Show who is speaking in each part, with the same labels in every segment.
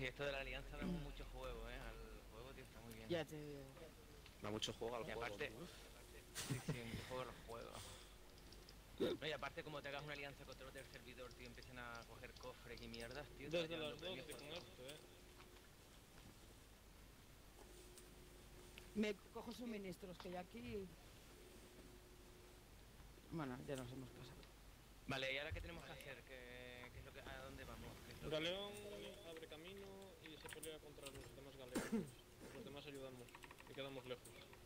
Speaker 1: Y esto de la alianza da mucho juego, al juego, tío, está muy bien.
Speaker 2: Ya te digo.
Speaker 3: Da mucho juego al
Speaker 1: Y
Speaker 3: juego,
Speaker 1: aparte,
Speaker 3: tío.
Speaker 1: sí, mucho juego al juego. No, y aparte como te hagas una alianza contra otro del servidor, tío, empiezan a coger cofres y mierdas, tío. te vas
Speaker 4: Desde
Speaker 1: llevando
Speaker 4: las
Speaker 1: premios
Speaker 4: 12
Speaker 1: por
Speaker 4: con
Speaker 1: todo.
Speaker 4: esto,
Speaker 2: Me cojo suministros que ya aquí... Bueno, ya nos hemos pasado.
Speaker 1: Vale, ¿y ahora qué tenemos que hacer? ¿Qué es lo que, a dónde vamos? ¿Qué es lo que-
Speaker 4: Galeón abre camino y se pelea contra los demás galeones. Los demás ayudamos y quedamos lejos.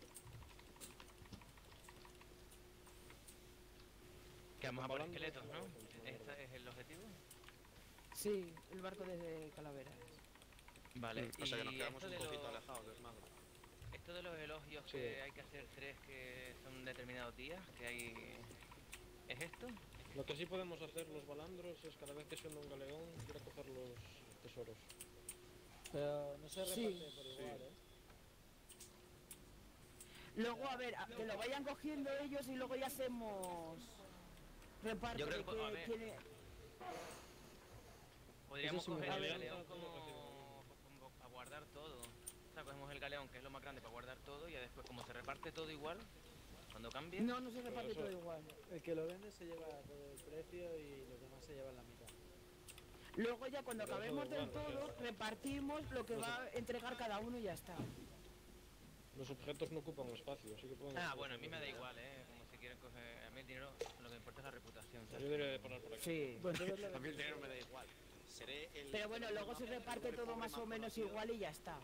Speaker 1: Que vamos a por
Speaker 4: Comparando,
Speaker 1: esqueletos, ¿no?
Speaker 4: sí.
Speaker 1: ¿Este es el objetivo?
Speaker 2: Sí, el barco de Calaveras.
Speaker 1: Vale,
Speaker 3: O sea que nos quedamos
Speaker 1: esto
Speaker 3: un
Speaker 1: de
Speaker 3: poquito
Speaker 1: los-
Speaker 3: alejados del magro.
Speaker 1: Esto de los elogios
Speaker 4: Sí.
Speaker 1: que hay que hacer 3 que son determinados días, que hay... ¿Es esto?
Speaker 4: Lo que sí podemos hacer los balandros es cada vez que suena un galeón ir a coger los tesoros.
Speaker 5: Pero no se
Speaker 2: Sí.
Speaker 5: reparte por igual, ¿eh?
Speaker 2: Luego, a ver, que lo vayan cogiendo ellos y luego ya hacemos... Reparto
Speaker 1: Yo creo
Speaker 2: de
Speaker 1: que, a
Speaker 2: que
Speaker 1: ver.
Speaker 2: tiene...
Speaker 1: Podríamos
Speaker 4: Eso sí me
Speaker 1: coger el
Speaker 4: alianza,
Speaker 1: galeón
Speaker 4: todo lo que
Speaker 1: como para guardar todo. O sea, cogemos el galeón, que es lo más grande, para guardar todo, y ya después, como se reparte todo igual, cuando cambie...
Speaker 2: No, no se reparte
Speaker 4: eso-
Speaker 2: todo igual.
Speaker 5: El que lo vende se lleva todo el precio y los demás se llevan la mitad.
Speaker 2: Luego ya cuando
Speaker 4: Pero
Speaker 2: acabemos
Speaker 4: todo
Speaker 2: del
Speaker 4: igual,
Speaker 2: todo,
Speaker 4: o sea,
Speaker 2: repartimos lo que
Speaker 4: no sé.
Speaker 2: va a entregar cada uno y ya está.
Speaker 4: Los objetos no ocupan espacio, así que pueden...
Speaker 1: Ah, bueno, a mí me da igual, como si quieren coger... A mí el dinero, lo que me importa es la reputación,
Speaker 4: Yo
Speaker 1: ¿sabes?
Speaker 4: debería de poner por aquí.
Speaker 2: Sí.
Speaker 5: Pues entonces lo
Speaker 3: A mí el
Speaker 5: vendéis.
Speaker 3: dinero me da igual. Seré el...
Speaker 2: Pero bueno, luego se reparte todo más o menos igual y ya está.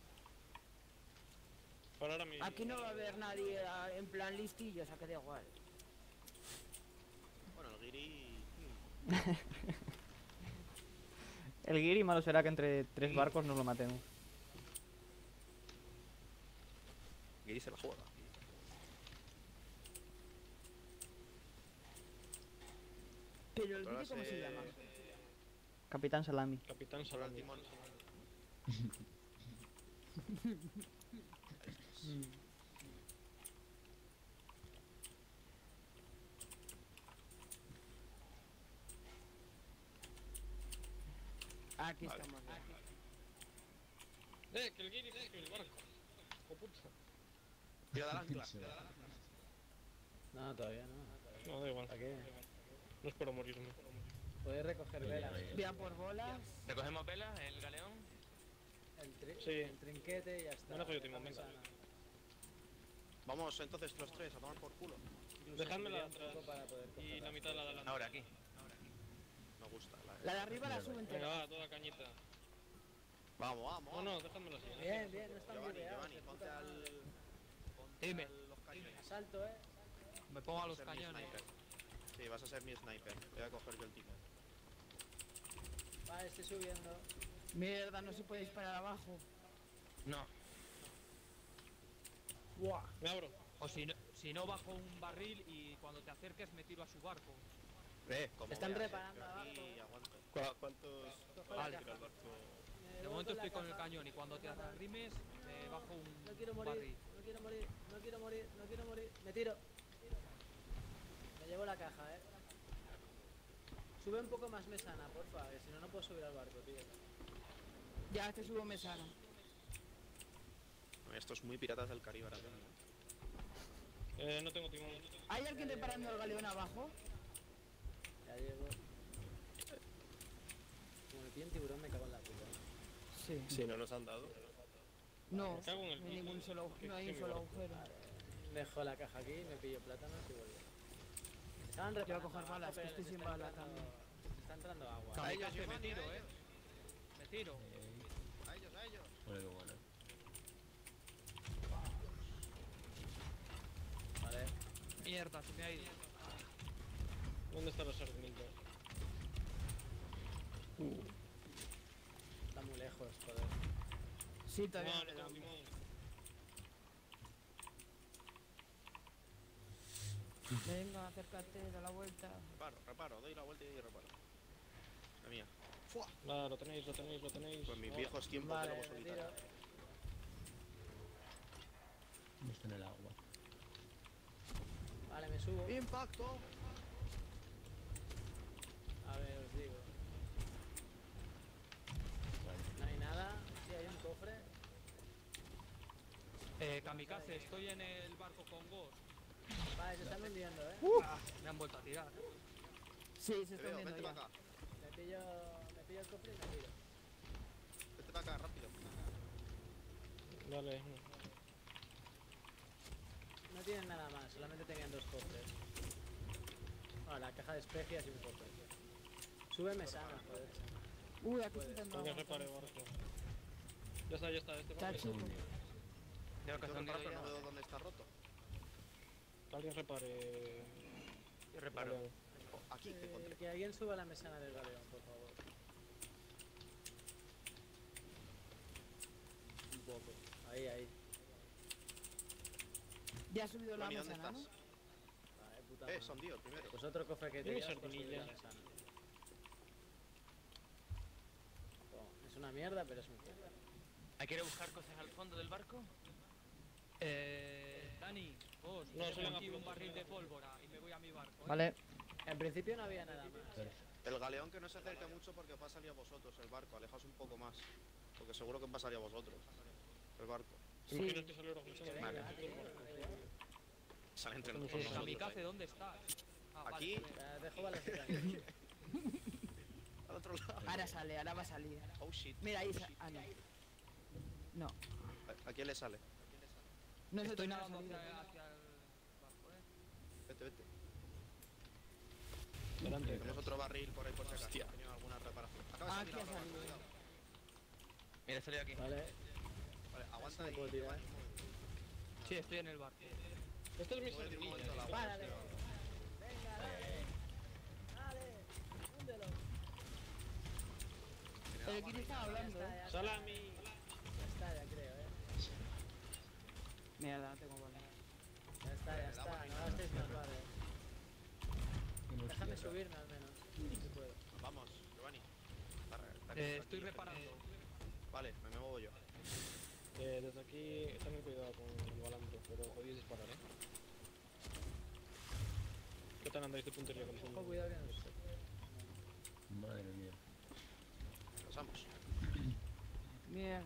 Speaker 4: Para ahora mismo.
Speaker 2: Aquí no va a haber nadie en plan listillo, o sea que da igual.
Speaker 3: Bueno, el guiri...
Speaker 6: El guiri malo será que entre 3 barcos nos lo matemos.
Speaker 3: Guiri se la juega.
Speaker 2: Pero el
Speaker 3: Ahora
Speaker 2: vídeo, ¿cómo se
Speaker 3: se-
Speaker 2: llama?
Speaker 6: Capitán Salami.
Speaker 4: Capitán
Speaker 3: Ahora el
Speaker 4: Salami.
Speaker 3: timón.
Speaker 2: Aquí
Speaker 3: Vale.
Speaker 2: estamos.
Speaker 4: Que el guiri coge el barco. ¡Oh, puta!
Speaker 3: Tira del ancla.
Speaker 5: No, todavía no.
Speaker 4: No, da igual.
Speaker 5: ¿Para qué?
Speaker 4: No espero morirme.
Speaker 5: Podéis recoger velas.
Speaker 2: Vean por bolas.
Speaker 1: ¿Recogemos velas, el galeón?
Speaker 4: Sí.
Speaker 5: El trinquete y ya está.
Speaker 4: Bueno, coño, Timón, venga.
Speaker 5: Sana.
Speaker 3: Vamos entonces los tres a tomar por culo.
Speaker 5: Incluso
Speaker 4: Dejádmela
Speaker 5: subiría un
Speaker 4: atrás
Speaker 5: poco para poder
Speaker 4: y
Speaker 5: cogerla.
Speaker 4: la mitad la de adelante.
Speaker 1: Ahora, aquí.
Speaker 3: Me gusta.
Speaker 2: La de arriba la suben
Speaker 4: Venga,
Speaker 2: entera.
Speaker 4: va, toda cañita.
Speaker 3: Vamos, vamos.
Speaker 4: No, no, dejádmela así.
Speaker 5: Bien, bien, no están
Speaker 3: Giovanni,
Speaker 5: bugueados.
Speaker 3: Giovanni,
Speaker 5: de
Speaker 3: ponte
Speaker 5: puta
Speaker 3: al...
Speaker 5: madre.
Speaker 3: Ponte
Speaker 7: Dime.
Speaker 3: a los cañones.
Speaker 5: Asalto,
Speaker 7: Me pongo a los
Speaker 3: Vas a ser mi
Speaker 7: cañones.
Speaker 3: sniper. Sí, vas a ser mi sniper. Voy a coger yo el timón.
Speaker 5: Vale, estoy subiendo.
Speaker 2: Mierda, no se puede disparar abajo.
Speaker 1: No.
Speaker 2: Buah.
Speaker 4: Me abro.
Speaker 7: O si no bajo un barril y cuando te acerques me tiro a su barco.
Speaker 3: Como
Speaker 5: Están
Speaker 3: veas,
Speaker 5: reparando
Speaker 3: yo aquí
Speaker 5: abajo.
Speaker 3: aguanto. ¿Cuántos?
Speaker 5: Cojo la
Speaker 7: Vale.
Speaker 5: caja.
Speaker 7: De momento estoy con el cañón y cuando te arrimes te bajo un
Speaker 5: No quiero
Speaker 7: un
Speaker 5: morir,
Speaker 7: barril.
Speaker 5: no quiero morir, no quiero morir, no quiero morir. Me tiro. Me llevo la caja, Sube un poco más mesana, porfa, que si no, no puedo subir al barco, tío.
Speaker 2: Ya te subo mesana.
Speaker 3: Estos muy piratas del Caribe ahora mismo.
Speaker 4: No tengo timón.
Speaker 2: ¿Hay alguien reparando el galeón abajo?
Speaker 5: Ya llego. Como me piden tiburón, me cago en la puta.
Speaker 2: Sí.
Speaker 3: Si no nos han dado.
Speaker 2: No,
Speaker 4: Me cago en el
Speaker 2: no hay
Speaker 4: piso.
Speaker 2: ningún solo, no hay un
Speaker 4: Qué
Speaker 2: solo
Speaker 4: barco.
Speaker 2: agujero.
Speaker 5: Dejo la caja aquí, me pillo plátanos y vuelvo. Estaban
Speaker 2: Yo voy a
Speaker 5: reparando
Speaker 2: coger
Speaker 5: abajo,
Speaker 2: balas, que
Speaker 5: pero
Speaker 2: estoy
Speaker 5: les
Speaker 2: sin
Speaker 5: está
Speaker 2: bala
Speaker 5: entrando-
Speaker 2: también.
Speaker 5: les está entrando agua.
Speaker 7: Kamikaze, me
Speaker 3: Giovanni,
Speaker 7: tiro,
Speaker 3: a ellos.
Speaker 7: Me tiro.
Speaker 3: A ellos, a ellos.
Speaker 5: Vale.
Speaker 7: Mierda, se me ha ido.
Speaker 4: ¿Dónde está la sardinita?
Speaker 5: Está muy lejos, joder.
Speaker 2: Sí, todavía
Speaker 4: No,
Speaker 2: no
Speaker 4: no
Speaker 2: le
Speaker 4: tengo
Speaker 2: damos.
Speaker 4: timón.
Speaker 2: Venga, acércate, da la vuelta.
Speaker 3: Reparo, doy la vuelta y reparo. La mía.
Speaker 4: Nada, lo tenéis, lo tenéis, lo tenéis.
Speaker 3: Pues mis
Speaker 4: No.
Speaker 3: viejos tiempos
Speaker 5: Vale,
Speaker 3: de lobo
Speaker 5: me
Speaker 3: solitario.
Speaker 5: tiro.
Speaker 8: No está en el agua.
Speaker 5: Vale, me subo.
Speaker 3: ¡Impacto!
Speaker 5: A ver, os digo. No hay
Speaker 7: Kamikaze, estoy en el barco con Ghost.
Speaker 5: Vale, se están hundiendo,
Speaker 7: Me han vuelto a tirar.
Speaker 2: Sí, se
Speaker 3: Te
Speaker 2: está
Speaker 3: veo,
Speaker 2: viendo
Speaker 3: vente
Speaker 2: ya.
Speaker 3: para acá.
Speaker 5: me pillo el cofre y me tiro.
Speaker 3: Vente para acá, rápido.
Speaker 4: Vale.
Speaker 5: No tienen nada más, solamente tenían 2 cofres. Bueno, la caja de especias y un cofre. Súbeme sana, joder.
Speaker 2: Uy, aquí se intentó.
Speaker 4: Alguien repare barco. Ya está, este
Speaker 2: Está
Speaker 4: barco.
Speaker 2: chico.
Speaker 1: Tengo que
Speaker 3: Tengo
Speaker 1: hacer un
Speaker 3: que reparar, pero no
Speaker 1: ya.
Speaker 3: veo dónde está roto.
Speaker 4: Alguien repare.
Speaker 1: Yo reparo.
Speaker 4: Galeón.
Speaker 3: Oh, aquí te encontré.
Speaker 5: Que alguien suba la mesana del galeón, por favor. Un poco. Ahí.
Speaker 2: Ya ha subido la
Speaker 3: Ronnie, ¿dónde
Speaker 2: mesana, ¿no?
Speaker 3: estás?
Speaker 5: Vale, puta madre.
Speaker 3: Son Dio, primero.
Speaker 5: Pues otro cofre que te
Speaker 4: Tiene
Speaker 5: llevas por
Speaker 4: sardinilla.
Speaker 5: subir la mesana. Toma, es una mierda, pero es un cofre.
Speaker 1: ¿Hay que ir a buscar cosas al fondo del barco?
Speaker 7: Dani, Ghost,
Speaker 4: No,
Speaker 7: tengo
Speaker 4: suelen
Speaker 7: aquí un
Speaker 4: apuntar.
Speaker 7: barril de pólvora y me voy a mi barco.
Speaker 6: Vale.
Speaker 5: En principio no había nada más.
Speaker 3: El galeón que no se acerque mucho porque os va a salir a vosotros el barco. Alejaos un poco más. Porque seguro que os va a salir a vosotros el barco.
Speaker 4: ¿Te imaginas que salió Rojo?
Speaker 5: Que venga, tío.
Speaker 3: Sale entre
Speaker 4: Como
Speaker 3: nosotros.
Speaker 7: Kamikaze, ¿dónde estás? Ah, vale,
Speaker 3: Aquí.
Speaker 7: joder.
Speaker 5: Dejo balas de cañón.
Speaker 3: Al otro lado.
Speaker 2: Ahora sale, ahora va a salir.
Speaker 3: Oh shit.
Speaker 2: Mira, ahí
Speaker 3: Oh,
Speaker 2: sa-
Speaker 3: shit.
Speaker 2: Ah, no. No.
Speaker 3: ¿A quién le sale?
Speaker 2: No sé
Speaker 7: Estoy
Speaker 2: dónde ha
Speaker 7: nadando
Speaker 2: salido.
Speaker 7: hacia el barco,
Speaker 3: Vete.
Speaker 4: Delante.
Speaker 3: Tenemos otro barril por ahí por si acaso. Ha tenido alguna reparación. Acaba de
Speaker 2: Ah,
Speaker 3: salir
Speaker 2: aquí ha
Speaker 3: ahora,
Speaker 2: salido.
Speaker 3: cuidado.
Speaker 1: Mira, salió aquí.
Speaker 5: Vale.
Speaker 3: Vale, aguanta
Speaker 5: No
Speaker 3: ahí.
Speaker 5: puedo tirar.
Speaker 7: Sí, estoy en el barco.
Speaker 4: Este es mi
Speaker 3: Voy a ir un
Speaker 4: sardinilla.
Speaker 3: momento al agua.
Speaker 5: Párale. Venga, dale. Húndelo.
Speaker 2: El Kiri estaba hablando,
Speaker 5: Ya está,
Speaker 2: ¿eh?
Speaker 5: ya está.
Speaker 4: Salami.
Speaker 5: Ya está, ya creo,
Speaker 2: Mierda, no tengo bola.
Speaker 5: Ya está. No gastéis más balas. Déjame subirme al menos. Si puedo.
Speaker 3: Vamos, Giovanni.
Speaker 7: Estoy reparando.
Speaker 3: Vale, me muevo yo.
Speaker 4: Desde aquí, tengan cuidado con el balandro, pero podéis disparar, ¿Qué tal andáis de puntería con
Speaker 5: Ojo, cuidado que no sé.
Speaker 8: Madre mía.
Speaker 3: Pasamos.
Speaker 2: Bien.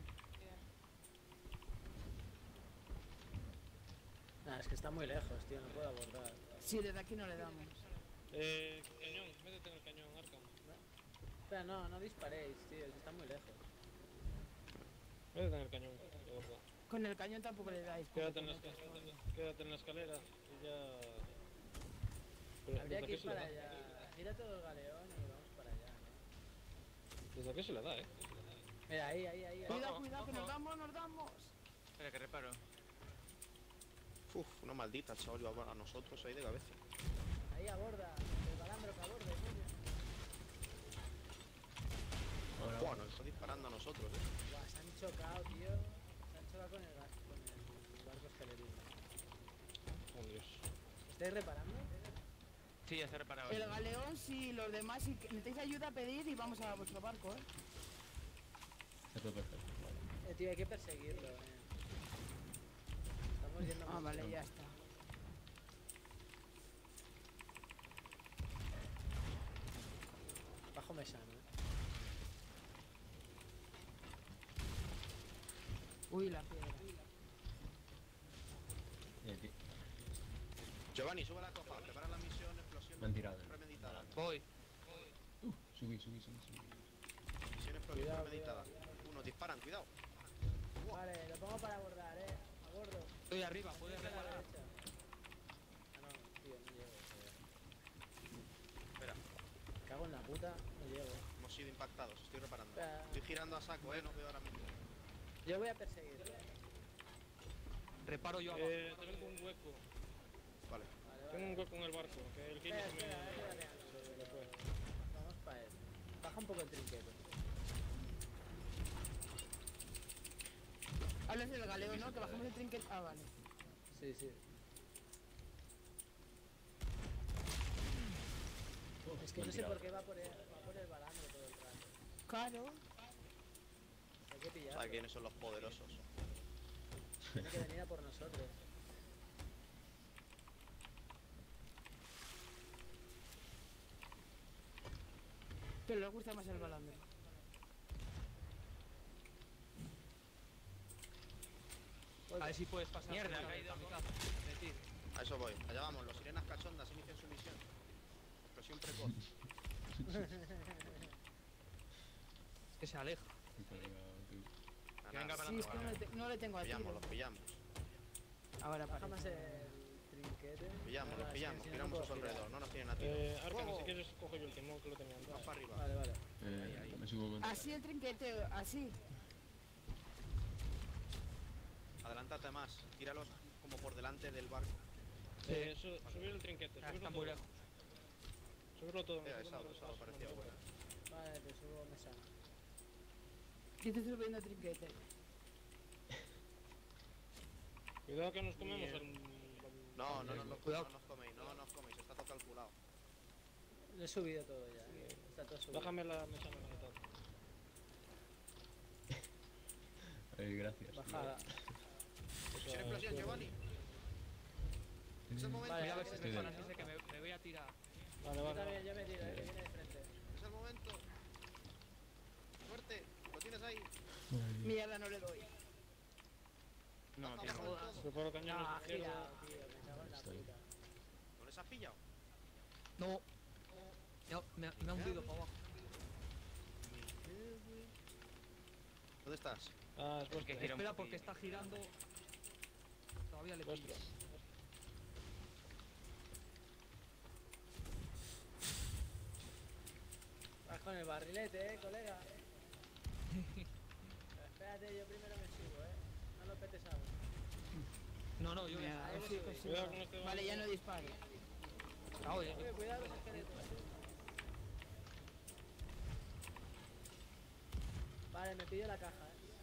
Speaker 5: Nah, es que está muy lejos, tío, no puedo abordar.
Speaker 2: Sí, desde aquí no le damos.
Speaker 4: Cañón, métete en el cañón, Arkham.
Speaker 5: Espera, no disparéis, tío, si está muy lejos.
Speaker 4: Métete en el cañón, de verdad.
Speaker 2: Con el cañón tampoco le dais.
Speaker 4: Quédate en la escalera y ya... Pero
Speaker 5: Habría
Speaker 4: desde
Speaker 5: que
Speaker 4: aquí
Speaker 5: ir
Speaker 4: se le
Speaker 5: para
Speaker 4: da.
Speaker 5: allá. Gira todo el galeón y vamos para allá, ¿no?
Speaker 4: Desde aquí se le da,
Speaker 5: Mira, ahí.
Speaker 2: Cuidado, que nos damos.
Speaker 1: Espera, que reparo.
Speaker 3: Uf, una maldita, chaval, iba a nosotros ahí de cabeza.
Speaker 5: Ahí aborda. El balandro que aborde, coño.
Speaker 3: Buah, nos está disparando a nosotros,
Speaker 5: Buah, se han chocado, tío. Se han chocado con el barco esqueletismo.
Speaker 4: Oh, Dios.
Speaker 5: ¿Estáis reparando?
Speaker 1: Sí, ya se ha reparado.
Speaker 2: El galeón, sí, los demás, si necesitáis ayuda, pedid y vamos a vuestro barco, ¿eh?
Speaker 8: Esto es perfecto.
Speaker 5: Tío, hay que perseguirlo, Estamos yendo
Speaker 2: Ah,
Speaker 5: mucho.
Speaker 2: vale, ya está.
Speaker 5: Bajo mesano,
Speaker 2: Uy, la piedra.
Speaker 8: Tío,
Speaker 3: Giovanni, sube la copa, prepara la misión, explosión
Speaker 8: me han tirado.
Speaker 3: premeditada.
Speaker 1: Voy.
Speaker 8: Subí.
Speaker 3: Misión explosión premeditada. Disparan, cuidado.
Speaker 5: Vale, lo pongo para abordar, A bordo.
Speaker 7: Estoy arriba, puedes
Speaker 5: A la
Speaker 7: reparar.
Speaker 5: derecha. Ah, no, tío, no llego.
Speaker 3: Espera,
Speaker 5: Cago en la puta, no llego.
Speaker 3: hemos sido impactados, estoy reparando.
Speaker 5: Espera.
Speaker 3: Estoy girando a saco, no veo ahora mismo.
Speaker 5: Yo voy a perseguirlo.
Speaker 7: Reparo yo abajo.
Speaker 4: Tengo un hueco.
Speaker 3: Vale.
Speaker 4: Tengo un hueco en el barco, que el Kini
Speaker 5: Espera,
Speaker 4: se me...
Speaker 5: espera. Vamos para él. Baja un poco el trinquete.
Speaker 2: Hablas del galeón, ¿no? Que bajamos el trinquet. Ah, vale.
Speaker 5: Sí. Es que no sé por qué va por el balandro todo el rato.
Speaker 2: Claro.
Speaker 5: Hay que pillarlo.
Speaker 3: ¿Sabes quiénes son los poderosos?
Speaker 5: Tiene que venir a por nosotros.
Speaker 2: Pero les gusta más el balandro.
Speaker 7: A ver si puedes pasar
Speaker 1: Mierda,
Speaker 7: por
Speaker 1: ha caído.
Speaker 7: la mitad. De tiro.
Speaker 3: A eso voy. Allá vamos, los sirenas cachondas inician su misión. Explosión precoz.
Speaker 7: Es que se aleja.
Speaker 8: Puta, venga, tú.
Speaker 1: Que venga para
Speaker 2: Sí, es que no le tengo a
Speaker 3: Pillamos,
Speaker 2: tiro.
Speaker 3: los pillamos.
Speaker 2: Ahora
Speaker 5: Baja
Speaker 2: para
Speaker 5: más el trinquete.
Speaker 3: Pillamos, los
Speaker 5: Ah, es que
Speaker 3: pillamos.
Speaker 5: si no,
Speaker 3: Giramos
Speaker 5: no
Speaker 3: a su
Speaker 5: puedo girar.
Speaker 3: alrededor. No nos tienen a tiro.
Speaker 4: Arcan,
Speaker 3: ¡Fuego!
Speaker 4: si quieres cojo yo el timón que lo tenía antes.
Speaker 3: Más para arriba.
Speaker 5: Vale, vale.
Speaker 8: Me subo con...
Speaker 2: así el trinquete, así.
Speaker 3: Adelántate más. Tíralos como por delante del barco.
Speaker 4: Subir el trinquete,
Speaker 7: Ah,
Speaker 4: subirlo
Speaker 7: está
Speaker 4: todo.
Speaker 7: muy lejos.
Speaker 4: Subirlo todo.
Speaker 3: Eso parecía bueno.
Speaker 5: Vale, te subo mesana.
Speaker 2: Yo estoy subiendo el trinquete.
Speaker 4: Cuidado que nos comemos el...
Speaker 3: No, no, no, no,
Speaker 7: Cuidado.
Speaker 3: no nos coméis, no nos coméis. Está todo calculado.
Speaker 5: Le he subido todo ya, Está todo subido.
Speaker 4: Bájame la mesa en la mitad.
Speaker 8: gracias.
Speaker 5: Bajada.
Speaker 3: Misión explosión, Giovanni. Es el momento.
Speaker 5: Vale,
Speaker 7: Mira a ver si
Speaker 8: Estoy
Speaker 7: me
Speaker 8: dentro.
Speaker 7: paras ese que me voy a tirar.
Speaker 4: Vale,
Speaker 5: Yo
Speaker 4: vale.
Speaker 5: también, yo me tiro, que viene de frente.
Speaker 3: Es el momento. Suerte. Lo tienes ahí.
Speaker 2: Mierda, no le doy.
Speaker 1: No,
Speaker 3: Baja,
Speaker 1: tío.
Speaker 3: baja del todo.
Speaker 4: Preparo cañones
Speaker 5: No,
Speaker 4: de izquierda.
Speaker 5: girado, tío, me cago en la
Speaker 8: Estoy.
Speaker 5: puta.
Speaker 3: ¿No les has pillado?
Speaker 7: No. Me ha hundido para abajo.
Speaker 3: ¿Dónde estás?
Speaker 4: Ah, es
Speaker 1: Es que
Speaker 4: vuestro.
Speaker 1: gira un
Speaker 7: Espera, porque
Speaker 1: poquillo.
Speaker 7: está girando. Todavía le
Speaker 4: Vuestro.
Speaker 7: pillo.
Speaker 5: Vas con el barrilete, colega. Espérate, yo primero me subo, No lo petes ahora.
Speaker 7: No, yo
Speaker 2: Mierda,
Speaker 5: ahí
Speaker 2: sí,
Speaker 5: lo
Speaker 2: sí,
Speaker 5: subí.
Speaker 2: sí.
Speaker 4: Cuidado con este
Speaker 2: Vale, ya no disparo.
Speaker 7: Oye,
Speaker 5: Cuidado con el esqueleto. Vale, me pillo la caja,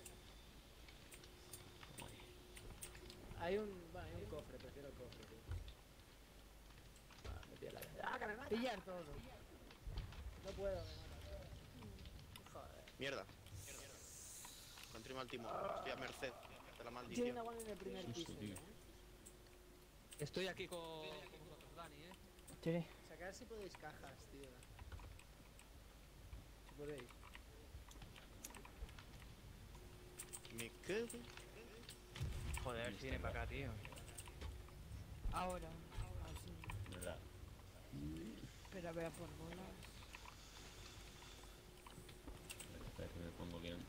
Speaker 5: Hay un cofre, prefiero el cofre, tío. Me pillo la caja. ¡Ah, que me mata!
Speaker 2: Pillar todo.
Speaker 5: No puedo, me mata. Joder.
Speaker 3: Mierda. Me han trimado el timón. Estoy a merced de la
Speaker 5: Tiene
Speaker 3: maldición.
Speaker 5: una guana en el primer
Speaker 8: Susto,
Speaker 5: piso,
Speaker 8: tío.
Speaker 7: estoy aquí con vosotros, Dani,
Speaker 6: Sí.
Speaker 5: Sacar si podéis cajas, tío. Si podéis.
Speaker 3: Me cago.
Speaker 1: Joder, a ver si viene para acá, tío.
Speaker 2: Ahora. Así.
Speaker 8: ¿Verdad?
Speaker 2: Espera, voy a por bolas.
Speaker 8: Espera que me pongo bien.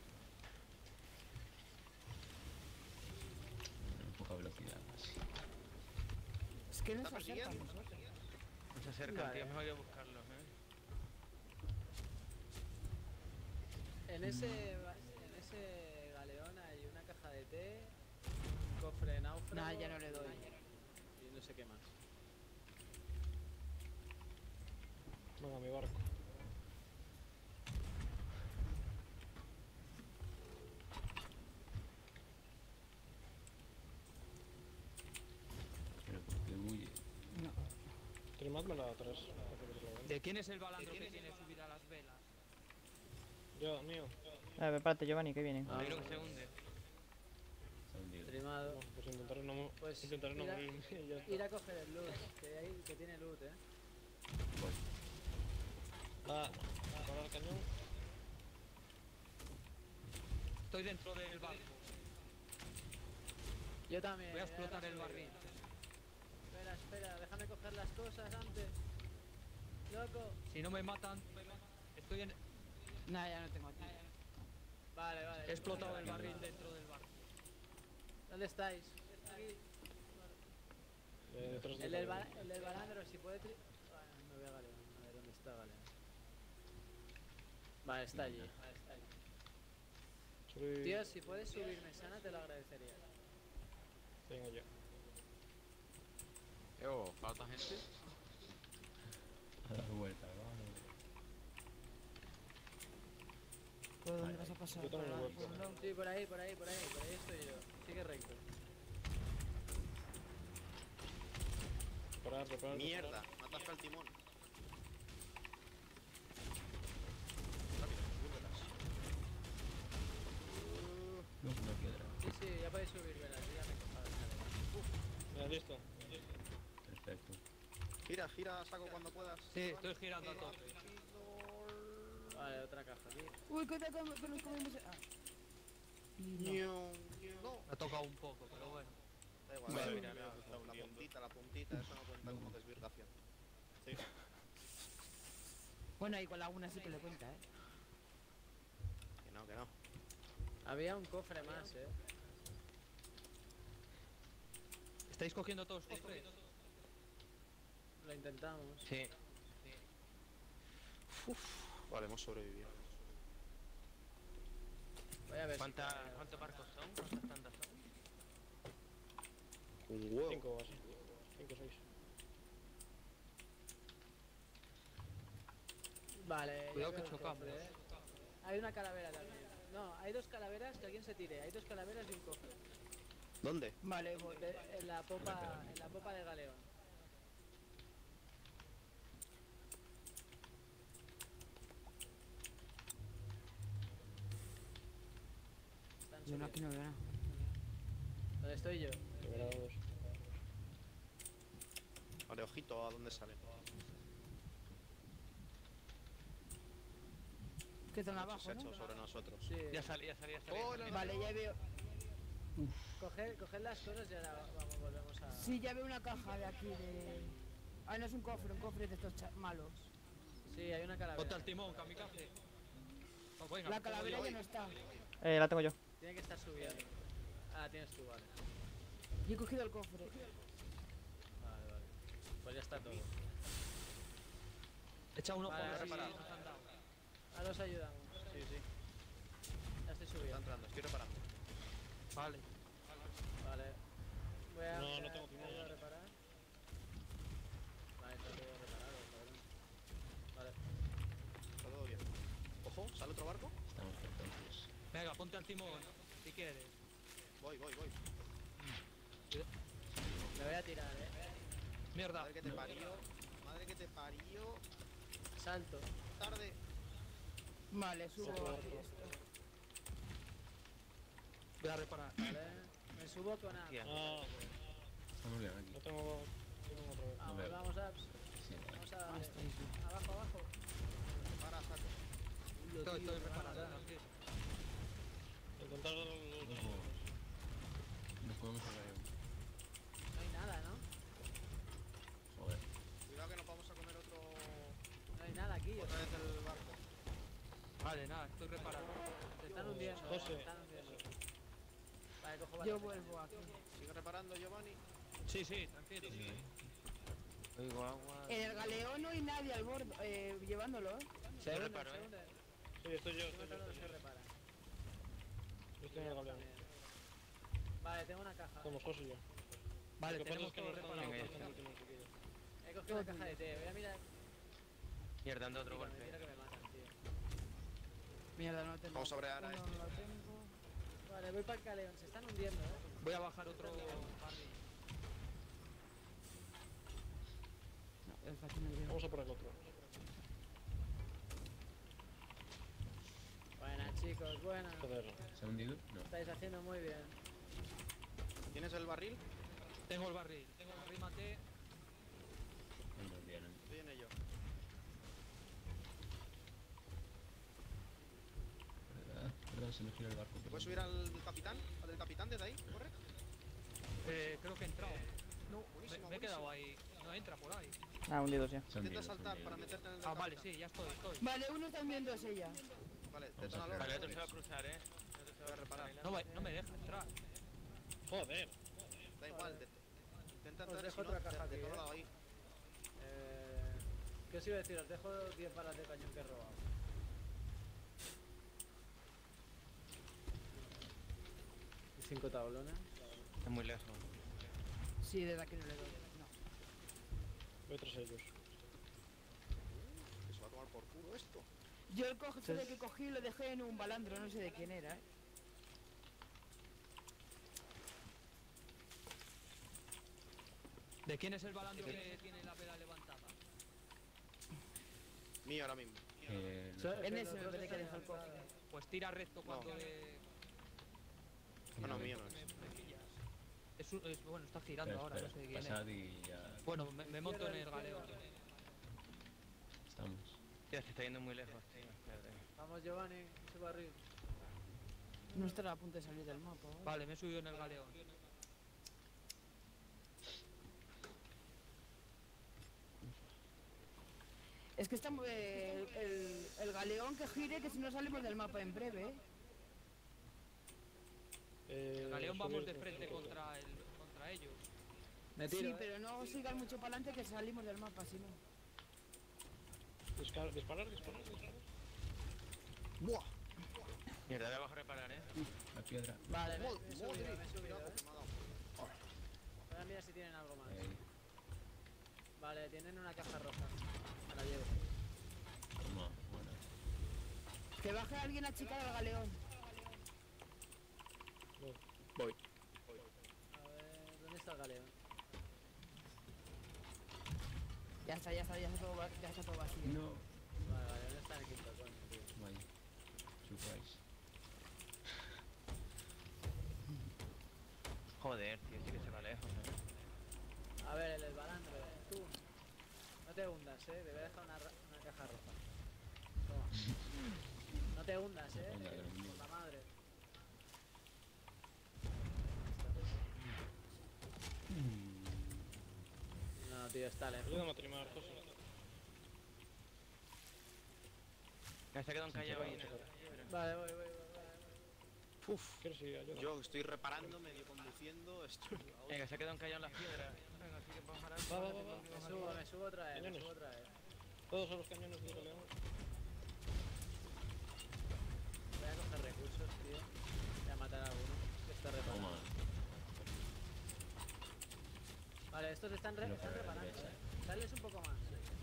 Speaker 8: Poca velocidad más.
Speaker 2: Es que no
Speaker 3: ¿Está
Speaker 2: se acerca a
Speaker 3: persiguiendo?
Speaker 2: nosotros.
Speaker 1: No se acercan,
Speaker 5: Vale.
Speaker 1: tío. Mejor que buscarlos,
Speaker 5: En ese galeón hay una caja de té, un cofre de náufrago.
Speaker 2: Nah, ya no le doy.
Speaker 5: Y no sé qué más.
Speaker 4: Venga, mi barco.
Speaker 8: Pero ¿por qué huye?
Speaker 2: No.
Speaker 4: Trimadmela atrás.
Speaker 7: ¿De quién es el balandro que tiene subida las velas?
Speaker 4: Yo, mío.
Speaker 6: A ver, prepárate, Giovanni, que vienen.
Speaker 1: Hay uno que se hunde.
Speaker 8: Se ha hundido.
Speaker 5: Trimado.
Speaker 4: No, pues intentaré no,
Speaker 5: Pues
Speaker 4: intentaré no
Speaker 5: mira,
Speaker 4: morirme y ya está.
Speaker 5: Ir a coger el loot, que tiene loot,
Speaker 8: Voy.
Speaker 4: Parar el cañón.
Speaker 7: Estoy dentro del barco.
Speaker 5: Yo también.
Speaker 7: Voy a
Speaker 5: ya
Speaker 7: explotar
Speaker 5: la
Speaker 7: el
Speaker 5: subí.
Speaker 7: barril.
Speaker 5: Espera, déjame coger las cosas antes. Loco.
Speaker 7: Si no me matan, estoy en...
Speaker 2: Nah, ya no tengo tiro.
Speaker 5: Vale.
Speaker 7: He explotado el barril dentro del barco.
Speaker 5: ¿Dónde estáis? Aquí.
Speaker 4: Detrás
Speaker 5: El
Speaker 4: del
Speaker 5: del balandro, si puede me voy a Galeón. A ver dónde está Galeón. Vale, está allí.
Speaker 4: Subí.
Speaker 5: Tío, si puedes subirme sana, te lo agradecería.
Speaker 4: Venga ya.
Speaker 1: ¿Falta gente?
Speaker 8: A dar vuelta, vamos.
Speaker 2: ¿Por dónde vas a pasar?
Speaker 4: Yo también
Speaker 2: ¿Por
Speaker 4: voy
Speaker 2: el
Speaker 4: por
Speaker 2: pueblo?
Speaker 5: Sí, por ahí estoy yo. Sigue recto.
Speaker 4: Preparar.
Speaker 3: Mierda. Me atasca el timón. Rápido, súbelas.
Speaker 8: No, una piedra.
Speaker 5: Sí, ya podéis subir, verás. Yo ya me he cojado
Speaker 4: Ya, listo.
Speaker 8: Perfecto.
Speaker 3: Gira, saco cuando puedas.
Speaker 7: Sí, estoy girando a tope.
Speaker 5: Vale, otra caja aquí.
Speaker 2: Uy, cuidado con los comemos. Ah,
Speaker 3: No,
Speaker 7: Me ha tocado un poco, pero bueno.
Speaker 3: da igual.
Speaker 1: Bueno,
Speaker 3: mira,
Speaker 1: mira,
Speaker 3: la puntita, eso no cuenta como desvirgación.
Speaker 2: Bueno, y con la una sí que le cuenta, ¿eh?
Speaker 3: Que no.
Speaker 5: Había un cofre más,
Speaker 7: ¿Estáis cogiendo todos los cofres?
Speaker 5: Lo intentamos.
Speaker 1: Sí.
Speaker 3: Vale, hemos sobrevivido.
Speaker 5: Voy a ver
Speaker 1: ¿Cuántos barcos son? ¿Cuántas tandas son?
Speaker 3: Un huevo.
Speaker 4: 5 o así. 5 o 6.
Speaker 5: Vale.
Speaker 7: Cuidado
Speaker 5: ya
Speaker 7: que
Speaker 5: veo el
Speaker 7: chocamos.
Speaker 5: cofre, Hay una calavera también. No, hay 2 calaveras, que alguien se tire. Hay 2 calaveras y un cofre.
Speaker 3: ¿Dónde?
Speaker 2: Vale, voy.
Speaker 5: En la popa del galeón. Están
Speaker 2: Yo no, aquí
Speaker 5: subiendo.
Speaker 2: no veo nada.
Speaker 5: ¿Dónde estoy yo?
Speaker 4: Liberados.
Speaker 3: Vale, ojito a dónde salen.
Speaker 2: Que están
Speaker 3: Se
Speaker 2: abajo,
Speaker 3: ha
Speaker 2: ¿no?
Speaker 3: echado sobre nosotros.
Speaker 5: Sí.
Speaker 1: Ya salí.
Speaker 3: Oh, no, no.
Speaker 2: Vale, ya veo.
Speaker 5: Coged las cosas y ahora volvemos a...
Speaker 2: Sí, ya veo una caja de aquí de... Ah, no es un cofre de estos malos.
Speaker 5: Sí, hay una calavera.
Speaker 7: Ponte al timón, kamikaze. Oh, venga,
Speaker 2: La
Speaker 7: me pongo
Speaker 2: calavera
Speaker 7: yo.
Speaker 2: ya no está.
Speaker 6: La tengo yo.
Speaker 5: Tiene que estar subiendo. Ah, tienes tú, vale.
Speaker 2: Yo he cogido el cofre.
Speaker 5: Vale, vale. Pues ya está todo.
Speaker 7: Echa uno
Speaker 5: Vale,
Speaker 7: por
Speaker 5: sí,
Speaker 7: reparado.
Speaker 5: Ahora os ayudamos. Sí, sí. Ya estoy
Speaker 3: Está
Speaker 5: subiendo.
Speaker 3: entrando, estoy reparando.
Speaker 7: Vale.
Speaker 5: Vale. Voy a...
Speaker 4: No tengo timón.
Speaker 5: voy a reparar. Vale, está todo reparado, cabrón. Vale.
Speaker 3: Está todo bien. Ojo, ¿sale otro barco?
Speaker 8: Estamos entonces.
Speaker 7: Venga, ponte al timón, si quieres.
Speaker 3: Voy.
Speaker 5: Me voy a tirar,
Speaker 7: Mierda.
Speaker 3: Madre que te parió. Madre que te parió.
Speaker 5: Salto.
Speaker 3: Tarde.
Speaker 2: Vale, subo aquí esto.
Speaker 7: Voy a reparar.
Speaker 5: Vale. Me subo con A.
Speaker 1: Hostia.
Speaker 4: Ah,
Speaker 8: Estamos bien aquí.
Speaker 4: no tengo otra vez.
Speaker 5: Vamos,
Speaker 8: veo.
Speaker 5: vamos, Abs.
Speaker 8: Sí, vale.
Speaker 5: Vamos a
Speaker 2: Ah,
Speaker 5: darle.
Speaker 2: está ahí, sí.
Speaker 5: Abajo.
Speaker 3: Para, saco.
Speaker 7: Estoy reparando. tranquilo.
Speaker 4: Intentar dar
Speaker 8: Nos podemos hablar ahí.
Speaker 5: No hay nada, ¿no?
Speaker 8: Joder.
Speaker 3: Cuidado que nos vamos a comer
Speaker 5: No hay nada aquí.
Speaker 3: otra vez el barco.
Speaker 7: Vale, nada, estoy reparando.
Speaker 5: Se están hundiendo.
Speaker 4: José.
Speaker 5: Se están hundiendo. Vale, cojo
Speaker 2: Yo
Speaker 5: bastante.
Speaker 2: vuelvo aquí.
Speaker 3: Sigue reparando, Giovanni.
Speaker 7: Sí, tranquilo.
Speaker 1: Oigo agua.
Speaker 2: En el galeón no hay nadie al borde, llevándolo, ¿eh?
Speaker 1: Se
Speaker 5: hunden,
Speaker 1: reparo,
Speaker 5: se hunden.
Speaker 4: Sí, estoy yo.
Speaker 5: Uno solo se repara.
Speaker 4: Yo estoy en el galeón.
Speaker 5: También. Vale, tengo una caja.
Speaker 4: Somos José y yo.
Speaker 7: Vale,
Speaker 4: Lo que pasa
Speaker 7: tenemos
Speaker 4: es que
Speaker 7: todo
Speaker 4: no estamos
Speaker 7: reparado.
Speaker 1: Venga,
Speaker 4: en
Speaker 1: ya
Speaker 4: el
Speaker 1: está.
Speaker 4: último chiquillo.
Speaker 5: He cogido una caja de té. Voy a mirar.
Speaker 1: Mierda, dando otro
Speaker 5: Mira,
Speaker 1: golpe.
Speaker 5: mira que me matan, tío.
Speaker 2: Mierda, no tengo.
Speaker 3: Vamos a brear a
Speaker 2: Uno
Speaker 3: este.
Speaker 2: no lo tengo.
Speaker 5: Vale, voy para el galeón. Se están hundiendo,
Speaker 7: Voy a bajar otro barril.
Speaker 2: No, el fácil no llego.
Speaker 4: Vamos a por el otro.
Speaker 5: Buenas, chicos, buenas.
Speaker 4: Joder.
Speaker 8: ¿Se ha hundido? No.
Speaker 5: Estáis haciendo muy bien.
Speaker 3: ¿Tienes el barril?
Speaker 7: Tengo el barril. Arrímate.
Speaker 8: No nos vienen.
Speaker 3: Estoy en ello.
Speaker 8: ¿Verdad? Se me gira el barco.
Speaker 3: ¿Puedes subir al capitán? ¿Al del capitán desde ahí? ¿Corre?
Speaker 7: Creo que he entrado.
Speaker 3: No,
Speaker 7: Me
Speaker 3: buenísimo,
Speaker 7: he quedado
Speaker 3: buenísimo.
Speaker 7: ahí. No entra por ahí.
Speaker 6: Hundidos ya.
Speaker 8: Se ha hundido,
Speaker 3: Intenta
Speaker 8: se ha
Speaker 3: saltar
Speaker 8: hundido.
Speaker 3: para meterte en el del
Speaker 7: Ah, vale,
Speaker 3: capitán.
Speaker 7: sí, ya estoy.
Speaker 2: Vale, uno también dos ella.
Speaker 3: Vale,
Speaker 8: Vamos a
Speaker 3: detónalo.
Speaker 8: hacer-
Speaker 1: Vale, otro se va a cruzar, El otro se va a reparar.
Speaker 7: No me deja entrar.
Speaker 4: Joder.
Speaker 3: Da igual, intenta
Speaker 5: Os
Speaker 3: entrar y
Speaker 5: dejo
Speaker 3: si no,
Speaker 5: otra caja
Speaker 3: de
Speaker 5: aquí,
Speaker 3: todo lado ahí.
Speaker 5: ¿Qué os iba a decir? Os dejo 10 balas de cañón que he robado. Y 5 tablones.
Speaker 1: Es muy lejos.
Speaker 2: Sí, desde aquí no le doy. No.
Speaker 4: Voy tras ellos.
Speaker 3: Que se va a tomar por culo esto.
Speaker 2: Yo el cofre que cogí lo dejé en un balandro, no sé de quién era, ¿eh?
Speaker 7: ¿De quién es el balandro que tiene la vela levantada?
Speaker 3: Mío ahora mismo.
Speaker 2: En ese me parece que dejó el cofre.
Speaker 7: Pues tira recto cuando
Speaker 3: No.
Speaker 7: le...
Speaker 3: Bueno, mío no
Speaker 7: me,
Speaker 3: es.
Speaker 7: me pillas. Bueno, está girando ahora, no sé de quién
Speaker 8: Pasad
Speaker 7: es.
Speaker 8: y ya
Speaker 7: Bueno, me monto en el galeo.
Speaker 8: estamos.
Speaker 1: Tío, se está yendo muy lejos, tío. Espérate.
Speaker 5: Vamos, Giovanni, su barril.
Speaker 3: Vamos a ver,
Speaker 2: No estará a punto de salir del mapa, ¿vale?
Speaker 7: Vale, me he subido en el galeón.
Speaker 2: Es que estamos el galeón que gire, que si no salimos del mapa en breve, ¿eh?
Speaker 7: El galeón vamos
Speaker 4: subir
Speaker 7: de
Speaker 4: con
Speaker 7: frente
Speaker 4: todo.
Speaker 7: contra ellos.
Speaker 5: Me tiro,
Speaker 2: Sí, pero no sigas mucho para adelante que salimos del mapa, si no.
Speaker 4: Disparar.
Speaker 3: ¡Buah!
Speaker 1: Mierda, voy abajo a reparar,
Speaker 8: La piedra.
Speaker 5: Vale, me he
Speaker 3: Madre,
Speaker 5: subido,
Speaker 3: madre,
Speaker 5: me he subido,
Speaker 3: cuidado,
Speaker 5: ¿eh?
Speaker 3: que me ha dado.
Speaker 5: Voy a mirar si tienen algo más.
Speaker 8: Ahí.
Speaker 5: Vale, tienen una caja roja. Me la llevo.
Speaker 8: Toma, buena.
Speaker 2: Que baje alguien a achicar al galeón.
Speaker 3: Voy.
Speaker 5: A ver, ¿dónde está el galeón?
Speaker 2: Ya está todo vacío.
Speaker 8: No.
Speaker 5: Vale, vale, ¿dónde está el quinto coño, tío?
Speaker 8: Vaya. Surprise.
Speaker 1: Joder, tío, sí que se va lejos, ¿eh?
Speaker 5: A ver, el balandro, tú. No te hundas, te voy a dejar una caja roja. Toma. No te hundas,
Speaker 8: Anda, que lo
Speaker 5: por
Speaker 8: mismo.
Speaker 5: la madre. No, tío, está lejos.
Speaker 4: Ayúdame a trimar cosas.
Speaker 1: Me se ha quedado encallado ahí.
Speaker 5: Vale, voy.
Speaker 3: Uf.
Speaker 4: ¿Quieres ir? Ayuda.
Speaker 3: Yo estoy reparando, medio conduciendo. Estoy...
Speaker 1: Venga, se ha quedado encallado en las piedras. Venga, así que vamos a parar.
Speaker 4: Va.
Speaker 5: Me subo otra vez,
Speaker 4: Cañones.
Speaker 5: Voy
Speaker 4: Todos a los cañones del galeón.
Speaker 5: a coger recursos, tío. Voy a matar a alguno que está reparando.
Speaker 8: Toma.
Speaker 5: Vale, estos están
Speaker 8: Tiro
Speaker 5: están
Speaker 8: para la
Speaker 5: reparando,
Speaker 8: derecha.
Speaker 5: Dales un poco más.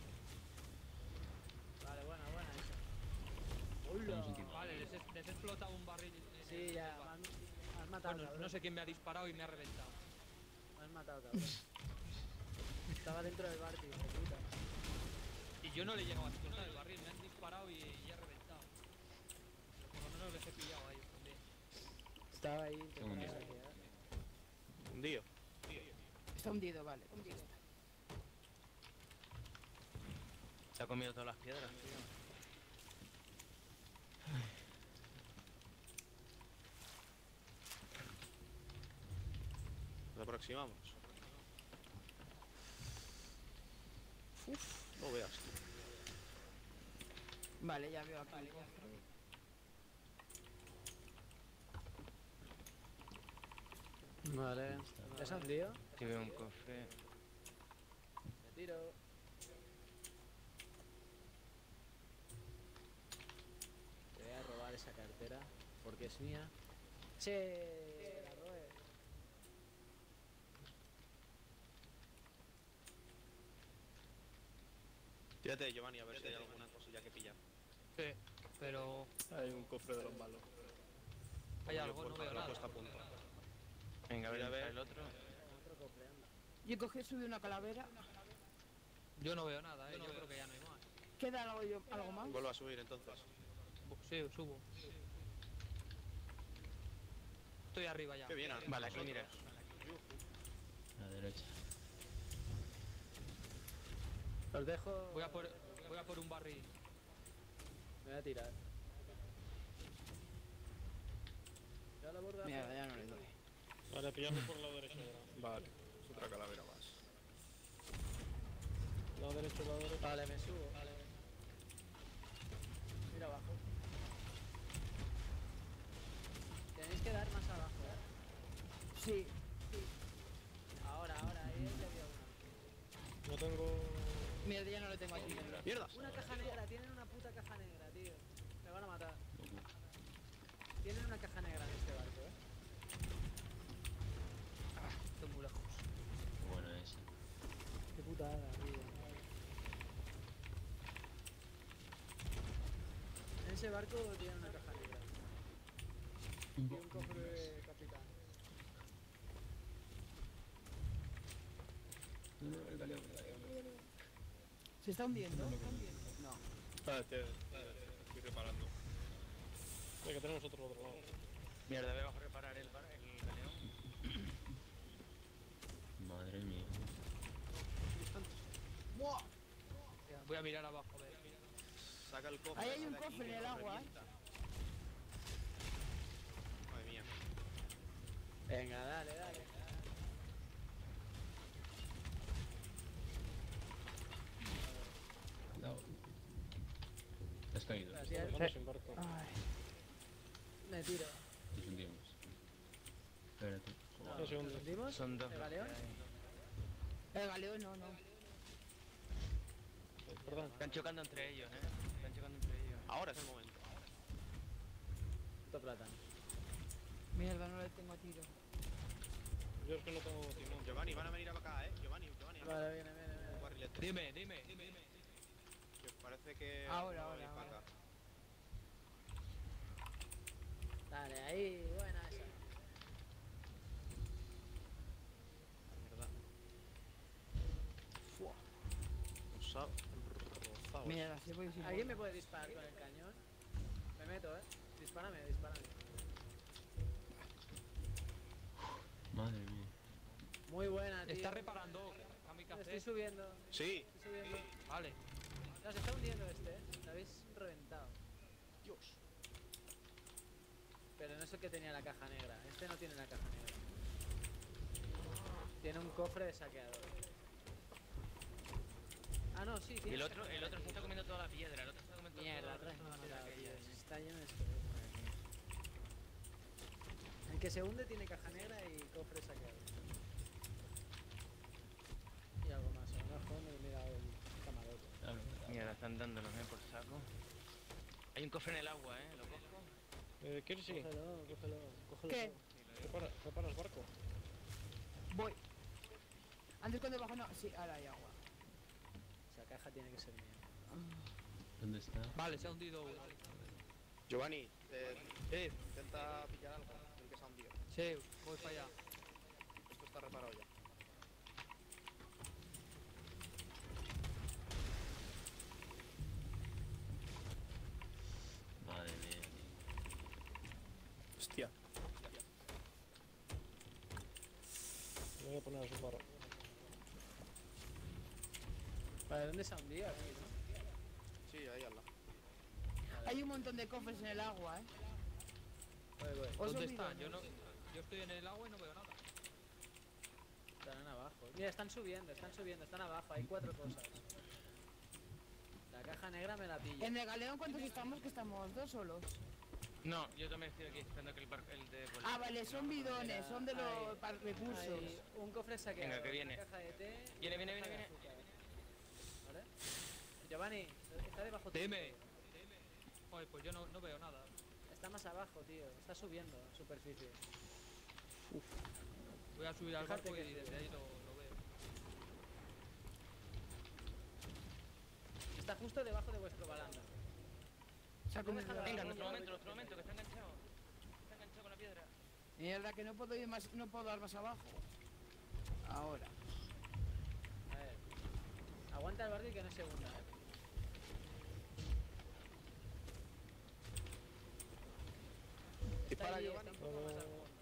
Speaker 5: Vale, buena esa.
Speaker 8: Estamos en tiempo.
Speaker 7: Vale, les he explotado un barril. en
Speaker 5: Sí,
Speaker 7: el
Speaker 5: ya,
Speaker 7: barco.
Speaker 5: me has matado,
Speaker 7: Bueno,
Speaker 5: cabrón.
Speaker 7: no sé quién me ha disparado y me ha reventado.
Speaker 5: Me has matado, cabrón. Estaba dentro del bar, tío, hijo de puta.
Speaker 7: Y yo no le he llegado a explotar el barril, me han disparado y he reventado. Pero por lo menos les he pillado a ellos también.
Speaker 5: Estaba ahí
Speaker 8: Segundo.
Speaker 5: intentando saquear.
Speaker 3: Hundido.
Speaker 2: Está hundido, vale. Hundido.
Speaker 1: Se ha comido todas las piedras, tío.
Speaker 3: Nos aproximamos. Uf, no veas tú.
Speaker 2: Vale, ya veo aquí el cofre.
Speaker 5: Vale. ¿Ya se han hundido?
Speaker 1: Aquí veo un cofre.
Speaker 5: Me tiro. Te voy a robar esa cartera porque es mía. Che, la robé.
Speaker 3: Tírate, Giovanni, a ver si hay alguna cosilla que pillar.
Speaker 7: Sí, pero
Speaker 3: Hay un cofre de los malos.
Speaker 7: hay algo, no veo nada.
Speaker 3: Puesta a punto.
Speaker 1: Venga, a ver,
Speaker 3: Mira, a ver.
Speaker 1: el otro.
Speaker 5: Otro cofre, anda.
Speaker 2: Yo cogí, subí una calavera.
Speaker 7: Yo no veo nada, yo creo que ya no hay más.
Speaker 2: ¿Queda algo más?
Speaker 3: Vuelvo a subir entonces.
Speaker 7: Sí, subo. Estoy arriba ya.
Speaker 3: Qué bien,
Speaker 1: Vale, aquí mira.
Speaker 8: A la derecha.
Speaker 5: Os dejo.
Speaker 7: Voy a por un barril.
Speaker 5: Me voy a tirar. Ya la borda.
Speaker 2: Mira, ya no le doy.
Speaker 4: Vale, pillarlo por el lado derecho ahora.
Speaker 3: Vale, es otra calavera más.
Speaker 4: Lado derecho.
Speaker 5: Vale, me subo. Mira abajo. Tenéis que dar más abajo,
Speaker 2: Sí.
Speaker 5: Ahora, ahí le dio una.
Speaker 4: No tengo...
Speaker 2: Mira, ya no lo tengo aquí.
Speaker 3: ¡Mierda!
Speaker 5: Una caja negra, tienen una puta caja negra, tío. Me van a matar. Tienen una caja negra en este barco,
Speaker 7: Estoy muy lejos.
Speaker 8: Buena esa.
Speaker 5: Qué putada, tío. En ese barco tienen una caja negra. Y un cofre de capitán.
Speaker 8: El galeón.
Speaker 2: ¿Se está hundiendo? No.
Speaker 3: Estoy reparando.
Speaker 4: Mira, que tenemos otro lado.
Speaker 1: Mierda, voy abajo a reparar el galeón.
Speaker 8: Madre mía.
Speaker 7: Voy a mirar abajo, a ver.
Speaker 3: Saca el cofre.
Speaker 2: Ahí hay
Speaker 3: ese
Speaker 2: un
Speaker 3: de aquí,
Speaker 2: cofre en
Speaker 3: que
Speaker 2: el
Speaker 3: nos
Speaker 2: agua,
Speaker 3: revienta.
Speaker 5: Venga, dale, dale.
Speaker 8: Cuidado. Te has caído.
Speaker 5: Gracias.
Speaker 4: Estamos dejando sin barco.
Speaker 2: Ay,
Speaker 5: Me tiro.
Speaker 8: Nos hundimos. Espérate.
Speaker 5: No,
Speaker 4: Dos segundos.
Speaker 5: ¿nos hundimos?
Speaker 1: Son dos.
Speaker 5: ¿El galeón?
Speaker 2: el galeón no.
Speaker 4: Perdón.
Speaker 1: Están chocando entre ellos, Están chocando entre ellos.
Speaker 3: Ahora es el momento.
Speaker 5: Puto plátano.
Speaker 2: Mierda, no le tengo tiro.
Speaker 4: Yo es que no tengo timón.
Speaker 3: Giovanni, van a venir para acá, Giovanni.
Speaker 5: Vale, viene, viene,
Speaker 3: Un
Speaker 5: viene.
Speaker 3: barrilete.
Speaker 7: Dime.
Speaker 3: Que parece que
Speaker 2: Ahora,
Speaker 3: van a venir
Speaker 2: ahora,
Speaker 3: para
Speaker 2: ahora.
Speaker 3: acá.
Speaker 5: Dale, ahí, buena esa.
Speaker 3: Mierda. Fua. Rozado.
Speaker 2: Mierda, sí voy sin
Speaker 5: ¿Alguien me
Speaker 2: bola.
Speaker 5: puede disparar con el cañón? Me meto, Dispárame.
Speaker 8: Madre mía.
Speaker 5: Muy buena, tío.
Speaker 7: Está reparando.
Speaker 5: Estoy
Speaker 7: Kamikaze.
Speaker 5: subiendo.
Speaker 3: Sí.
Speaker 5: Estoy subiendo.
Speaker 7: Vale.
Speaker 5: No, se está hundiendo este, Lo habéis reventado.
Speaker 3: Dios.
Speaker 5: Pero no es el que tenía la caja negra. Este no tiene la caja negra. Tiene un cofre de saqueador. Ah, no, sí,
Speaker 1: Y
Speaker 5: tiene.
Speaker 1: el otro se está comiendo toda la piedra. El otro se está comiendo
Speaker 5: Mierda,
Speaker 1: toda la piedra
Speaker 5: tío.
Speaker 1: aquella.
Speaker 5: Está lleno de esto. El que se hunde tiene caja negra y cofre saqueador. Y algo más. A lo mejor me he mirado el camarote.
Speaker 8: Claro.
Speaker 1: Mierda, están dándonos, por saco. Hay un cofre en el agua, ¿Lo cojo?
Speaker 4: ¿Quieres sí?
Speaker 5: Cógelo.
Speaker 2: ¿Qué?
Speaker 4: ¿Preparas barco?
Speaker 2: Voy. Antes cuando bajo no. Sí, ahora hay agua.
Speaker 5: Esa caja tiene que ser mía.
Speaker 8: ¿Dónde está?
Speaker 7: Vale, se ha hundido uno.
Speaker 3: Giovanni, intenta pillar algo del que se ha hundido.
Speaker 7: Sí, voy para allá.
Speaker 3: Esto está reparado ya.
Speaker 8: Madre mía, tío.
Speaker 3: Hostia.
Speaker 4: Me voy a poner a su barro.
Speaker 5: Vale, ¿dónde se ha hundido? Aquí, ¿no?
Speaker 3: Sí, ahí al lado.
Speaker 2: Hay un montón de cofres en el agua,
Speaker 5: Voy.
Speaker 2: Os
Speaker 7: ¿Dónde
Speaker 2: olvido,
Speaker 7: están? Yo estoy en el agua y no veo nada.
Speaker 5: Están abajo. Mira, están subiendo, están abajo. Hay 4 cosas. La caja negra me la pilla.
Speaker 2: En el galeón, ¿cuántos estamos? Que estamos 2 solos.
Speaker 1: No, yo también estoy aquí esperando que el barco, el de
Speaker 2: Ah, vale, son bidones, son de los recursos.
Speaker 5: Hay un cofre saqueador.
Speaker 1: Venga, que viene.
Speaker 5: Una caja de té. y
Speaker 1: Viene,
Speaker 5: una
Speaker 1: viene,
Speaker 5: caja de
Speaker 1: viene.
Speaker 5: azúcar. ¿Vale? Giovanni, está debajo tuyo.
Speaker 7: Dime. Joder, pues yo no veo nada.
Speaker 5: Está más abajo, tío. Está subiendo a superficie.
Speaker 7: Voy a subir al
Speaker 5: Fíjate
Speaker 7: barco
Speaker 5: que
Speaker 7: y
Speaker 5: sí.
Speaker 7: desde ahí lo veo.
Speaker 5: Está justo debajo de vuestro balandro.
Speaker 2: Saco mi
Speaker 5: Venga,
Speaker 1: Venga,
Speaker 2: dragón.
Speaker 1: nuestro momento, que está enganchado. Está enganchado con la piedra.
Speaker 2: Mierda, que no puedo ir más, no puedo dar más abajo. Ahora.
Speaker 5: A ver. Aguanta el barco y que no se hunda. Está
Speaker 3: Dispara,
Speaker 5: ahí,
Speaker 3: Giovanni.
Speaker 5: está un poco más al fondo.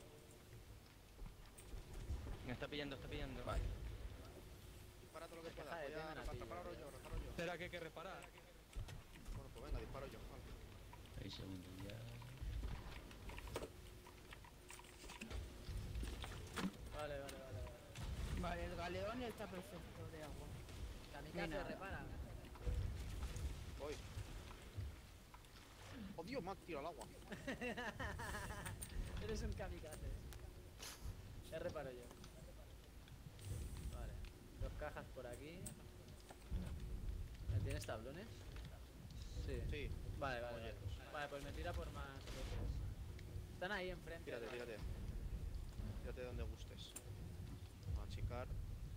Speaker 1: Me está pillando.
Speaker 3: Dispara todo lo que
Speaker 5: La
Speaker 3: pueda.
Speaker 5: caja de
Speaker 3: Voy a
Speaker 5: té me la pillo,
Speaker 3: reparo
Speaker 5: tío.
Speaker 3: yo.
Speaker 7: Espera, que hay que reparar.
Speaker 3: Bueno, pues venga, disparo yo. Vale.
Speaker 8: Ahí se hunden ya.
Speaker 5: Vale.
Speaker 2: Vale, el galeón está perfecto de agua.
Speaker 5: Kamikaze,
Speaker 2: Mira.
Speaker 5: repara.
Speaker 3: Voy. Oh, Dios, me ha tirado al agua.
Speaker 5: Eres un kamikaze. Ya reparo yo. Vale. 2 cajas por aquí. ¿Tienes tablones? Sí.
Speaker 3: Sí.
Speaker 5: Vale. Vale, pues me tira por más veces. Están ahí enfrente.
Speaker 3: Tírate. Tírate donde gustes. Vamos a achicar.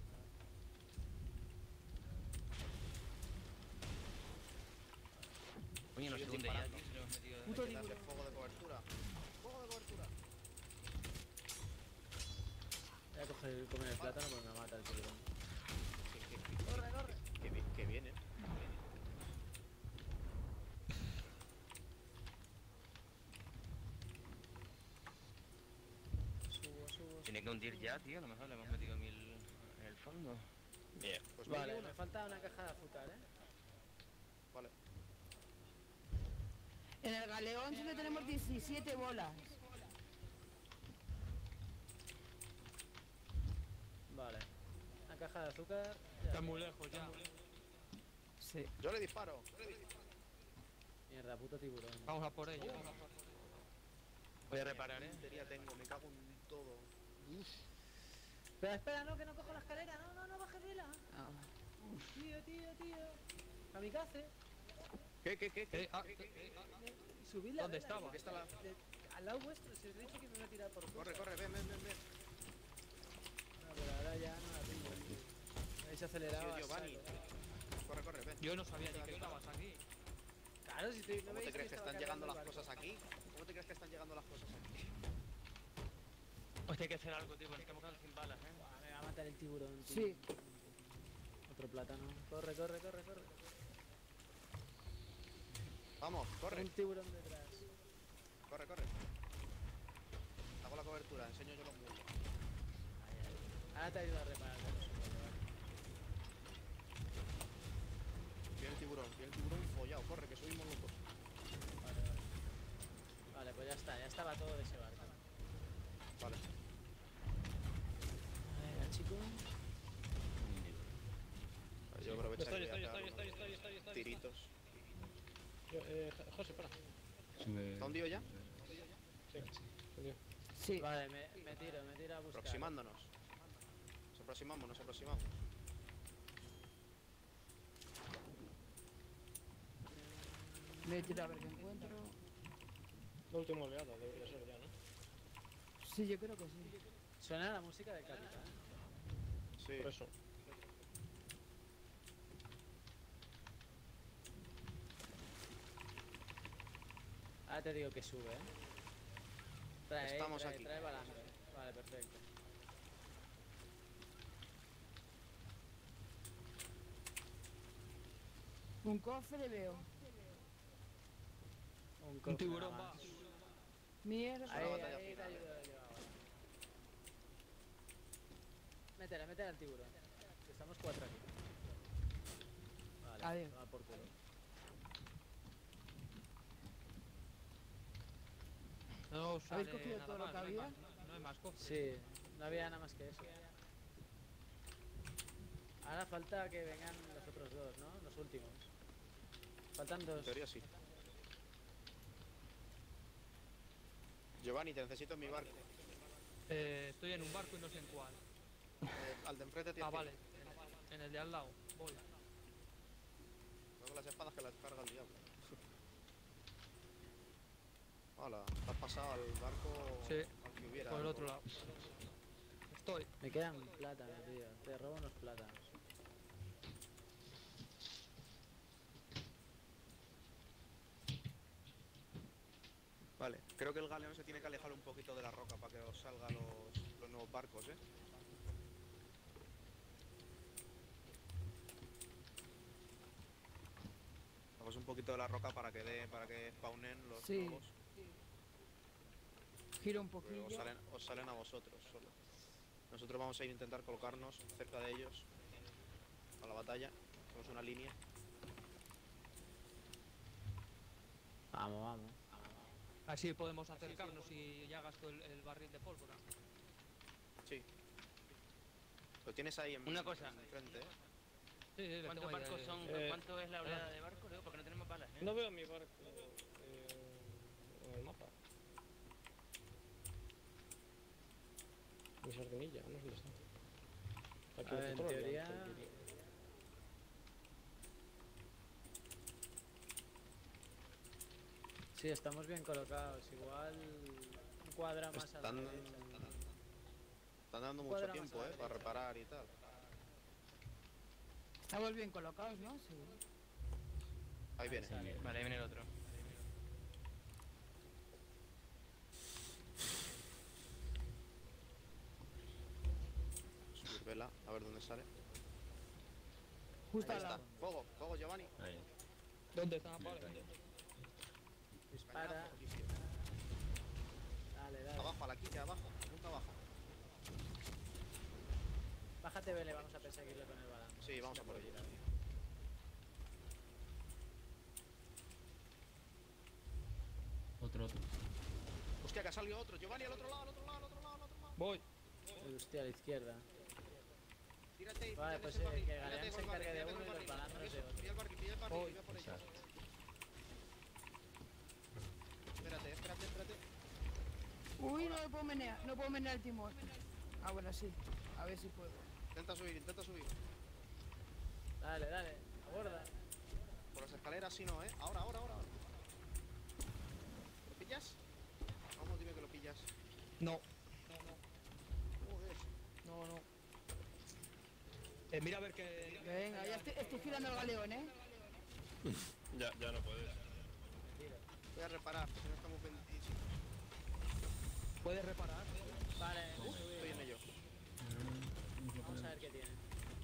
Speaker 1: Oye, no se
Speaker 3: Sigue
Speaker 1: hunde ya,
Speaker 3: disparando.
Speaker 1: tío. Se lo hemos metido.
Speaker 2: Puto
Speaker 3: Hay que darle fuego de cobertura. ¡Fuego de cobertura!
Speaker 5: Voy a comer el plátano porque me mata el tiburón.
Speaker 3: Corre. Que viene.
Speaker 5: Subo.
Speaker 1: Tiene que hundir ya, tío. A lo mejor le hemos metido 1000 en el fondo.
Speaker 3: Bien. Pues
Speaker 5: Vale,
Speaker 3: una.
Speaker 5: me falta una caja de azúcar,
Speaker 3: Vale.
Speaker 2: En el galeón solo tenemos 17 bolas.
Speaker 5: caja de azúcar.
Speaker 7: Está muy lejos ya.
Speaker 2: Sí.
Speaker 3: Yo le disparo.
Speaker 5: Mierda, puto tiburón.
Speaker 7: Vamos a por ello.
Speaker 1: Voy a reparar,
Speaker 3: Puntería tengo, me cago en todo.
Speaker 5: Pero espera, no, que no cojo la escalera. No, baje vela.
Speaker 2: Ah.
Speaker 5: Tío. Kamikaze.
Speaker 3: ¿Qué?
Speaker 5: Subid la
Speaker 7: ¿Dónde
Speaker 5: vela,
Speaker 7: estaba?
Speaker 3: ¿Qué está la...?
Speaker 5: Al lado vuestro, si os he dicho que me voy a tirar por
Speaker 3: Corre,
Speaker 5: cosas.
Speaker 3: ven.
Speaker 5: No, pero ahora ya no la pillo. Me habéis acelerado.
Speaker 3: Sí, Giovanni.
Speaker 5: a
Speaker 3: Corre, ven.
Speaker 7: Yo no sabía ni que estabas aquí.
Speaker 5: Claro, si estoy. ¿No
Speaker 3: ¿Cómo
Speaker 5: veis
Speaker 3: te crees que
Speaker 5: estaba
Speaker 3: están llegando las
Speaker 5: cargando el
Speaker 3: cosas
Speaker 5: barco?
Speaker 3: aquí? ¿Cómo te crees que están llegando las cosas aquí?
Speaker 1: Hostia, hay que hacer algo, tío, porque estamos quedando sin balas,
Speaker 5: Buah, me va a matar el tiburón, tío.
Speaker 2: Sí.
Speaker 5: Otro plátano. Corre.
Speaker 3: Vamos, corre.
Speaker 5: Un tiburón detrás.
Speaker 3: Corre. Hago la cobertura, enseño yo los muslos.
Speaker 5: Ahora te ayudo a reparar.
Speaker 3: Viene el tiburón follado. Corre, que subimos los dos.
Speaker 5: Vale, pues ya está. Ya estaba todo de ese barco.
Speaker 3: Vale.
Speaker 5: Venga, chico.
Speaker 3: Yo aprovecho
Speaker 4: Estoy.
Speaker 3: tiritos.
Speaker 4: José, para.
Speaker 8: Sube.
Speaker 3: ¿Está hundido ya?
Speaker 4: Tío.
Speaker 2: Sí.
Speaker 5: Vale, me tiro a buscar.
Speaker 3: Aproximándonos. Nos aproximamos.
Speaker 2: Me he tirado a ver qué encuentro.
Speaker 4: La última oleada debería ser ya, ¿no?
Speaker 2: Sí, yo creo que sí.
Speaker 5: Suena la música del capitán.
Speaker 3: Sí.
Speaker 4: Por eso.
Speaker 5: Ahora te digo que sube,
Speaker 3: Estamos aquí.
Speaker 5: Trae balance. Vale, perfecto.
Speaker 2: Un cofre veo.
Speaker 5: cofre
Speaker 7: Un tiburón
Speaker 5: nada
Speaker 7: va.
Speaker 5: más.
Speaker 2: Mierda.
Speaker 3: Ahí.
Speaker 5: Ahí,
Speaker 3: batalla
Speaker 5: ahí te
Speaker 3: final.
Speaker 5: ayudo yo ahora. Métela al tiburón. Que estamos 4 aquí. Vale,
Speaker 2: Adiós.
Speaker 5: va por culo.
Speaker 7: No sale
Speaker 2: cogido
Speaker 7: nada
Speaker 2: todo lo
Speaker 7: más,
Speaker 2: que
Speaker 7: no hay
Speaker 2: había?
Speaker 7: más, no hay más cofres.
Speaker 5: Sí, no había nada más que eso. Ahora falta que vengan los otros dos, ¿no? Los últimos. Faltan
Speaker 3: En
Speaker 5: dos.
Speaker 3: teoría sí. Giovanni, te necesito en mi barco.
Speaker 7: Estoy en un barco y no sé en cuál.
Speaker 3: Al de enfrente tienes
Speaker 7: Ah,
Speaker 3: que
Speaker 7: vale. En el de al lado. Voy.
Speaker 3: Luego las espadas que las carga el diablo. Hola, te has pasado al barco
Speaker 7: Sí,
Speaker 3: al que hubiera.
Speaker 7: Por el
Speaker 3: algo.
Speaker 7: otro lado. Estoy.
Speaker 5: Me quedan plátanos, tío. Te robo unos plátanos.
Speaker 3: Vale, creo que el galeón se tiene que alejar un poquito de la roca para que os salgan los nuevos barcos, ¿eh? Vamos un poquito de la roca para que spawnen los
Speaker 2: Sí.
Speaker 3: nuevos.
Speaker 2: Giro un
Speaker 3: Porque
Speaker 2: poquillo.
Speaker 3: os salen a vosotros solo. Nosotros vamos a ir a intentar colocarnos cerca de ellos a la batalla. Hacemos una línea.
Speaker 5: Vamos.
Speaker 7: Así podemos acercarnos y ya gasto el barril de pólvora.
Speaker 3: Sí. Lo tienes ahí
Speaker 1: Una cosa.
Speaker 3: enfrente, ¿eh?
Speaker 7: Sí, le
Speaker 1: ¿Cuántos
Speaker 7: tengo ahí
Speaker 1: barcos
Speaker 7: de-
Speaker 1: son? ¿Cuánto es la oleada de barcos? Digo, porque no tenemos balas, ¿eh?
Speaker 4: No veo mi barco en el mapa. Mi sardinilla, no sé dónde está. Aquí
Speaker 5: A ver, en
Speaker 4: otro
Speaker 5: teoría-
Speaker 4: lado,
Speaker 5: Sí, estamos bien colocados. Igual un cuadra más a la
Speaker 3: Están,
Speaker 5: derecha.
Speaker 3: están dando mucho
Speaker 5: Cuadra más
Speaker 3: tiempo,
Speaker 5: a la
Speaker 3: ¿eh? Para
Speaker 5: derecha.
Speaker 3: reparar y tal.
Speaker 2: Estamos bien colocados, ¿no? Sí.
Speaker 3: Ahí viene.
Speaker 5: sale.
Speaker 1: Vale, ahí viene el otro.
Speaker 3: Subir vela, a ver dónde sale.
Speaker 2: Justo
Speaker 3: Ahí
Speaker 2: al
Speaker 3: está.
Speaker 2: lado.
Speaker 3: Fuego, Giovanni.
Speaker 8: Ahí.
Speaker 7: ¿Dónde está?
Speaker 8: Sí,
Speaker 7: Vale.
Speaker 8: ahí.
Speaker 5: Dispara.
Speaker 3: Cañazo, limpio.
Speaker 5: Dale.
Speaker 3: Abajo, a la quilla, abajo. Nunca abajo.
Speaker 5: Bájate, Vele, vamos a perseguirle con el balón.
Speaker 3: Sí, vamos a por ello.
Speaker 8: Otro.
Speaker 3: Hostia, que ha salido otro. Giovanni, al otro lado.
Speaker 7: Voy.
Speaker 5: Hostia, a la izquierda.
Speaker 3: Tírate y
Speaker 5: Vale,
Speaker 3: píllale
Speaker 5: pues
Speaker 3: ese barril,
Speaker 5: que
Speaker 3: píllate
Speaker 5: Galeán se
Speaker 3: con el barril,
Speaker 5: encargue de
Speaker 3: píllate
Speaker 5: uno y
Speaker 3: con
Speaker 5: los
Speaker 3: el
Speaker 5: balandros
Speaker 3: barril.
Speaker 5: de otro.
Speaker 3: Pilla el barril y
Speaker 7: Voy.
Speaker 3: ve por ellos.
Speaker 8: Exacto.
Speaker 3: Espérate.
Speaker 2: Uy, no puedo menear, no puedo menear el timón. Ah, bueno, sí. A ver si puedo.
Speaker 3: Intenta subir.
Speaker 5: Dale, aborda.
Speaker 3: Por las escaleras sí no, ¿eh? Ahora. ¿Lo pillas? Vamos, dime que lo pillas.
Speaker 7: No,
Speaker 3: Joder.
Speaker 7: no. Mira a ver que...
Speaker 2: Venga, ya estoy girando el galeón, ¿eh?
Speaker 4: Ya no puedes.
Speaker 3: Voy a reparar, si no estamos benditísimos.
Speaker 7: ¿Puedes reparar?
Speaker 5: Vale,
Speaker 3: Estoy en ello.
Speaker 5: vamos a ver qué tienen.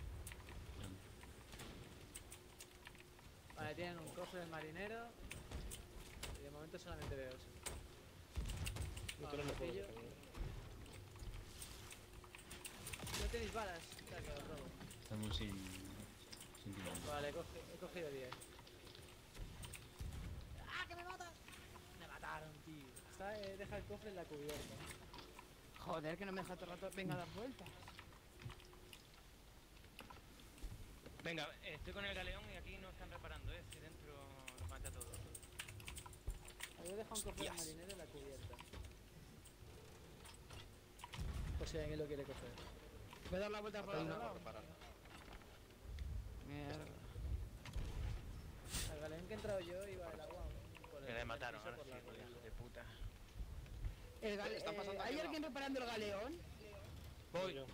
Speaker 5: Vale, tienen un cofre del marinero. Y de momento solamente veo eso.
Speaker 4: Nosotros no
Speaker 5: pillo.
Speaker 4: podemos.
Speaker 5: ¿No tenéis balas? Está que os robo.
Speaker 8: Estamos sin timón.
Speaker 5: Vale, he cogido 10. ¡Ah, que me matan! Me mataron, tío. Deja el cofre en la cubierta.
Speaker 2: Joder, que no me deja todo el rato. Venga a dar vueltas.
Speaker 1: Venga, estoy con el galeón y aquí no están reparando, si dentro los mata a todos.
Speaker 5: Había dejado un cofre del marinero en la cubierta. Pues si alguien lo quiere coger.
Speaker 2: Voy a dar la vuelta por el otro lado.
Speaker 3: Reparar.
Speaker 2: Mierda.
Speaker 5: Al galeón que he entrado yo iba el agua. Por
Speaker 1: Me mataron,
Speaker 5: piso
Speaker 1: ahora
Speaker 5: por
Speaker 1: sí,
Speaker 5: la
Speaker 1: por
Speaker 5: colina.
Speaker 1: hijos de puta.
Speaker 3: Están pasando
Speaker 2: ¿Hay
Speaker 3: aquí
Speaker 2: alguien reparando el galeón?
Speaker 7: Voy.
Speaker 4: Yo.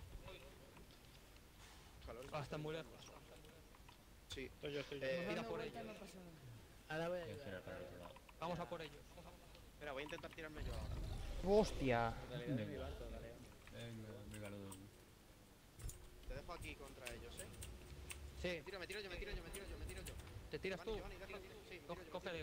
Speaker 3: Calor.
Speaker 7: Hasta muy lejos.
Speaker 3: Sí.
Speaker 4: Estoy yo.
Speaker 2: Pues
Speaker 7: Mira
Speaker 2: dando
Speaker 7: por
Speaker 2: vueltas
Speaker 7: ellos.
Speaker 2: no pasa nada.
Speaker 5: Ahora voy a
Speaker 8: Voy a
Speaker 5: ayudar.
Speaker 8: girar para el otro lado.
Speaker 7: Vamos a por ellos.
Speaker 3: Espera, voy a intentar tirarme yo ahora.
Speaker 6: ¡Hostia!
Speaker 5: En realidad es mi
Speaker 8: Venga.
Speaker 5: barco, galeón.
Speaker 8: Venga, megalodón.
Speaker 3: Te dejo aquí contra ellos, ¿eh?
Speaker 7: Sí,
Speaker 3: Me tiro yo.
Speaker 7: te tiras tú.
Speaker 3: Giovanni, déjalo. Sí, me tiro yo.
Speaker 7: Cógele.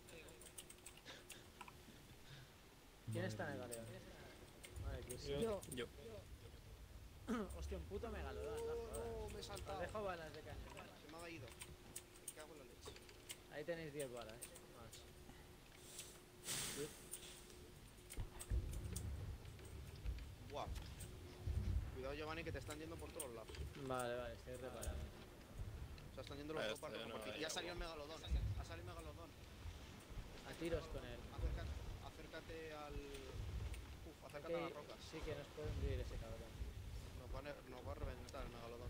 Speaker 5: ¿Quién está en el galeón? Vale, que sí.
Speaker 2: Yo.
Speaker 5: Hostia, un puto megalodón, no jodas.
Speaker 3: Me he
Speaker 5: Os
Speaker 3: saltado.
Speaker 5: dejo balas de cañón.
Speaker 3: Se me ha ido. Me cago en la leche.
Speaker 5: Ahí tenéis 10 balas. Más.
Speaker 3: Buah. Cuidado, Giovanni, que te están yendo por todos lados.
Speaker 5: Vale, estoy reparando.
Speaker 3: O sea, están yendo los
Speaker 4: Ah,
Speaker 3: dos
Speaker 4: está,
Speaker 3: barcos
Speaker 4: ya no
Speaker 3: por ti.
Speaker 4: hay
Speaker 3: Ya
Speaker 4: agua.
Speaker 3: salió el megalodón.
Speaker 5: A tiros con él.
Speaker 3: Acércate al... acércate
Speaker 5: Ok,
Speaker 3: a las rocas.
Speaker 5: sí que nos puede hundir ese cabrón.
Speaker 3: Nos va a reventar el megalodón.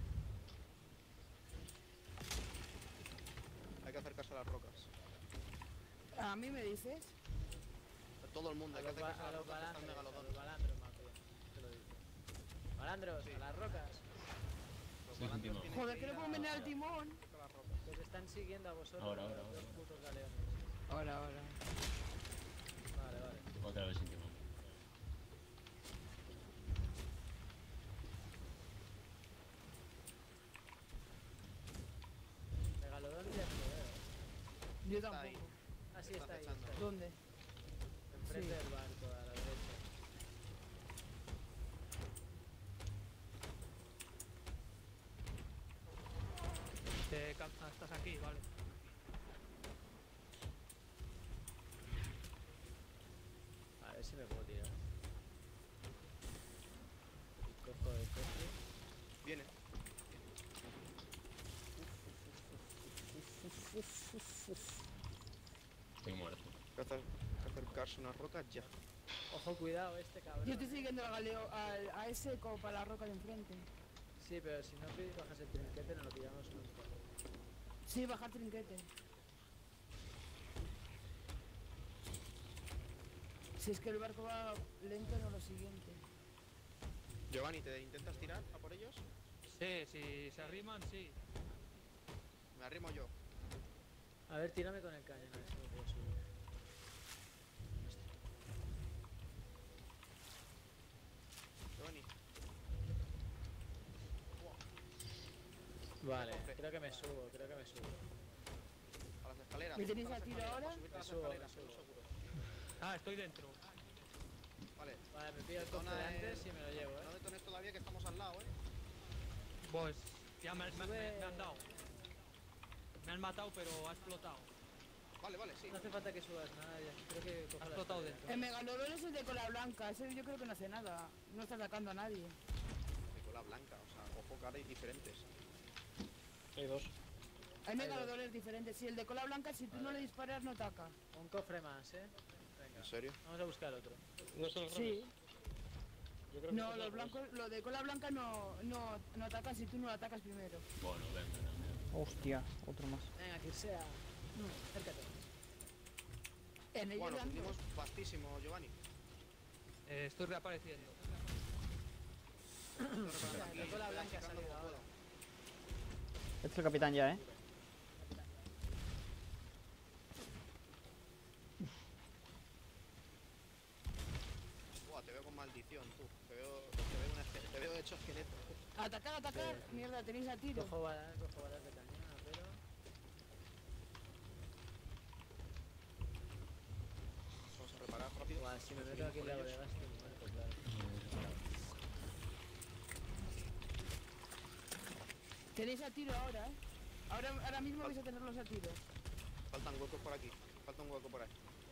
Speaker 3: Hay que acercarse a las rocas.
Speaker 2: ¿A mí me dices?
Speaker 3: A todo el mundo, hay que acercarse a
Speaker 5: A
Speaker 3: las
Speaker 5: los
Speaker 3: rocas que está el
Speaker 5: balandros, a
Speaker 3: megalodón.
Speaker 5: los balandros, más bien. Te lo digo. Balandros, a las rocas.
Speaker 3: Los
Speaker 8: Estoy sin
Speaker 3: balandros
Speaker 8: timón.
Speaker 3: tienen
Speaker 2: Joder,
Speaker 3: que
Speaker 2: que no
Speaker 3: ir
Speaker 2: puedo
Speaker 3: a-
Speaker 2: menear el timón.
Speaker 3: a las rocas.
Speaker 5: Pues están siguiendo a vosotros
Speaker 8: Ahora.
Speaker 5: los dos putos galeones.
Speaker 2: Ahora.
Speaker 5: Vale.
Speaker 8: Otra vez sin timón.
Speaker 5: Megalodón ya no lo veo.
Speaker 2: Yo
Speaker 3: Está
Speaker 2: tampoco.
Speaker 3: ahí.
Speaker 5: Ah, sí,
Speaker 3: Está
Speaker 5: está ahí.
Speaker 3: acechando.
Speaker 5: Está ahí.
Speaker 2: ¿Dónde?
Speaker 5: Enfrente
Speaker 2: Sí.
Speaker 5: del barco, a la derecha.
Speaker 7: Estás aquí, vale.
Speaker 5: A ver si me puedo tirar. Cojo el cofre.
Speaker 3: Viene.
Speaker 8: Estoy muerto.
Speaker 3: Hay que acercarse a unas rocas ya.
Speaker 5: Ojo, cuidado, este cabrón.
Speaker 2: Yo estoy siguiendo al galeo, a ese como para la roca de enfrente.
Speaker 5: Sí, pero si no bajas el trinquete no lo pillamos nunca.
Speaker 2: Sí, bajar trinquete. Si es que el barco va lento, no lo siguiente.
Speaker 3: Giovanni, ¿te intentas tirar a por ellos?
Speaker 7: Sí, si se arriman, sí.
Speaker 3: Me arrimo yo.
Speaker 5: A ver, tírame con el cañón, a ver si lo puedo subir.
Speaker 3: Giovanni.
Speaker 5: Vale,
Speaker 3: Cofre.
Speaker 5: creo que me subo.
Speaker 3: A las escaleras.
Speaker 2: ¿Me tenéis
Speaker 3: a las
Speaker 2: a tiro
Speaker 3: escaleras,
Speaker 2: ahora?
Speaker 3: para subirte a las
Speaker 5: Me subo,
Speaker 3: escaleras,
Speaker 5: me subo.
Speaker 3: estoy seguro.
Speaker 7: Ah, estoy dentro.
Speaker 3: Vale.
Speaker 5: Vale, me pillo el cofre
Speaker 3: Detona
Speaker 5: antes y me lo llevo,
Speaker 3: No detones todavía que estamos al lado,
Speaker 7: Pues ya me han
Speaker 5: Sube.
Speaker 7: dado. Me han matado, pero ha explotado.
Speaker 3: Vale, sí.
Speaker 5: No hace falta que subas nada, ya. Creo que cojo
Speaker 7: Ha
Speaker 5: la
Speaker 7: explotado
Speaker 5: escalera.
Speaker 7: dentro.
Speaker 2: El megalodón es el de cola blanca. Ese yo creo que no hace nada. No está atacando a nadie.
Speaker 3: De cola blanca, o sea. Ojo que ahora hay diferentes.
Speaker 4: Hay dos.
Speaker 2: Hay megalodores diferentes. Si el de cola blanca, si tú no le disparas, no ataca.
Speaker 5: Un cofre más, Venga,
Speaker 3: ¿En serio?
Speaker 5: vamos a buscar otro.
Speaker 4: ¿No son los
Speaker 2: Sí.
Speaker 4: grandes? Yo creo que
Speaker 2: No,
Speaker 4: son
Speaker 2: los
Speaker 4: los
Speaker 2: blancos, los de cola blanca no atacan si tú no lo atacas primero.
Speaker 8: Bueno, venga, la mierda.
Speaker 6: Hostia, otro más.
Speaker 5: Venga, que sea. Acércate.
Speaker 2: En ellos
Speaker 3: Bueno,
Speaker 2: dan
Speaker 3: fundimos bastísimo, Giovanni.
Speaker 7: Estoy reapareciendo.
Speaker 5: El de cola blanca ha salido ahora.
Speaker 6: Este es el capitán ya,
Speaker 3: Buah, te veo con maldición, tú. Te veo hecho esqueleto.
Speaker 2: Atacar, atacar. Mierda, tenéis a tiro.
Speaker 5: Cojo balas de cañón, pero...
Speaker 3: Vamos a reparar rápido.
Speaker 5: Buah, si me meto aquí en la bodega estoy muerto, claro.
Speaker 2: Tenéis a tiro ahora, Ahora mismo vais a tenerlos a tiro.
Speaker 3: Faltan huecos por aquí. Falta un hueco por ahí.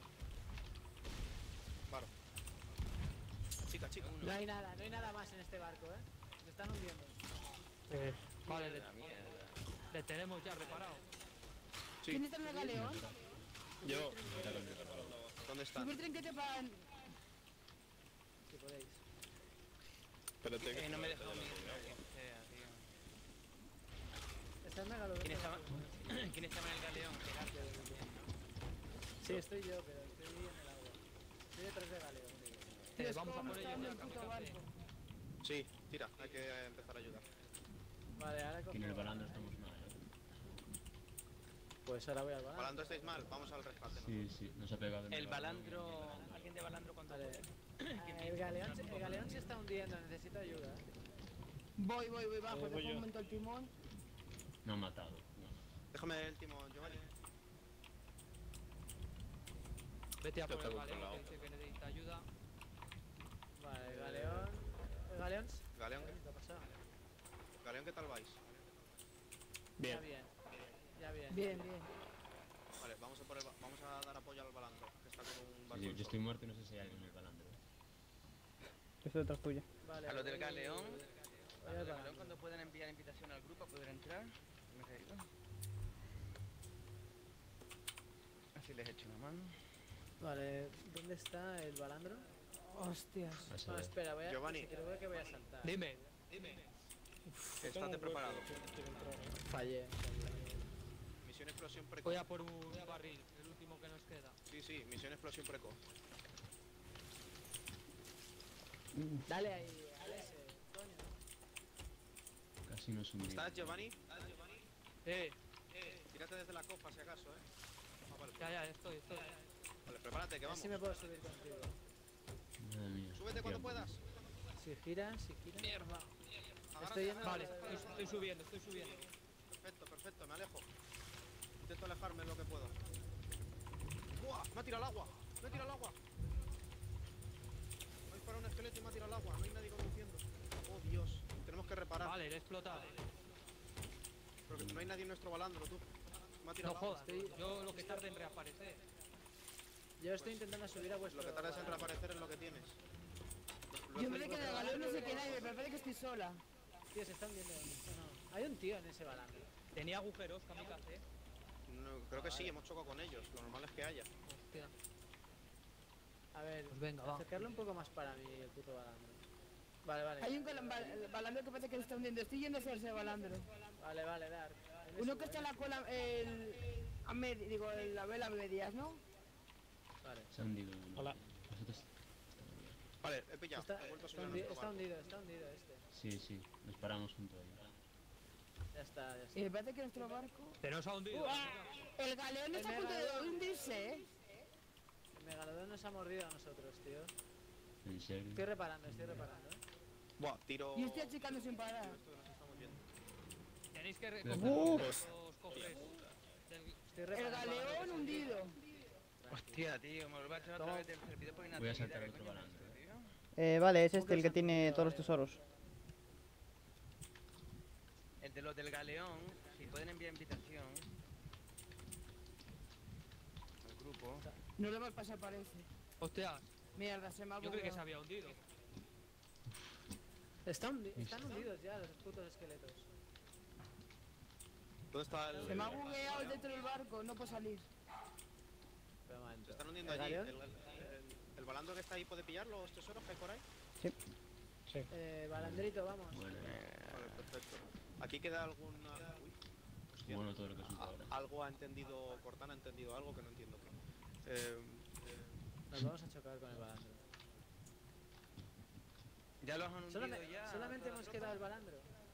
Speaker 3: Paro. Chica.
Speaker 5: No hay nada más en este barco, Se están hundiendo.
Speaker 7: Vale,
Speaker 1: La mierda.
Speaker 7: le tenemos ya reparado.
Speaker 3: Sí.
Speaker 2: ¿Quién está en el galeón?
Speaker 3: Yo. ¿Dónde está?
Speaker 2: Subir trinquete para...
Speaker 5: Si podéis.
Speaker 3: Espérate
Speaker 1: No me he dejado miedo. Sea, tío.
Speaker 5: Está el megalodón.
Speaker 1: ¿Quién estaba en el galeón? Gerardo, ¿no?
Speaker 5: Sí, estoy yo, pero estoy en el agua. Estoy detrás del galeón.
Speaker 2: Dios,
Speaker 7: vamos a
Speaker 2: cómo
Speaker 7: por
Speaker 2: está
Speaker 7: ellos
Speaker 2: en
Speaker 7: ya,
Speaker 2: el puto
Speaker 7: kamikaze.
Speaker 2: barco.
Speaker 3: Sí, tira. Hay que empezar a ayudar.
Speaker 5: Vale, ahora cojo...
Speaker 8: Aquí en el balandro estamos mal,
Speaker 5: Pues ahora voy al balandro.
Speaker 3: Balandro estáis mal. Vamos al rescate, ¿no?
Speaker 8: Sí, nos ha pegado
Speaker 1: El balandro. ¿Alguien de balandro cuánto?
Speaker 5: Vale. El galeón se está hundiendo, necesito ayuda.
Speaker 2: Voy, bajo.
Speaker 4: voy
Speaker 2: Dejo
Speaker 4: yo.
Speaker 2: un momento el timón.
Speaker 8: No han matado.
Speaker 3: Déjame el timón, Giovanni.
Speaker 7: Vete a por
Speaker 3: Está
Speaker 7: el
Speaker 3: del otro
Speaker 7: galeón
Speaker 3: lado.
Speaker 7: que dice que necesita ayuda.
Speaker 5: Vale, el galeón... ¿El galeón?
Speaker 3: Galeón,
Speaker 5: ¿Qué ha pasado?
Speaker 3: Galeón, ¿qué tal vais?
Speaker 5: Ya bien.
Speaker 2: Bien.
Speaker 3: Vale, vamos a dar apoyo al balandro, que está con un barco.
Speaker 8: Yo estoy muerto y no sé si hay alguien en el balandro.
Speaker 6: Yo estoy detrás tuya.
Speaker 5: Vale,
Speaker 1: A los del
Speaker 5: voy-
Speaker 1: galeón.
Speaker 5: voy
Speaker 1: A
Speaker 5: al
Speaker 1: los del
Speaker 5: balandro.
Speaker 1: galeón cuando puedan enviar invitación al grupo a poder entrar. Me he caído. Así les echo una mano.
Speaker 5: Vale, ¿dónde está el balandro?
Speaker 2: Hostias.
Speaker 8: A
Speaker 5: No,
Speaker 8: saber.
Speaker 5: espera,
Speaker 3: Giovanni.
Speaker 5: creo que voy a saltar.
Speaker 7: Dime.
Speaker 3: Estate preparado.
Speaker 5: Fallé.
Speaker 3: Misión explosión precoz.
Speaker 7: Voy a por un barril, el último que nos queda.
Speaker 3: Sí, misión explosión precoz.
Speaker 5: Dale ahí, Alex, coño.
Speaker 8: Casi nos hundimos.
Speaker 3: ¿Estás, Giovanni? Tírate desde la copa, si acaso, Ah, vale.
Speaker 7: Ya, estoy.
Speaker 3: Vale, prepárate, que
Speaker 5: A ver
Speaker 3: vamos.
Speaker 5: si me puedo subir contigo.
Speaker 8: Madre mía.
Speaker 3: Súbete cuando
Speaker 8: tiempo.
Speaker 3: puedas.
Speaker 5: Si gira.
Speaker 7: Mierda.
Speaker 3: Agárrate,
Speaker 5: yendo-
Speaker 7: Vale,
Speaker 3: agárrate.
Speaker 7: estoy subiendo.
Speaker 3: Perfecto, me alejo. Intento alejarme lo que puedo. ¡Buah! ¡Me ha tirado al agua! Me ha disparado un esqueleto y me ha tirado al agua. No hay nadie conduciendo. Oh, Dios. Tenemos que reparar.
Speaker 7: Vale, le he explotado.
Speaker 3: Pero que no hay nadie en nuestro balandro, tú. Me ha tirado
Speaker 7: No
Speaker 3: al agua.
Speaker 7: jodas, yo lo que tarde en reaparecer.
Speaker 5: Yo estoy intentando subir a vuestro...
Speaker 3: Lo que tardas en
Speaker 5: balandro.
Speaker 3: reaparecer es lo que tienes.
Speaker 2: Yo me que en el galeón no sé qué hay, me parece que estoy sola.
Speaker 5: Tío, se está hundiendo. No. Hay un tío en ese balandro.
Speaker 7: Tenía agujeros, kamikaze.
Speaker 3: No, creo que sí, hemos chocado con ellos. Lo normal es que haya.
Speaker 7: Hostia.
Speaker 5: A ver,
Speaker 7: Pues venga, va.
Speaker 5: acercarlo un poco más para mí, el puto balandro. Vale.
Speaker 2: Hay un balandro que parece que se está hundiendo. Estoy yendo hacia ese balandro.
Speaker 5: Vale, Dark. Ahí me
Speaker 2: Uno
Speaker 5: subo,
Speaker 2: que está en
Speaker 5: me
Speaker 2: la cola, en la vela a medias, ¿no?
Speaker 5: subo. Vale.
Speaker 8: Se ha hundido.
Speaker 4: Hola.
Speaker 8: Nosotros...
Speaker 3: Vale, he pillado.
Speaker 5: Está,
Speaker 3: He vuelto a
Speaker 5: está
Speaker 3: subir a
Speaker 5: hundi-
Speaker 3: nuestro
Speaker 5: está
Speaker 3: barco.
Speaker 5: hundido este.
Speaker 8: Sí, nos paramos junto a ellos.
Speaker 5: Ya está.
Speaker 2: Y me parece que nuestro barco...
Speaker 7: Te nos ha hundido.
Speaker 2: El galeón está a punto de hundirse,
Speaker 5: El megalodón nos ha mordido a nosotros, tío.
Speaker 8: ¿En serio?
Speaker 5: Estoy reparando,
Speaker 3: Buah, tiro.
Speaker 2: Y estoy achicando sin parar.
Speaker 3: Esto que nos estamos yendo.
Speaker 7: Tenéis que
Speaker 8: Uf.
Speaker 7: recoger los cofres.
Speaker 5: Estoy
Speaker 2: El
Speaker 5: reparando.
Speaker 2: galeón hundido.
Speaker 1: Hostia, tío, me vuelvo a echar otra vez del servidor por
Speaker 8: Voy a saltar
Speaker 1: inactividad.
Speaker 8: otro
Speaker 1: ¿Qué coño
Speaker 8: balandro,
Speaker 1: es esto, tío?
Speaker 6: Vale, es este el que tiene todos los tesoros.
Speaker 1: El de los del galeón, si pueden enviar invitación al grupo.
Speaker 2: No lo hemos pasado, parece.
Speaker 7: Hostia,
Speaker 2: Mierda, se me ha
Speaker 7: yo creí que se
Speaker 2: bugueado.
Speaker 7: había hundido.
Speaker 5: Están hundidos ya los putos esqueletos.
Speaker 3: ¿Dónde está el...?
Speaker 2: Se me ha bugueado dentro del barco, no puedo salir.
Speaker 5: Espera un momento.
Speaker 3: Se están hundiendo
Speaker 5: ¿El
Speaker 3: allí.
Speaker 5: galeón?
Speaker 3: El balandro que está ahí puede pillar los tesoros que hay por ahí.
Speaker 5: Balandrito, vamos.
Speaker 8: Bueno,
Speaker 3: Vale, perfecto. Aquí queda alguna... Uy, hostia.
Speaker 8: bueno todo lo que es un ahora.
Speaker 3: Algo ha entendido... Cortana ha entendido algo que no entiendo qué.
Speaker 5: Nos vamos a chocar con el balandro.
Speaker 1: Ya los han hundido ya.
Speaker 5: Solamente
Speaker 1: toda la
Speaker 5: hemos
Speaker 1: tropa.
Speaker 5: quedado el balandro.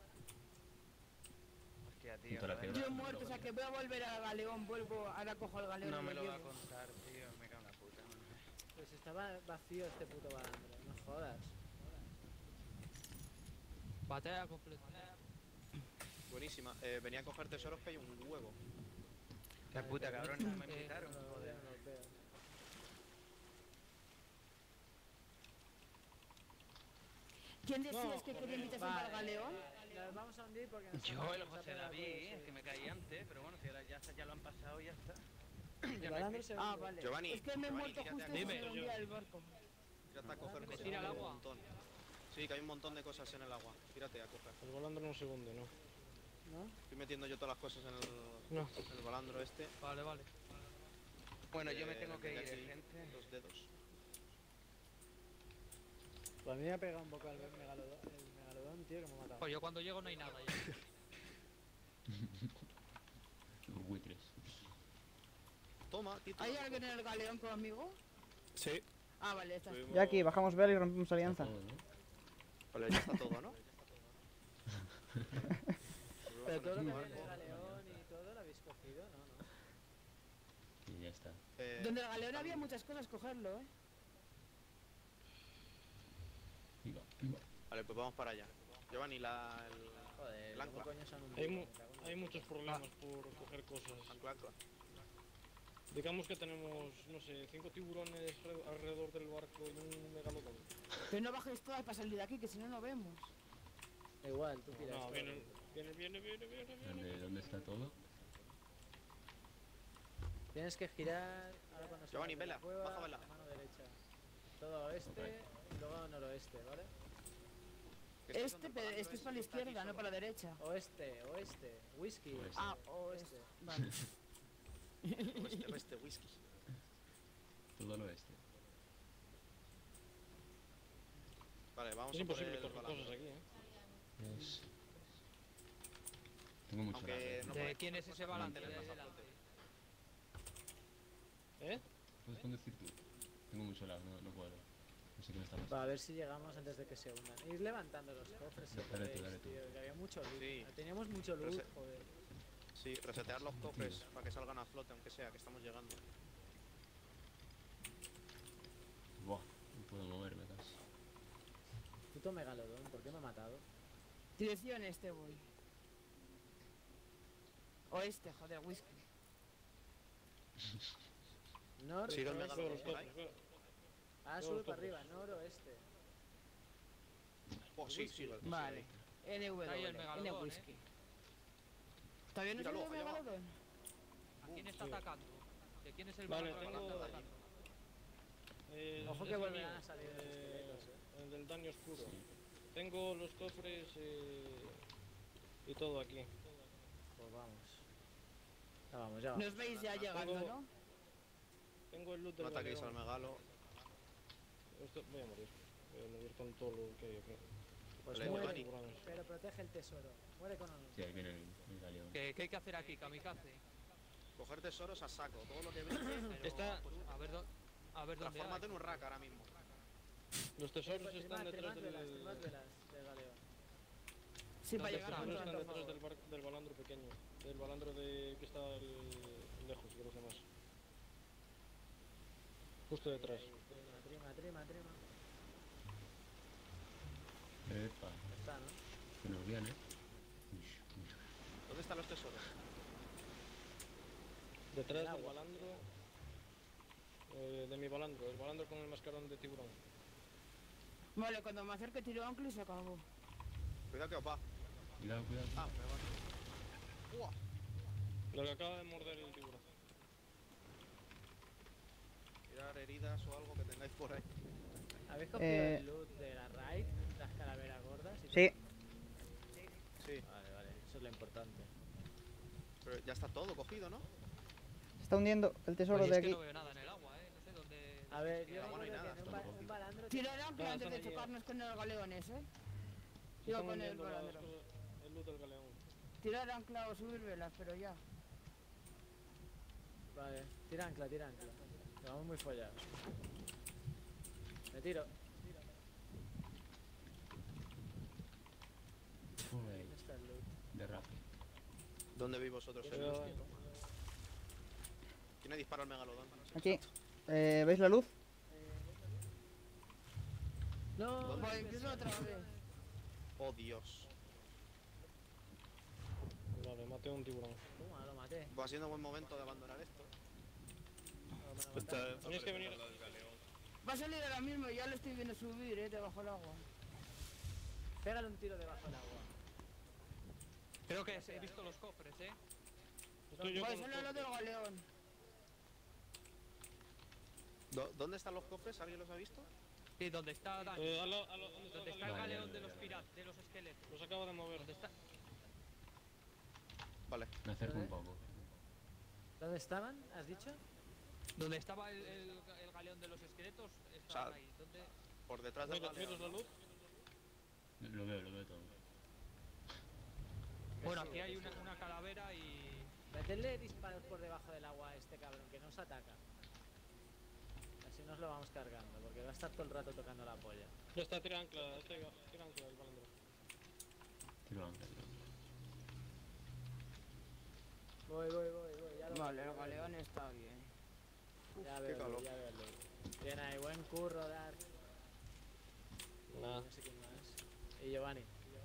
Speaker 1: Hostia, tío.
Speaker 8: Junto a la
Speaker 1: no
Speaker 8: piedra.
Speaker 2: Yo he muerto, o sea que voy a volver al galeón, vuelvo, ahora cojo el galeón
Speaker 1: No
Speaker 2: y
Speaker 1: me
Speaker 2: lo
Speaker 1: lo va a
Speaker 2: llevo.
Speaker 1: contar, tío. Me cago en la puta.
Speaker 5: Pues estaba vacío este puto balandro. No jodas.
Speaker 7: Batalla completa.
Speaker 3: buenísima. Venía a coger tesoros que hay un huevo.
Speaker 1: Qué puta cabrón, no me invitaron.
Speaker 5: No lo
Speaker 1: Joder.
Speaker 5: veo, no lo veo.
Speaker 2: ¿Quién decías que quería invitación para el galeón?
Speaker 5: Nos vamos a hundir porque nos
Speaker 1: Yo, el
Speaker 5: nos ha
Speaker 1: José
Speaker 5: pegado
Speaker 1: David,
Speaker 5: todo, sí.
Speaker 1: que me caí antes, pero bueno, si ahora ya lo han pasado y ya está.
Speaker 5: El
Speaker 1: Ya no hay
Speaker 5: balandro
Speaker 1: que-
Speaker 5: se
Speaker 2: Ah,
Speaker 5: hunde.
Speaker 2: vale.
Speaker 3: Giovanni,
Speaker 2: Es que me he
Speaker 3: Giovanni,
Speaker 2: muerto
Speaker 3: tírate
Speaker 2: justo
Speaker 3: aquí.
Speaker 2: y se
Speaker 4: Dime.
Speaker 2: me hundía el barco.
Speaker 3: Tírate a coger
Speaker 5: ¿Me
Speaker 3: cosas.
Speaker 7: tira al
Speaker 3: hay un
Speaker 7: agua?
Speaker 3: montón. Sí, que hay un montón de cosas en el agua. Tírate a coger.
Speaker 4: El balandro no se hunde, ¿no?
Speaker 5: ¿No?
Speaker 3: Estoy metiendo yo todas las cosas en
Speaker 4: No.
Speaker 3: el balandro este.
Speaker 7: Vale, vale.
Speaker 1: Bueno, yo me tengo que
Speaker 3: tengo
Speaker 1: ir,
Speaker 3: aquí
Speaker 1: gente.
Speaker 3: Los dedos.
Speaker 5: Pues a mí me ha pegado un poco el megalodón, tío, que me ha matado.
Speaker 7: Pues yo cuando llego no hay nada ya.
Speaker 8: Los buitres.
Speaker 3: Toma, Tito.
Speaker 2: ¿Hay alguien en el galeón conmigo?
Speaker 3: Sí.
Speaker 2: Ah, vale, está.
Speaker 6: Ya aquí, bajamos vela y rompemos alianza.
Speaker 8: Todo, ¿no?
Speaker 3: Vale, ya está todo, ¿no?
Speaker 5: Pero todo lo que
Speaker 3: Barco.
Speaker 5: había en el galeón y todo lo habéis cogido, ¿no?
Speaker 8: Y ya está.
Speaker 2: Donde el galeón había muchas cosas, cogerlo, ¿eh?
Speaker 8: Iba, iba.
Speaker 3: Vale, pues vamos para allá. Giovanni, el
Speaker 5: Joder,
Speaker 3: El ancla.
Speaker 5: ¿cómo coño se han
Speaker 4: Hay,
Speaker 5: hundido?
Speaker 4: mu-
Speaker 5: Me cago en la
Speaker 4: hay
Speaker 5: puta.
Speaker 4: muchos problemas por coger cosas.
Speaker 3: ancla, ancla.
Speaker 4: Digamos que tenemos, no sé, 5 tiburones alrededor del barco y un megalodón.
Speaker 2: Pero no bajéis todas para salir de aquí, que si no, no vemos.
Speaker 5: Igual, tú tiras.
Speaker 4: No,
Speaker 5: todo.
Speaker 4: viene.
Speaker 8: ¿Dónde está todo?
Speaker 5: Tienes que girar ahora cuando
Speaker 3: Giovanni,
Speaker 5: salgas de la
Speaker 3: vela,
Speaker 5: cueva,
Speaker 3: baja vela.
Speaker 5: mano derecha. Todo oeste y luego noroeste, ¿vale?
Speaker 3: Que este es
Speaker 2: Este,
Speaker 3: donde el balandro
Speaker 2: este es para la
Speaker 3: está aquí
Speaker 2: izquierda, no
Speaker 3: solo.
Speaker 2: para la derecha.
Speaker 5: Oeste, whisky.
Speaker 8: Oeste.
Speaker 2: Ah, oeste. Vale.
Speaker 3: Oeste, whisky.
Speaker 8: Todo al oeste.
Speaker 3: Vale, vamos
Speaker 4: Es
Speaker 3: a por
Speaker 4: imposible
Speaker 3: el
Speaker 4: coger
Speaker 3: balandro.
Speaker 4: cosas aquí, ¿eh?
Speaker 8: Es... Tengo mucho
Speaker 3: Aunque
Speaker 8: lag.
Speaker 3: no
Speaker 7: ¿De
Speaker 3: podéis
Speaker 7: quién es
Speaker 3: coger
Speaker 7: ese
Speaker 3: cosas
Speaker 7: balance
Speaker 3: para
Speaker 7: de
Speaker 3: tenerlas a
Speaker 7: delante?
Speaker 3: flote.
Speaker 4: ¿Eh?
Speaker 8: ¿Puedes conducir tú? Tengo mucho lag, no puedo. No sé qué me está pasando.
Speaker 5: Va, a ver si llegamos antes de que se hundan. Ir levantando los cofres si
Speaker 8: Dale tú,
Speaker 5: podéis,
Speaker 8: dale tú.
Speaker 5: tío, que había mucho loot.
Speaker 3: Sí.
Speaker 5: Teníamos mucho loot,
Speaker 3: Pero
Speaker 5: joder.
Speaker 3: Sí, resetear los cofres para que salgan a flote, aunque sea, que estamos llegando.
Speaker 8: Buah, no puedo moverme casi.
Speaker 5: Puto megalodón, ¿por qué me ha matado?
Speaker 2: Dirección este voy. Oeste, joder, whisky.
Speaker 5: Nor,
Speaker 3: Sigue el
Speaker 5: oeste,
Speaker 3: megalodón
Speaker 4: Los
Speaker 3: por
Speaker 4: cofres,
Speaker 3: ahí.
Speaker 5: Ah,
Speaker 4: todos
Speaker 5: sube
Speaker 4: los
Speaker 5: para
Speaker 4: cofres.
Speaker 5: arriba, noroeste.
Speaker 3: Oh, sí, sí, sí.
Speaker 2: Vale. NW,
Speaker 7: Ahí el
Speaker 2: N
Speaker 7: megalodón,
Speaker 2: whisky. ¿Todavía no
Speaker 3: Míralo,
Speaker 2: sale el
Speaker 3: allá abajo.
Speaker 2: megalodón?
Speaker 7: ¿A quién está
Speaker 4: Sí.
Speaker 7: atacando? ¿De quién es el
Speaker 4: Vale,
Speaker 7: balance que
Speaker 4: tengo-
Speaker 7: está atacando?
Speaker 5: Ojo
Speaker 4: es
Speaker 5: que
Speaker 4: el
Speaker 5: volverán
Speaker 4: mío,
Speaker 5: a salir los esqueletos,
Speaker 4: el del daño oscuro. Tengo los cofres y todo aquí.
Speaker 5: Pues vamos. Ya vamos, ya vamos.
Speaker 2: Nos veis ya llegando,
Speaker 4: Tengo-
Speaker 2: ¿no?
Speaker 4: Tengo el loot
Speaker 3: No
Speaker 4: del
Speaker 3: ataquéis al
Speaker 4: galeón.
Speaker 3: megalo.
Speaker 4: Voy a morir. Voy a morir con todo lo que hay aquí.
Speaker 5: Pues
Speaker 3: Vale,
Speaker 5: muere,
Speaker 3: Giovanni.
Speaker 4: Tiburones.
Speaker 5: pero protege el tesoro. Muere con honor.
Speaker 8: Sí, ahí viene el galeón.
Speaker 7: ¿Qué hay que hacer aquí, kamikaze?
Speaker 3: Coger tesoros a saco, todo lo que brille, pero
Speaker 7: Está...
Speaker 3: pues,
Speaker 7: A ver, a ver dónde
Speaker 3: transfórmate
Speaker 7: hay.
Speaker 3: en un rack ahora mismo.
Speaker 4: Los tesoros
Speaker 5: Pues
Speaker 4: están detrás del...
Speaker 5: velas del galeón.
Speaker 2: Sí, para
Speaker 7: ¿Dónde
Speaker 2: llegar
Speaker 7: está?
Speaker 2: con
Speaker 4: Los
Speaker 2: todo.
Speaker 4: están detrás del balandro pequeño. Del balandro de que está lejos de los demás. Justo detrás.
Speaker 5: Trima.
Speaker 8: Epa,
Speaker 5: Está, ¿no?
Speaker 8: que nos viene. Uy, uy.
Speaker 3: ¿Dónde están los tesoros?
Speaker 4: Detrás
Speaker 5: El
Speaker 4: del
Speaker 5: agua.
Speaker 4: balandro. De mi balandro. El balandro con el mascarón de tiburón.
Speaker 2: Vale, cuando me acerque tiro ancla y se acabó.
Speaker 3: Cuidado que os va.
Speaker 8: Cuidado, cuidado.
Speaker 3: Ah, me va. ¡Uah!
Speaker 4: Lo que acaba de morder el tiburón.
Speaker 3: Mirar heridas o algo que tengáis por ahí.
Speaker 5: ¿Habéis cogido el loot de la raid? las calaveras gordas? Y
Speaker 6: Sí.
Speaker 3: Sí,
Speaker 5: Vale, vale, eso es lo importante.
Speaker 3: pero ya está todo cogido, ¿no?
Speaker 6: Se está hundiendo el tesoro
Speaker 7: Oye,
Speaker 6: de
Speaker 7: es que
Speaker 6: aquí.
Speaker 7: no veo nada en el agua, no sé dónde.
Speaker 5: A ver, yo
Speaker 3: agua no hay
Speaker 5: recuerdo
Speaker 3: nada,
Speaker 5: que en
Speaker 8: tampoco.
Speaker 5: un balandro...
Speaker 2: Tirar ancla
Speaker 4: No,
Speaker 2: antes de
Speaker 4: están allí.
Speaker 2: chocarnos con el galeón ese.
Speaker 4: Se
Speaker 2: Digo,
Speaker 4: están
Speaker 2: con el
Speaker 4: hundiendo las
Speaker 2: balandro.
Speaker 4: cosas, el loot del galeón.
Speaker 2: Tirar ancla o subir velas, pero ya.
Speaker 5: Vale, tira ancla, tira ancla. Que vamos muy follados. Me tiro.
Speaker 8: Uy,
Speaker 5: ¿Dónde está el loot?
Speaker 8: derrape.
Speaker 3: ¿Dónde veis vosotros?
Speaker 4: Pero,
Speaker 3: ¿Quién ha disparado el megalodón?
Speaker 6: Aquí. ¿Veis la luz?
Speaker 5: No,
Speaker 3: ¿Dónde?
Speaker 2: Pues empiezo otra vez.
Speaker 3: Oh, Dios.
Speaker 4: vale, maté a un tiburón.
Speaker 5: Toma, lo maté.
Speaker 3: Va siendo buen momento de abandonar esto.
Speaker 5: No, me lo mataron.
Speaker 4: Tenéis que venir.
Speaker 2: Va a salir ahora mismo, ya lo estoy viendo subir, debajo del agua.
Speaker 5: Pégale un tiro debajo del agua.
Speaker 7: Creo que he visto los cofres,
Speaker 4: Estoy yo
Speaker 2: Pues
Speaker 4: con
Speaker 2: solo lo del galeón.
Speaker 3: ¿Dónde están los cofres? ¿Alguien los ha visto?
Speaker 7: Sí, donde está Dani.
Speaker 4: ¿Dónde
Speaker 7: ¿Dónde está el
Speaker 8: Vale,
Speaker 7: galeón
Speaker 8: vale,
Speaker 7: de los
Speaker 8: vale.
Speaker 7: piratas, de los esqueletos?
Speaker 4: Los acabo de mover.
Speaker 7: ¿Dónde está?
Speaker 3: Vale.
Speaker 8: Me acerco un
Speaker 5: ¿Dónde?
Speaker 8: poco.
Speaker 5: ¿Dónde estaban? ¿Has dicho?
Speaker 7: ¿Dónde estaba el galeón de los esqueletos? Estaban ahí. ¿Dónde?
Speaker 3: Por detrás del
Speaker 4: ¿Miras
Speaker 3: galeón.
Speaker 4: la luz?
Speaker 8: Lo veo todo.
Speaker 7: Bueno, aquí hay una calavera y...
Speaker 5: Meterle disparos por debajo del agua a este cabrón que nos ataca. Así nos lo vamos cargando, porque va a estar todo el rato tocando la polla.
Speaker 4: Ya está, tira ancla, tira ancla el balandro.
Speaker 8: Tiro ancla, tío.
Speaker 5: Voy, ya lo
Speaker 2: Vale,
Speaker 5: veo,
Speaker 2: el galeón está bien.
Speaker 5: Ya
Speaker 3: qué
Speaker 5: veo,
Speaker 3: calor.
Speaker 5: ya veo. Bien ahí, buen curro, Dark.
Speaker 4: Nada.
Speaker 5: No sé quién más. Y Giovanni.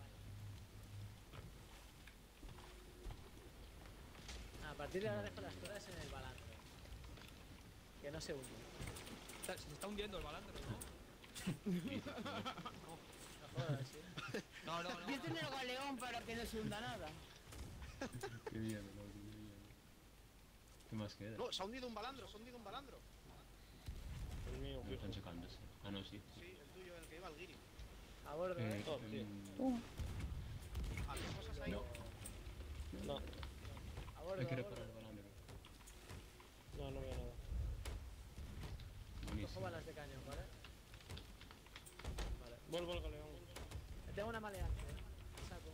Speaker 5: A partir de ahora dejo las cosas en el balandro. Que no se hunde.
Speaker 7: Se está hundiendo el balandro, ¿no?
Speaker 5: No jodas, sí.
Speaker 7: No.
Speaker 2: Empieza en el galeón para que no se hunda nada.
Speaker 8: Qué bien, loco, qué bien. ¿Qué más queda?
Speaker 3: No, se ha hundido un balandro, se ha hundido un balandro.
Speaker 4: El mío,
Speaker 8: No
Speaker 4: fijo.
Speaker 8: están chocándose. Ah, no, sí.
Speaker 3: Sí, el tuyo, el que iba al guiri.
Speaker 5: A bordo,
Speaker 4: Top, tío.
Speaker 3: ¿Había cosas ahí?
Speaker 8: No,
Speaker 4: No,
Speaker 5: A bordo,
Speaker 8: hay que
Speaker 5: a bordo.
Speaker 8: reparar el balandro.
Speaker 4: no veo nada.
Speaker 5: Cojo
Speaker 8: Buenísimo.
Speaker 5: balas de cañón, ¿vale? Vale.
Speaker 4: Vuelvo al galeón.
Speaker 5: Tengo una maleante. Saco.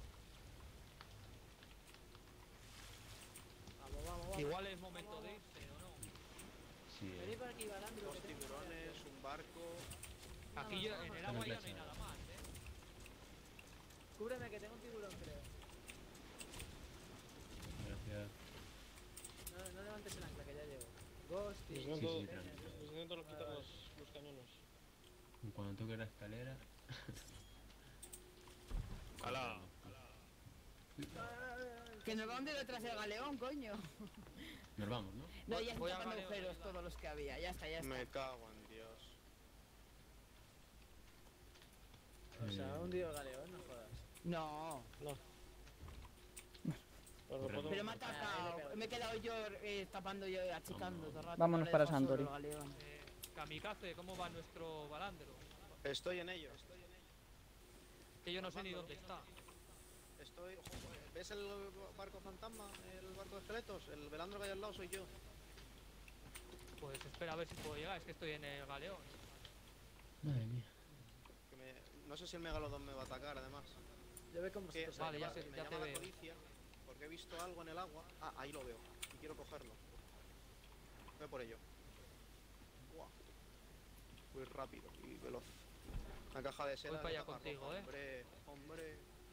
Speaker 5: Vamos.
Speaker 7: Igual es momento de irse, ¿o no?
Speaker 8: Sí,
Speaker 5: Vení por aquí, balandro.
Speaker 3: Dos
Speaker 5: que tengo
Speaker 3: tiburones, un barco.
Speaker 7: Aquí yo, en el agua ya no hay nada más,
Speaker 5: Cúbreme que tengo un tiburón, creo.
Speaker 8: gracias.
Speaker 5: No levantes el ancla, que ya llego. Ghost,
Speaker 8: Sí,
Speaker 4: Necesito,
Speaker 8: sí, tranquilo.
Speaker 4: necesito quitar los cañones.
Speaker 8: Cuando toque la escalera...
Speaker 3: ¡Hala!
Speaker 2: Que nos va a hundir detrás del galeón, coño.
Speaker 8: Nos vamos, ¿no?
Speaker 2: No, ya
Speaker 7: Voy
Speaker 2: están
Speaker 7: al
Speaker 2: tapando
Speaker 7: galeón,
Speaker 2: agujeros todos los que había. Ya está.
Speaker 3: Me cago en Dios.
Speaker 5: O sea, ha hundido el galeón, no jodas.
Speaker 2: No,
Speaker 4: Pero
Speaker 8: Correcto.
Speaker 4: podemos-
Speaker 2: pero me ha atacado. Me he quedado yo tapando yo, achicando todo el rato.
Speaker 6: Vámonos
Speaker 2: no le
Speaker 6: para
Speaker 2: dejo solo
Speaker 6: Santori.
Speaker 2: el galeón.
Speaker 7: Kamikaze, ¿cómo va nuestro balandro?
Speaker 3: Estoy en ello.
Speaker 7: Que yo no sé ni dónde está.
Speaker 3: ¿Ves el barco fantasma? El barco de esqueletos. El velandro que hay al lado soy yo.
Speaker 7: Pues espera a ver si puedo llegar, es que estoy en el galeón.
Speaker 8: Madre mía.
Speaker 3: No sé si el megalodón me va a atacar, además.
Speaker 5: Yo veo como
Speaker 3: Que,
Speaker 5: vosotros.
Speaker 7: Vale, ya
Speaker 3: me
Speaker 7: sé,
Speaker 3: me
Speaker 7: ya
Speaker 3: llama
Speaker 7: te
Speaker 3: la
Speaker 7: veo.
Speaker 3: codicia porque he visto algo en el agua. Ah, ahí lo veo. Y quiero cogerlo. Voy por ello. Buah. Muy rápido y veloz. Una caja de seda.
Speaker 7: Voy para
Speaker 3: de
Speaker 7: allá
Speaker 3: caja
Speaker 7: contigo,
Speaker 3: roja.
Speaker 7: ¿eh?
Speaker 3: Hombre.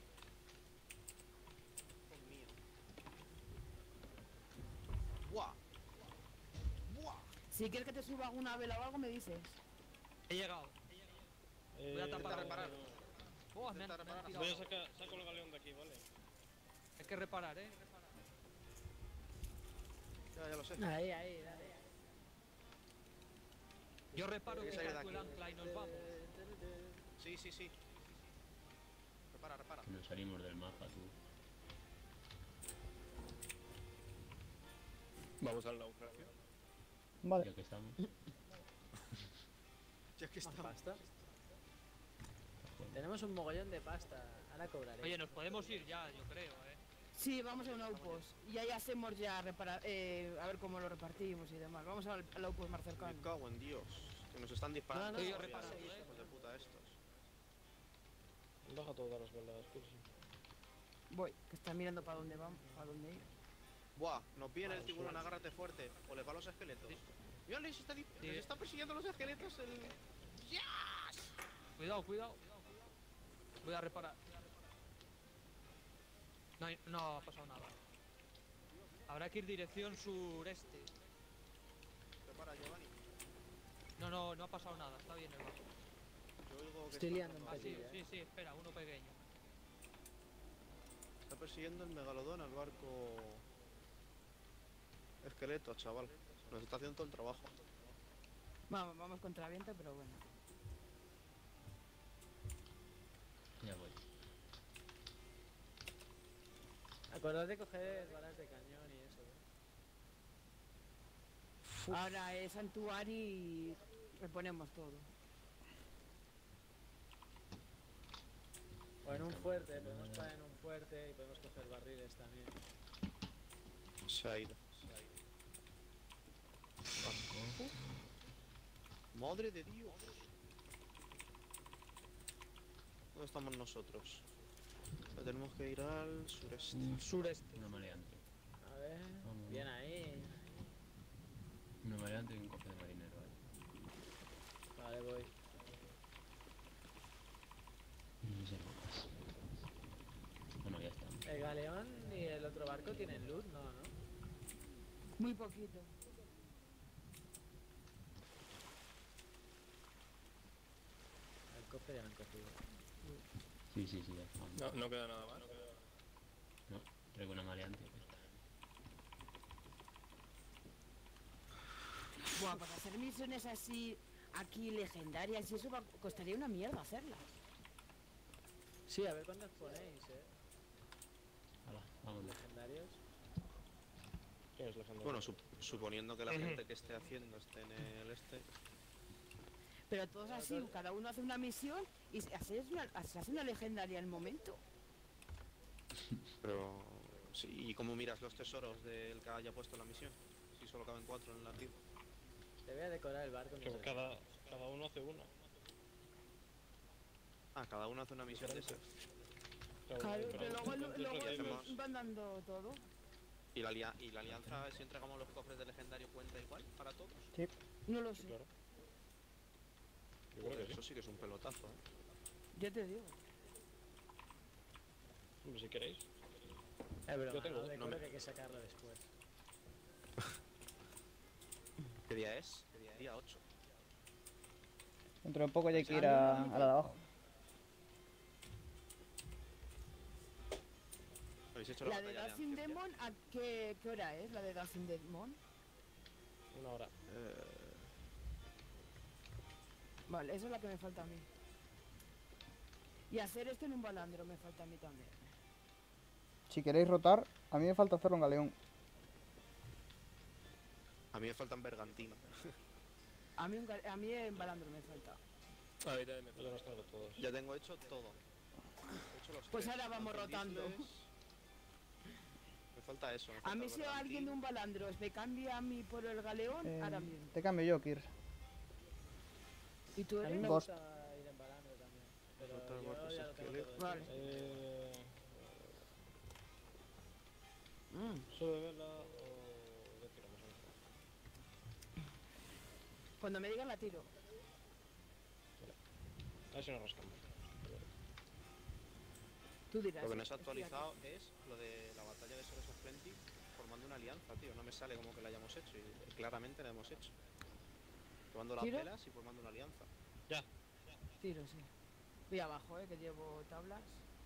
Speaker 3: Dios mío. Buah. Buah.
Speaker 2: Si quieres que te suba alguna vela o algo, me dices.
Speaker 7: He llegado. Voy a tapar
Speaker 3: reparar.
Speaker 7: Oh,
Speaker 3: Intenta reparar.
Speaker 7: tirado.
Speaker 4: Voy a saco el galeón de aquí, ¿vale?
Speaker 7: Hay que reparar,
Speaker 3: Ya lo sé.
Speaker 5: Ahí, dale.
Speaker 7: Yo reparo
Speaker 3: Hay que
Speaker 7: que
Speaker 3: salir de
Speaker 7: saco el
Speaker 3: aquí.
Speaker 7: ancla y nos vamos.
Speaker 3: Sí. Repara.
Speaker 8: Que nos salimos del mapa, tú.
Speaker 9: Vamos al naufragio.
Speaker 6: Vale.
Speaker 8: Ya que estamos.
Speaker 3: Ya que
Speaker 5: Más
Speaker 3: estamos.
Speaker 5: pasta.
Speaker 8: Joder.
Speaker 5: Tenemos un mogollón de pasta. Ahora cobraré.
Speaker 7: Oye, nos podemos ir ya, yo creo,
Speaker 2: Sí, vamos a un outpost. Y ahí hacemos ya a ver cómo lo repartimos y demás. Vamos al outpost más
Speaker 3: Me
Speaker 2: cercano.
Speaker 3: cago en Dios. Que nos están disparando.
Speaker 5: No, no,
Speaker 3: todavía,
Speaker 7: reparo,
Speaker 3: los
Speaker 7: ¿eh?
Speaker 3: hijos de puta estos.
Speaker 4: Baja todas las velas, Kirsi.
Speaker 2: Voy, que está mirando para dónde vamos, para dónde ir.
Speaker 3: Buah, nos viene el tiburón, agárrate fuerte. O le va a los esqueletos. Mira, les está persiguiendo los esqueletos el...
Speaker 7: Cuidado, cuidado. Voy a reparar. No ha pasado nada. Habrá que ir dirección sureste.
Speaker 3: Prepara, Giovanni.
Speaker 7: No ha pasado nada, está bien el barco.
Speaker 3: Yo oigo que
Speaker 5: Estoy
Speaker 3: está
Speaker 5: liando un
Speaker 3: pasando.
Speaker 5: pelillo,
Speaker 7: Sí, espera, uno pequeño.
Speaker 3: Está persiguiendo el megalodón al barco... Esqueleto, chaval. Nos está haciendo todo el trabajo.
Speaker 2: Vamos contra viento, pero bueno.
Speaker 8: Ya voy.
Speaker 5: Acordad de coger balas de cañón y eso,
Speaker 2: Ahora es santuario y reponemos todo.
Speaker 5: O en un fuerte, podemos parar en un fuerte y podemos coger barriles también.
Speaker 3: Se ha ido. Madre de Dios. ¿Dónde estamos nosotros? Tenemos que ir al sureste.
Speaker 7: Sureste.
Speaker 8: Una maleante.
Speaker 5: A ver,
Speaker 8: Vamos.
Speaker 5: bien ahí.
Speaker 8: Una maleante y un cofre de marinero,
Speaker 5: Vale, voy.
Speaker 8: No sé más. Bueno, ya está.
Speaker 5: El galeón y el otro barco tienen luz, no, ¿no?
Speaker 2: Muy poquito.
Speaker 5: El cofre ya lo han cogido.
Speaker 8: Sí, ya está.
Speaker 4: No queda nada más.
Speaker 8: No, traigo una maleante.
Speaker 2: Buah, para hacer misiones así aquí legendarias y eso costaría una mierda hacerlas.
Speaker 5: Sí, a ver cuántas ponéis,
Speaker 8: Hala, vámonos.
Speaker 5: legendarios.
Speaker 4: ¿Quién es legendario?
Speaker 3: Bueno, suponiendo que la gente que esté haciendo esté en el este.
Speaker 2: Pero todos así, cada uno hace una misión y se hace una legendaria al momento.
Speaker 3: Pero... Sí, ¿y cómo miras los tesoros del que haya puesto la misión? Si solo caben 4 en el archivo.
Speaker 5: Te voy a decorar el barco.
Speaker 4: Que
Speaker 5: mientras-
Speaker 4: cada uno hace una.
Speaker 3: Ah, cada uno hace una misión de esas.
Speaker 2: Claro,
Speaker 4: pero
Speaker 2: pero luego
Speaker 3: lo que hacemos-
Speaker 2: van dando todo.
Speaker 3: ¿Y la alianza, si entregamos los cofres de legendario, cuenta igual para todos?
Speaker 2: No lo
Speaker 4: Sí,
Speaker 2: sé,
Speaker 4: claro. Yo creo que sí.
Speaker 3: Eso sí que es un pelotazo, ¿eh?
Speaker 2: ya te digo.
Speaker 4: Hombre, si queréis.
Speaker 5: Pero
Speaker 4: Yo tengo,
Speaker 5: no,
Speaker 3: no me-
Speaker 5: que hay que sacarlo después.
Speaker 3: ¿Qué día es? Día 8.
Speaker 6: Dentro de poco ya hay que ir a la de abajo.
Speaker 3: ¿Habéis hecho
Speaker 2: La de
Speaker 3: batalla
Speaker 2: Dancing
Speaker 3: Ancients ya?
Speaker 2: Demon, ¿a qué hora es la de Dancing Demon?
Speaker 4: Una hora.
Speaker 2: Vale, esa es la que me falta a mí. Y hacer esto en un balandro me falta a mí también.
Speaker 6: Si queréis rotar, a mí me falta hacerlo en galeón.
Speaker 3: A mí me faltan bergantina.
Speaker 2: A mí en balandro me falta.
Speaker 4: A ver, me los tengo todos.
Speaker 3: Ya tengo hecho todo. He hecho los
Speaker 2: Pues
Speaker 3: 3,
Speaker 2: ahora vamos
Speaker 3: Dancing
Speaker 2: rotando.
Speaker 3: Displays. Me falta eso. me
Speaker 2: A
Speaker 3: falta
Speaker 2: mí
Speaker 3: el
Speaker 2: si
Speaker 3: bergantín.
Speaker 2: alguien de un balandro me cambia a mí por el galeón, ahora mismo.
Speaker 6: Te cambio yo, Kir.
Speaker 2: ¿Y tú
Speaker 5: A mí
Speaker 2: eres?
Speaker 5: me
Speaker 6: Ghost.
Speaker 5: gusta ir en balandro también. Pero
Speaker 3: Falta el
Speaker 5: yo
Speaker 3: barco
Speaker 5: ya lo tengo
Speaker 3: esqueleto.
Speaker 5: todo.
Speaker 2: Vale.
Speaker 4: ¿Solo de vela o de tiramos a nosotros?
Speaker 2: Cuando me digan la tiro.
Speaker 4: A ver si nos rascamos.
Speaker 2: Tú dirás.
Speaker 3: Lo que no
Speaker 2: estoy
Speaker 3: se ha actualizado es lo de la batalla de Swords of Plenty formando una alianza, tío. No me sale como que la hayamos hecho y claramente la hemos hecho. Tomando las
Speaker 2: ¿Tiro?
Speaker 3: velas y formando una alianza.
Speaker 2: aquí. Tiro, sí. Voy abajo, que llevo tablas.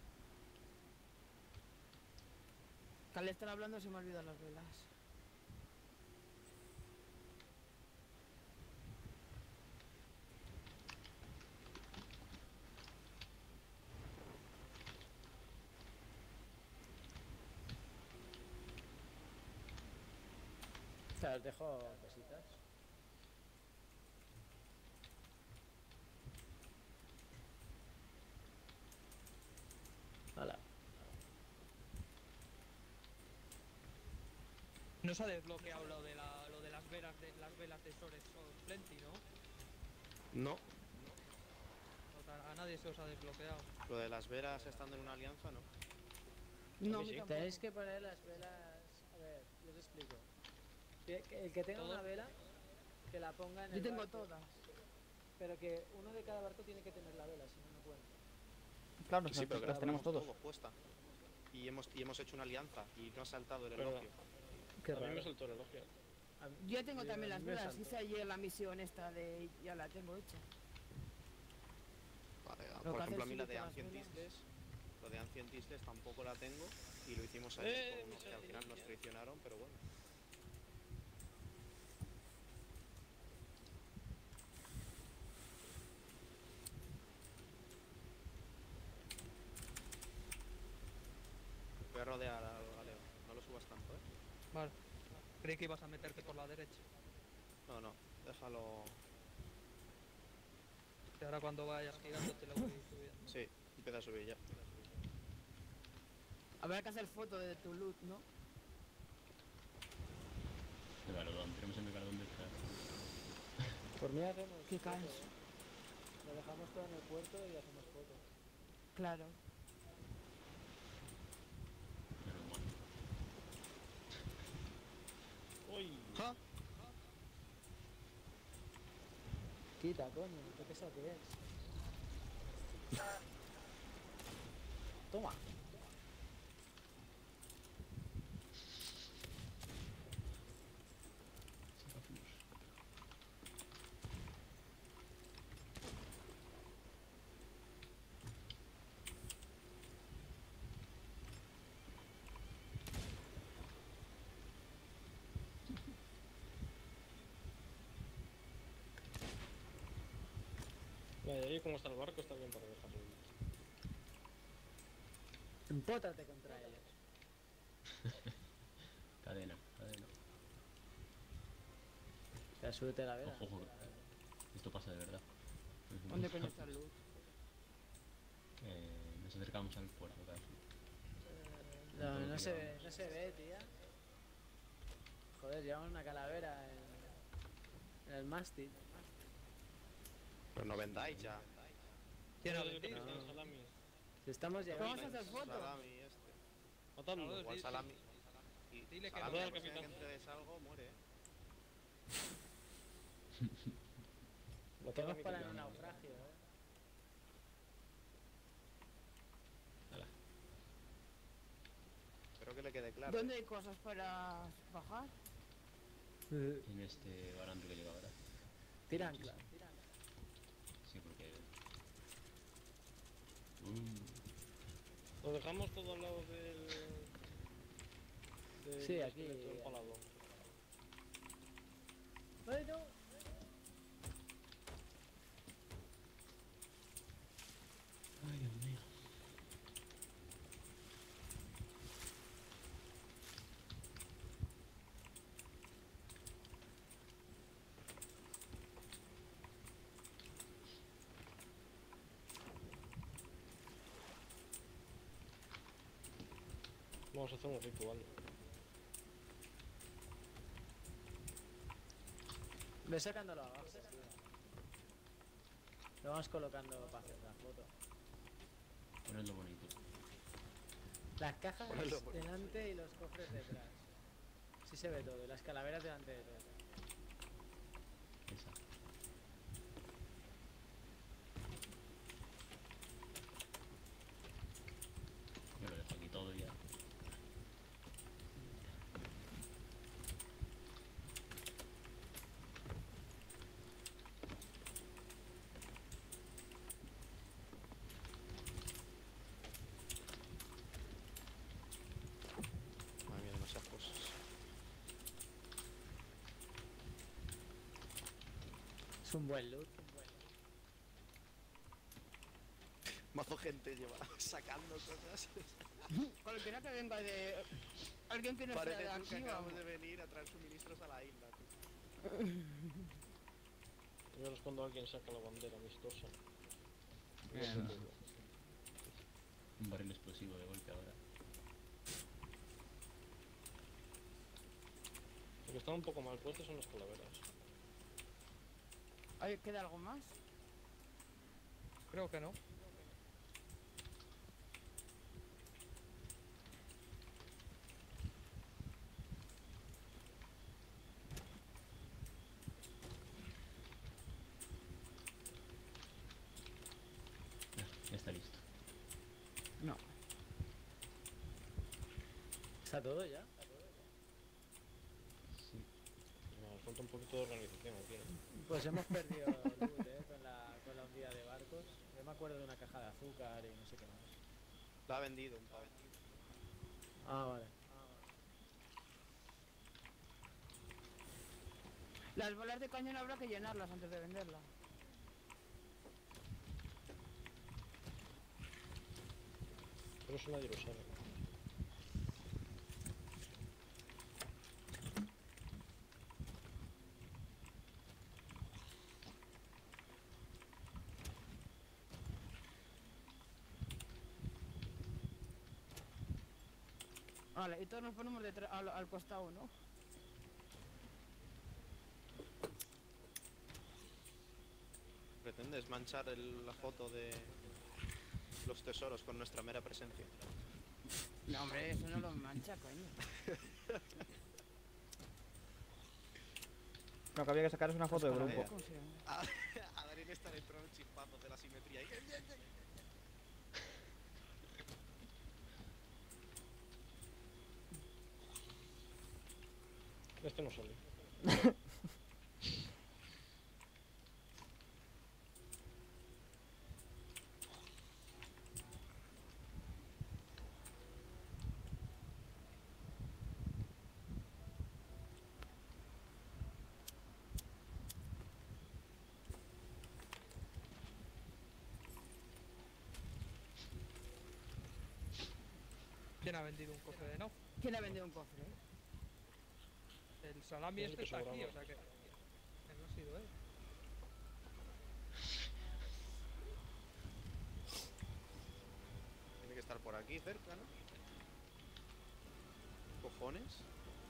Speaker 2: Que al estar hablando se me olvidan las velas.
Speaker 5: O sea, os dejo cositas.
Speaker 7: No se ha desbloqueado lo de las velas de Sores Plenty, ¿no?
Speaker 3: No,
Speaker 7: O sea, a nadie se os ha desbloqueado.
Speaker 3: lo de las veras estando en una alianza, no.
Speaker 2: No,
Speaker 4: mí
Speaker 2: yo
Speaker 4: sí.
Speaker 2: tampoco.
Speaker 5: Tenéis que poner las velas. A ver, yo os explico. El que tenga
Speaker 7: ¿Todos?
Speaker 5: una vela, que la ponga en
Speaker 2: Yo
Speaker 5: el
Speaker 2: tengo
Speaker 5: barco,
Speaker 2: todas.
Speaker 5: pero que uno de cada barco tiene que tener la vela, si no, no cuenta.
Speaker 6: Claro,
Speaker 3: Sí, pero que
Speaker 6: las tenemos todos.
Speaker 3: puesta. Y hemos hecho una alianza y no ha saltado el
Speaker 4: Pero-
Speaker 3: elogio.
Speaker 5: Qué
Speaker 4: A mí me
Speaker 5: raro.
Speaker 4: saltó el elogio.
Speaker 2: Yo tengo
Speaker 5: Sí,
Speaker 2: también
Speaker 5: a
Speaker 2: las
Speaker 5: mí me
Speaker 2: velas.
Speaker 5: saltó.
Speaker 2: Hice ayer la misión esta de... Ya la tengo hecha.
Speaker 3: Vale,
Speaker 2: que
Speaker 3: por
Speaker 2: hace
Speaker 3: ejemplo, a mí
Speaker 2: sí
Speaker 3: la
Speaker 2: que
Speaker 3: de
Speaker 2: las
Speaker 3: Ancient
Speaker 2: velas.
Speaker 3: Isles, lo de Ancient Isles tampoco la tengo y lo hicimos ayer con uno que al final nos traicionaron, pero bueno. Voy a rodear al galeo, no lo subas tanto, ¿eh?
Speaker 7: Vale. Creí que ibas a meterte por la derecha.
Speaker 3: No, no, déjalo...
Speaker 7: Y ahora cuando vayas girando te lo voy subiendo.
Speaker 3: Sí, empieza a subir ya.
Speaker 2: Habrá que hacer foto de tu loot, ¿no?
Speaker 8: Megalodón, tenemos el megalodón detrás.
Speaker 5: Por mí hacemos.
Speaker 2: Qué
Speaker 5: foto,
Speaker 2: canso.
Speaker 5: ¿eh? Lo dejamos todo en el puerto y hacemos foto.
Speaker 2: Claro.
Speaker 8: Menos mal.
Speaker 4: ¡Uy!
Speaker 3: ¡Ja!
Speaker 5: Quita, coño, qué pesado que es. Toma.
Speaker 4: Vaya, ahí como está el barco está bien para dejarlo.
Speaker 5: Empótate contra ellos.
Speaker 8: Cadena, cadena.
Speaker 5: O sea, súbete la vela.
Speaker 8: Ojo, ojo. Esto pasa de verdad.
Speaker 2: ¿Dónde coño está el loot?
Speaker 8: Nos acercamos al puerto casi.
Speaker 5: No, no se ve, no se ve, tía. Joder, llevamos una calavera en el mástil.
Speaker 3: Pero no vendáis ya.
Speaker 7: ¿Quién ha
Speaker 4: Yo creo que
Speaker 7: vendido?
Speaker 4: está el salami.
Speaker 5: Si estamos llegando.
Speaker 2: Vamos a hacer fotos.
Speaker 3: Salami este.
Speaker 4: Matadlo.
Speaker 7: Claro,
Speaker 3: Igual
Speaker 7: sí,
Speaker 3: salami. Y
Speaker 7: Dile que
Speaker 3: salami,
Speaker 4: no.
Speaker 3: la próxima que entregues algo, muere, ¿eh?
Speaker 5: Vamos para el naufragio,
Speaker 3: Espero que le quede claro.
Speaker 2: ¿Dónde hay cosas para bajar?
Speaker 8: En este barandro que llega ahora.
Speaker 5: Tira ancla, tira ancla.
Speaker 8: Sí, porque...
Speaker 4: Lo dejamos todo al lado del
Speaker 5: Sí, aquí.
Speaker 4: esqueleto empalado.
Speaker 5: Bueno.
Speaker 8: Ay, Dios mío.
Speaker 4: Vamos a hacer un ritual.
Speaker 5: Ve sacándolo abajo, tío. Lo vamos colocando para hacer la foto.
Speaker 8: Ponedlo bonito.
Speaker 5: Las cajas
Speaker 3: Ponedlo bonito.
Speaker 5: delante y los cofres detrás. Sí se ve todo, y las calaveras delante de todo.
Speaker 8: Esa. Yo lo dejo aquí todo ya.
Speaker 3: Madre mía, demasiadas cosas.
Speaker 5: Es un buen loot.
Speaker 3: Mazo gente lleva sacando cosas.
Speaker 2: Cualquiera que venga de... Alguien que no sea
Speaker 3: Parece
Speaker 2: de
Speaker 3: tú que
Speaker 2: aquí,
Speaker 3: acabamos
Speaker 2: vamos.
Speaker 3: de venir a traer suministros a la isla, tío.
Speaker 4: Yo es cuando alguien saca la bandera amistosa.
Speaker 8: Un barril explosivo de golpe ahora.
Speaker 4: Lo que están un poco mal puestos son las calaveras.
Speaker 2: ¿Queda algo más?
Speaker 7: Creo que no.
Speaker 8: Ya está listo.
Speaker 2: No.
Speaker 5: ¿Está todo ya?
Speaker 8: Sí.
Speaker 4: Nos falta un poquito de organización aquí.
Speaker 5: Pues hemos perdido loot, con la hundida de barcos. Yo me acuerdo de una caja de azúcar y no sé qué más.
Speaker 3: La ha vendido un pavo.
Speaker 5: Ah, vale.
Speaker 2: Las bolas de cañón habrá que llenarlas antes de venderla.
Speaker 4: Pero eso nadie lo sabe.
Speaker 2: Vale, y todos nos ponemos detrás, al costado, ¿no?
Speaker 3: ¿Pretendes manchar la foto de los tesoros con nuestra mera presencia?
Speaker 2: No, hombre, eso no lo mancha, coño.
Speaker 6: Lo que había que sacar es una foto de
Speaker 3: para
Speaker 6: grupo.
Speaker 3: ver.
Speaker 2: ¿Cómo se llama?
Speaker 3: A Darín está dentro del chispazo de la simetría.
Speaker 4: Este no sale.
Speaker 7: ¿Quién ha vendido un cofre de no?
Speaker 2: ¿Quién ha vendido un cofre?
Speaker 7: El salami
Speaker 4: Es el
Speaker 7: este
Speaker 4: que
Speaker 7: está aquí,
Speaker 4: sobraba.
Speaker 7: o sea que no ha sido él.
Speaker 3: Tiene que estar por aquí cerca, ¿no? ¿Cojones?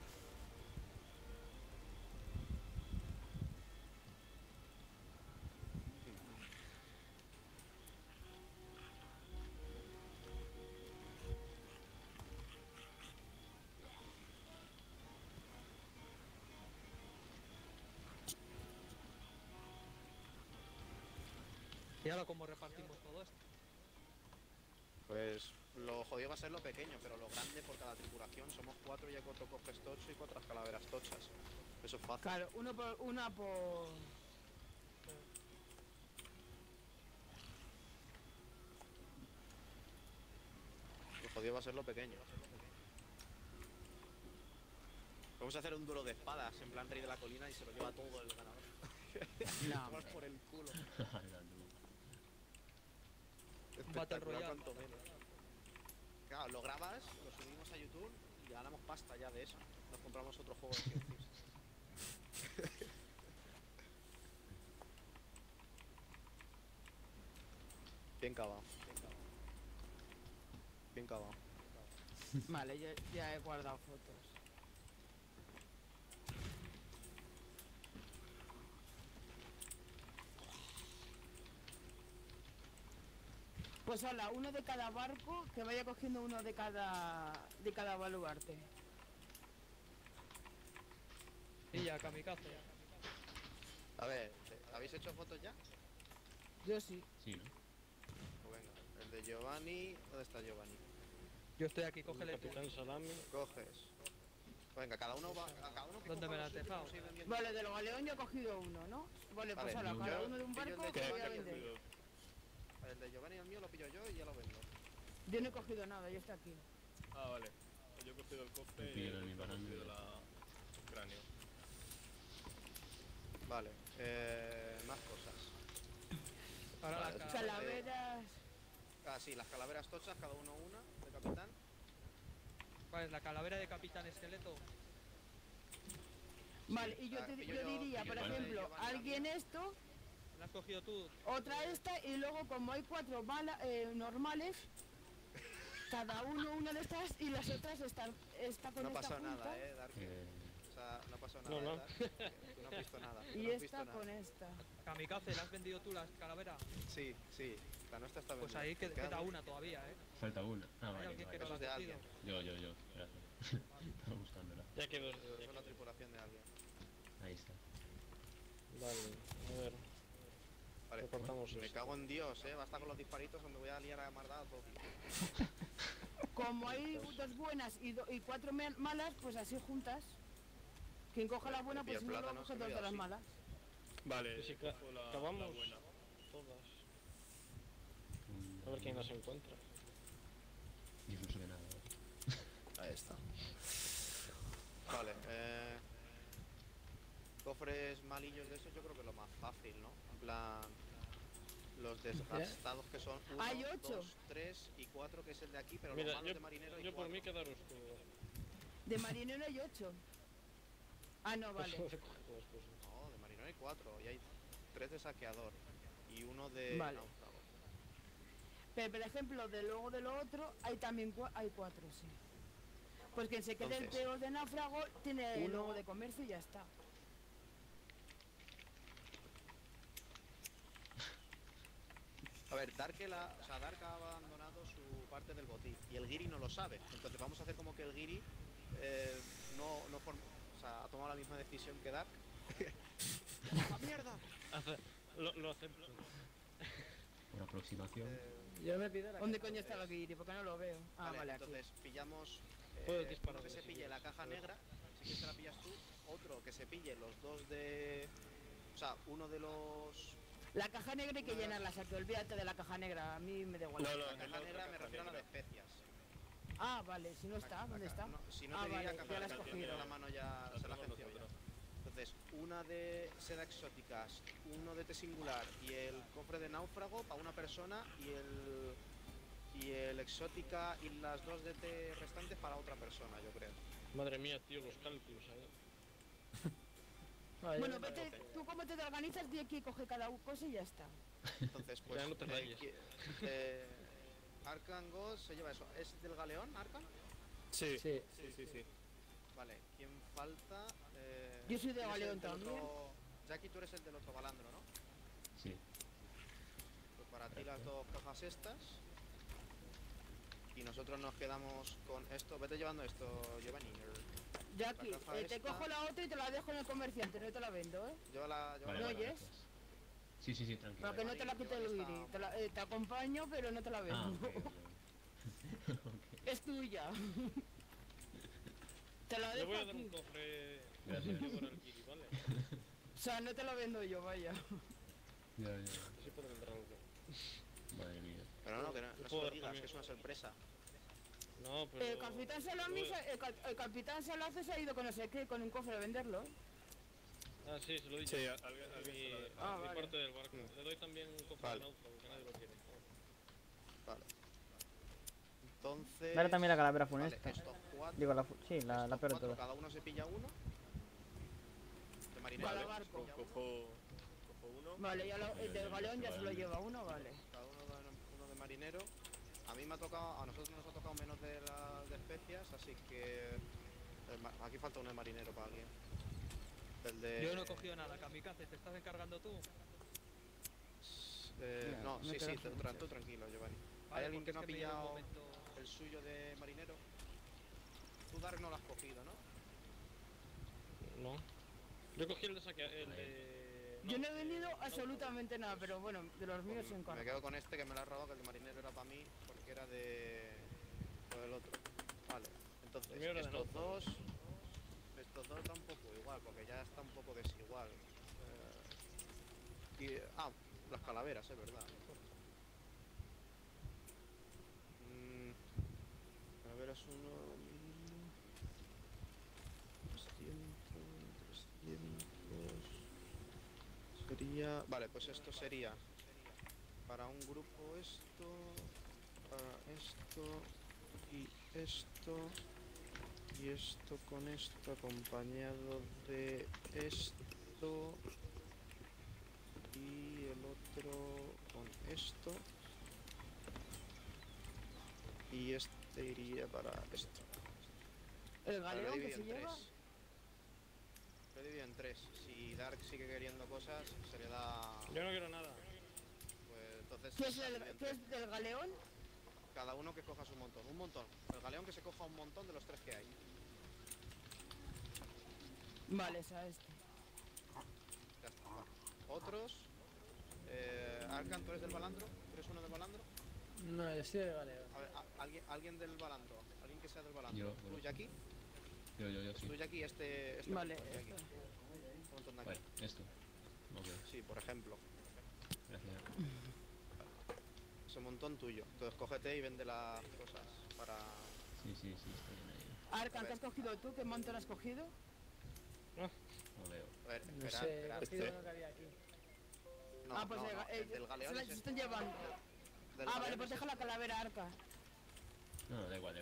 Speaker 7: Y ahora cómo repartimos todo esto.
Speaker 3: Pues lo jodido va a ser lo pequeño, pero lo grande por cada tripulación. Somos 4 y hay 4 cofres tochos y 4 calaveras tochas. Eso es fácil.
Speaker 2: Claro, una por...
Speaker 3: Lo jodido va a ser lo pequeño. Vamos a hacer un duelo de espadas en plan rey de la colina y se lo lleva todo el ganador.
Speaker 2: No,
Speaker 3: Tomar por el culo.
Speaker 8: La luz.
Speaker 3: Espectacular
Speaker 7: Royale.
Speaker 3: cuanto menos. Claro, lo grabas, lo subimos a YouTube y ganamos pasta ya de eso. Nos compramos otro juego de ciencias. Bien cavado. Bien cavado.
Speaker 2: Vale, yo ya he guardado fotos. Pues hola, uno de cada barco, que vaya cogiendo uno de cada baluarte.
Speaker 7: Y ya, kamikaze.
Speaker 3: A ver, ¿habéis hecho fotos ya?
Speaker 2: Yo sí.
Speaker 8: Sí, ¿no?
Speaker 3: Pues venga, el de Giovanni. ¿Dónde está Giovanni?
Speaker 7: Yo estoy aquí,
Speaker 4: El
Speaker 7: cógele tú.
Speaker 4: capitán salami.
Speaker 3: Coges. Venga, cada uno va. A cada uno que
Speaker 7: ¿Dónde
Speaker 3: coja
Speaker 7: me la
Speaker 3: lo
Speaker 7: has
Speaker 3: suyo,
Speaker 7: dejado?
Speaker 3: vamos a ir vendiendo.
Speaker 2: Vale, del galeón yo he cogido uno, ¿no? Vale, pues
Speaker 3: Vale,
Speaker 2: hola, cada
Speaker 3: yo
Speaker 2: uno de un
Speaker 3: pillo el
Speaker 2: barco
Speaker 3: de
Speaker 2: que voy a
Speaker 3: Giovanni y el
Speaker 2: vender.
Speaker 3: mío. El de Giovanni y el mío lo pillo yo y ya lo vendo.
Speaker 2: Yo no he cogido nada, yo estoy aquí.
Speaker 9: Ah, vale. Yo he cogido el cofre
Speaker 8: Yo pillo
Speaker 9: y
Speaker 8: el de mi
Speaker 9: he
Speaker 8: baranda.
Speaker 9: cogido el cráneo.
Speaker 3: Vale, más cosas.
Speaker 7: Ahora
Speaker 3: Vale,
Speaker 7: la
Speaker 3: eso
Speaker 7: cara.
Speaker 2: Calaveras...
Speaker 3: Ah, sí, las calaveras tochas, cada uno una, de capitán.
Speaker 7: ¿Cuál es la calavera de Capitán Esqueleto?
Speaker 2: Vale, y yo,
Speaker 3: Ah, pillo
Speaker 2: yo diría,
Speaker 3: pillo
Speaker 2: por
Speaker 3: el de
Speaker 2: ejemplo,
Speaker 3: Giovanni,
Speaker 2: alguien esto,
Speaker 7: ¿La has cogido tú?
Speaker 2: otra esta, y luego como hay 4 balas normales, cada uno una de estas y las otras está con
Speaker 3: No
Speaker 2: esta
Speaker 3: pasa
Speaker 2: junta.
Speaker 3: nada, Dark. O sea, no pasa pasado nada.
Speaker 4: No, no.
Speaker 3: ¿Verdad? Tú no has visto nada. tú
Speaker 2: Y
Speaker 3: no has visto
Speaker 2: esta
Speaker 3: nada.
Speaker 2: con esta.
Speaker 7: Kamikaze, ¿la has vendido tú la calavera?
Speaker 3: Sí, sí. La nuestra está
Speaker 7: Pues
Speaker 3: vendida.
Speaker 7: ahí
Speaker 3: Queda
Speaker 7: queda
Speaker 3: dos.
Speaker 7: una todavía, ¿eh?
Speaker 8: Falta una. Ah,
Speaker 7: Hay
Speaker 8: vale,
Speaker 7: alguien que
Speaker 8: vale.
Speaker 7: no
Speaker 3: Eso
Speaker 7: la
Speaker 3: es
Speaker 7: ha
Speaker 3: de
Speaker 7: cogido.
Speaker 3: alguien.
Speaker 8: Yo. Gracias. Estaba buscándola.
Speaker 4: Ya quedó.
Speaker 3: Eso es la tripulación de alguien.
Speaker 8: Ahí está.
Speaker 4: Vale, a ver.
Speaker 3: Vale,
Speaker 4: Recortamos
Speaker 3: me
Speaker 4: esto.
Speaker 3: cago en Dios, basta con los disparitos o me voy a liar a mardar a todo.
Speaker 2: Como hay dos buenas y cuatro malas, pues así juntas. Quien coja la buena,
Speaker 3: Y
Speaker 2: pues
Speaker 3: el
Speaker 2: si no lo
Speaker 3: plátano
Speaker 2: coge
Speaker 3: se
Speaker 2: dos
Speaker 3: me
Speaker 2: de
Speaker 3: dio
Speaker 2: las
Speaker 3: así.
Speaker 2: malas.
Speaker 9: Vale,
Speaker 4: Y si
Speaker 9: cojo la
Speaker 4: acabamos
Speaker 9: buena.
Speaker 4: todas. A ver quién las encuentra.
Speaker 8: Y eso no se ve nada.
Speaker 3: Ahí está. Vale, cofres malillos de esos yo creo que es lo más fácil, ¿no? En plan, los desgastados que son 1,
Speaker 2: Hay 8.
Speaker 3: 2, 3 y 4 que es el de aquí, pero
Speaker 4: Mira,
Speaker 3: los malos
Speaker 4: yo,
Speaker 3: de marinero hay
Speaker 4: yo por
Speaker 3: 4.
Speaker 4: mí quedaros todo.
Speaker 2: De marinero hay 8. Ah, no, vale.
Speaker 4: Eso recoge todas cosas.
Speaker 3: No, de marinero hay 4 y hay 3 de saqueador y 1 de
Speaker 2: Vale.
Speaker 3: náufrago.
Speaker 2: Pero, por ejemplo, de luego de lo otro, hay también hay 4, sí. Pues quien se quede el
Speaker 3: Entonces,
Speaker 2: peor de náufrago tiene el
Speaker 3: uno-
Speaker 2: logo de comercio y ya está.
Speaker 3: A ver, Dark ha abandonado su parte del botín y el Giri no lo sabe. Entonces vamos a hacer como que el Giri ha tomado la misma decisión que Dark. ¡Ah, mierda!
Speaker 4: Lo acepto.
Speaker 8: Por aproximación.
Speaker 5: Yo me pido la
Speaker 2: ¿Dónde
Speaker 5: caja.
Speaker 2: coño está el Guiri? Porque no lo veo. Ah, vale, aquí.
Speaker 3: Entonces pillamos
Speaker 4: Puedes disparar
Speaker 3: uno que se
Speaker 4: desde
Speaker 3: pille
Speaker 4: si
Speaker 3: la
Speaker 4: quieres.
Speaker 3: caja negra, si quieres te la pillas tú, otro que se pille los dos de... O sea, uno de los...
Speaker 2: La caja negra hay que llenarla, o sea, que olvídate de la caja negra, a mí me da igual.
Speaker 3: La caja negra me refiero a la de especias.
Speaker 2: Ah, vale, si no está, ¿dónde está?
Speaker 3: No, si no
Speaker 2: Ah,
Speaker 3: te diría
Speaker 2: vale,
Speaker 3: caja
Speaker 2: ya la has
Speaker 3: negra,
Speaker 2: cogido.
Speaker 3: tiene la mano ya se la
Speaker 9: tenemos
Speaker 3: agenció ya.
Speaker 9: nosotros.
Speaker 3: Entonces, una de seda exóticas, uno de té singular y el cofre de náufrago para una persona y el exótica y las dos de té restantes para otra persona, yo creo.
Speaker 4: Madre mía, tío, los cálculos ahí.
Speaker 5: Vale,
Speaker 2: Bueno,
Speaker 5: yo me
Speaker 2: vete, tú como te organizas, di aquí, coge cada cosa y ya está.
Speaker 3: Entonces, pues...
Speaker 4: Ya no te rayes.
Speaker 3: Arkan Ghost se lleva eso. ¿Es del galeón, Arkan?
Speaker 9: Sí,
Speaker 5: Sí.
Speaker 9: sí.
Speaker 3: Vale, ¿quién falta?
Speaker 2: Yo soy de
Speaker 3: ¿quién es el
Speaker 2: galeón
Speaker 3: del
Speaker 2: también.
Speaker 3: otro? Jackie, tú eres el del otro balandro, ¿no?
Speaker 8: Sí.
Speaker 3: Pues para ti las dos cajas estas. Y nosotros nos quedamos con esto. Vete llevando esto, Giovanni.
Speaker 2: Jackie,
Speaker 3: La caja
Speaker 2: te
Speaker 3: esta.
Speaker 2: cojo la otra y te la dejo en el comerciante, no te la vendo, ¿eh?
Speaker 3: Llévala,
Speaker 8: Vale,
Speaker 3: llévala.
Speaker 2: ¿No
Speaker 8: vale,
Speaker 2: oyes?
Speaker 8: gracias. Sí, tranquilo.
Speaker 2: Para que no te la quite el
Speaker 3: Giovanni
Speaker 2: Guiri.
Speaker 3: está-
Speaker 2: Te acompaño, pero no te la vendo.
Speaker 8: Ah, ok.
Speaker 2: Es tuya. Te la
Speaker 4: Le
Speaker 2: dejo
Speaker 4: voy a dar un
Speaker 2: aquí.
Speaker 4: cofre
Speaker 8: Gracias.
Speaker 4: mayor al Kiri, ¿vale?
Speaker 2: O sea, no te la vendo yo, vaya.
Speaker 8: Ya.
Speaker 4: Así podrá entrar algo.
Speaker 8: Madre mía.
Speaker 3: Pero no, que no se
Speaker 4: puedo
Speaker 3: lo
Speaker 4: dar
Speaker 3: digas,
Speaker 4: también.
Speaker 3: que es una sorpresa.
Speaker 4: No, pero...
Speaker 2: El capitán Salami, el capitán Salazo se ha ido con no sé qué, con un cofre a venderlo.
Speaker 4: Ah, sí, se lo he dicho.
Speaker 9: Sí,
Speaker 4: a
Speaker 9: alguien
Speaker 4: mi,
Speaker 9: se lo ha dejado.
Speaker 4: a
Speaker 2: Ah,
Speaker 4: mi
Speaker 2: vale.
Speaker 4: parte del barco. Le doy también un cofre
Speaker 3: Vale.
Speaker 4: de náufrago, que nadie lo quiere.
Speaker 3: Vale. Entonces...
Speaker 6: Dale también la calavera
Speaker 3: Vale,
Speaker 6: funesta.
Speaker 3: estos cuatro...
Speaker 6: Digo, sí, la
Speaker 3: estos
Speaker 6: peor de
Speaker 3: cuatro,
Speaker 6: todas.
Speaker 3: cada uno se pilla uno. De marinero.
Speaker 2: Vale,
Speaker 3: se
Speaker 2: barco.
Speaker 3: pilla uno.
Speaker 9: Cojo uno.
Speaker 2: Vale, ya el del galeón ya se lo lleva uno, vale.
Speaker 3: Cada uno de marinero. A mí me ha tocado, a nosotros nos ha tocado menos de las de especias, así que aquí falta uno de marinero para alguien. El de...
Speaker 7: Yo no he cogido nada, Kamikaze, ¿te estás encargando tú?
Speaker 2: Ya,
Speaker 3: no,
Speaker 2: me
Speaker 3: sí,
Speaker 2: quedo
Speaker 3: sí,
Speaker 2: sin
Speaker 3: tú tranquilo, Giovanni. ¿Hay
Speaker 7: Vale,
Speaker 3: alguien que
Speaker 7: porque
Speaker 3: no ha
Speaker 7: es me he ido un
Speaker 3: pillado
Speaker 7: momento-
Speaker 3: el suyo de marinero? Tú, Dark, no lo has cogido, ¿no?
Speaker 4: No. Yo cogí el de el de...
Speaker 2: Yo no he vendido
Speaker 4: náufrago.
Speaker 2: absolutamente nada, pero bueno, de los míos se
Speaker 3: Me
Speaker 2: encarga.
Speaker 3: quedo con este que me lo ha robado, que el de marinero era para mí, porque era de... lo del otro. Vale, entonces,
Speaker 4: El mío era de
Speaker 3: estos
Speaker 4: náufrago.
Speaker 3: dos da un poco igual, porque ya está un poco desigual. Las calaveras, es verdad. Calaveras 1... 300... Sería... Vale, pues esto sería... Para un grupo esto... Para esto... Y esto... Y esto con esto acompañado de esto... Y el otro con esto... Y este iría para esto.
Speaker 2: El
Speaker 3: Vale, lo
Speaker 2: galeón que
Speaker 3: divido
Speaker 2: se
Speaker 3: en
Speaker 2: lleva.
Speaker 3: tres. Lo he dividido en 3. Si Dark sigue queriendo cosas, se le da...
Speaker 4: Yo no quiero nada.
Speaker 3: Pues entonces...
Speaker 2: ¿Qué es,
Speaker 3: se divide en
Speaker 2: ¿qué
Speaker 3: 3.
Speaker 2: es del galeón?
Speaker 3: Cada uno que coja su montón. Un montón. El galeón que se coja un montón de los 3 que hay.
Speaker 2: Vale, es a este.
Speaker 3: Ya está, va. Otros... Arkan, ¿tú eres del balandro? ¿Eres uno del balandro?
Speaker 5: No, yo estoy de galeo.
Speaker 3: A ver, alguien del balandro. Alguien que sea del balandro.
Speaker 8: Yo,
Speaker 3: ¿Tú,
Speaker 8: bueno.
Speaker 3: Jackie?
Speaker 8: Yo, sí.
Speaker 3: ¿Tú, Jackie? Este
Speaker 2: Vale,
Speaker 3: montón de aquí.
Speaker 2: esto.
Speaker 3: Este montón de aquí.
Speaker 8: Vale, esto. Ok,
Speaker 3: Sí, por ejemplo.
Speaker 8: gracias.
Speaker 3: Ese montón tuyo. Entonces cógete y vende las cosas para...
Speaker 8: Sí, estoy en ello.
Speaker 2: Arkan, ¿qué has cogido tú? ¿Qué montón has cogido?
Speaker 8: No veo.
Speaker 3: A ver,
Speaker 5: No
Speaker 3: esperad,
Speaker 5: sé, he
Speaker 3: esperad.
Speaker 5: cogido uno que había aquí.
Speaker 3: No,
Speaker 2: pues
Speaker 3: no,
Speaker 2: el
Speaker 3: no,
Speaker 2: ga-
Speaker 3: el del
Speaker 2: se
Speaker 3: galeón
Speaker 2: la
Speaker 3: es
Speaker 2: se
Speaker 3: este.
Speaker 2: están llevando.
Speaker 3: Del
Speaker 2: Ah, vale,
Speaker 3: galeón
Speaker 2: pues
Speaker 3: es
Speaker 2: deja la calavera, Arca.
Speaker 8: No, da igual.
Speaker 3: este.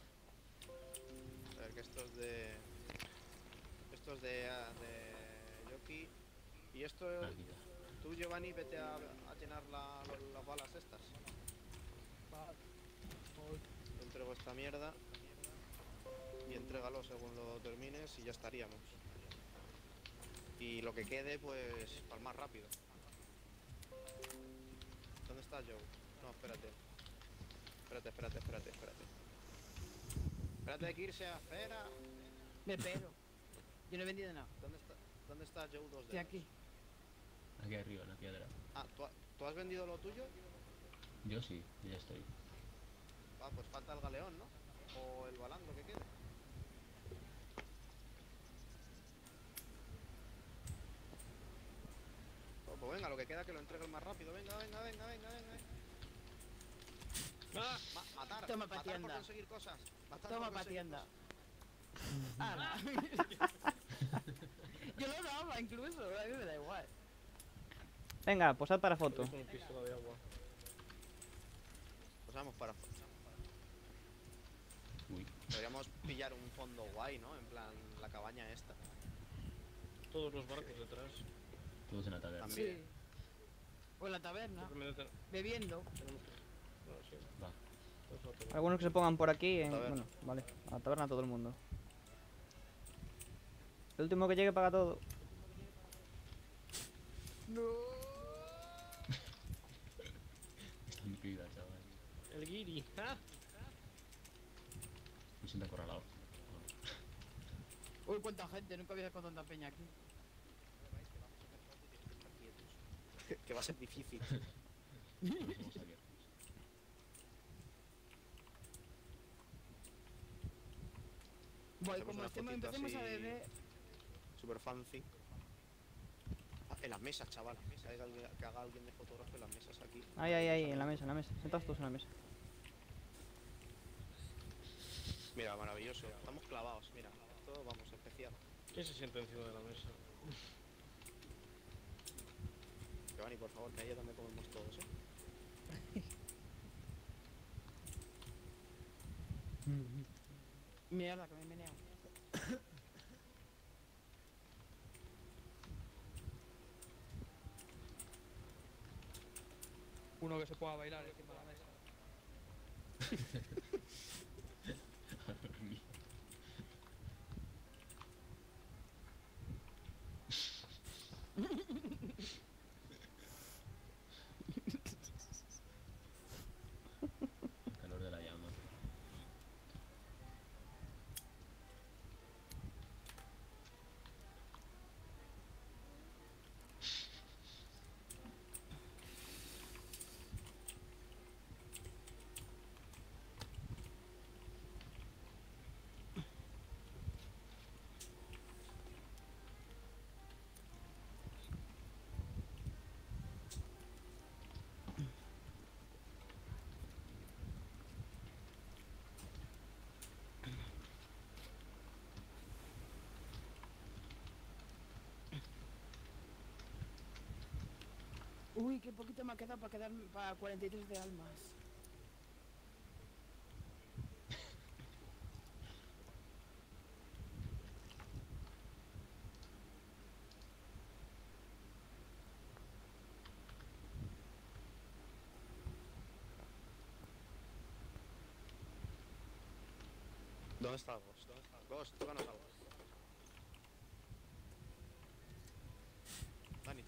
Speaker 3: A ver, que estos de... Estos de Yoki. Y esto...
Speaker 8: Quita.
Speaker 3: Tú, Giovanni, vete a llenar las balas estas. Te entrego esta mierda. Y entrégalo según lo termines y ya estaríamos. Y lo que quede, pues, para el más rápido. ¿Dónde está Joe? No, espérate. Espérate. Espérate que irse a Fera.
Speaker 2: Me pero. Yo no he vendido nada.
Speaker 3: ¿Dónde está Joe 2
Speaker 2: Estoy aquí.
Speaker 8: Aquí arriba, en la piedra.
Speaker 3: Ah, ¿tú has vendido lo tuyo?
Speaker 8: Yo sí, ya estoy.
Speaker 3: Ah, pues falta el galeón, ¿no? O el balandro que quede. Pues venga, lo que queda que lo entregue el más rápido. Venga.
Speaker 4: ¡Ah!
Speaker 3: Matar.
Speaker 2: Toma pa'
Speaker 3: Matar por
Speaker 2: tienda.
Speaker 3: conseguir cosas. Matar
Speaker 2: Toma
Speaker 3: por
Speaker 2: pa'
Speaker 3: conseguir
Speaker 2: tienda.
Speaker 3: cosas.
Speaker 2: ¡Hala! Yo lo daba incluso, a mí me da igual.
Speaker 6: Venga, posad para foto.
Speaker 4: Con un pistola de agua.
Speaker 3: Pues vamos para...
Speaker 8: Uy,
Speaker 3: Podríamos pillar un fondo guay, ¿no? En plan, la cabaña esta.
Speaker 4: Todos los barcos detrás.
Speaker 8: todos en la taberna.
Speaker 3: También.
Speaker 2: Sí. O en la taberna,
Speaker 4: Simplemente
Speaker 2: bebiendo.
Speaker 4: tenemos que... No, sí.
Speaker 8: Va.
Speaker 4: Todos a la taberna.
Speaker 6: Algunos que se pongan por aquí.
Speaker 3: Taberna.
Speaker 6: Bueno, vale. A la taberna todo el mundo. El último que llegue paga todo.
Speaker 8: Está en vida, chaval.
Speaker 4: El guiri. ¡Ah!
Speaker 8: Me siento acorralado.
Speaker 2: Uy, cuánta gente, nunca había con tanta peña aquí.
Speaker 3: Que va a ser difícil.
Speaker 8: No somos abiertos.
Speaker 2: Voy,
Speaker 3: Hacemos
Speaker 2: como
Speaker 3: una
Speaker 2: estemos,
Speaker 3: fotito
Speaker 2: empecemos a
Speaker 3: así.
Speaker 2: beber.
Speaker 3: Super fancy. Ah, en las mesas, chaval. Que haga alguien de fotógrafo en las mesas aquí.
Speaker 6: Ahí, en la mesa. Sentados todos en la mesa.
Speaker 3: Mira, maravilloso. Estamos clavados, mira. Esto, vamos, especial.
Speaker 4: ¿Quién se sienta encima de la mesa?
Speaker 3: Giovanni, por favor, que ahí donde comemos todos, ¿eh?
Speaker 2: Mierda, que me meneo.
Speaker 7: Uno que se pueda bailar encima de la mesa.
Speaker 8: A dormir. El calor de la llama.
Speaker 2: Uy, qué poquito me ha quedado para quedar para 43 de almas.
Speaker 3: ¿Dónde está Ghost? Ghost, tócanos algo.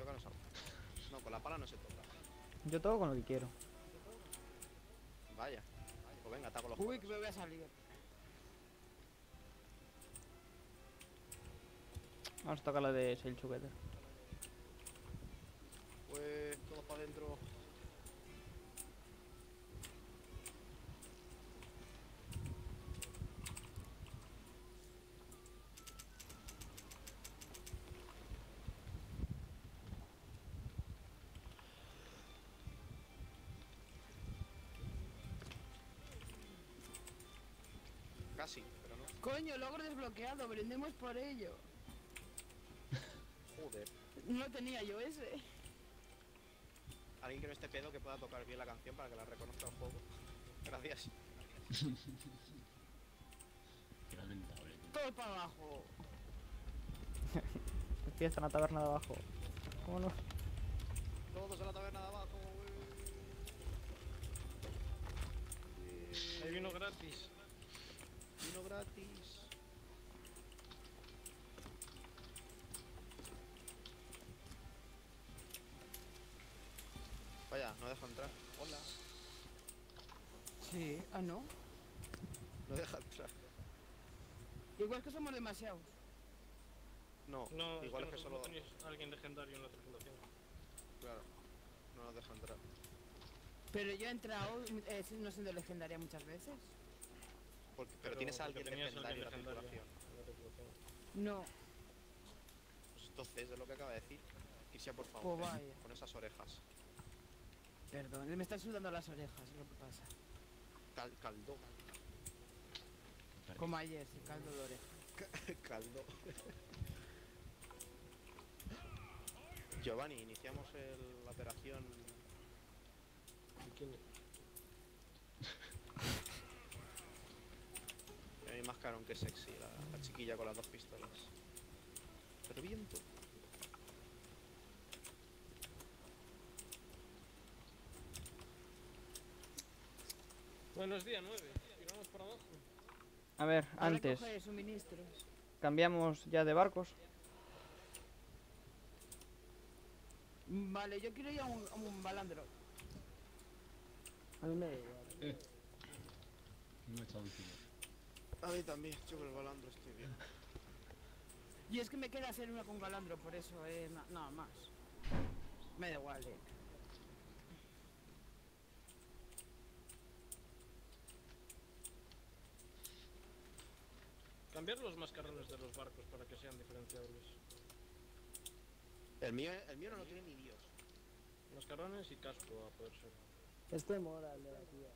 Speaker 3: toca no salgo. No, con la pala no se toca.
Speaker 6: Yo todo con lo que quiero.
Speaker 3: Vaya. Pues venga, ataco los
Speaker 2: Uy, que
Speaker 3: palos.
Speaker 2: me voy a salir.
Speaker 6: Vamos a tocar la de Sail Together.
Speaker 3: Pues todos para adentro. Casi, pero no.
Speaker 2: Coño, logro desbloqueado, brindemos por ello.
Speaker 3: Joder.
Speaker 2: No tenía yo ese.
Speaker 3: Alguien que no esté pedo que pueda tocar bien la canción para que la reconozca el juego. Gracias.
Speaker 8: Qué lamentable, tío.
Speaker 2: Todo para abajo.
Speaker 6: Fiesta en la taberna de abajo. Vámonos.
Speaker 3: Todos a la taberna de abajo.
Speaker 4: Hay vino gratis.
Speaker 3: Vino gratis. Vaya, no deja entrar. Hola.
Speaker 2: Sí, ah, no.
Speaker 3: No deja entrar.
Speaker 2: Igual que somos demasiados.
Speaker 3: No,
Speaker 4: No,
Speaker 3: igual
Speaker 4: es
Speaker 3: que
Speaker 4: que
Speaker 3: solo.
Speaker 4: no tenéis a alguien legendario en la tripulación.
Speaker 3: Claro. No nos deja entrar.
Speaker 2: Pero yo he entrado no siendo legendaria muchas veces.
Speaker 3: Pero tienes a
Speaker 4: porque
Speaker 3: alguien
Speaker 4: tenías
Speaker 3: legendario en la
Speaker 4: legendario
Speaker 3: tripulación.
Speaker 4: en la tripulación.
Speaker 2: No,
Speaker 3: Pues entonces, es lo que acaba de decir. Kirsia, por
Speaker 2: pues
Speaker 3: favor,
Speaker 2: vaya.
Speaker 3: con esas orejas.
Speaker 2: Perdón, me están sudando las orejas, es lo que pasa.
Speaker 3: Caldo.
Speaker 2: Como ayer, sí, caldo de oreja.
Speaker 3: Caldo. Giovanni, iniciamos la operación.
Speaker 4: ¿Quién?
Speaker 3: Hay más carón que sexy, la chiquilla con las dos pistolas. Te reviento.
Speaker 4: Bueno, es día 9. Y vamos para abajo.
Speaker 6: A ver,
Speaker 2: Ahora
Speaker 6: antes.
Speaker 2: coge suministros.
Speaker 6: Cambiamos ya de barcos.
Speaker 2: Vale, yo quiero ir a un balandro.
Speaker 5: A mí me da igual.
Speaker 8: Me he echado encima.
Speaker 3: A mí también, yo con el balandro estoy bien.
Speaker 2: Y es que me queda hacer una con balandro, por eso, nada más. Me da igual,
Speaker 4: Cambiar los mascarones de los barcos para que sean diferenciables.
Speaker 3: El mío no lo tiene ni Dios.
Speaker 4: Mascarones y casco a poder ser.
Speaker 5: Este mola, el de la tía.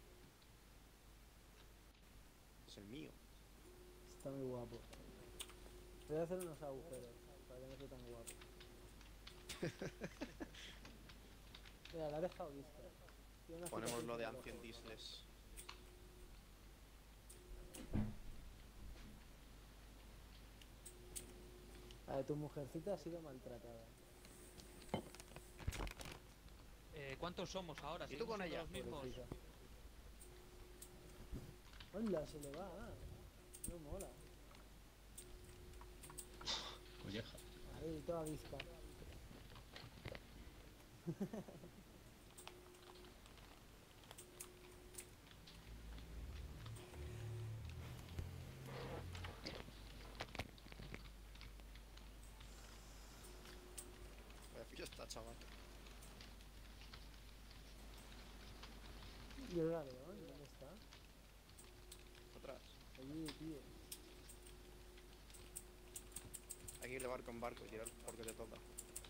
Speaker 3: Es el mío.
Speaker 5: Está muy guapo. Voy a hacer unos agujeros para que no sea tan guapo. Mira, la he dejado vista. Tiene una
Speaker 3: Ponemos lo de
Speaker 5: cicatriz
Speaker 3: Ancient
Speaker 5: roja.
Speaker 3: Disles.
Speaker 5: A ver, tu mujercita ha sido maltratada.
Speaker 7: ¿Cuántos somos ahora?
Speaker 3: ¿Y tú con
Speaker 7: ¿Seguimos
Speaker 3: ella?
Speaker 7: siendo los mismos?
Speaker 5: Pobrecita. Hola, se le va. No mola.
Speaker 8: Colleja.
Speaker 5: Ahí, toda visca.
Speaker 3: Vaya fiesta, chaval.
Speaker 5: ¿Y el galeón? ¿Dónde está?
Speaker 3: Atrás.
Speaker 5: Allí, tío.
Speaker 3: Hay que ir de barco en barco y tirar porque te toca.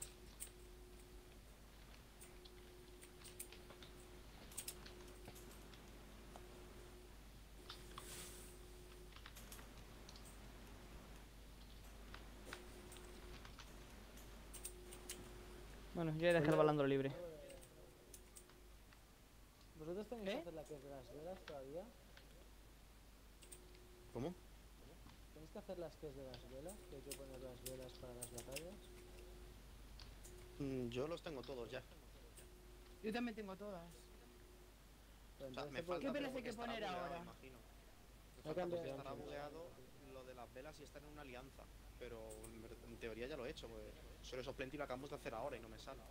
Speaker 6: Bueno, yo he dejado el balandro libre.
Speaker 5: ¿Vosotros tenéis que
Speaker 2: ¿Eh?
Speaker 5: hacer la que es de las velas todavía?
Speaker 3: ¿Cómo?
Speaker 5: ¿Tenéis que hacer las que es de las velas? Que hay que poner las velas para las batallas.
Speaker 3: Yo los tengo todos ya.
Speaker 2: Yo también tengo todas.
Speaker 5: Pero
Speaker 3: O sea,
Speaker 5: entonces
Speaker 3: me
Speaker 5: se puede-
Speaker 3: falta,
Speaker 2: velas
Speaker 3: pero
Speaker 2: hay que
Speaker 3: porque estará
Speaker 2: poner
Speaker 3: bugueado,
Speaker 2: ahora?
Speaker 3: imagino. Me
Speaker 5: Hay que
Speaker 3: falta porque
Speaker 5: cambiar
Speaker 3: estará
Speaker 5: el
Speaker 3: bugueado lo de las velas y estar en una alianza. pero en teoría ya lo he hecho, porque solo esos plenty lo acabamos de hacer ahora y no me sale.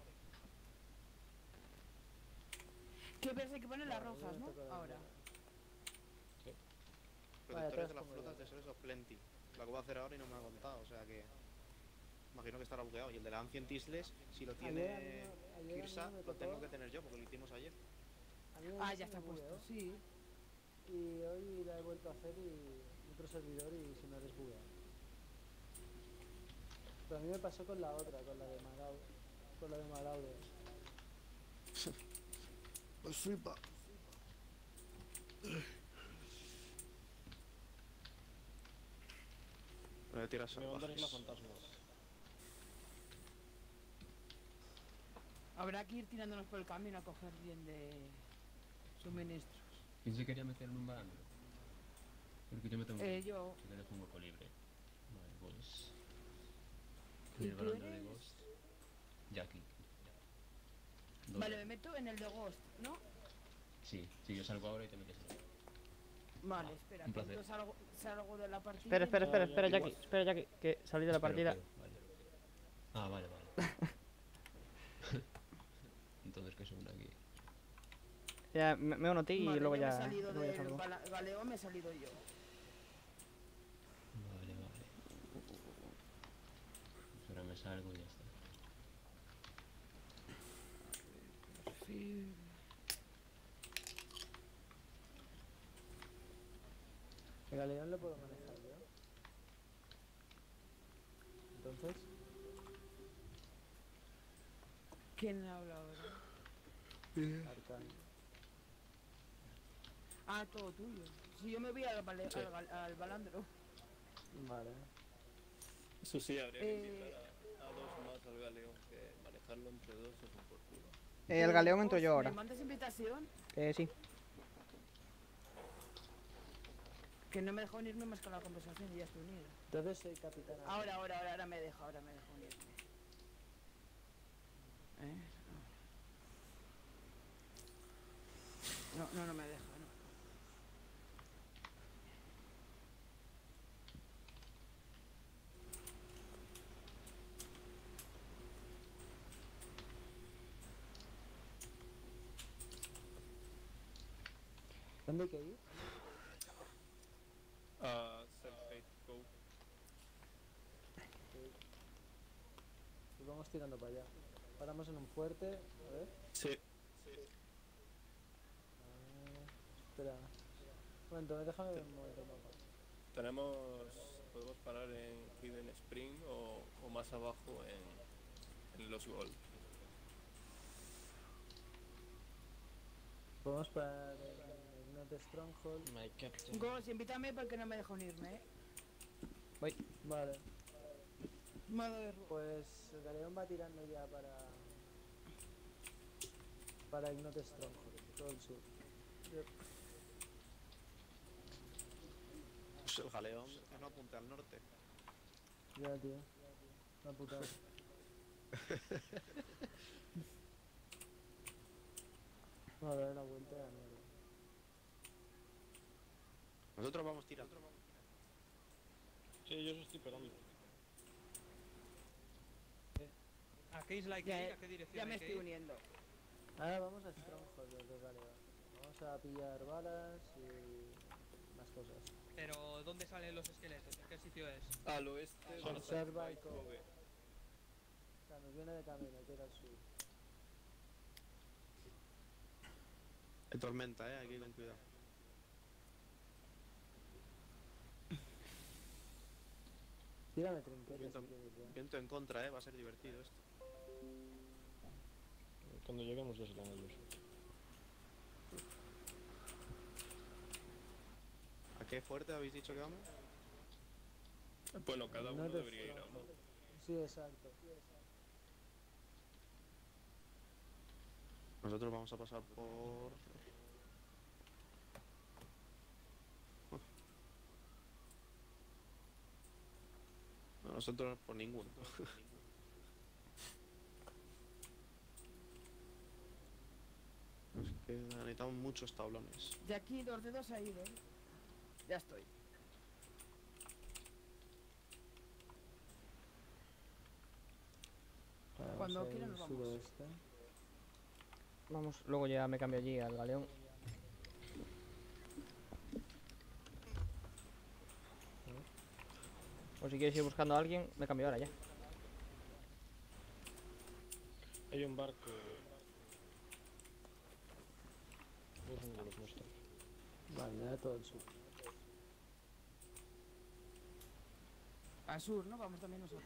Speaker 2: Que ves, hay que poner las
Speaker 5: Vale,
Speaker 2: rojas,
Speaker 5: ya
Speaker 2: ¿no?
Speaker 5: me toca
Speaker 2: Ahora.
Speaker 3: Protectores de las
Speaker 5: comido.
Speaker 3: flotas de Sores of Plenty. Lo acabo de hacer ahora y no me ha contado, o sea que... Imagino que estará bugueado. Y el de la Ancient Isles, si lo tiene Kirsa, lo tengo que tener yo, porque lo hicimos ayer.
Speaker 5: A mí
Speaker 2: Ah,
Speaker 5: se
Speaker 2: ya
Speaker 5: me
Speaker 2: está puesto,
Speaker 5: bugueó,
Speaker 2: sí.
Speaker 5: Y hoy la he vuelto a hacer y otro servidor y se me ha desbugueado. Pero a mí me pasó con la otra, con la de Malaude. Con la de Malaude.
Speaker 3: Pues flipa. Voy a tirar
Speaker 4: Me mandan
Speaker 3: salvajes.
Speaker 4: las fantasmas.
Speaker 2: Habrá que ir tirándonos por el camino a coger bien de suministros.
Speaker 8: ¿Quién se quería meter en un balandro? Porque yo me tengo que...
Speaker 2: Yo.
Speaker 8: Si le dejo un hueco libre. Vale, pues...
Speaker 2: ¿Y
Speaker 8: En el
Speaker 2: tú
Speaker 8: balandro de
Speaker 2: eres?
Speaker 8: Ghost. Jackie.
Speaker 2: Vale, me meto en el de Ghost, ¿no?
Speaker 8: Sí, yo salgo ahora y te metes ahí.
Speaker 2: Vale, espera,
Speaker 8: un
Speaker 2: que
Speaker 8: placer.
Speaker 2: entonces salgo de la partida.
Speaker 6: Espera, espera,
Speaker 2: y-
Speaker 6: espera, espera,
Speaker 4: igual.
Speaker 6: Jackie. Espera, Jackie, que salí de la partida.
Speaker 8: Vale. Ah, vale. Entonces, ¿qué son aquí?
Speaker 6: Ya, me uno a ti y
Speaker 2: Vale,
Speaker 6: luego
Speaker 2: yo me he
Speaker 6: ya,
Speaker 2: salido
Speaker 6: luego ya
Speaker 2: del
Speaker 6: salgo.
Speaker 2: galeón, me he salido yo.
Speaker 8: Vale. Pues ahora me salgo y ya está.
Speaker 5: El galeón lo puedo manejar yo. Entonces,
Speaker 2: ¿Quién habla ahora?
Speaker 5: Arcán.
Speaker 2: Ah, todo tuyo. Si yo me voy al balandro.
Speaker 5: Vale.
Speaker 9: Eso sí, habría que
Speaker 2: Eh,
Speaker 9: invitar a dos más al galeón, que manejarlo entre dos es un por culo.
Speaker 6: El galeón entro yo ahora.
Speaker 2: ¿Me mandas invitación?
Speaker 6: Sí.
Speaker 2: Que no me dejó unirme más con la conversación y ya estoy unido.
Speaker 5: Entonces soy capitán.
Speaker 2: Ahora me deja unirme. No me deja, no.
Speaker 5: ¿Dónde hay que ir?
Speaker 9: A Self-Hate Cove.
Speaker 5: Pues vamos tirando para allá. Paramos en un fuerte. A ver.
Speaker 9: Sí.
Speaker 5: Espera. Un momento, déjame ver un momento el mapa.
Speaker 9: Podemos parar en Hidden Spring o más abajo en Los Gold.
Speaker 5: Podemos parar en Ignite Stronghold.
Speaker 4: My captain.
Speaker 2: Ghost, invítame porque no me deja unirme,
Speaker 5: Vale.
Speaker 2: Modo de ruego.
Speaker 5: Pues el galeón va tirando ya para Ignite Stronghold, todo el sur.
Speaker 3: Pues el galeón que no apunte al norte.
Speaker 5: Ya, tío. Una putada. Vamos a dar la vuelta a la mierda.
Speaker 3: Nosotros vamos tirando.
Speaker 4: Sí, yo os estoy pegando.
Speaker 7: ¿A qué isla hay que ir? ¿A qué dirección
Speaker 2: Ya me
Speaker 7: hay que
Speaker 2: estoy
Speaker 7: ir?
Speaker 2: uniendo.
Speaker 5: Ahora vamos a Stronghold del galeón. Vamos a pillar balas y más cosas.
Speaker 7: Pero, ¿dónde salen los esqueletos? ¿En qué sitio es?
Speaker 9: Al oeste de
Speaker 5: Survival
Speaker 9: Self-Hate
Speaker 5: Cove.
Speaker 9: Cove.
Speaker 5: O sea, nos viene de camino, hay que ir al sur.
Speaker 3: Hay tormenta, hay que ir con cuidado.
Speaker 5: Tírame trinquetes
Speaker 3: Viento,
Speaker 5: si quieres ya.
Speaker 3: viento en contra, va a ser divertido esto.
Speaker 4: Cuando lleguemos ya serán ellos.
Speaker 3: ¿A qué fuerte habéis dicho que vamos?
Speaker 9: Bueno, cada uno
Speaker 5: Ignite
Speaker 9: debería ir a uno.
Speaker 5: Stronghold. Sí, exacto.
Speaker 3: Nosotros vamos a pasar por... No, nosotros por ninguno. Es que necesitamos muchos tablones.
Speaker 2: De aquí 2 dedos ha ido. Ya estoy. no
Speaker 10: al
Speaker 2: quiere nos vamos.
Speaker 10: sudoeste.
Speaker 6: Vamos, luego ya me cambio allí al galeón. O si quieres ir buscando a alguien, me cambio ahora ya.
Speaker 4: Hay un barco. Es uno de los nuestros.
Speaker 10: Vale, ya todo el sur.
Speaker 2: Al sur, ¿no? Vamos también nosotros.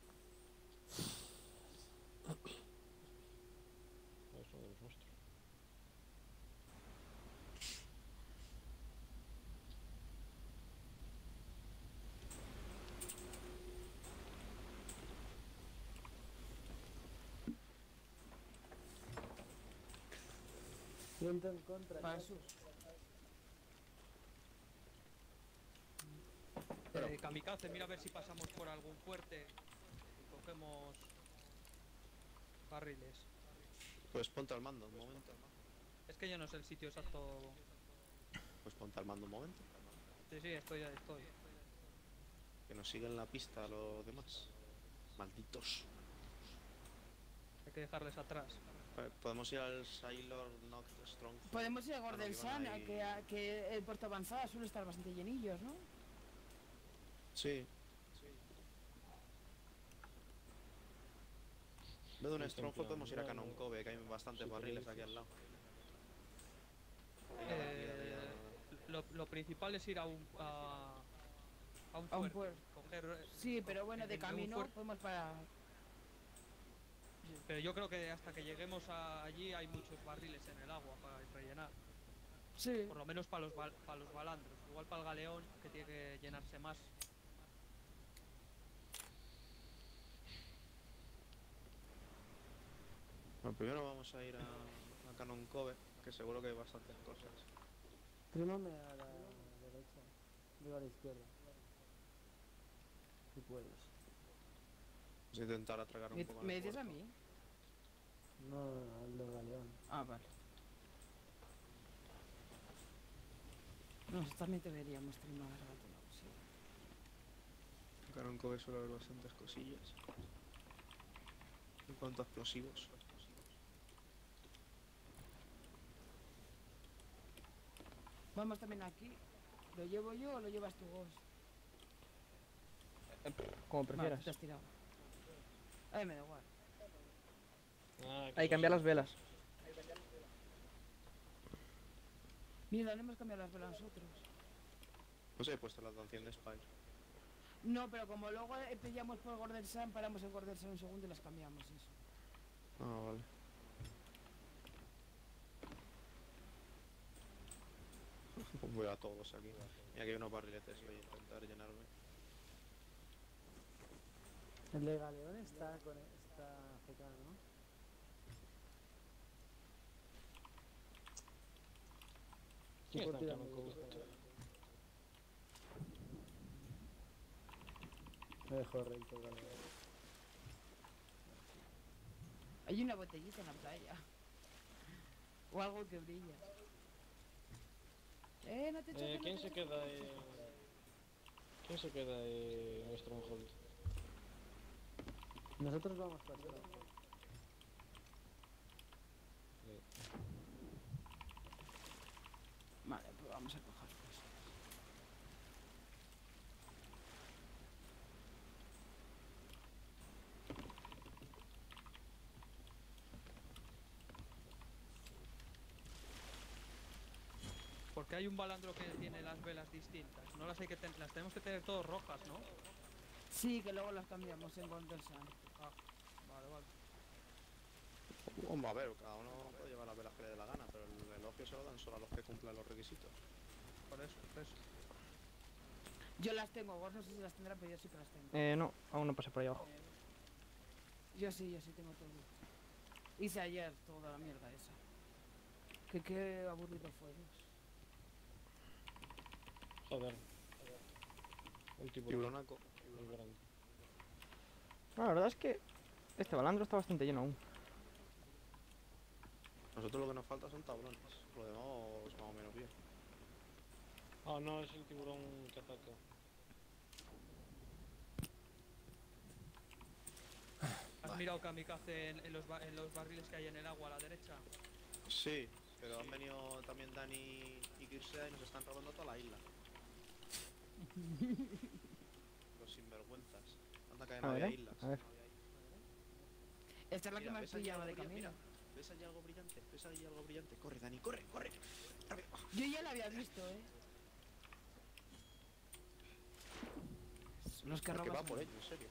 Speaker 4: Es uno de los nuestros.
Speaker 10: Viento en contra.
Speaker 2: Para
Speaker 10: ya.
Speaker 2: el sur.
Speaker 7: Kamikaze, mira a ver si pasamos por algún fuerte y cogemos barriles.
Speaker 3: Pues ponte al mando un momento.
Speaker 7: Es que yo no sé el sitio exacto.
Speaker 3: Pues ponte al mando un momento.
Speaker 7: Sí, sí, estoy.
Speaker 3: Que nos siguen la pista los demás. Malditos.
Speaker 7: Hay que dejarles atrás.
Speaker 3: Podemos ir al Sailor Noct Strong.
Speaker 2: Podemos ir a
Speaker 3: Ah, no, que
Speaker 2: Gordelsan,
Speaker 3: van ahí.
Speaker 2: que el puerto avanzada suele estar bastante llenillos, ¿no?
Speaker 3: Sí. En vez de un
Speaker 4: Sí,
Speaker 3: Stronghold
Speaker 4: templado,
Speaker 3: podemos ir a
Speaker 4: no,
Speaker 3: Canon
Speaker 4: no.
Speaker 3: Cove, que hay bastantes
Speaker 4: Si
Speaker 3: barriles
Speaker 4: queréis,
Speaker 3: aquí al lado.
Speaker 7: Lo principal es ir a un
Speaker 2: A un
Speaker 7: fuerte.
Speaker 2: puerto.
Speaker 7: Coger,
Speaker 2: Sí, pero bueno, de
Speaker 7: un
Speaker 2: camino
Speaker 7: fuerte.
Speaker 2: podemos parar.
Speaker 7: Pero yo creo que hasta que lleguemos allí hay muchos barriles en el agua para rellenar.
Speaker 2: Sí.
Speaker 7: Por lo menos para los balandros. Igual para el galeón, que tiene que llenarse más.
Speaker 3: Bueno, primero vamos a ir a Canon Cove, que seguro que hay bastantes cosas.
Speaker 10: Trímame a la derecha. Digo a la izquierda. Si puedes.
Speaker 3: Vamos a intentar atracar un poco en
Speaker 2: ¿Me
Speaker 3: el
Speaker 2: dices a
Speaker 3: puerto.
Speaker 2: mí?
Speaker 10: No, al del galeón.
Speaker 2: Ah, vale. Nosotros también deberíamos trimar gato, ¿no? Sí.
Speaker 3: En Canon Cove suele haber bastantes cosillas. En cuanto a explosivos.
Speaker 2: Vamos también aquí. ¿Lo llevo yo o lo llevas tú, Ghost?
Speaker 6: Como
Speaker 2: Vale,
Speaker 6: prefieras.
Speaker 2: tú te has tirado. A mí me da igual.
Speaker 6: Hay que cambiar las velas.
Speaker 2: Mira, no hemos cambiado las velas nosotros.
Speaker 3: Pues he puesto la canción de Spire.
Speaker 2: No, pero como luego pillamos por Gordelsan, paramos en Gordelsan un segundo y las cambiamos, eso.
Speaker 3: Ah, vale. Voy a todos aquí. Mira que hay unos barriletes, voy a intentar llenarme.
Speaker 10: El de galeón está con esta FK, ¿no?
Speaker 4: Sí,
Speaker 10: Tipo,
Speaker 4: está
Speaker 10: tírame,
Speaker 4: Canon Cove.
Speaker 10: Me dejo recto el galeón.
Speaker 2: Hay una botellita en la playa. O algo que brilla. No te choques,
Speaker 4: ¿Quién
Speaker 2: no te
Speaker 4: se
Speaker 2: choques.
Speaker 4: queda en Stronghold?
Speaker 10: Nosotros vamos para atrás.
Speaker 2: Vale, pues vamos a coger cosas.
Speaker 7: Porque hay un balandro que tiene las velas distintas. No las hay que las tenemos que tener todas rojas, ¿no?
Speaker 2: Sí, que luego las cambiamos en Gordelsan.
Speaker 7: Ah, vale.
Speaker 3: Vamos a ver, cada uno puede llevar las velas que le dé la gana, pero el elogio se lo dan solo a los que cumplan los requisitos.
Speaker 7: Por eso.
Speaker 2: Yo las tengo, Gors no sé si las tendrá, pero yo sí que las tengo.
Speaker 6: No, aún no pasé por ahí abajo.
Speaker 2: Yo sí tengo todo. Hice ayer toda la mierda esa. Que qué aburrido fue, Dios.
Speaker 4: Joder. Un tiburón.
Speaker 3: Tiburonaco.
Speaker 4: Muy grande.
Speaker 6: No, la verdad es que este balandro está bastante lleno aún.
Speaker 3: Nosotros lo que nos falta son tablones. Lo demás más o menos bien.
Speaker 4: Ah, no, es el tiburón que ataca.
Speaker 7: ¿Has mirado kamikaze en los barriles que hay en el agua a la derecha?
Speaker 3: Sí, pero han venido también Dani y Kirsea y nos están robando toda la isla. Los sinvergüenzas. Anda que no
Speaker 6: A ver,
Speaker 3: había islas.
Speaker 6: a ver.
Speaker 2: Esta es la que
Speaker 3: Mira,
Speaker 2: me has
Speaker 3: ¿ves allí
Speaker 2: pillado
Speaker 3: algo
Speaker 2: de
Speaker 3: brillante?
Speaker 2: camino.
Speaker 3: Mira, ¿ves allí algo brillante? ¿Ves allí algo brillante? Corre, Dani, corre, corre. Rápido.
Speaker 2: Yo ya la había visto, Los que
Speaker 3: Que
Speaker 2: roban.
Speaker 3: va por ello, en serio.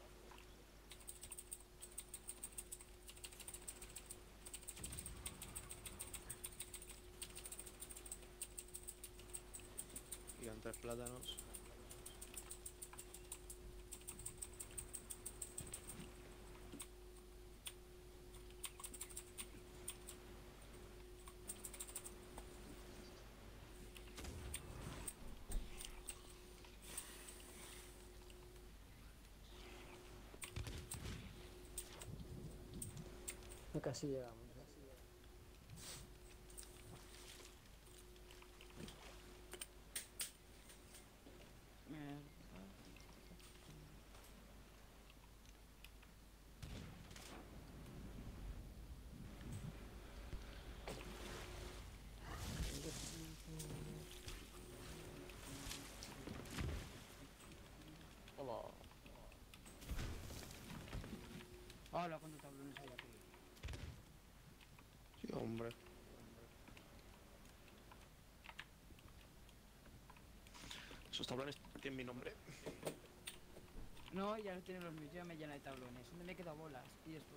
Speaker 3: Gigantes plátanos.
Speaker 10: Casi llegamos.
Speaker 4: Hola.
Speaker 2: Hola, ¿cuántos tablones hay aquí?
Speaker 3: Sí, hombre. Esos tablones tienen mi nombre.
Speaker 2: No, ya no tienen los míos, ya me llena de tablones. ¿Dónde me he quedado bolas? Y estoy.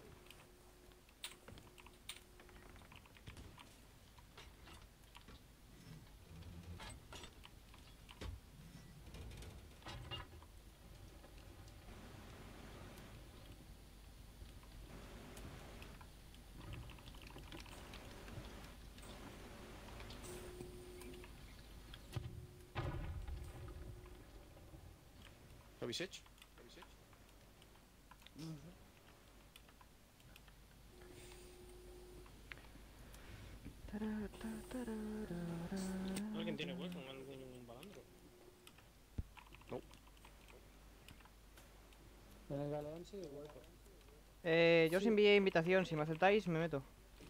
Speaker 3: ¿Lo habéis hecho?
Speaker 2: No sé.
Speaker 4: ¿Alguien tiene hueco en algún balandro?
Speaker 10: En el galeón sigue hueco.
Speaker 6: Yo os envié invitación, si me aceptáis me meto.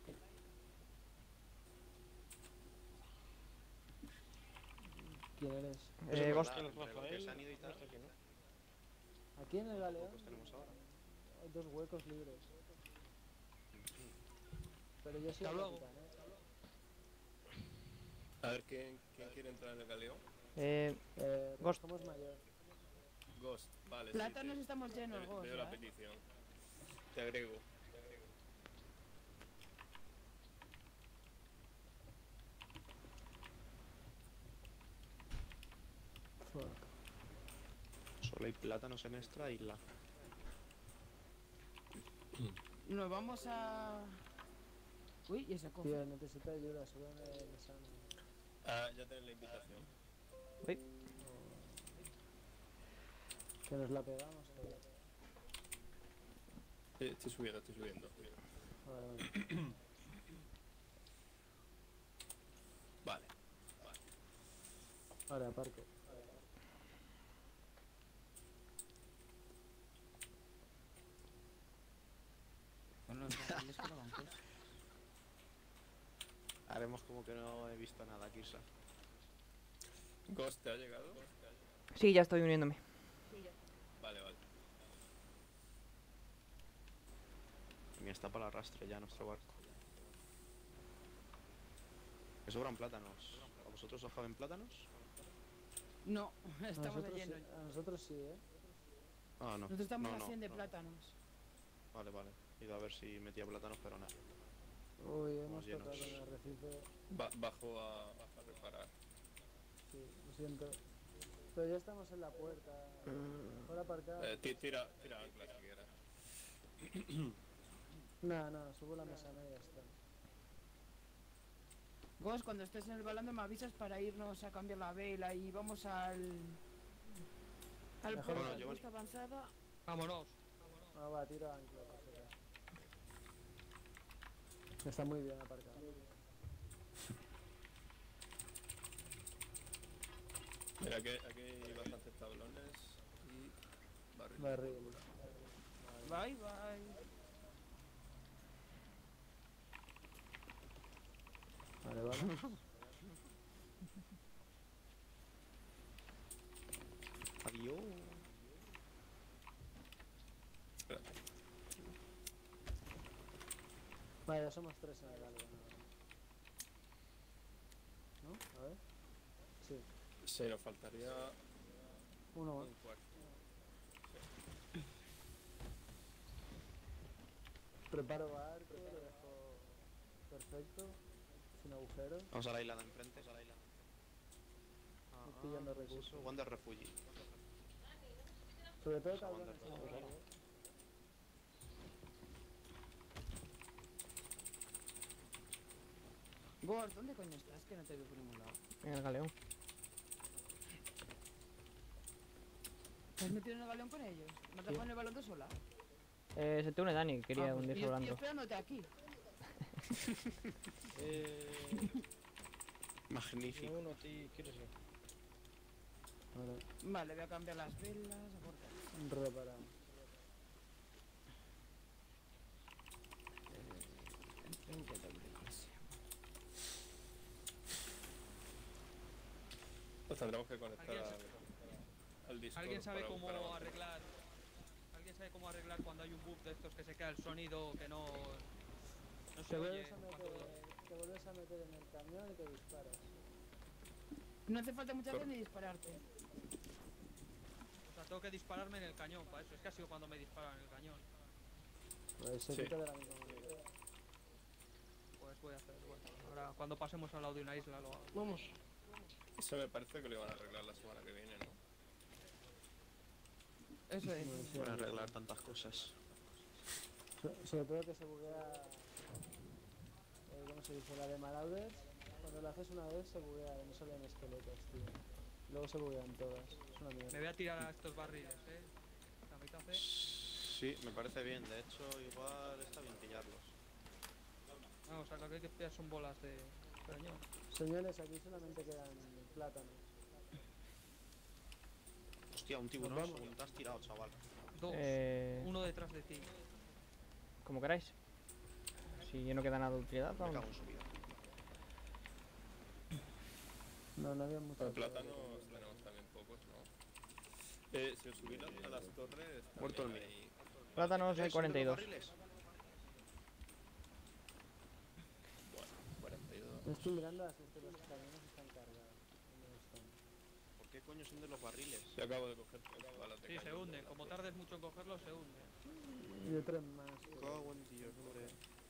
Speaker 10: ¿Quién eres?
Speaker 6: Ghost.
Speaker 4: El
Speaker 3: Entre lo que
Speaker 4: Rafael
Speaker 3: se han ido y tal,
Speaker 4: no está aquí, ¿no?
Speaker 10: Aquí en el galeón
Speaker 3: pocos tenemos ahora.
Speaker 10: hay 2 huecos libres. Pero yo soy
Speaker 7: Hasta
Speaker 10: el
Speaker 7: luego.
Speaker 10: capitán,
Speaker 9: A ver, ¿quién quiere entrar en el galeón?
Speaker 6: Ghost.
Speaker 10: Somos mayor.
Speaker 9: Ghost, vale. sí,
Speaker 2: Plátanos
Speaker 9: te-
Speaker 2: estamos llenos,
Speaker 9: Veo
Speaker 2: Ghost,
Speaker 9: la
Speaker 2: ¿eh?
Speaker 9: petición. Te agrego.
Speaker 3: Solo hay plátanos en esta isla.
Speaker 2: Nos vamos a... Uy, y ese cofre.
Speaker 10: Tío, necesito ayuda, súbeme el examen.
Speaker 9: Ah, ya tenés la invitación.
Speaker 10: Que nos la pegamos, joder.
Speaker 9: Estoy subiendo, estoy subiendo.
Speaker 10: Vale.
Speaker 9: Vale.
Speaker 10: Ahora, aparco.
Speaker 2: Con los barriles que roban cosas.
Speaker 3: Haremos como que no he visto nada, Kirsa.
Speaker 9: Ghost, ¿te ha llegado?
Speaker 6: Sí, ya estoy uniéndome.
Speaker 9: Vale, vale.
Speaker 3: Mira, está para el arrastre ya nuestro barco. Me sobran plátanos. ¿A vosotros os caben plátanos?
Speaker 2: No,
Speaker 10: A
Speaker 2: estamos
Speaker 10: nosotros,
Speaker 2: leyendo.
Speaker 10: sí, a nosotros sí,
Speaker 3: Ah, no.
Speaker 2: Nosotros estamos
Speaker 3: no,
Speaker 2: a 100 de
Speaker 3: no.
Speaker 2: plátanos.
Speaker 3: Vale, vale. He ido a ver si metía plátanos, pero nada.
Speaker 10: Uy, hemos
Speaker 3: Vamos llenos.
Speaker 10: tocado en el arrecife.
Speaker 9: Bajo a reparar.
Speaker 10: Sí, lo siento. Pero ya estamos en la puerta. Mejor aparcar.
Speaker 9: Tira ancla si quieres.
Speaker 10: No, subo la mesa y ya está.
Speaker 2: Ghost, cuando estés en el balando me avisas para irnos a cambiar la vela y vamos al... Al
Speaker 10: Mejor
Speaker 2: puerto
Speaker 3: no,
Speaker 2: de
Speaker 3: yo-
Speaker 2: costa avanzada.
Speaker 7: Vámonos.
Speaker 10: No, va, tiro ancla. por si acaso. Está muy bien aparcado.
Speaker 9: Mira, aquí hay bastantes tablones y barriles.
Speaker 10: Barril.
Speaker 2: Bye, bye.
Speaker 3: Adiós.
Speaker 9: Espérate.
Speaker 10: Vale, ya somos 3 en el algo. ¿No? A ver. Sí,
Speaker 9: Sí, nos faltaría
Speaker 10: uno más.
Speaker 9: un cuarto.
Speaker 10: Preparo arco, lo dejo perfecto, sin agujeros.
Speaker 3: Vamos a la isla de enfrente.
Speaker 10: Voy pillando
Speaker 3: ¿qué es
Speaker 10: recursos.
Speaker 3: eso? Wonder Refugee.
Speaker 10: Sobre todo
Speaker 3: Vamos a
Speaker 10: tablones
Speaker 3: Wonder
Speaker 10: en el
Speaker 3: Refugee.
Speaker 10: área.
Speaker 2: Gord, ¿dónde coño estás? Que no te veo por ningún lado.
Speaker 6: En el galeón.
Speaker 2: ¿Te has metido en el balón con ellos? ¿No te has dejado en el balón tú sola?
Speaker 6: Se te une Dani, que quería
Speaker 2: Ah, pues,
Speaker 6: hundirse
Speaker 2: y yo
Speaker 6: volando.
Speaker 2: esperándote aquí.
Speaker 3: Magnífico.
Speaker 4: Uno a ti, ¿quieres ir?
Speaker 10: Vale,
Speaker 2: Vale, voy a cambiar las velas, a cortar.
Speaker 10: reparado.
Speaker 9: Pues tendremos que conectar
Speaker 7: ¿Alguien
Speaker 9: al Discord.
Speaker 7: ¿Alguien sabe
Speaker 9: para
Speaker 7: cómo
Speaker 9: buscar avances.
Speaker 7: arreglar? ¿Alguien sabe cómo arreglar cuando hay un bug de estos que se queda el sonido que no se
Speaker 10: Te
Speaker 7: oye?
Speaker 10: vuelves a meter en el camión y te disparas.
Speaker 2: No hace falta muchas veces ni dispararte.
Speaker 7: O sea, tengo que dispararme en el cañón, para eso. Es que ha sido cuando me disparan en el cañón.
Speaker 10: Pues se
Speaker 9: Sí.
Speaker 10: quita de la misma manera.
Speaker 7: Pues voy a hacer, bueno, ahora cuando pasemos al lado de una isla lo hago.
Speaker 4: Vamos.
Speaker 9: Eso me parece que lo iban a arreglar la semana que viene, ¿no?
Speaker 2: Eso es.
Speaker 10: Bueno, sí,
Speaker 3: Para arreglar tantas cosas.
Speaker 10: sobre todo que se buguea. ¿Cómo se dice? La de Marauders. Cuando la haces una vez se buguea y no salen esqueletos, tío. Luego se buguean todas. Es una
Speaker 7: Me
Speaker 10: mierda.
Speaker 7: voy a tirar a estos barriles, La mitad hace.
Speaker 3: Sí, me parece bien. De hecho, igual está bien pillarlos.
Speaker 7: Vamos, a lo que hay que pillar son bolas de cañón.
Speaker 10: Señores, aquí solamente quedan plátanos.
Speaker 3: Hostia, un tiburón
Speaker 10: Nos vamos.
Speaker 3: según te has tirado, chaval.
Speaker 7: Dos. Uno detrás de ti.
Speaker 6: Como queráis. Si no queda nada de utilidad,
Speaker 3: Me
Speaker 6: vamos.
Speaker 3: cago en su vida.
Speaker 10: No había mucho.
Speaker 9: De plátanos tenemos también pocos, ¿no? Si os subís a las torres,
Speaker 3: Muerto el
Speaker 9: también
Speaker 3: mío.
Speaker 9: hay...
Speaker 6: Plátanos hay
Speaker 3: ¿Son de los
Speaker 6: 42.
Speaker 3: barriles?
Speaker 9: Bueno, 42.
Speaker 10: Estoy mirando a las que los camiones están cargados. ¿Dónde están?
Speaker 3: ¿Por qué coño son de los barriles?
Speaker 9: Yo acabo de coger 3 balas de
Speaker 7: Sí, se
Speaker 9: cañón.
Speaker 7: hunden. Como tardes mucho en cogerlos, se hunden.
Speaker 10: Y otros más.
Speaker 3: Me cago en Dios, hombre.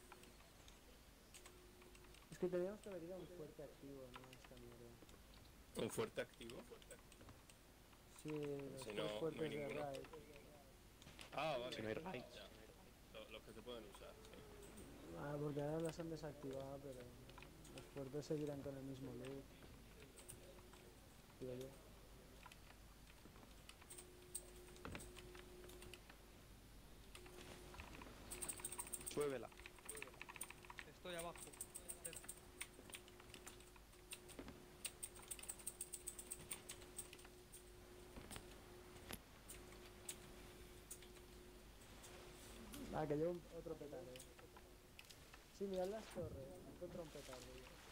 Speaker 10: Es que teníamos que haber ido a un fuerte activo, ¿no? Esta mierda.
Speaker 9: ¿Un fuerte activo?
Speaker 10: Sí, los
Speaker 9: Si
Speaker 10: tres
Speaker 9: no hay
Speaker 10: fuertes de
Speaker 9: ninguno.
Speaker 10: raid.
Speaker 9: Ah, vale.
Speaker 3: Si no hay raids.
Speaker 9: Ya. Los que se pueden usar, sí.
Speaker 10: Ah, porque ahora las han desactivado, pero los fuertes seguirán con el mismo loot. Digo yo.
Speaker 3: Suévela.
Speaker 7: Estoy abajo.
Speaker 10: Ah, que llevo otro petardo. Sí, mirad las torres. Encuentro un petardo.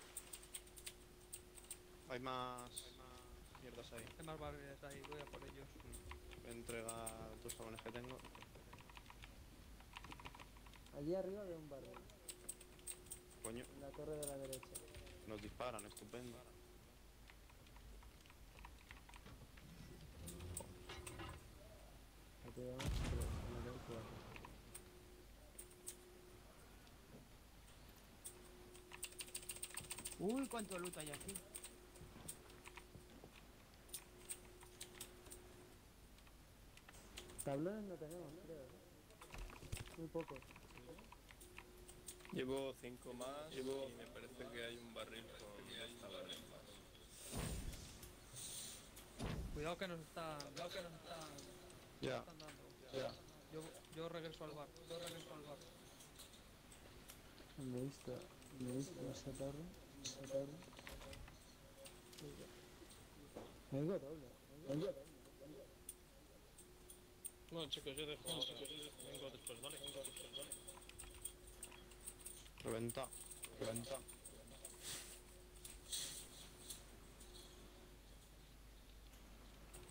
Speaker 3: Hay más mierdas ahí.
Speaker 7: Hay más barriles ahí, voy a por ellos.
Speaker 3: Voy a entregar 2 jabones que tengo.
Speaker 10: Allí arriba veo un barrio.
Speaker 3: Coño,
Speaker 10: En la torre de la derecha.
Speaker 3: nos disparan, estupendo.
Speaker 10: Aquí vemos 3, aquí hay 4.
Speaker 2: Uy, cuánto loot hay aquí.
Speaker 10: Tablones no tenemos, creo. Muy pocos.
Speaker 9: Llevo 5 más y me parece que hay un barril con 10 tablones más.
Speaker 7: Cuidado que nos están
Speaker 3: Ya.
Speaker 7: dando. Yo regreso al bar.
Speaker 10: ¿Dónde he visto? ¿Dónde he visto esa torre? Esa torre. Me oigo doble.
Speaker 4: Bueno, chicos, yo dejo ahora. Vengo después, ¿vale?
Speaker 3: Reventa.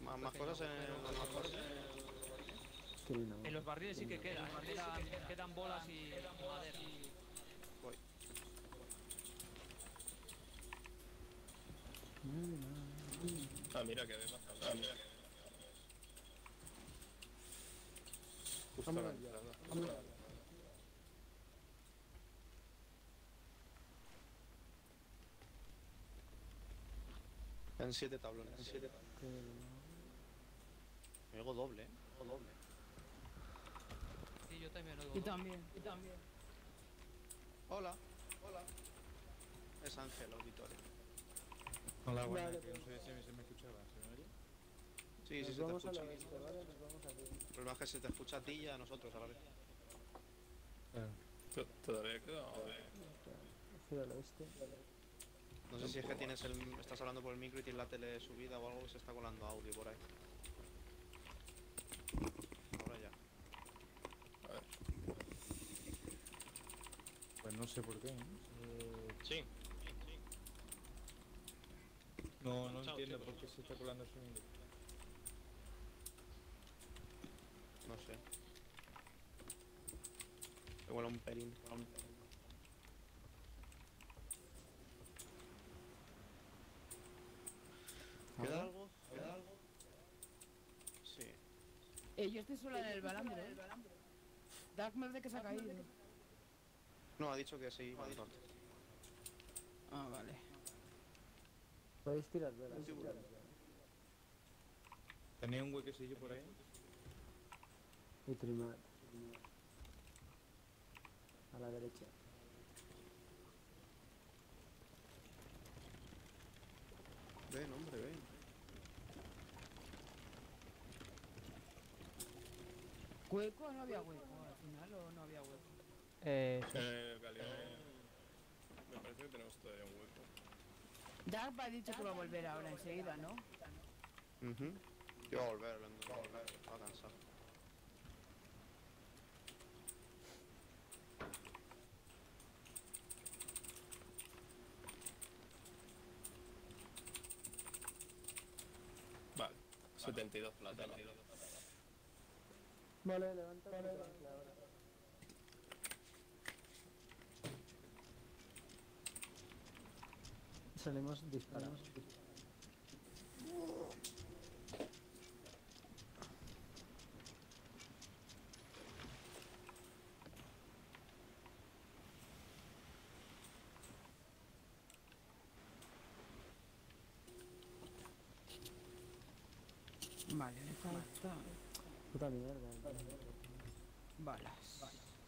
Speaker 3: Más
Speaker 7: pequeño
Speaker 3: cosas en
Speaker 7: agujero.
Speaker 3: más cosas.
Speaker 10: Sí, no.
Speaker 7: En los barriles sí que quedan bolas y madera.
Speaker 3: Voy.
Speaker 9: Ah, mira que además. Justo a la
Speaker 10: Vámonos ya.
Speaker 9: entrada.
Speaker 10: Vámonos.
Speaker 3: En 7 tablones. Me oigo doble,
Speaker 7: Sí, yo también lo
Speaker 2: Yo
Speaker 7: digo.
Speaker 2: también.
Speaker 3: Hola. Es Ángel, auditorio.
Speaker 11: Hola,
Speaker 10: Vale,
Speaker 11: buenas, que
Speaker 10: pues-
Speaker 11: no sé si se me escuchaba, ¿se me oye?
Speaker 3: Sí,
Speaker 10: Nos
Speaker 3: sí, se te
Speaker 10: vamos al
Speaker 3: escucha.
Speaker 10: oeste, ¿vale? Nos vamos aquí.
Speaker 3: El problema es que se te escucha a ti y a nosotros a la vez.
Speaker 11: Claro.
Speaker 9: Todavía queda.
Speaker 10: Gira al oeste.
Speaker 3: No sé si es que estás hablando por el micro y tienes la tele subida o algo que se está colando audio por ahí. Ahora ya.
Speaker 9: A ver.
Speaker 11: Pues no sé por qué, ¿eh?
Speaker 4: Sí.
Speaker 11: No
Speaker 4: Chao,
Speaker 11: entiendo
Speaker 4: chicos.
Speaker 11: por qué se está colando el sonido.
Speaker 3: No sé. Me huele un pelín. ¿Queda algo? Sí.
Speaker 2: Yo estoy sola en el balandro. Darkmer de que se ha caído.
Speaker 3: No, ha dicho que sí, va al norte.
Speaker 2: Ah, vale.
Speaker 10: Podéis tirar velas.
Speaker 3: Un tiburón.
Speaker 11: ¿Tenéis un huequecillo por ahí?
Speaker 10: Y trimar. A la derecha.
Speaker 3: Ven, hombre, ven.
Speaker 2: ¿Hueco o no había hueco al final o no había hueco?
Speaker 6: Sí.
Speaker 9: En el galeón. Me parece que tenemos todavía un hueco.
Speaker 2: Dark ha dicho que va a volver ahora enseguida, ¿no?
Speaker 3: Yo voy a volver, estaba cansado.
Speaker 9: Vale. 72 plátanos.
Speaker 10: Vale, levanta el tanque ahora. Salimos disparados.
Speaker 2: Vale, me falta
Speaker 10: Puta mierda.
Speaker 2: balas.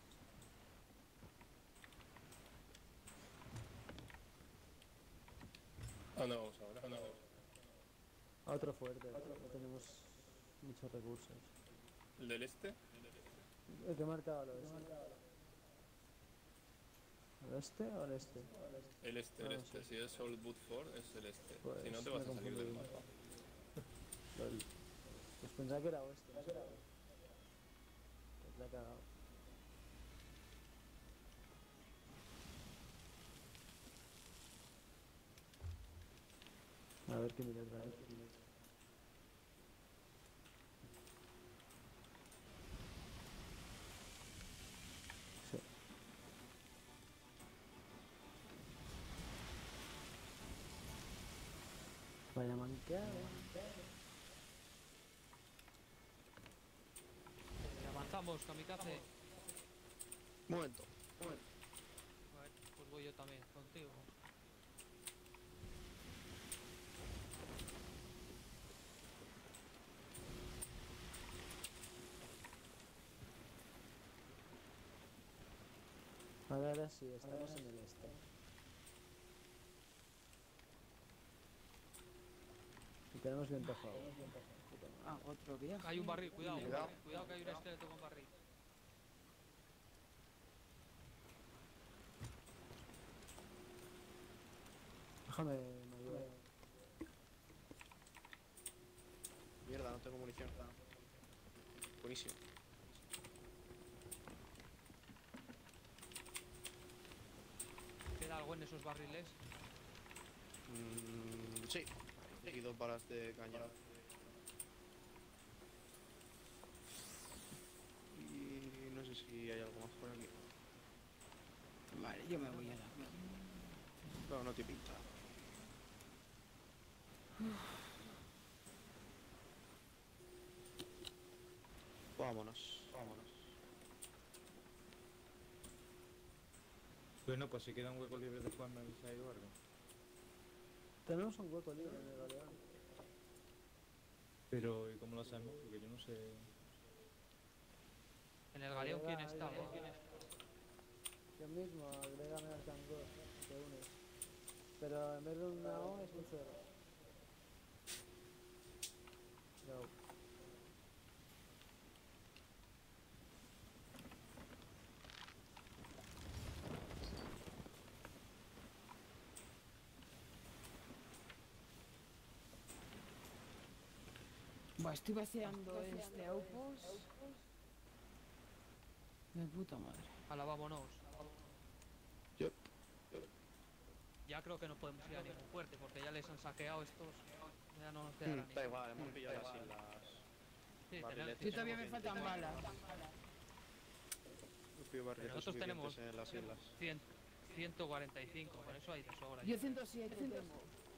Speaker 9: Ah, no, vamos ahora.
Speaker 10: A otro fuerte. No tenemos muchos recursos.
Speaker 9: ¿El del este?
Speaker 10: El que marcaba al oeste. ¿Al oeste o al este?
Speaker 9: El este, el este. Si es Old Woodford, es el este.
Speaker 10: Pues
Speaker 9: Si no, te
Speaker 10: me
Speaker 9: vas a salir del
Speaker 10: confundí.
Speaker 9: mapa.
Speaker 10: Lol. Pues pensaba que era oeste. Pues la he cagado. A ver qué mira otra vez. Sí. Vaya mancada.
Speaker 7: Avanzamos, kamikaze.
Speaker 3: Momento.
Speaker 7: Bueno, pues voy yo también, contigo.
Speaker 10: Ahora sí, estamos en el este. Y tenemos viento a favor.
Speaker 2: Ah, otro viaje.
Speaker 7: Hay un barril, cuidado.
Speaker 3: Cuidado.
Speaker 7: Cuidado que hay un esqueleto con barril.
Speaker 10: Déjame, me ayuda.
Speaker 3: Mierda, no tengo munición. Buenísimo.
Speaker 7: ¿Queda algo en esos barriles?
Speaker 3: Sí. Y 2 balas de caña. si hay algo más por aquí.
Speaker 2: Vale, yo me voy a la...
Speaker 3: No, no te pinta. Vámonos, vámonos.
Speaker 11: Bueno, pues si queda un hueco libre después me avisáis o algo.
Speaker 10: Tenemos un hueco libre en el galeón.
Speaker 11: Pero, ¿y cómo lo hacemos? Porque yo no sé...
Speaker 7: En el galeón, ¿quién
Speaker 10: Agrega
Speaker 7: estaba?
Speaker 10: ahí- Yo mismo, agrégame al cangor, te unes. Pero en vez de una O es un 0. No.
Speaker 2: Buah, estoy vaciando este outpost. De puta madre.
Speaker 7: Ala, vámonos.
Speaker 3: Yep.
Speaker 7: Ya creo que no podemos ir a ningún fuerte porque ya les han saqueado estos. Ya no nos quedará
Speaker 3: Da igual, hemos pillado las islas.
Speaker 7: Sí,
Speaker 3: barriletes
Speaker 2: Yo todavía me
Speaker 3: suficientes.
Speaker 2: faltan balas.
Speaker 3: Hemos pillado barriletes
Speaker 7: nosotros tenemos
Speaker 3: suficientes en las islas.
Speaker 7: 145, con eso hay de sobra.
Speaker 2: Yo 107 tengo.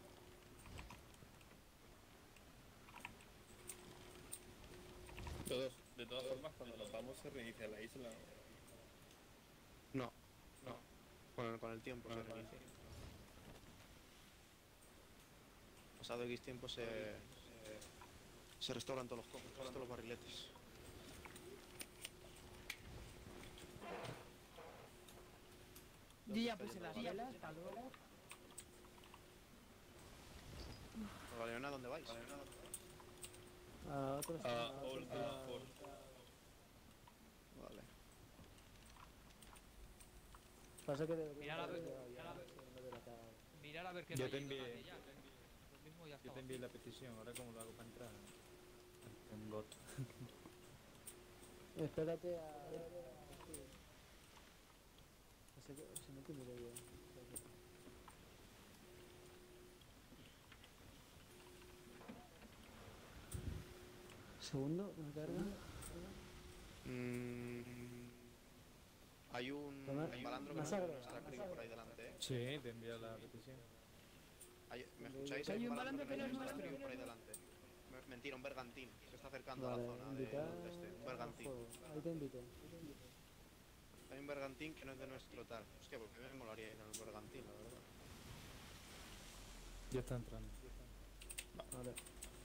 Speaker 9: De todas formas, cuando nos vamos se reinicia la isla.
Speaker 3: No, no. Con el tiempo se reinicia. Pasado X tiempo se restauran todos los cofres, todos los barriletes.
Speaker 2: Yo ya puse las velas para luego.
Speaker 3: Galeona, ¿dónde vais?
Speaker 10: A otros.
Speaker 9: Old Fort.
Speaker 3: Vale.
Speaker 10: Pasa que debería
Speaker 7: Mirar a ver-
Speaker 10: haber llegado ya,
Speaker 7: mirar a ver-
Speaker 10: sí, no hubiera acabado.
Speaker 7: Mirar a ver qué
Speaker 11: Yo
Speaker 7: no
Speaker 11: te
Speaker 7: hay
Speaker 11: envié-
Speaker 7: nadie ya. Lo mismo ya
Speaker 11: Yo
Speaker 7: estaba.
Speaker 11: te envié la petición, ahora cómo lo hago para entrar. En bot.
Speaker 10: Espérate a... Si no te miré yo. Segundo, ¿me carga?
Speaker 3: Hay un
Speaker 10: Toma-
Speaker 3: balandro que no
Speaker 10: masacre,
Speaker 3: es nuestra crew por ahí delante, ¿eh?
Speaker 11: Sí, te envié la petición.
Speaker 3: ¿Me escucháis?
Speaker 2: Hay un
Speaker 3: balandro
Speaker 2: balandro que no es
Speaker 3: nuestra
Speaker 2: nuestro.
Speaker 3: crew por ahí delante. Mentira, un bergantín. Se está acercando a
Speaker 10: Vale,
Speaker 3: la zona
Speaker 10: invita
Speaker 3: de este. Un
Speaker 10: al
Speaker 3: bergantín.
Speaker 10: juego. Ahí te invito.
Speaker 3: Hay un bergantín que no es de nuestro tal. Hostia, porque me molaría ir al bergantín, la verdad.
Speaker 11: Ya está entrando.
Speaker 10: Vale.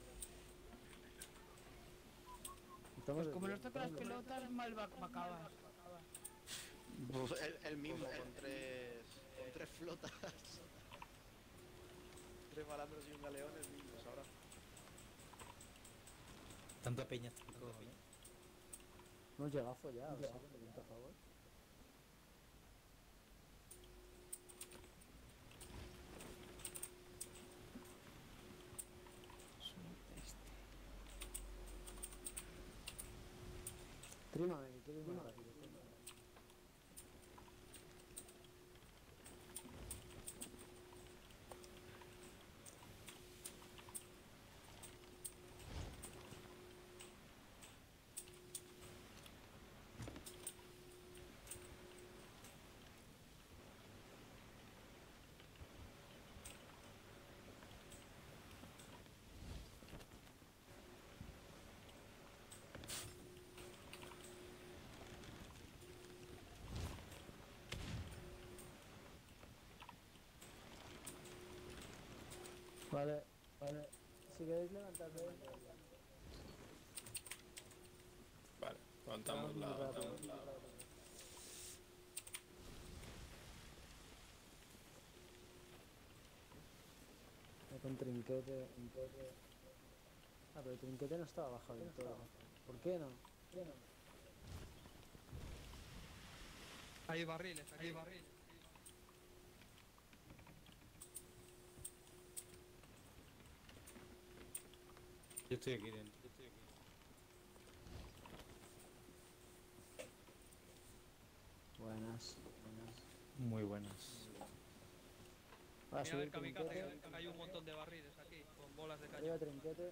Speaker 2: Pues como nos tocan las pelotas, mal va a acabar.
Speaker 3: Pues él mismo, con tres flotas. Tres balandros y un galeón, el mismo, ahora.
Speaker 11: Tanta peña está cojones.
Speaker 10: Hemos llegado follados, ¿sí? Por favor. Trímame, que quiero ir más rápido. Vale, vale. Si queréis levantarme.
Speaker 9: Vale, levantamos la...
Speaker 10: Con trinquete. Ah, pero el trinquete no estaba bajado del todo. ¿Por qué no?
Speaker 7: Hay barriles, aquí hay barriles.
Speaker 11: Yo estoy aquí dentro.
Speaker 10: Buenas.
Speaker 11: Muy buenas.
Speaker 10: Va a
Speaker 7: Mira a ver,
Speaker 10: subir
Speaker 7: kamikaze,
Speaker 10: trinquete.
Speaker 7: que hay un montón de barriles aquí, con bolas de cañón.
Speaker 10: Arriba trinquete.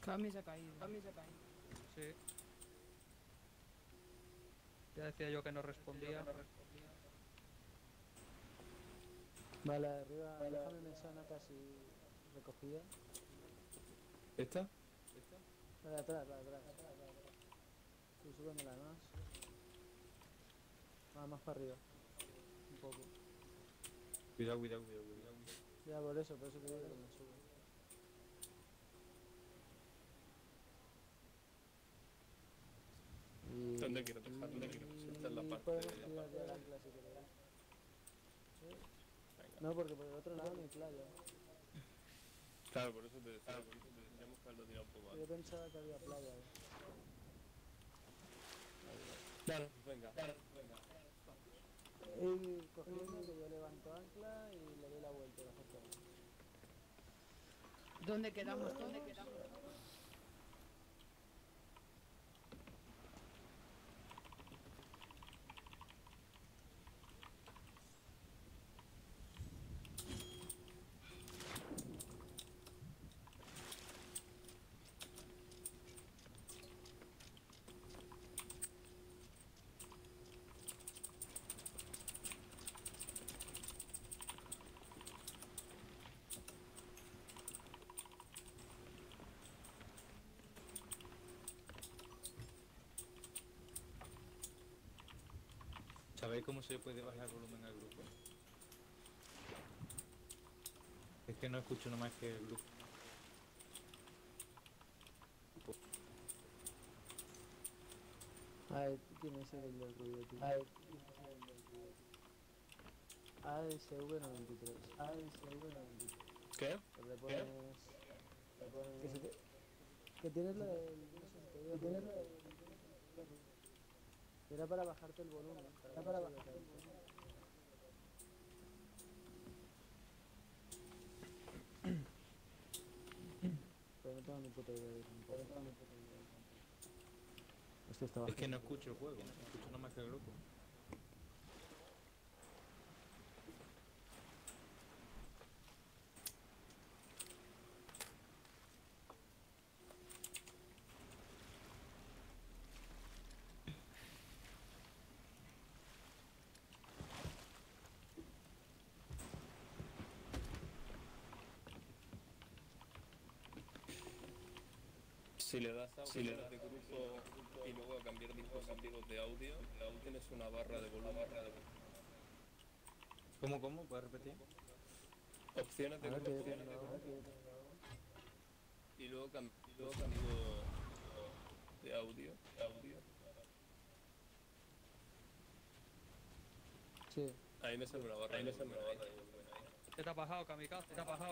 Speaker 2: James ha caído.
Speaker 7: Sí. Ya decía yo que no respondía.
Speaker 10: Vale, arriba, déjame mensana casi recogida.
Speaker 8: ¿Esta?
Speaker 10: Vale, atrás. Sí, súbemela más. Más para arriba. Un poco.
Speaker 8: Cuidado.
Speaker 10: Ya, por eso te digo que me sube. Y...
Speaker 9: ¿Dónde quiero dejar? Esta es la parte
Speaker 10: podemos
Speaker 9: de
Speaker 10: tirar ya el ancla si queréis. No, porque por el otro lado no hay playa.
Speaker 9: Claro, por eso te decía, tendríamos que haberlo tirado un poco
Speaker 10: Yo
Speaker 9: antes.
Speaker 10: pensaba que había playa ahí.
Speaker 9: Claro, venga.
Speaker 10: Ir cogiendo que yo levanto ancla y le doy la vuelta y la acerco.
Speaker 2: ¿Dónde quedamos todos?
Speaker 11: ¿Sabéis cómo se puede bajar el volumen al grupo? Es que no escucho nomás que el grupo.
Speaker 10: Ay, ¿quién es el del ruido, tío? ASV93.
Speaker 9: ¿Qué?
Speaker 10: Le pones... Que tienes lo del... No sé si te digo, tienes lo del... Era para bajarte el volumen. Pero no tengo ni puta idea de cómo. Este está
Speaker 11: Es
Speaker 10: bajando.
Speaker 11: que no escucho el juego, escucho nomás que el grupo.
Speaker 9: Si le das a de grupo y luego a cambiar dispositivos de audio, tienes una barra de volumen.
Speaker 11: ¿Cómo? ¿Puedes repetir?
Speaker 9: Opciones de
Speaker 10: A ver,
Speaker 9: grupo
Speaker 10: que yo tengo.
Speaker 9: y luego cambio de audio.
Speaker 10: Sí.
Speaker 9: Ahí me sale una barra.
Speaker 7: ¿Qué te ha pasado, Kamikaze?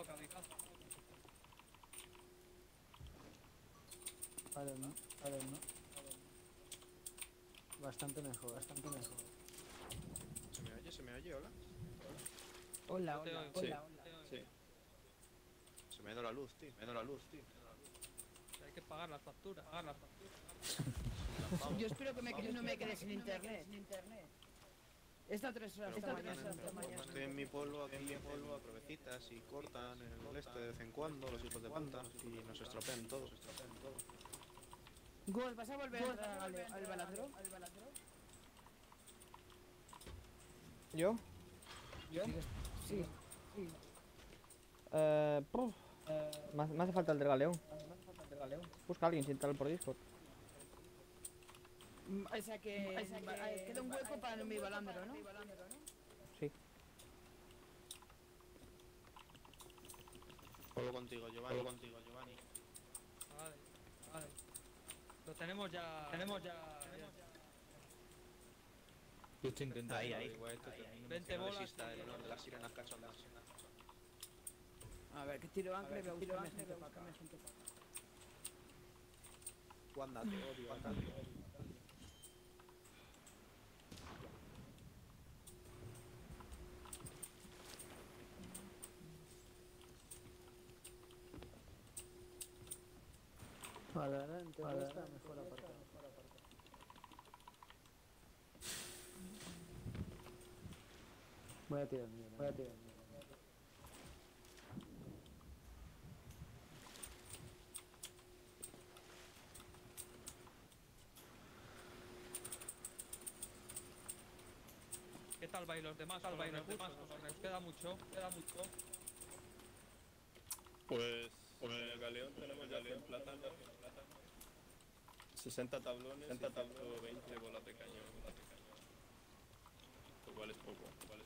Speaker 10: Vale, no. Bastante mejor.
Speaker 3: ¿Se me oye? ¿Hola?
Speaker 2: Hola.
Speaker 9: Sí.
Speaker 3: Se me ha ido la luz, tío.
Speaker 7: Hay que pagar las facturas.
Speaker 2: Yo espero que no me quede sin internet. Está 3 horas esta mañana.
Speaker 3: Estoy en mi pueblo, aquí en provecitas y cortan el este de vez en cuando, los hijos de puta, y nos estropean todo.
Speaker 2: Gol, ¿vas a volver a entrar al baladro?
Speaker 6: ¿Yo?
Speaker 2: Sí.
Speaker 6: Me hace falta el del galeón. Busca a alguien sin entrar por Discord.
Speaker 2: O sea que queda un hueco para mi balandro, ¿no?
Speaker 6: Sí.
Speaker 3: Vuelvo contigo, Giovanni.
Speaker 7: Vale. Lo tenemos ya.
Speaker 11: Yo estoy intentando
Speaker 3: Ahí.
Speaker 11: averiguar esto, termino.
Speaker 7: Vente
Speaker 3: No
Speaker 7: bolas.
Speaker 3: exista el honor de las sirenas cachondas.
Speaker 2: A ver, que tiro ancla y voy a buscarme gente para acá.
Speaker 3: Wanda, te odio.
Speaker 10: Vale, ahora en teoría está mejor aparcado. Voy a tirar miedo.
Speaker 7: Salva y los demás, salva y los demás. Nos queda mucho,
Speaker 9: Pues en el galeón tenemos ya en plátano 60 tablones y 120 bolas de cañón. Lo cual es poco.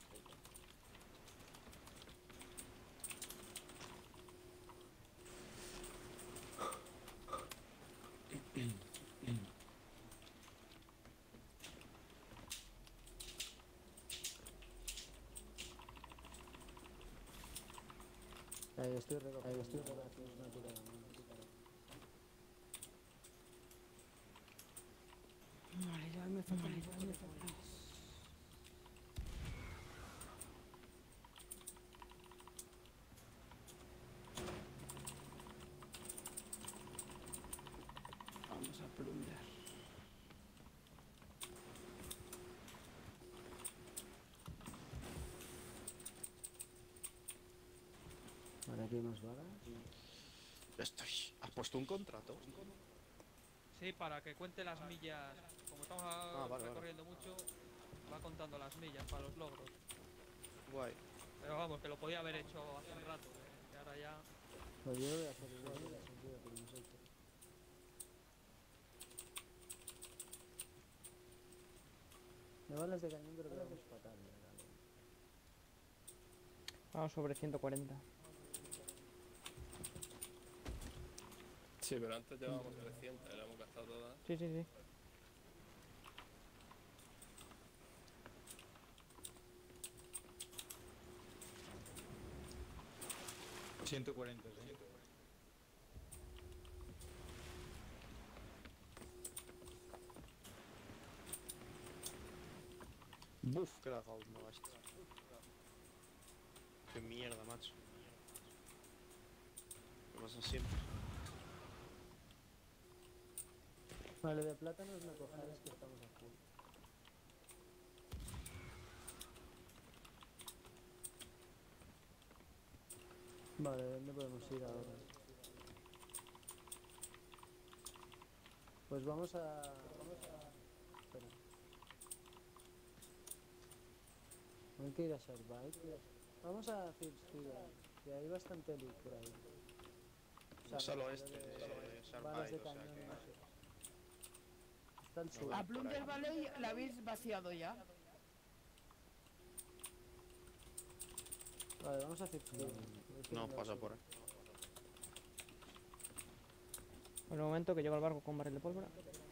Speaker 10: Ahí estoy recogiendo una tirada.
Speaker 2: Vale, ya me falta Vamos a plunder.
Speaker 10: Vale, aquí hay más balas.
Speaker 3: ¿Has puesto un contrato?
Speaker 7: Sí, para que cuente las millas. Como estamos
Speaker 3: vale.
Speaker 7: recorriendo mucho, va contando las millas para los logros.
Speaker 3: Guay.
Speaker 7: Pero vamos, que lo podía haber hecho hace un rato, que ahora ya...
Speaker 10: Pues yo lo voy a hacer igual en el sentido que hemos hecho. De balas de cañón creo que vamos fatal, ¿verdad?
Speaker 6: Vamos sobre 140.
Speaker 9: Sí, pero antes llevábamos 300 y la hemos gastado todas.
Speaker 6: Sí, sí, sí.
Speaker 11: $140, ¿sí?
Speaker 3: Buf, que la gold no basta. Qué mierda, macho. ¿Qué pasa siempre?
Speaker 10: Vale, de plátanos no cojáis que estamos a full. Vale, ¿dónde podemos ir ahora? Pues vamos a... Espera. Hay que ir a Sharbike. Vamos a Filsfield, que hay bastante loot por ahí. O sea,
Speaker 3: Solo
Speaker 10: de-
Speaker 3: este,
Speaker 10: de-
Speaker 3: Sharbike,
Speaker 10: balas de
Speaker 3: o sea
Speaker 10: cañón,
Speaker 3: que...
Speaker 10: no sé. Está al sur.
Speaker 2: A Plunder Valley la habéis vaciado ya.
Speaker 10: Vale, vamos a Filsfield.
Speaker 3: No, pasa por ahí.
Speaker 6: En el momento que llego al barco con barril de pólvora.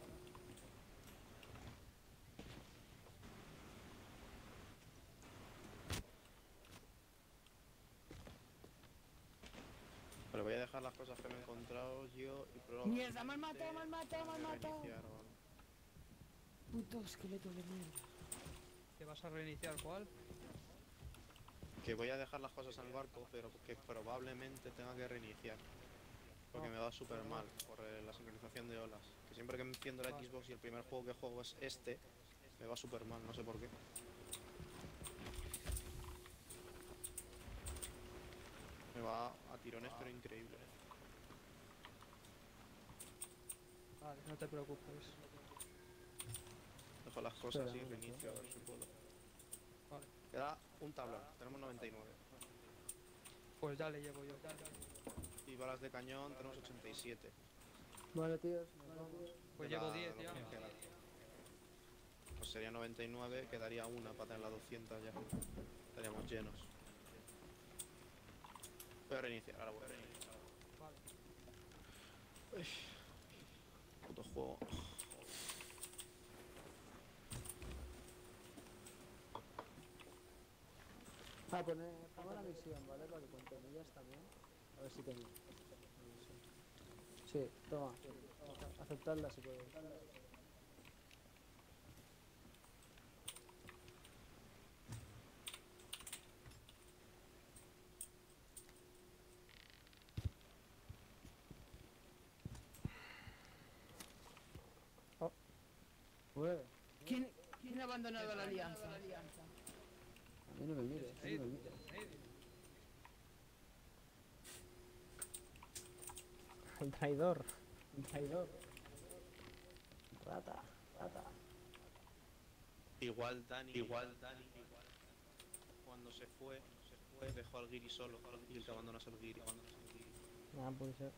Speaker 3: Pero voy a dejar las cosas que me he encontrado yo y probablemente...
Speaker 2: Mierda, me han matado.
Speaker 3: reiniciar o algo.
Speaker 2: Puto esqueleto de mierda.
Speaker 7: ¿Te vas a reiniciar cuál?
Speaker 3: Que voy a dejar las cosas en el barco, pero que probablemente tenga que reiniciar. Porque me va súper mal por la sincronización de olas. Que siempre que me enciendo la Xbox y el primer juego que juego es este, me va súper mal, no sé por qué. Me va a tirones, pero increíble.
Speaker 7: Vale, no te preocupes.
Speaker 3: Dejo las cosas y
Speaker 10: Espera,
Speaker 3: reinicio a ver si puedo.
Speaker 7: Vale.
Speaker 3: Queda un tablón, tenemos 99.
Speaker 7: Pues ya le llevo yo.
Speaker 3: Y balas de cañón tenemos 87.
Speaker 10: Vale, tíos, nos vamos.
Speaker 7: Pues
Speaker 3: De
Speaker 7: llevo
Speaker 3: la-
Speaker 7: 10
Speaker 3: de
Speaker 7: ya.
Speaker 3: lo que queda. Pues sería 99, quedaría una para tener las 200 ya. Estaríamos llenos. Voy a reiniciar, ahora voy a reiniciar.
Speaker 7: Vale.
Speaker 3: Puto juego.
Speaker 10: Pongo la misión, ¿vale? Para que cuente millas también. A ver si tengo. Sí, toma. Aceptadla si podéis. Ué,
Speaker 2: ¿Quién ha abandonado la alianza?
Speaker 10: a mí no me mires, a mí no me mires.
Speaker 6: El traidor.
Speaker 10: Un traidor. Rata, rata.
Speaker 3: Igual Dani. cuando se fue, dejó al Giri solo y el que abandona es el Giri.
Speaker 6: Nada, puede ser.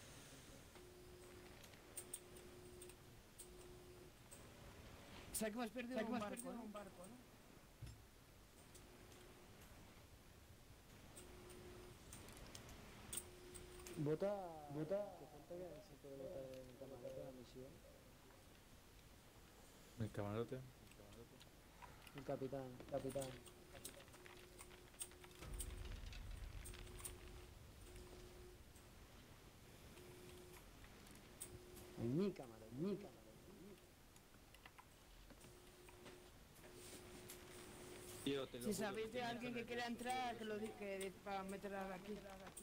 Speaker 2: O sea que hemos perdido un barco, ¿no?
Speaker 10: Vota, que falta que se puede votar el camarote de la misión.
Speaker 11: El camarote.
Speaker 10: El capitán. Mi camarote.
Speaker 11: Tío, te lo
Speaker 2: Si
Speaker 11: juro,
Speaker 2: sabéis de alguien que quiera entrar, que lo que para meterla aquí.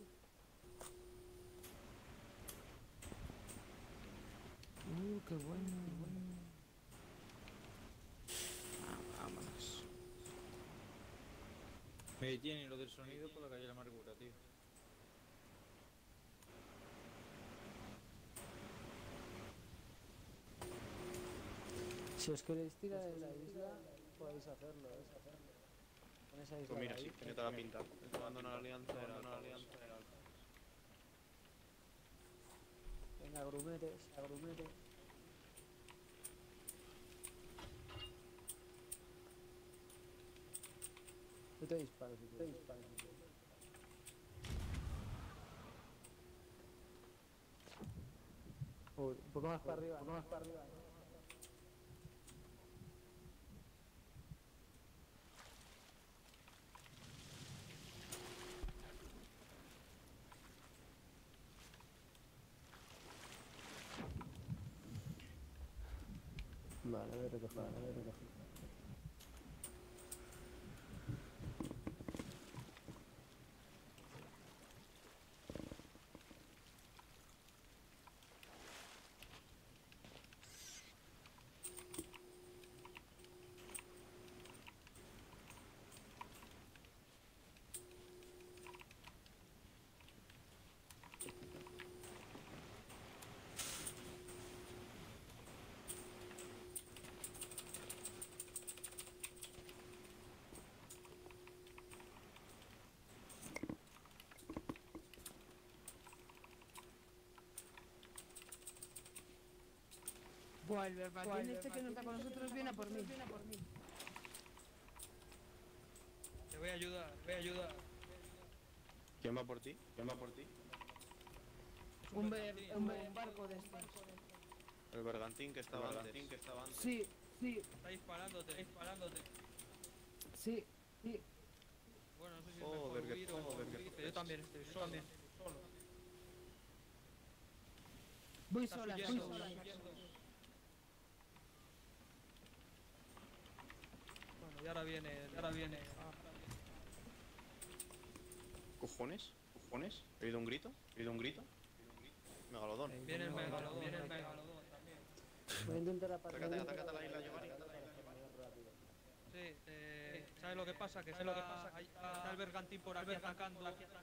Speaker 6: Qué bueno.
Speaker 3: Vámonos.
Speaker 11: Me detiene lo del sonido por la calle de la amargura, tío.
Speaker 10: Si os queréis tirar de la isla, podéis hacerlo, Con esa isla
Speaker 3: Pues mira,
Speaker 10: de ahí.
Speaker 3: sí, tiene toda la pinta. El que abandona la alianza era
Speaker 10: Venga, grumetes. Yo te disparo si quieres. Uy, un poco más para arriba. Vale, voy a recoger.
Speaker 2: Buah, el verbatín este que no está con nosotros viene a por mí.
Speaker 7: Te voy a ayudar.
Speaker 3: ¿Quién va por ti?
Speaker 2: Un barco de estos.
Speaker 3: El bergantín que estaba antes.
Speaker 2: Sí.
Speaker 7: Está disparándote.
Speaker 2: Sí.
Speaker 7: Bueno, no sé si es
Speaker 3: Joder,
Speaker 7: mejor huir o
Speaker 3: joder, qué
Speaker 7: irte. Yo también estoy solo.
Speaker 2: Voy
Speaker 7: Estás
Speaker 2: sola.
Speaker 7: huyendo. Bueno, y ahora viene.
Speaker 3: ¿Cojones? ¿He oído un grito? Megalodón.
Speaker 7: Viene el megalodón también.
Speaker 10: Voy a intentar apartar.
Speaker 3: Atácate a la isla, Giovanni.
Speaker 7: Sí, ¿sabes lo que pasa? Que está el bergantín por aquí atacando.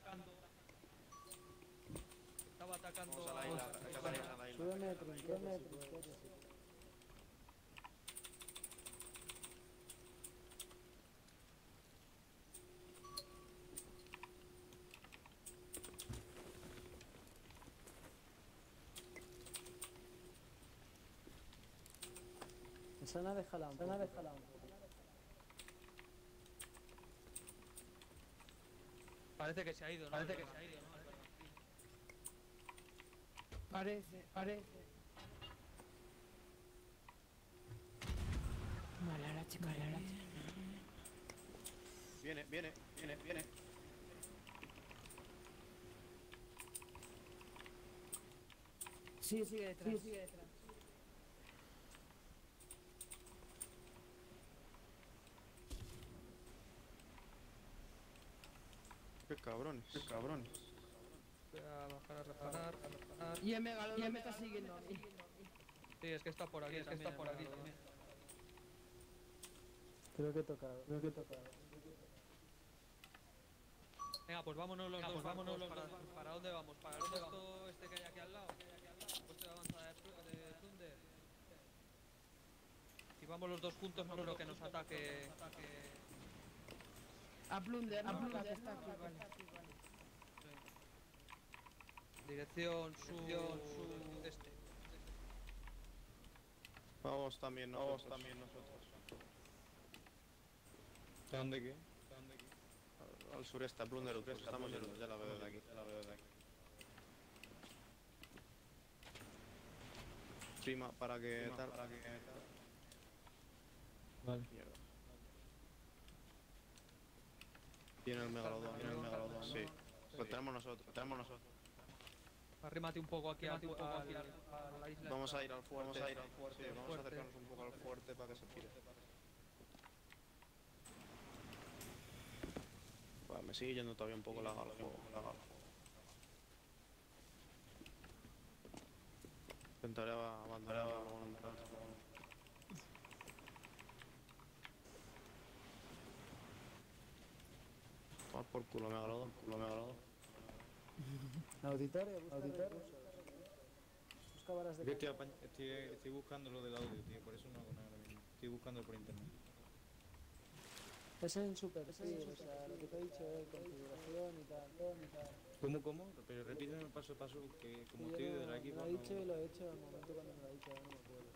Speaker 7: Estaba atacando
Speaker 3: Vamos a la isla, a la isla.
Speaker 10: Súbeme de trinquete si puedes. Esa nave jala un poco.
Speaker 7: Parece que se ha ido, ¿no?
Speaker 2: Parece. Mala chica.
Speaker 3: Viene.
Speaker 2: Sí, sigue detrás.
Speaker 3: Qué cabrones.
Speaker 7: Voy a bajar a reparar.
Speaker 2: Y el megalodón me está siguiendo a mí.
Speaker 7: Sí, es que está por aquí. También.
Speaker 10: Creo que he tocado.
Speaker 7: Venga, pues vámonos los dos. ¿Para dónde vamos? ¿Para el puesto este que hay aquí al lado? ¿El puesto de avanzada de Thunder? Si vamos los dos juntos no creo que nos ataque.
Speaker 2: A Plunder, ¿no? La que está aquí, vale.
Speaker 7: Dirección este.
Speaker 3: Vamos también nosotros.
Speaker 11: ¿De dónde qué?
Speaker 3: Al sureste, a Plunder, estamos yendo, ya la veo de aquí. Prima, para que tal.
Speaker 11: Vale.
Speaker 3: Mierda. Viene el megalodón, sí. Lo tenemos nosotros.
Speaker 7: Arrímate un poco aquí a la isla.
Speaker 3: Vamos a ir al fuerte. Sí, vamos a acercarnos un poco al fuerte para que se tire. Bueno, me sigue yendo todavía un poco la gala. Intentaré abandonar algún tanto. Tomar por culo, me agradó.
Speaker 10: Auditorio, busca varas de
Speaker 11: Yo
Speaker 10: cañón.
Speaker 11: estoy buscando lo del audio, tío, por eso no hago nada ahora mismo. Estoy buscando por internet.
Speaker 10: Es en Super, sí, o sea, lo que te he dicho de configuración y tal.
Speaker 11: ¿Cómo? Pero repíteme paso a paso, que como
Speaker 10: Sí,
Speaker 11: estoy
Speaker 10: yo
Speaker 11: de la
Speaker 10: me
Speaker 11: equipo
Speaker 10: lo ha
Speaker 11: no...
Speaker 10: dicho y lo he hecho al momento cuando me lo ha dicho, ahora no me acuerdo.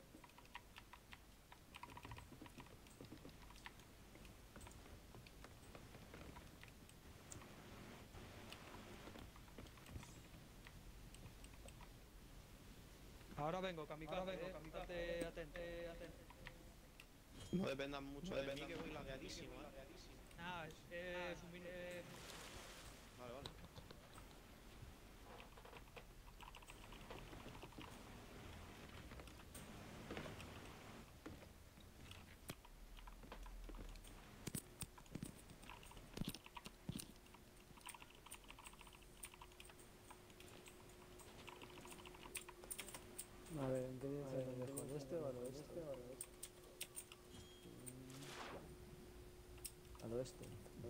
Speaker 7: Ahora vengo, kamikaze, atento.
Speaker 3: No dependan mucho de mí, que voy lagueadísimo,
Speaker 7: Nada, es un minuto.
Speaker 3: Vale.
Speaker 10: A ver, ¿en qué dirección lo dejo? ¿Al este o al oeste? Al oeste.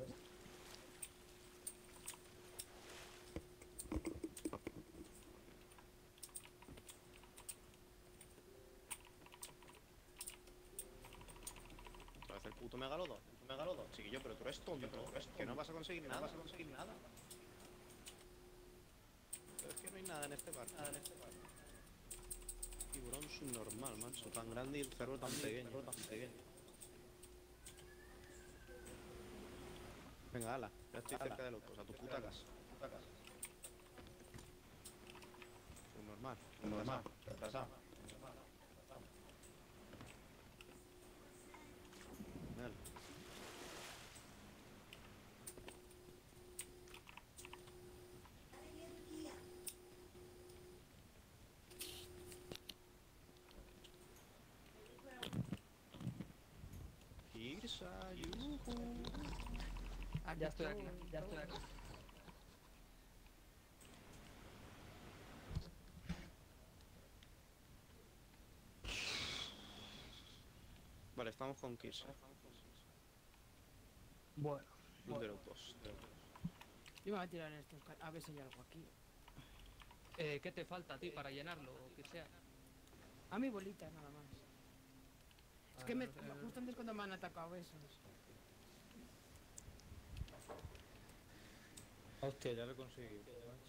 Speaker 3: Otra vez el puto megalodón. Chiquillo, pero tú eres tonto. Que no vas a conseguir nada. Pero es que no hay nada en este barco. Tiburón subnormal, macho. Tan grande y el cerro tan pequeño. Venga, ala. Ya estoy cerca de locos. A tu puta casa. Subnormal. Retrasado. Dale. Irsa, yuhu.
Speaker 7: Ya estoy aquí.
Speaker 3: Vale, estamos con Kirsa.
Speaker 7: Bueno.
Speaker 3: Plunder Outpost.
Speaker 2: Yo me voy a tirar en estos. A ver si hay algo aquí.
Speaker 7: ¿Qué te falta a ti para llenarlo o que sea?
Speaker 2: A mi bolita, nada más. Es que justo antes cuando me han atacado esos.
Speaker 11: Hostia, ya lo he conseguido.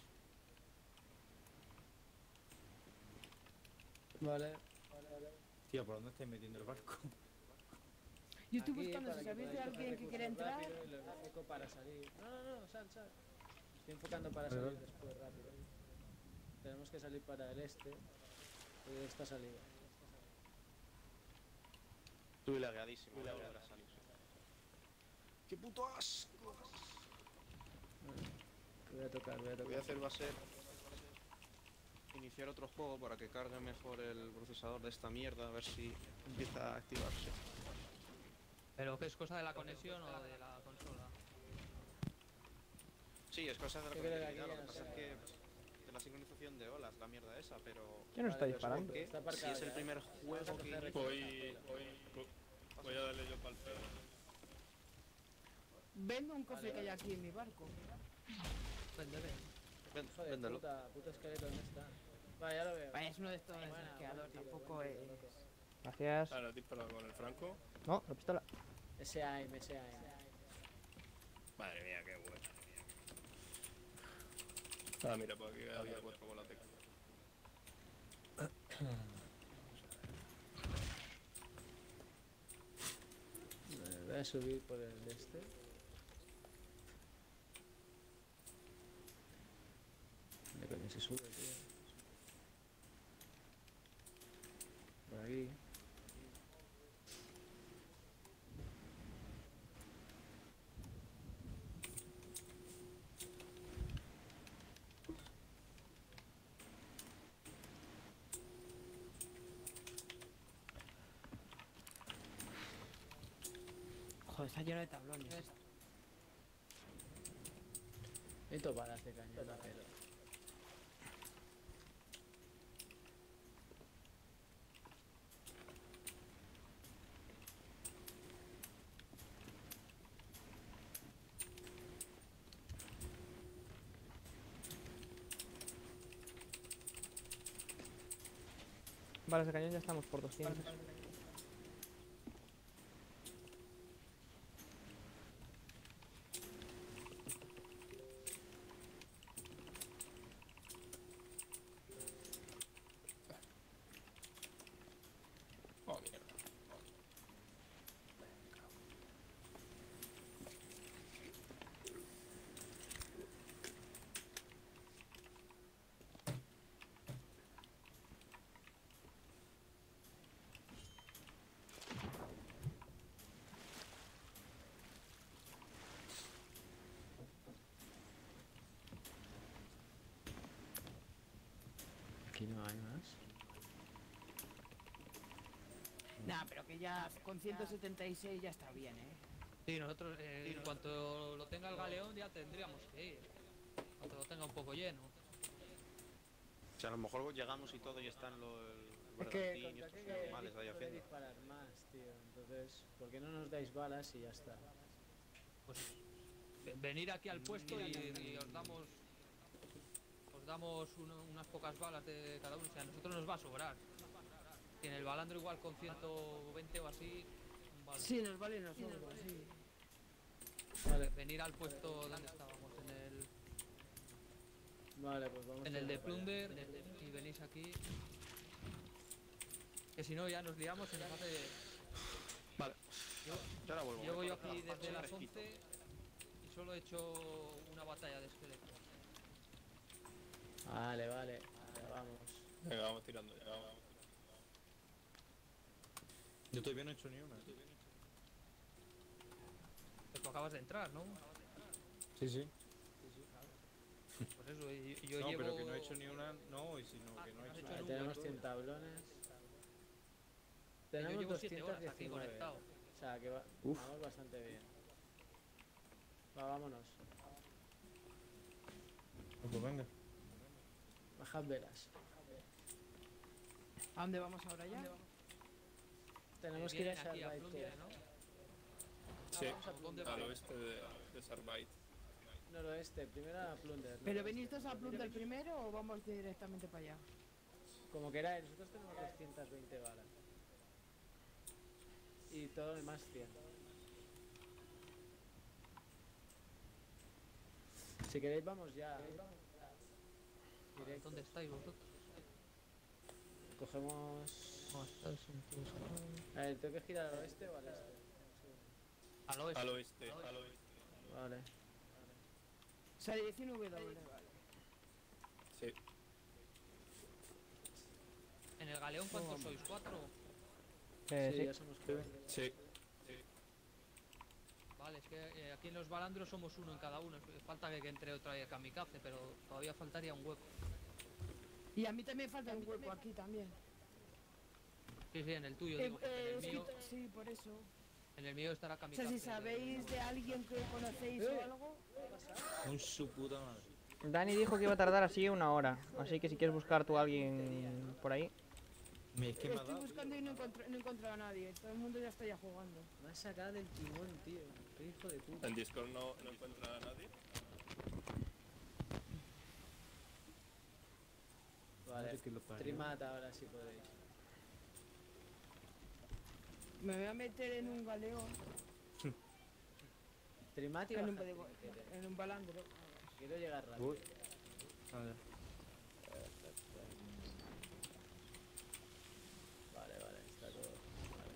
Speaker 10: Vale.
Speaker 11: Tía, ¿por dónde estáis metiendo el barco?
Speaker 2: Yo estoy
Speaker 10: Aquí,
Speaker 2: buscando
Speaker 10: para
Speaker 2: si
Speaker 10: que
Speaker 2: sabéis de
Speaker 10: podáis
Speaker 2: alguien
Speaker 10: coger
Speaker 2: que quiere
Speaker 10: recursos
Speaker 2: entrar.
Speaker 10: rápido y lo enfoco para salir. No, sal. Estoy enfocando para
Speaker 11: Vale,
Speaker 10: salir
Speaker 11: vale.
Speaker 10: después, rápido. Tenemos que salir para el este. De esta salida.
Speaker 3: Estuve lagueadísimo. Ahora salir. ¡Qué puto asco!
Speaker 10: Voy a tocar.
Speaker 3: Lo que voy a hacer va a ser iniciar otro juego para que cargue mejor el procesador de esta mierda, a ver si empieza a activarse.
Speaker 7: ¿Pero qué es cosa de la conexión o de la consola?
Speaker 3: Sí, es cosa de la
Speaker 10: Yo creo que
Speaker 3: conectividad,
Speaker 10: aquí
Speaker 3: lo
Speaker 10: ya
Speaker 3: que
Speaker 10: no
Speaker 3: pasa es
Speaker 10: sé.
Speaker 3: que de la sincronización de olas, la mierda esa, pero...
Speaker 6: ¿Quién nos está
Speaker 3: pero
Speaker 6: disparando?
Speaker 3: porque
Speaker 10: Está
Speaker 3: si
Speaker 10: aparcado
Speaker 3: es el
Speaker 10: ya,
Speaker 3: primer juego que...
Speaker 9: Voy a darle yo pa'l pelo.
Speaker 2: Vendo un cofre que hay aquí en mi barco.
Speaker 10: Joder,
Speaker 3: Véndelo.
Speaker 10: puto esqueleto, ¿dónde está? Vale, ya lo veo.
Speaker 2: Vaya, es uno de estos
Speaker 10: Buena,
Speaker 2: desbloqueador,
Speaker 10: buen tiro,
Speaker 2: tampoco
Speaker 10: buen
Speaker 2: es...
Speaker 10: tiro, loco.
Speaker 6: Gracias.
Speaker 9: Ahora, disparado con el franco.
Speaker 6: No, la pistola.
Speaker 10: Ese aim.
Speaker 9: Madre mía, qué bueno. Ah, mira, por aquí había 4 bolas de caña.
Speaker 10: Voy a subir por el este. ¿Dónde coño se sube, tío? Por aquí.
Speaker 2: Joder, está lleno de tablones.
Speaker 10: Necesito balas de cañón, pero...
Speaker 6: Balas de cañón ya estamos por 200.
Speaker 9: Oh, mierda.
Speaker 10: Aquí no hay más.
Speaker 2: Nah, pero que ya con 176 ya está bien, ¿eh?
Speaker 7: Sí, nosotros en cuanto lo tenga el galeón ya tendríamos que ir. Cuando lo tenga un poco lleno.
Speaker 3: O sea, a lo mejor llegamos y todo y están
Speaker 10: Es que
Speaker 3: bergantín y
Speaker 10: contra
Speaker 3: estos
Speaker 10: que
Speaker 3: normales ahí
Speaker 10: puede
Speaker 3: haciendo.
Speaker 10: disparar más, tío. Entonces, ¿por qué no nos dais balas y ya está?
Speaker 7: Pues venir aquí al puesto y os damos unas pocas balas de cada uno. O sea, a nosotros nos va a sobrar. Y en el balandro igual con 120 o así, vale.
Speaker 2: Sí, nos vale nosotros, sí.
Speaker 10: Vale.
Speaker 7: Venir al puesto donde estábamos,
Speaker 10: Vale, pues vamos
Speaker 7: en el de
Speaker 10: tirando para allá.
Speaker 7: Plunder, y venís aquí. Que si no ya nos liamos y nos hace...
Speaker 3: Vale. Yo ahora vuelvo.
Speaker 7: Llevo
Speaker 3: voy
Speaker 7: yo
Speaker 3: para
Speaker 7: aquí
Speaker 3: atrás,
Speaker 7: desde las
Speaker 3: fresquito.
Speaker 7: 11 y solo he hecho una batalla de esqueletos.
Speaker 10: Vale, vale. Ya vamos.
Speaker 9: Venga, vamos tirando ya.
Speaker 11: Yo todavía no he hecho ni una.
Speaker 7: Pues tú acabas de entrar, ¿no?
Speaker 11: Sí, sí.
Speaker 7: Por eso, yo
Speaker 11: No,
Speaker 7: llevo...
Speaker 11: pero que no he hecho ni una, no, y si no, que no he
Speaker 7: has
Speaker 11: hecho
Speaker 7: hecho
Speaker 10: Vale,
Speaker 7: nunca,
Speaker 10: tenemos
Speaker 7: tú.
Speaker 10: 100 tablones.
Speaker 7: Yo
Speaker 10: Tenemos
Speaker 7: llevo 7 horas aquí
Speaker 10: 219.
Speaker 7: conectado.
Speaker 10: O sea, que vamos bastante bien. Vámonos.
Speaker 11: Pues venga.
Speaker 10: Bajad velas.
Speaker 2: ¿A dónde vamos ahora ya?
Speaker 10: Tenemos que ir a
Speaker 7: Vienen aquí a
Speaker 10: Sharbite
Speaker 7: Plunder,
Speaker 10: todos.
Speaker 7: ¿no?
Speaker 9: Sí,
Speaker 10: vamos a
Speaker 7: ¿Dónde
Speaker 9: al
Speaker 7: va?
Speaker 9: oeste de Sarbite.
Speaker 10: Noroeste, primero a Plunder.
Speaker 2: ¿Pero
Speaker 10: noroeste.
Speaker 2: venís todos a Plunder primero o vamos directamente para allá?
Speaker 10: Como queráis, nosotros tenemos 220 balas. Y todo el más 100. Si queréis vamos ya. Directo.
Speaker 7: ¿Dónde estáis vosotros?
Speaker 10: Cogemos...
Speaker 7: No, estáis en tus...
Speaker 10: A ver, ¿tengo que girar al oeste o al este?
Speaker 7: Al oeste.
Speaker 9: Al oeste, al oeste.
Speaker 10: Vale.
Speaker 2: O sea, 19 vale.
Speaker 9: Sí.
Speaker 7: ¿En el galeón cuántos sois? ¿4?
Speaker 10: Sí,
Speaker 6: Sí.
Speaker 10: ya somos 4.
Speaker 9: Sí.
Speaker 7: Vale, es que aquí en los balandros somos uno en cada uno. Falta que entre otra vez kamikaze, pero todavía faltaría un hueco.
Speaker 2: Y a mí también falta un hueco aquí también.
Speaker 7: Sí, sí, en el tuyo, digo, porque
Speaker 2: Sí, por eso.
Speaker 7: en el mío estará
Speaker 2: O
Speaker 7: kamikaze.
Speaker 2: sea, si sabéis de alguien que conocéis o algo...
Speaker 11: Un su puta madre.
Speaker 6: Dani dijo que iba a tardar así 1 hora. Así que si quieres buscar tú a alguien por ahí.
Speaker 11: Es que me ha
Speaker 2: Estoy
Speaker 11: dado.
Speaker 2: buscando y no he encontrado a nadie. Todo el mundo ya está ya jugando.
Speaker 10: Me has sacado del timón, tío. Qué hijo de puta.
Speaker 9: En Discord no encuentra a nadie.
Speaker 10: Vale,
Speaker 11: Madre que lo parió.
Speaker 10: trimata ahora si podéis.
Speaker 2: Me voy a meter en un galeón.
Speaker 5: Trimati
Speaker 2: En un,
Speaker 5: baja
Speaker 2: digo,
Speaker 5: trinquete.
Speaker 2: en un balandro.
Speaker 5: Quiero llegar rápido.
Speaker 11: Uy. Vale.
Speaker 5: Perfecto. Vale, vale, está todo. Vale.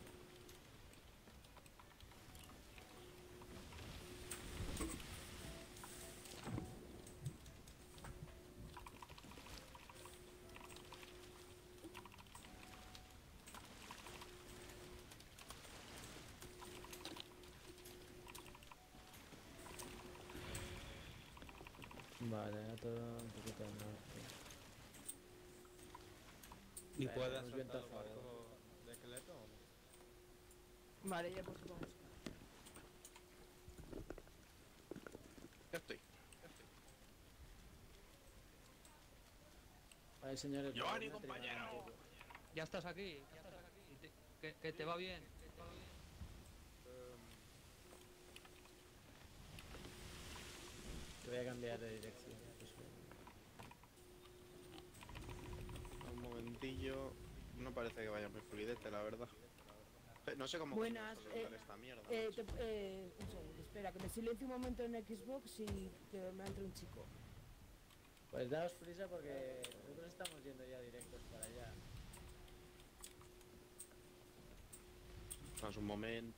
Speaker 11: Vale, ya todo un poquito al norte.
Speaker 7: ¿Y
Speaker 11: Vale,
Speaker 7: puedes
Speaker 11: tenemos
Speaker 7: soltar
Speaker 11: viento a
Speaker 7: el
Speaker 11: favor.
Speaker 7: barco de esqueleto o no?
Speaker 2: Vale, ya pues vamos.
Speaker 3: Ya estoy.
Speaker 5: Vale, señores.
Speaker 3: Giovanni,
Speaker 5: una trimati
Speaker 3: compañero.
Speaker 5: un poco.
Speaker 7: Ya estás aquí. Que te va bien.
Speaker 5: Te voy a cambiar de dirección. Pues,
Speaker 3: Un momentillo. No parece que vaya muy fluidete, la verdad. No sé cómo
Speaker 2: Buenas,
Speaker 3: soltar esta mierda.
Speaker 2: un segundo, espera, que me silencio un momento en Xbox y que me entre un chico.
Speaker 5: pues daos prisa porque nosotros estamos yendo ya directos para allá.
Speaker 3: Más un momento.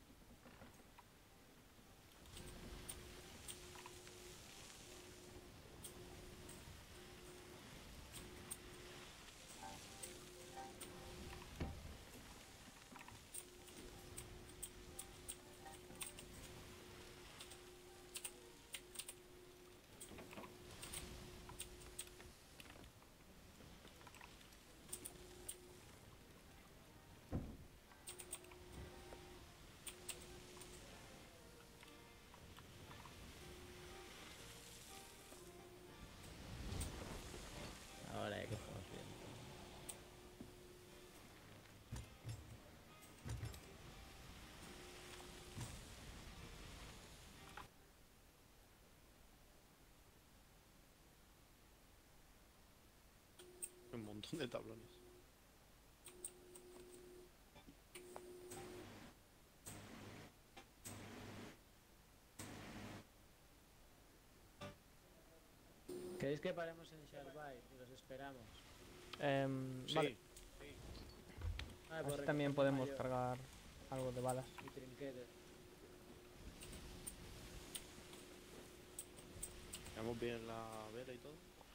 Speaker 5: Ahora ya que estamos bien.
Speaker 3: Un montón de tablones.
Speaker 5: ¿Queréis que paremos en Sharbite y los esperamos?
Speaker 6: Vale,
Speaker 5: Ah,
Speaker 6: así también podemos cargar algo de balas.
Speaker 5: Y trinquete.
Speaker 3: Llevamos bien la vela y todo.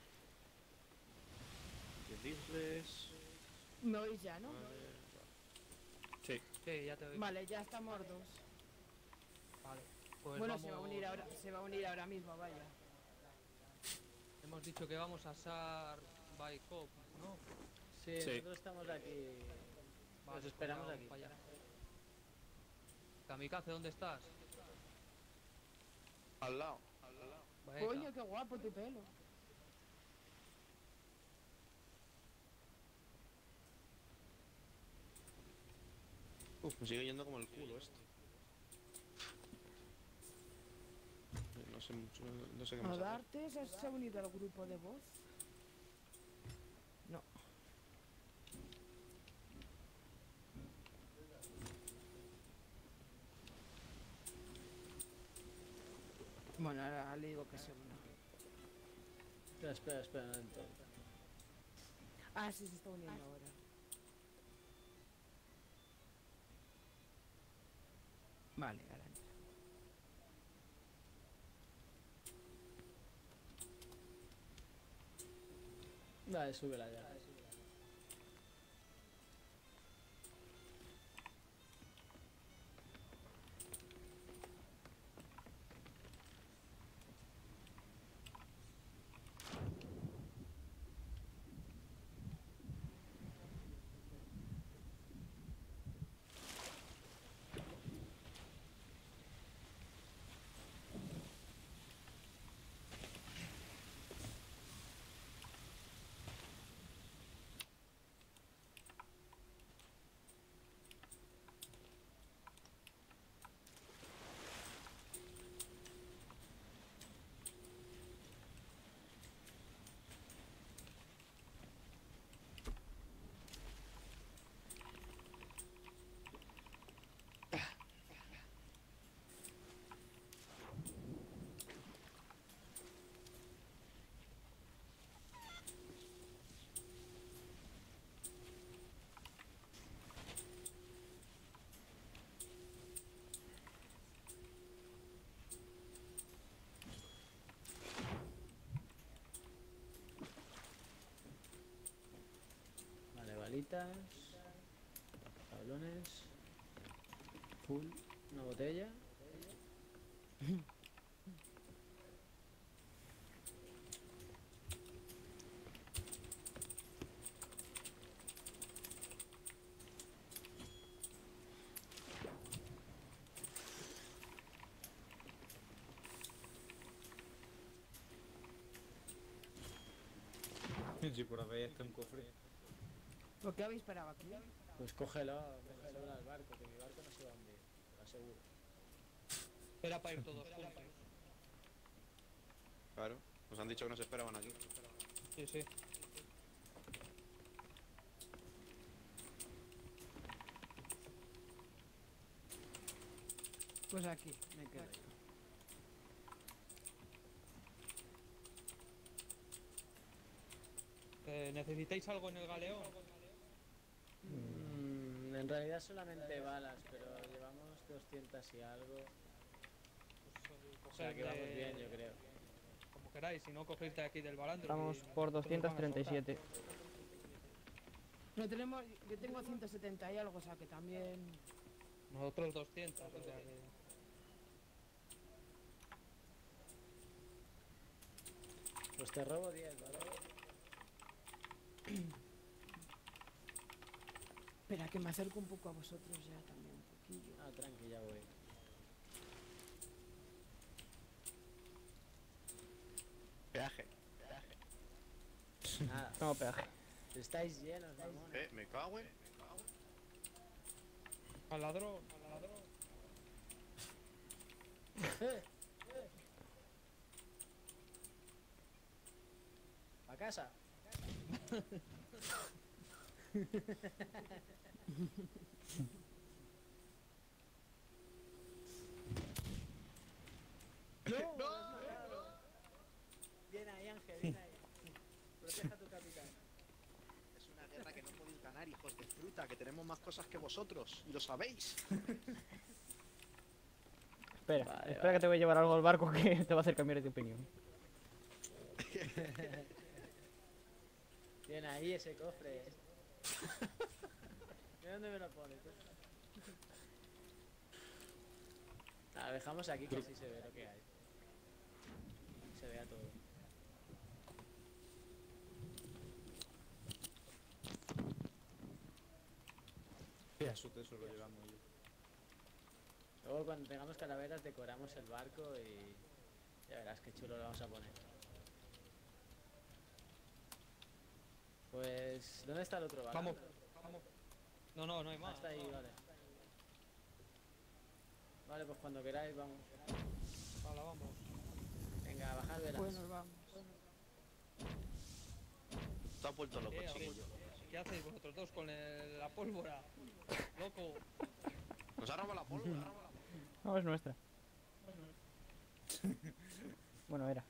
Speaker 3: 10 disles.
Speaker 2: ¿Me oís ya, no?
Speaker 7: Sí, ya te oigo.
Speaker 2: Vale, ya estamos dos.
Speaker 7: Vale. Pues
Speaker 2: Bueno,
Speaker 7: vamos...
Speaker 2: se va a unir ahora mismo, vaya.
Speaker 7: Hemos dicho que vamos a Sar by Cop, ¿no?
Speaker 5: Sí,
Speaker 9: Sí.
Speaker 5: nosotros estamos aquí.
Speaker 7: Vale,
Speaker 5: Los esperamos
Speaker 7: pues
Speaker 5: aquí.
Speaker 7: vamos para allá. Kamikaze, ¿dónde estás?
Speaker 3: Al lado.
Speaker 7: Venga.
Speaker 2: Coño, qué guapo tu pelo.
Speaker 3: Me sigue yendo como el culo esto. No sé mucho, no sé qué más hacer.
Speaker 2: ¿Adarte se ha unido al grupo de voz? No. Bueno, ahora le digo que se una.
Speaker 5: Espera, no entro.
Speaker 2: Ah, sí, se está uniendo ahora. Vale, ahora entra.
Speaker 5: Vale, súbela ya. piedritas, tablones, full, una botella.
Speaker 11: Si por ahí está un cofre.
Speaker 2: ¿Por qué habéis parado aquí?
Speaker 5: Pues cógelo al barco, que mi barco no se va a hundir, te lo aseguro.
Speaker 7: Era para ir todos juntos.
Speaker 3: Claro, nos han dicho que nos esperaban aquí.
Speaker 7: Sí, sí.
Speaker 2: Pues aquí, me quedo.
Speaker 7: ¿Necesitáis algo en el galeón?
Speaker 5: En realidad solamente balas, pero llevamos 200 y algo. O sea que vamos bien, yo creo.
Speaker 7: Como queráis, si no cogéis de aquí del balandro.
Speaker 6: Estamos
Speaker 7: y
Speaker 6: por
Speaker 7: nosotros nos van a
Speaker 6: 237.
Speaker 2: No tenemos, yo tengo 170 y algo, o sea que también...
Speaker 7: soltar. Nosotros 200, o sea que...
Speaker 5: Pues te robo 10, ¿vale?
Speaker 2: Espera, que me acerco un poco a vosotros ya también, un poquillo.
Speaker 5: Ah, tranqui, ya voy.
Speaker 3: Peaje.
Speaker 5: Nada,
Speaker 6: No, peaje.
Speaker 5: estáis llenos, mamones.
Speaker 3: Me cago en...
Speaker 7: Al ladrón, al ladrón.
Speaker 5: ¿A casa? ¡No! Bien ahí, Ángel, bien ahí. Proteja a tu capitán.
Speaker 3: Es una guerra que no podéis ganar, hijos de fruta, que tenemos más cosas que vosotros, y lo sabéis.
Speaker 6: Espera,
Speaker 5: Vale,
Speaker 6: espera que te voy a llevar algo al barco que te va a hacer cambiar de opinión.
Speaker 5: Bien ahí ese cofre. ¿De dónde me lo pones? Nada, dejamos aquí que así se ve lo que hay. Se vea todo.
Speaker 11: Ya, su tesoro lo llevamos yo.
Speaker 5: Luego cuando tengamos calaveras decoramos el barco y ya verás qué chulo lo vamos a poner. Pues, ¿dónde está el otro barco?
Speaker 7: Vamos, vamos. No, no, no hay más.
Speaker 5: Está ahí, vale. Vale, pues cuando queráis vamos.
Speaker 7: Vale, vamos.
Speaker 5: Venga, bajar velas.
Speaker 2: Bueno, vamos.
Speaker 3: Te has vuelto loco,
Speaker 7: A ver,
Speaker 3: chico.
Speaker 7: ¿qué hacéis vosotros dos con la pólvora? Loco.
Speaker 3: Nos ha robado la pólvora.
Speaker 6: No, es nuestra. Bueno, era.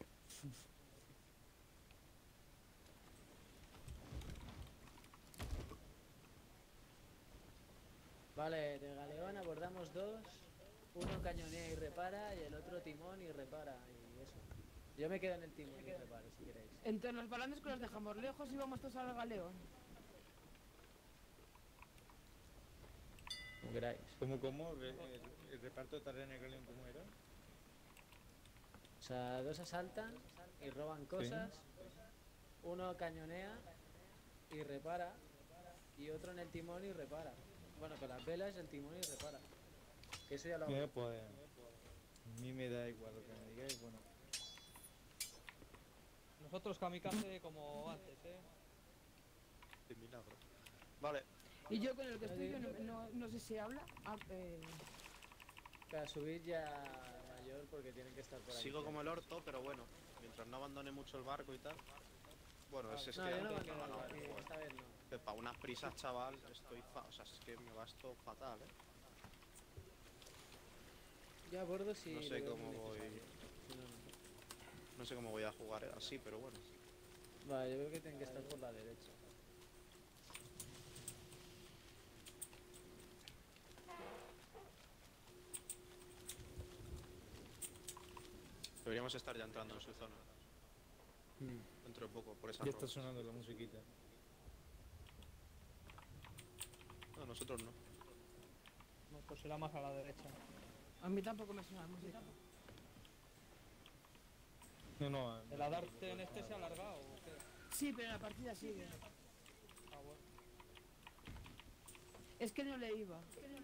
Speaker 5: Vale, del galeón abordamos dos. Uno cañonea y repara y el otro timón y repara y eso. Yo me quedo en el timón y reparo si queréis.
Speaker 2: Entonces los balances que los dejamos lejos y vamos todos al galeón.
Speaker 5: Como queráis.
Speaker 11: ¿Cómo? ¿El reparto de tareas en el galeón cómo era?
Speaker 5: O sea, dos asaltan y roban cosas. Uno cañonea y repara. Y otro en el timón y repara. Bueno, con las velas el timón y repara. Que eso ya lo hago.
Speaker 11: Mira, pues a mí me da igual lo que me digáis, bueno.
Speaker 7: Nosotros kamikaze como antes,
Speaker 3: De milagro. Vale.
Speaker 2: Y yo con el que estoy, yo no sé si habla.
Speaker 5: Para subir ya mayor porque tienen que estar por ahí.
Speaker 3: Sigo como el orto, pero bueno, mientras no abandone mucho el barco y tal. Bueno, es
Speaker 5: No,
Speaker 3: que
Speaker 5: yo no
Speaker 3: antes
Speaker 5: abandono
Speaker 3: estaba,
Speaker 5: el barco,
Speaker 3: joder.
Speaker 5: esta vez no.
Speaker 3: Que para unas prisas, chaval, estoy o sea, es que me va esto fatal,
Speaker 5: Yo abordo si
Speaker 3: No
Speaker 5: lo
Speaker 3: sé
Speaker 5: veo
Speaker 3: cómo
Speaker 5: muy
Speaker 3: voy.
Speaker 5: necesario. Si no, no.
Speaker 3: No sé cómo voy a jugar así, pero bueno.
Speaker 5: Vale, yo creo que tienen que estar por la derecha.
Speaker 3: Deberíamos estar ya entrando en su zona. Dentro de poco, por esa
Speaker 11: Ya está
Speaker 3: roca.
Speaker 11: sonando la musiquita.
Speaker 3: No, nosotros no.
Speaker 7: No, pues será más a la derecha.
Speaker 2: A mí tampoco me suena la música.
Speaker 11: No, no.
Speaker 7: ¿El Adarte en este se ha alargado o qué?
Speaker 2: Sí, pero la partida sigue.
Speaker 7: Ah, bueno.
Speaker 2: Es que no le iba.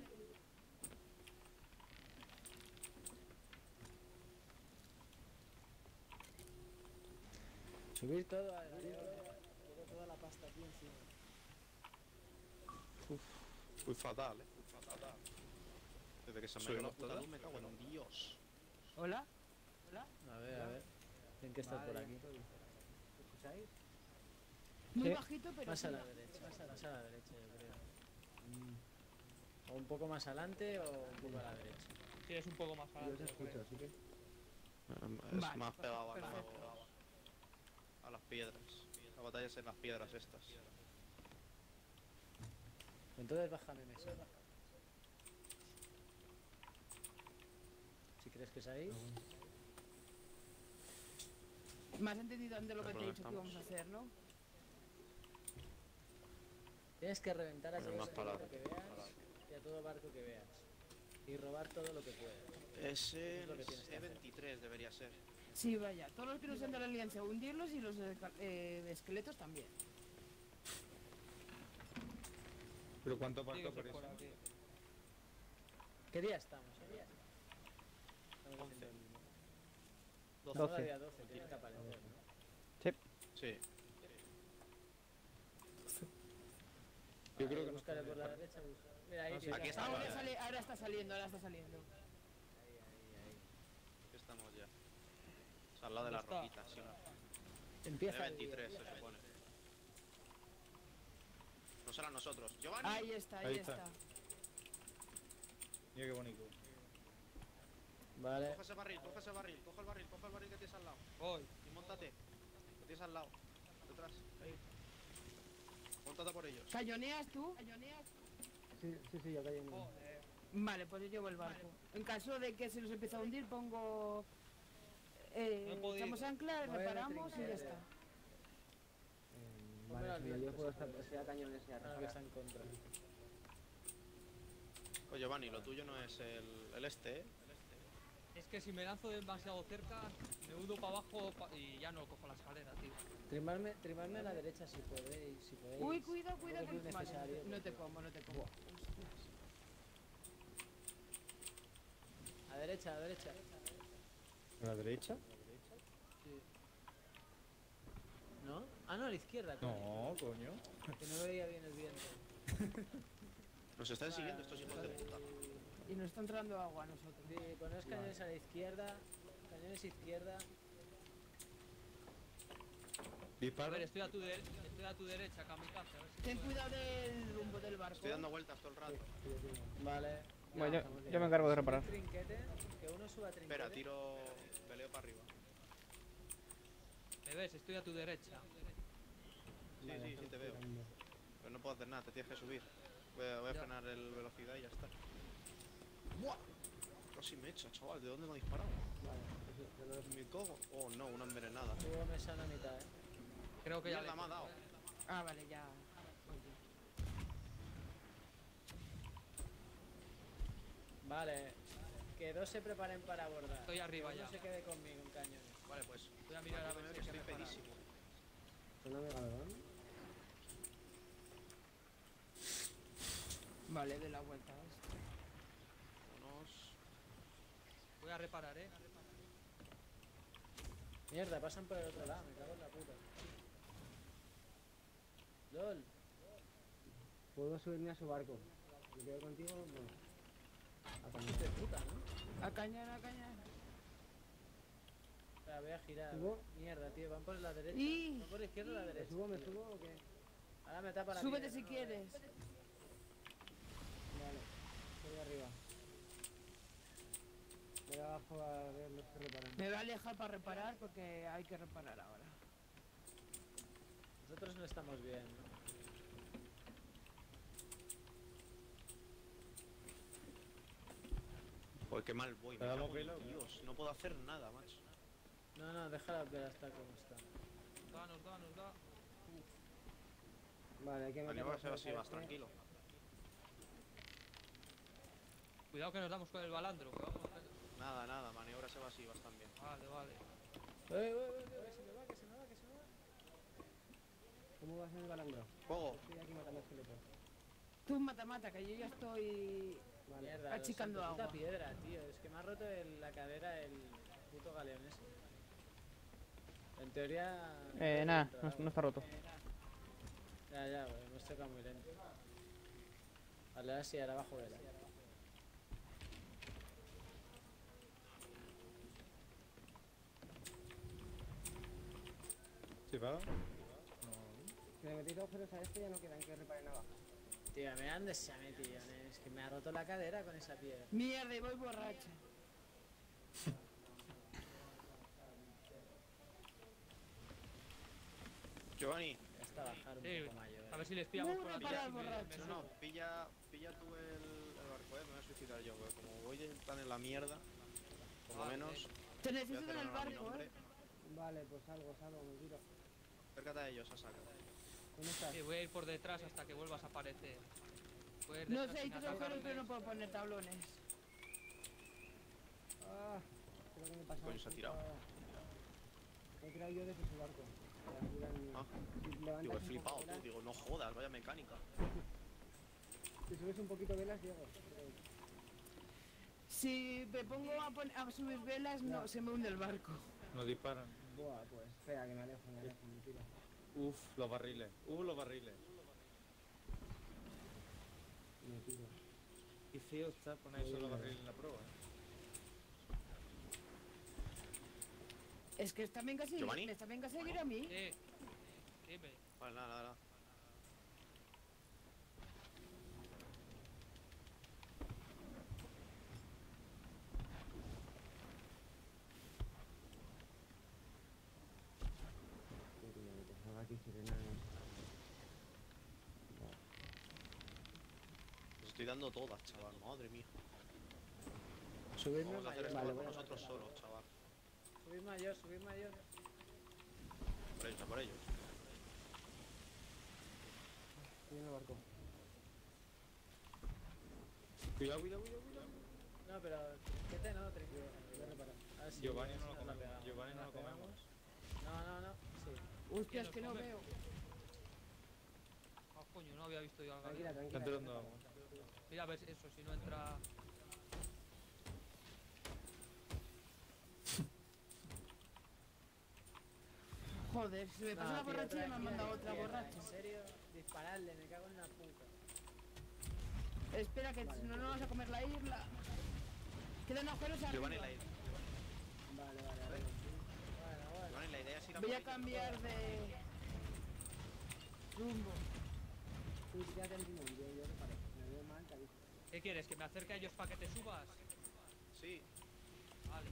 Speaker 5: Subir todo a quiero toda la pasta aquí encima.
Speaker 3: Fui fatal, fatal. Desde que se me dio la puta luz me cago en Dios.
Speaker 2: ¿Hola? ¿Hola?
Speaker 5: A ver. Tienen que estar por aquí.
Speaker 10: ¿Me escucháis?
Speaker 2: Muy
Speaker 6: Sí.
Speaker 2: bajito, pero
Speaker 5: Más a
Speaker 2: sí.
Speaker 5: la derecha, yo creo. O un poco más adelante o un poco a la derecha.
Speaker 7: Sí, es un poco más
Speaker 10: Yo os
Speaker 7: adelante.
Speaker 10: escucho, así que...
Speaker 3: Es
Speaker 2: Vale,
Speaker 3: más pegado
Speaker 2: perfecto.
Speaker 3: a las piedras. La batalla es en las piedras estas.
Speaker 5: Entonces bájame mesa. Si crees que es ahí.
Speaker 2: Me has entendido antes lo que te he
Speaker 3: ¿Dónde
Speaker 2: dicho que
Speaker 3: estamos?
Speaker 2: íbamos a hacer, ¿no?
Speaker 5: Tienes que reventar a
Speaker 3: Pues
Speaker 5: todo
Speaker 3: más para
Speaker 5: barco que veas y a todo barco que veas. Y robar todo lo que puedas.
Speaker 3: Es
Speaker 5: Es lo
Speaker 3: el
Speaker 5: que tienes que hacer.
Speaker 3: C23 debería ser.
Speaker 2: Sí, vaya. Todos los que no sean de la alianza, hundirlos y los esqueletos también.
Speaker 11: ¿Pero cuánto
Speaker 7: Tiene
Speaker 11: falta
Speaker 7: que
Speaker 11: por
Speaker 7: ser
Speaker 11: eso?
Speaker 7: por aquí.
Speaker 5: ¿Qué día estamos? Estamos
Speaker 3: 11.
Speaker 5: haciendo el mismo.
Speaker 6: 12.
Speaker 5: Todavía 12, tiene que aparecer, ¿no?
Speaker 3: Sí.
Speaker 11: Yo creo que no
Speaker 5: Buscaré
Speaker 11: está
Speaker 5: por la
Speaker 11: bien.
Speaker 5: derecha. Mira, ahí
Speaker 11: Ah, sí.
Speaker 5: tiene
Speaker 3: Aquí
Speaker 5: que
Speaker 3: está,
Speaker 5: aparecer.
Speaker 2: Ahora,
Speaker 3: vale.
Speaker 2: ahora está saliendo, ahora está saliendo.
Speaker 5: Ahí.
Speaker 3: Aquí estamos ya. O sea, al lado de la
Speaker 7: ¿Dónde está?
Speaker 3: roquita, sí.
Speaker 5: Empieza el día.
Speaker 3: C23 se supone. No serán nosotros. ¡Giovanni!
Speaker 2: Ahí está, ahí
Speaker 11: Ahí
Speaker 2: está.
Speaker 11: está. Mira qué bonito.
Speaker 5: Vale.
Speaker 3: Coge ese barril, coge el barril que tienes al lado.
Speaker 7: Voy.
Speaker 3: Y móntate. Lo tienes al lado. Detrás. Ahí. Móntate por ellos.
Speaker 2: ¿Cañoneas tú? ¿Cañoneas?
Speaker 10: Sí, ya caí en uno.
Speaker 7: Joder.
Speaker 2: Vale, pues yo llevo el barco. En caso de que se nos empiece a hundir, pongo...
Speaker 7: No he podido.
Speaker 2: echamos ancla,
Speaker 5: Mueve
Speaker 2: reparamos y ya
Speaker 5: trinquete.
Speaker 2: está.
Speaker 5: Pónmelo
Speaker 10: Vale,
Speaker 5: al
Speaker 10: si no, yo
Speaker 5: viento,
Speaker 10: puedo
Speaker 5: si puedes.
Speaker 10: estar cañones y
Speaker 5: Ah, que
Speaker 10: arrasar.
Speaker 5: está en contra.
Speaker 3: Oye, Giovanni, lo tuyo no es el este, ¿eh?
Speaker 7: Es que si me lanzo demasiado cerca, me hundo para abajo y ya no cojo la escalera, tío.
Speaker 5: Trimarme a la derecha si podéis.
Speaker 2: Uy, cuidado, cuidado.
Speaker 5: Tampoco es
Speaker 2: Que...
Speaker 5: muy necesario,
Speaker 2: Vale, no te
Speaker 5: porque-
Speaker 2: como, no te como.
Speaker 5: A derecha.
Speaker 11: ¿A la derecha?
Speaker 5: ¿No? Ah, no, a la izquierda. coño.
Speaker 11: No, coño.
Speaker 5: Que no veía bien el viento.
Speaker 3: Nos están siguiendo estos hijos de puta.
Speaker 2: Y nos está entrando agua a nosotros.
Speaker 5: Sí, poneros cañones a la izquierda. Cañones izquierda.
Speaker 7: A
Speaker 11: Dispara.
Speaker 7: ver, estoy a tu derecha, kamikaze. A ver si
Speaker 2: Ten
Speaker 7: puedo.
Speaker 2: cuidado del rumbo del barco.
Speaker 3: Estoy dando vueltas todo el rato.
Speaker 5: Vale.
Speaker 6: Bueno,
Speaker 5: estamos
Speaker 6: yo
Speaker 5: bien.
Speaker 6: me encargo de reparar.
Speaker 5: Trinquete, que uno suba trinquete.
Speaker 3: Espera, tiro. Veleo para arriba.
Speaker 7: ¿Me ves? Estoy a tu derecha.
Speaker 3: Sí, te veo. Pero no puedo hacer nada, te tienes que subir. Voy a
Speaker 7: Ya.
Speaker 3: frenar el velocidad y ya está. ¡Buah! Casi me echa, chaval. ¿De dónde me ha disparado? ¿Me cojo? Oh, no, una envenenada.
Speaker 5: Subo mesa a la mitad,
Speaker 7: Creo que ya
Speaker 3: Mierda,
Speaker 7: le
Speaker 3: me ha dado.
Speaker 2: Ah, vale, ya.
Speaker 5: Vale. Que dos se preparen para abordar.
Speaker 7: Estoy arriba
Speaker 5: Que
Speaker 7: ya.
Speaker 5: uno se quede conmigo en cañones.
Speaker 3: Vale, pues.
Speaker 7: Voy a mirar a ver si hay que
Speaker 3: estoy
Speaker 7: reparar.
Speaker 3: pedísimo.
Speaker 10: ¿Suena Megalodón?
Speaker 2: Vale, de la vuelta.
Speaker 3: Vámonos.
Speaker 7: Voy a reparar,
Speaker 5: Mierda, pasan por el otro lado, me cago en la puta. LOL.
Speaker 10: ¿Puedo subirme a su barco? ¿Me quedo contigo? No. A
Speaker 5: Hijo de puta, ¿no?
Speaker 2: A cañar, a cañar.
Speaker 5: Espera, voy a girar.
Speaker 10: ¿Subo?
Speaker 5: Mierda, tío, van por la derecha.
Speaker 2: Y-
Speaker 5: Van por la izquierda o la
Speaker 10: ¿Me
Speaker 5: derecha.
Speaker 10: subo o qué?
Speaker 5: Ahora me tapa la
Speaker 2: Súbete
Speaker 5: piedra,
Speaker 2: si
Speaker 5: ¿no?
Speaker 2: quieres.
Speaker 10: Vale, estoy arriba. Voy abajo a ver los que reparan.
Speaker 2: Me voy a alejar para reparar porque hay que reparar ahora.
Speaker 5: Nosotros no estamos bien, ¿no?
Speaker 3: Joder, qué mal voy. Me
Speaker 11: ¿Te damos
Speaker 3: cago en
Speaker 11: velo?
Speaker 3: Dios, no puedo hacer nada, macho.
Speaker 5: No, déjala ver hasta cómo está.
Speaker 7: Nos da.
Speaker 10: Vale, hay que meter
Speaker 3: Aníbal se va
Speaker 10: los
Speaker 3: así, más
Speaker 10: este.
Speaker 3: tranquilo.
Speaker 7: Cuidado que nos damos con el balandro. Que vamos.
Speaker 3: Nada, nada, maniobra se va así, bastante bien.
Speaker 7: Vale, vale.
Speaker 5: Que se me va, que se me va, que se me va.
Speaker 10: ¿Cómo vas en el balandro?
Speaker 3: Fuego.
Speaker 10: Estoy aquí matando esqueletos.
Speaker 2: Tú mata, que yo ya estoy
Speaker 5: Mierda,
Speaker 2: achicando
Speaker 5: lo siento,
Speaker 2: agua.
Speaker 5: puta piedra, tío. Es que me ha roto la cadera el puto galeón ese. En teoría...
Speaker 6: Nada, no está roto.
Speaker 5: Ya, güey, hemos chocado muy lento. Vale, ahora sí, ahora bajo vela.
Speaker 11: ¿Sí va?
Speaker 10: Si le metí 2 agujeros a este ya no quedan que repare nada.
Speaker 5: Tío, me dan de se ha metido, es que me ha roto la cadera con esa piedra.
Speaker 2: Mierda, y voy borracha.
Speaker 3: Giovanni.
Speaker 5: Ya está bajar un
Speaker 7: Sí,
Speaker 5: poco mayor.
Speaker 7: a ver si les pillamos por
Speaker 2: Para
Speaker 7: atrás.
Speaker 2: el borracho.
Speaker 3: No, pilla tú el barco, me voy a suicidar yo, porque como voy tan en la mierda, por lo
Speaker 7: Vale.
Speaker 3: menos.
Speaker 2: Te
Speaker 3: voy a
Speaker 2: necesito
Speaker 3: hacer
Speaker 2: en el
Speaker 3: honor a mi
Speaker 2: barco,
Speaker 3: nombre.
Speaker 10: Vale, pues salgo, me tiro.
Speaker 3: Acércate a ellos, a saco.
Speaker 10: ¿Dónde estás?
Speaker 7: Sí, voy a ir por detrás hasta que vuelvas a aparecer. Voy a ir
Speaker 2: No
Speaker 7: detrás
Speaker 2: sé, hay
Speaker 7: sin
Speaker 2: 3 agujeros, pero no
Speaker 7: atacarles.
Speaker 2: puedo poner tablones.
Speaker 10: Ah, creo que me pasa.
Speaker 3: Coño, se ha tirado.
Speaker 10: Me he tirado yo desde su barco. Para ayudar al mío.
Speaker 3: Ah,
Speaker 10: Si
Speaker 3: digo,
Speaker 10: levantas
Speaker 3: he
Speaker 10: un
Speaker 3: flipado,
Speaker 10: poco
Speaker 3: tú.
Speaker 10: velas,
Speaker 3: Digo, no jodas, vaya mecánica.
Speaker 10: si subes un poquito velas, llego.
Speaker 2: Si me pongo a subir velas, no,
Speaker 10: Ya.
Speaker 2: se me hunde el barco.
Speaker 11: Nos disparan.
Speaker 10: Buah, pues espera que me alejo, me tiro.
Speaker 11: Uf, los barriles. Los barriles.
Speaker 10: Me tiro.
Speaker 11: Qué feo está poner eso los barriles en la prueba.
Speaker 2: Es que está bien casi,
Speaker 3: ¿Giovanni?
Speaker 2: me está bien casi seguir a mí.
Speaker 7: Dime.
Speaker 3: Vale, nada.
Speaker 10: Aquí sirenas.
Speaker 3: Os estoy dando todas, chaval, madre mía.
Speaker 5: Subidme
Speaker 3: Vamos a hacer
Speaker 5: mayor.
Speaker 3: esto
Speaker 10: Vale,
Speaker 3: por
Speaker 10: voy a
Speaker 3: nosotros solos, chaval.
Speaker 5: Subid mayor, subid mayor.
Speaker 3: Por ellos, a por ellos.
Speaker 10: Estoy en el barco.
Speaker 11: Cuidado.
Speaker 5: No, pero trinquete no, trinquete. Voy a reparar. A ver si
Speaker 11: Giovanni
Speaker 5: si
Speaker 11: no lo
Speaker 5: nos la
Speaker 11: comemos.
Speaker 5: pegamos.
Speaker 11: Giovanni no
Speaker 5: ¿Nos
Speaker 11: lo
Speaker 5: la pegamos?
Speaker 11: comemos.
Speaker 5: No, sí.
Speaker 2: Hostia, es
Speaker 7: nos
Speaker 2: que no
Speaker 7: come?
Speaker 2: veo.
Speaker 7: Ah, coño, no había visto yo al
Speaker 10: Tranquila,
Speaker 7: gallo.
Speaker 10: tranquila.
Speaker 11: ¿Dónde vamos?
Speaker 7: Mira a ver eso, si no entra.
Speaker 2: Joder, si me pasa la
Speaker 5: tío,
Speaker 2: borracha ya me han
Speaker 5: tranquila,
Speaker 2: mandado otra
Speaker 5: izquierda,
Speaker 2: borracha.
Speaker 5: En serio, dispararle, me cago en la puta.
Speaker 2: Espera, que si no, no vas a comer la isla. Quedan agujeros
Speaker 3: Giovanni,
Speaker 2: arriba.
Speaker 10: Vale.
Speaker 5: Bueno.
Speaker 3: La idea es ir a
Speaker 2: Voy
Speaker 3: por
Speaker 2: a
Speaker 3: ellos,
Speaker 2: cambiar de rumbo.
Speaker 10: Tú quédate en timón, yo reparo. Me veo mal, te aviso.
Speaker 7: ¿Qué quieres? ¿Que me acerque a ellos para que te subas?
Speaker 3: ¿no? Sí.
Speaker 7: Vale.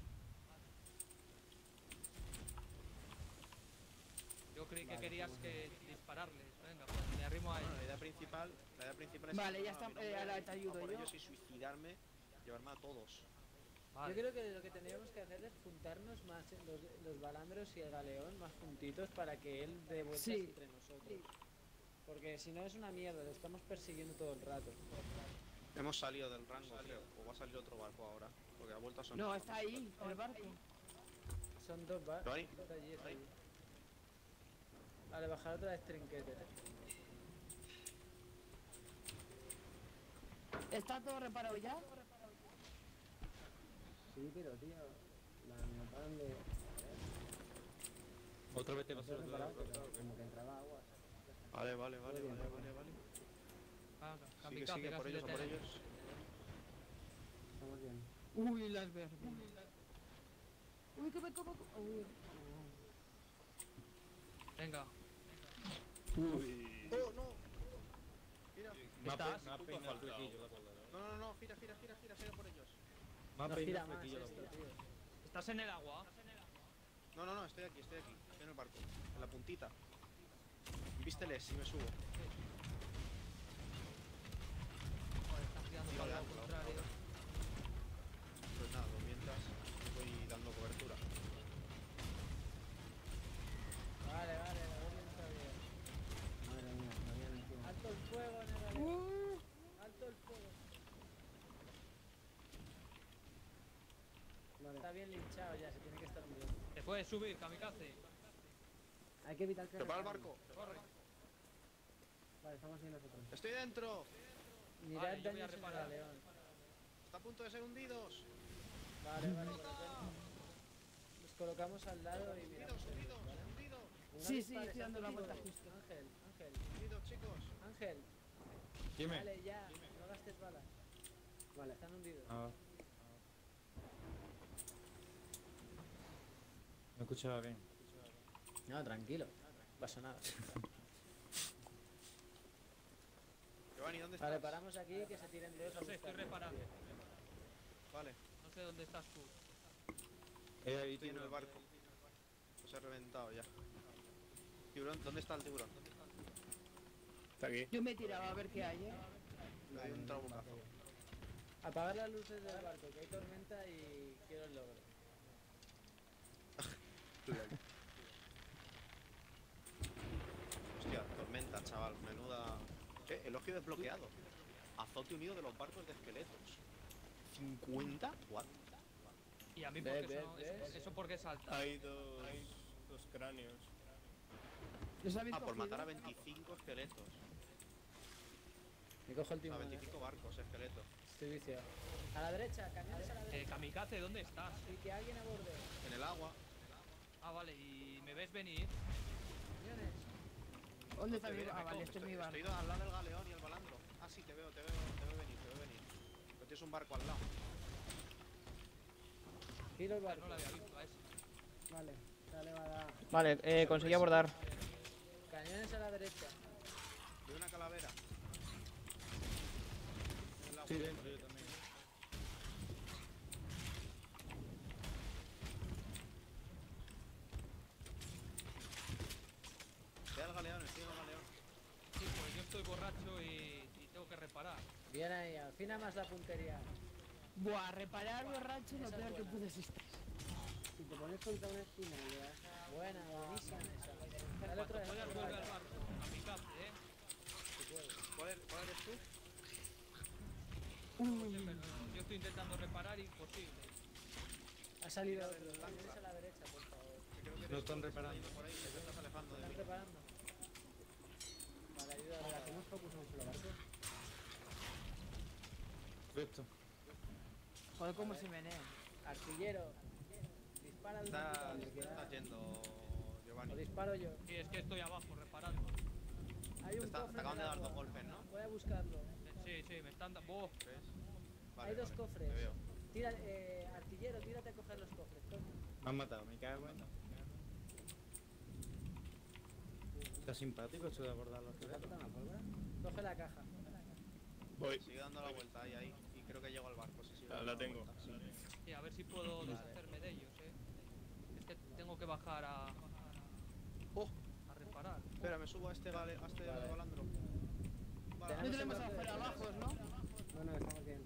Speaker 7: Yo creí que querías que dispararles. Venga, pues me arrimo a
Speaker 3: Bueno,
Speaker 7: ellos.
Speaker 3: la idea principal es
Speaker 2: Vale,
Speaker 3: ir
Speaker 2: ya
Speaker 3: a
Speaker 2: está,
Speaker 3: mi nombre,
Speaker 2: ahora te ayudo
Speaker 3: a por
Speaker 2: yo.
Speaker 3: ellos y suicidarme, llevarme a todos.
Speaker 7: Vale.
Speaker 5: Yo creo que lo que tendríamos que hacer es juntarnos más los balandros y el galeón más juntitos para que él dé vueltas
Speaker 2: Sí.
Speaker 5: entre nosotros. Porque si no es una mierda, lo estamos persiguiendo todo el rato.
Speaker 3: Hemos salido del rango, creo. O va a salir otro barco ahora. Porque la vuelta son.
Speaker 2: No, está ahí, el barco.
Speaker 5: Son dos barcos.
Speaker 3: Giovanni,
Speaker 5: Está allí. Vale, bajar otra vez trinquete.
Speaker 2: ¿Está todo reparado ya?
Speaker 10: Sí, pero tío, me paran de...
Speaker 11: Otra vez te
Speaker 10: No
Speaker 11: vas a
Speaker 10: sé
Speaker 11: hacer
Speaker 10: reparar,
Speaker 11: otra
Speaker 10: pero
Speaker 11: vez.
Speaker 10: como que entraba agua.
Speaker 3: Vale.
Speaker 7: Ah,
Speaker 3: Sigue,
Speaker 7: kamikaze,
Speaker 3: sigue, por
Speaker 7: casi
Speaker 3: ellos, a
Speaker 7: le
Speaker 3: por
Speaker 7: tenemos.
Speaker 3: ellos.
Speaker 10: Estamos bien.
Speaker 2: Uy, las verdes. Uy, que me como. Uy.
Speaker 7: Venga.
Speaker 3: ¡Oh, no! Gira.
Speaker 11: Me ha
Speaker 7: ¿Estás?
Speaker 11: peinado el flequillo la cola.
Speaker 3: No, gira por ellos.
Speaker 11: Me ha
Speaker 5: No
Speaker 11: peinado
Speaker 5: gira
Speaker 11: el
Speaker 5: más
Speaker 11: flequillo la
Speaker 5: esto,
Speaker 11: cola.
Speaker 5: tío.
Speaker 7: ¿Estás en el agua?
Speaker 3: No, estoy aquí, estoy en el barco, en la puntita. Vísteles si me subo.
Speaker 7: Joder, estás girando para el lado contrario.
Speaker 3: Pues nada, mientras voy dando cobertura.
Speaker 5: Vale, la orden está bien.
Speaker 10: Madre mía, me habían encima.
Speaker 5: Alto el fuego en el galeón. Alto el fuego. hinchado ya, se tiene que estar hundiendo.
Speaker 7: Te puedes subir, kamikaze.
Speaker 10: Hay que evitar que...
Speaker 3: Prepara el barco.
Speaker 7: Corre.
Speaker 10: Vale, estamos ahí nosotros.
Speaker 3: Estoy dentro.
Speaker 5: Mirad
Speaker 7: Vale, yo voy a
Speaker 5: daños en el
Speaker 7: reparar.
Speaker 5: galeón.
Speaker 3: Está a punto de ser hundidos.
Speaker 5: Vale, vale, por acá. Nos colocamos al lado y miramos.
Speaker 3: Hundidos, hundidos.
Speaker 5: No
Speaker 2: Sí,
Speaker 5: dispares,
Speaker 2: estoy dando la
Speaker 5: Ángel.
Speaker 2: vuelta justo.
Speaker 5: Ángel, Ángel,
Speaker 3: Hundidos, chicos.
Speaker 5: Ángel.
Speaker 11: Dime.
Speaker 5: Vale, ya, no gastes balas.
Speaker 10: Vale.
Speaker 5: Están hundidos.
Speaker 11: Ah. No escuchaba bien.
Speaker 5: No, tranquilo. No pasa nada.
Speaker 3: Giovanni, ¿dónde estás?
Speaker 5: Vale, paramos aquí que se tiren dos a
Speaker 7: No sé, estoy
Speaker 5: buscar.
Speaker 7: reparando.
Speaker 3: Vale,
Speaker 7: No sé dónde estás tú.
Speaker 11: Ahí
Speaker 3: estoy en el barco. Os he reventado ya. Tiburón, ¿dónde está el tiburón?
Speaker 9: Está aquí.
Speaker 2: Yo me he tirado a ver qué hay,
Speaker 3: Le doy un trabucazo.
Speaker 5: Apagar las luces del barco, que hay tormenta y quiero el logro.
Speaker 3: Hostia, tormenta, chaval. Menuda... elogio desbloqueado. Azote unido de los barcos de esqueletos. 50. What?
Speaker 7: Y a mí
Speaker 5: Ve,
Speaker 7: porque
Speaker 5: ve,
Speaker 7: eso,
Speaker 5: ve.
Speaker 7: eso porque salta.
Speaker 9: Hay dos cráneos.
Speaker 2: ¿Los habéis
Speaker 3: Ah, por
Speaker 2: cogido?
Speaker 3: matar a 25 esqueletos.
Speaker 5: Me cojo el
Speaker 3: A
Speaker 5: timón.
Speaker 3: 25 barcos esqueletos.
Speaker 5: Estoy viciado. A la derecha, cañones a la derecha.
Speaker 7: Kamikaze, ¿dónde estás?
Speaker 5: Y que alguien aborde.
Speaker 3: En el agua.
Speaker 7: Ah, vale, y me ves venir.
Speaker 5: Cañones.
Speaker 2: ¿Dónde está
Speaker 3: Te
Speaker 2: mi
Speaker 3: veo,
Speaker 2: barco? Ah, vale,
Speaker 3: estoy,
Speaker 2: este es mi barco.
Speaker 3: estoy al lado del galeón y el balandro. Ah, sí, te veo venir. Pero tienes un barco al lado.
Speaker 5: Giro el
Speaker 7: No
Speaker 5: barco.
Speaker 7: la había visto a ese.
Speaker 10: Vale, dale, va.
Speaker 6: Vale, conseguí abordar.
Speaker 5: Cañones a la derecha.
Speaker 3: Veo una calavera. En el agua.
Speaker 11: Sí, dentro yo también.
Speaker 3: Estoy al galeón, estoy al galeón.
Speaker 7: Sí, pues yo estoy borracho y tengo que reparar.
Speaker 5: Bien ahí, afina más la puntería.
Speaker 2: Buah, reparar borracho lo
Speaker 5: Esa es
Speaker 2: peor que
Speaker 5: buena.
Speaker 2: puedes estar.
Speaker 10: Si te pones contra una esquina y le das a...
Speaker 5: Buena, buenísima esa.
Speaker 7: En
Speaker 5: Dale
Speaker 7: cuanto
Speaker 5: otra vez.
Speaker 7: puedas
Speaker 5: otra
Speaker 7: vuelve
Speaker 5: vez.
Speaker 7: al barco. Kamikaze,
Speaker 3: ¿Cuál eres tú?
Speaker 7: Oye, pero yo estoy intentando reparar y imposible.
Speaker 5: Ha salido
Speaker 3: Tira
Speaker 5: otro.
Speaker 3: del
Speaker 5: Cañones
Speaker 3: lanza.
Speaker 5: a la derecha, por favor.
Speaker 3: Que creo que
Speaker 11: No
Speaker 3: eres
Speaker 11: están
Speaker 3: tú, que
Speaker 11: reparando.
Speaker 3: yendo por ahí, que te estás alejando de
Speaker 5: ¿Están
Speaker 3: mí.
Speaker 5: preparando? Vale, ayuda.
Speaker 10: Vale, hacemos focus en un solo barco.
Speaker 11: Perfecto.
Speaker 2: Joder, cómo se menea.
Speaker 5: Artillero. Dispara al
Speaker 3: Estás yendo,
Speaker 5: O
Speaker 3: Giovanni.
Speaker 5: disparo yo.
Speaker 7: Sí, es que estoy abajo reparando.
Speaker 5: Hay un
Speaker 3: Te
Speaker 5: cofre
Speaker 3: acaban
Speaker 5: en
Speaker 3: de
Speaker 5: el
Speaker 3: dar
Speaker 5: agua.
Speaker 3: dos golpes, ¿no?
Speaker 5: Voy a buscarlo.
Speaker 7: Sí, me están dando...
Speaker 3: ¿Ves?
Speaker 5: Hay dos cofres.
Speaker 3: Te veo.
Speaker 5: Tira, artillero, tírate a coger los cofres, coño.
Speaker 11: Me han matado, me cago en... Está simpático esto de abordar los
Speaker 10: ¿Te falta
Speaker 11: esqueletos.
Speaker 10: una pólvora?
Speaker 5: Coge la caja.
Speaker 9: Voy.
Speaker 3: Sigue dando la vuelta ahí. Y creo que llego al barco. Sí, sigue
Speaker 9: La
Speaker 3: dando
Speaker 9: tengo.
Speaker 3: vuelta, sí.
Speaker 7: Sí, a ver si puedo deshacerme de ellos, Es que tengo que bajar a reparar.
Speaker 3: Espera, me subo a este balandro. Vale.
Speaker 2: No tenemos afuera abajo, ¿no?
Speaker 10: No, estamos bien.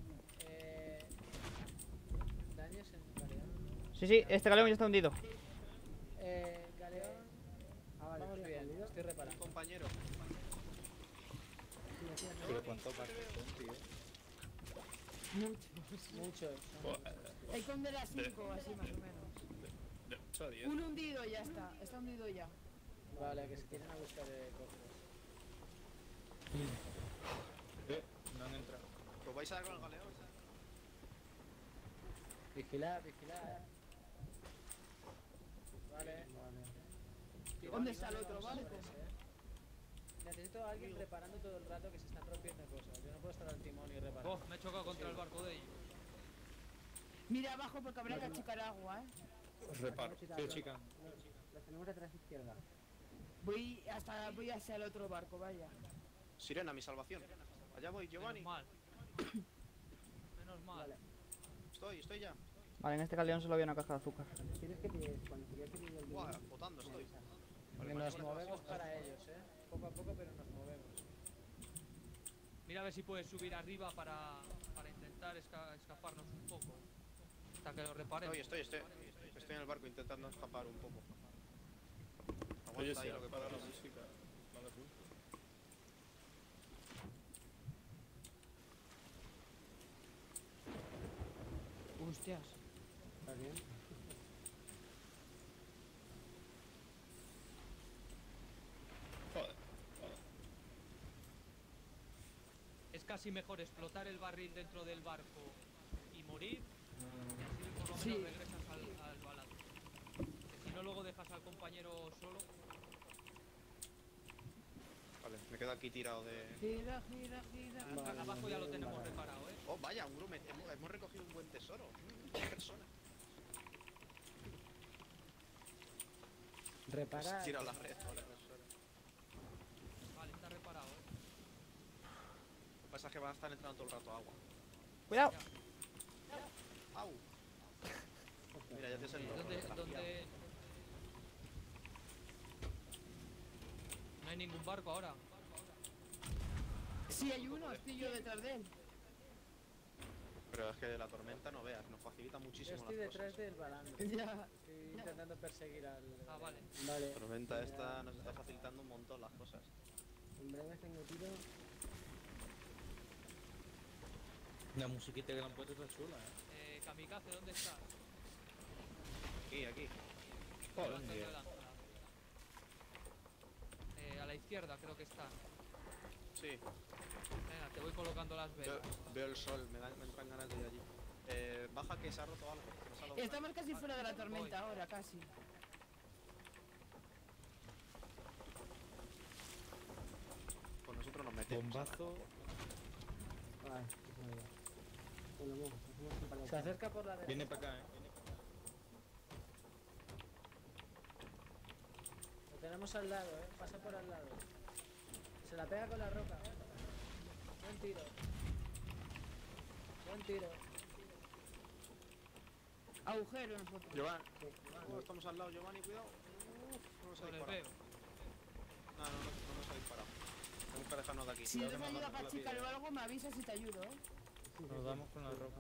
Speaker 5: Daños en galeón.
Speaker 6: Sí, este galeón ya está hundido.
Speaker 5: Galeón.
Speaker 10: Ah, vale,
Speaker 5: Vamos
Speaker 10: sí,
Speaker 5: bien,
Speaker 10: escondido.
Speaker 5: estoy reparando.
Speaker 3: Compañero.
Speaker 11: Pero cuántos barcos son, tío.
Speaker 5: Muchos.
Speaker 2: El con de las 5 así más o menos.
Speaker 9: De 8 a 10.
Speaker 2: Un hundido ya está. Está hundido ya.
Speaker 5: Vale, que se quieren a buscar cofres.
Speaker 11: No han entrado.
Speaker 3: ¿Os vais a dar con el galeón?
Speaker 5: Vigilad, vigilad. Vale.
Speaker 2: ¿Dónde está el otro barco?
Speaker 5: Necesito a alguien reparando todo el rato que se están rompiendo cosas. Yo no puedo estar al timón y reparar.
Speaker 7: Me he chocado contra el barco de ellos.
Speaker 2: Mira abajo porque habrá que achicar agua,
Speaker 9: Reparo.
Speaker 11: Sí, chica.
Speaker 10: Los tenemos atrás izquierda.
Speaker 2: Voy hacia el otro barco, vaya.
Speaker 3: Sirena, mi salvación. Allá voy, Giovanni.
Speaker 7: Menos mal. Menos mal.
Speaker 3: Estoy ya.
Speaker 6: Vale, en este galeón solo había una caja de azúcar.
Speaker 10: ¿Quieres que te... cuando quieras que te diga el
Speaker 3: Buah,
Speaker 10: dinero?
Speaker 3: flotando estoy.
Speaker 5: Porque nos movemos para ellos, Poco a poco, pero nos movemos.
Speaker 7: Mira a ver si puedes subir arriba para intentar escaparnos un poco. Hasta que lo reparemos.
Speaker 3: Estoy en el barco intentando escapar un poco.
Speaker 9: Oye,
Speaker 3: Aguanta
Speaker 9: si
Speaker 3: ahí lo que
Speaker 9: para la
Speaker 3: puedas.
Speaker 9: música. No me gusta.
Speaker 2: Hostias.
Speaker 10: ¿Estás bien?
Speaker 7: casi mejor explotar el barril dentro del barco y morir, y así por lo menos
Speaker 2: Sí.
Speaker 7: regresas al balance. Que si no, luego dejas al compañero solo.
Speaker 3: Vale, me quedo aquí tirado de...
Speaker 2: Gira, gira, gira.
Speaker 10: Vale,
Speaker 7: Abajo ya lo tenemos
Speaker 10: vale.
Speaker 7: reparado, ¿eh?
Speaker 3: Oh, vaya, un grumet. Hemos recogido un buen tesoro. Qué persona.
Speaker 5: Repara.
Speaker 3: Tira la red ahora. tesoro.
Speaker 7: Vale, está reparado, ¿eh?
Speaker 3: Lo que pasa es que van a estar entrando todo el rato agua.
Speaker 6: Cuidado.
Speaker 3: ¡Au! Mira, ya te sale el
Speaker 7: ¿Dónde? No hay ningún barco ahora.
Speaker 2: Sí, hay uno, estoy yo detrás de él.
Speaker 3: Pero es que de la tormenta no veas, nos facilita
Speaker 5: Yo
Speaker 3: muchísimo
Speaker 5: estoy
Speaker 3: las
Speaker 5: detrás
Speaker 3: cosas.
Speaker 5: del balandro.
Speaker 2: Ya.
Speaker 5: Estoy intentando perseguir al...
Speaker 7: Ah, vale.
Speaker 10: Vale.
Speaker 3: La tormenta esta nos está facilitando un montón las cosas.
Speaker 10: En breve tengo tiro.
Speaker 11: La musiquita que le han puesto está chula,
Speaker 7: Kamikaze, ¿dónde estás?
Speaker 3: Aquí.
Speaker 7: Estoy bastante delante. A la izquierda creo que está.
Speaker 3: Sí,
Speaker 7: Venga, te voy colocando las velas.
Speaker 3: veo el sol, me entran ganas de ir allí. Baja que se ha roto algo. que nos ha dado
Speaker 2: Estamos casi fuera de la tormenta
Speaker 7: Voy.
Speaker 2: ahora, casi.
Speaker 3: Pues nosotros nos metemos.
Speaker 11: Bombazo.
Speaker 10: Ay, qué joder. Bueno, vamos, hacemos un par de
Speaker 5: Se acerca por la derecha.
Speaker 11: Viene para acá,
Speaker 5: Lo tenemos al lado, pasa por al lado. Se la pega con la roca. Buen tiro. Buen tiro.
Speaker 2: Agujero nosotros.
Speaker 3: Giovanni, estamos al lado, Giovanni, cuidado. No nos ha
Speaker 7: Les
Speaker 3: disparado.
Speaker 7: veo.
Speaker 3: No nos ha disparado. Tenemos que alejarnos de aquí.
Speaker 2: Si
Speaker 3: Cuidado
Speaker 2: les
Speaker 3: que nos
Speaker 2: ayuda
Speaker 3: dan
Speaker 2: a
Speaker 3: la
Speaker 2: chicar
Speaker 3: piedra.
Speaker 2: o algo, me avisas y te ayudo, ¿eh?
Speaker 11: Nos damos con la roca.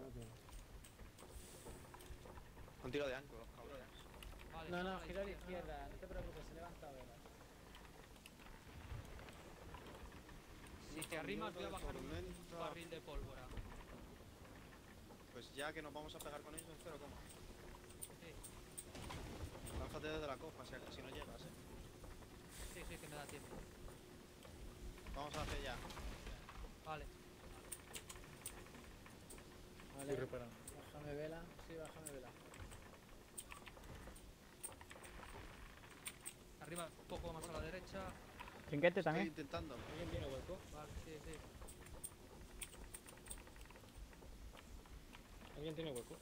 Speaker 3: Un tiro de ancla, los cabrones.
Speaker 7: Vale,
Speaker 5: No,
Speaker 7: están
Speaker 5: no,
Speaker 7: a la
Speaker 5: gira a la
Speaker 7: izquierda.
Speaker 5: izquierda. No te preocupes, se levanta velas.
Speaker 7: Si te arrimas voy a bajar un
Speaker 3: Tormenta.
Speaker 7: barril de pólvora.
Speaker 3: Pues ya que nos vamos a pegar con ellos en 0,
Speaker 7: Sí,
Speaker 3: lánzate desde la copa, si no llegas,
Speaker 7: sí, que me da tiempo.
Speaker 3: Vamos a hacer ya.
Speaker 7: Vale.
Speaker 5: Vale.
Speaker 11: Estoy reparando.
Speaker 5: Bájame vela. Sí, bájame vela.
Speaker 7: Arriba un poco más a la derecha.
Speaker 6: Trinquete
Speaker 3: Estoy
Speaker 6: también.
Speaker 3: intentando.
Speaker 4: ¿Alguien tiene hueco?
Speaker 7: Vale, sí.
Speaker 4: ¿Alguien tiene hueco?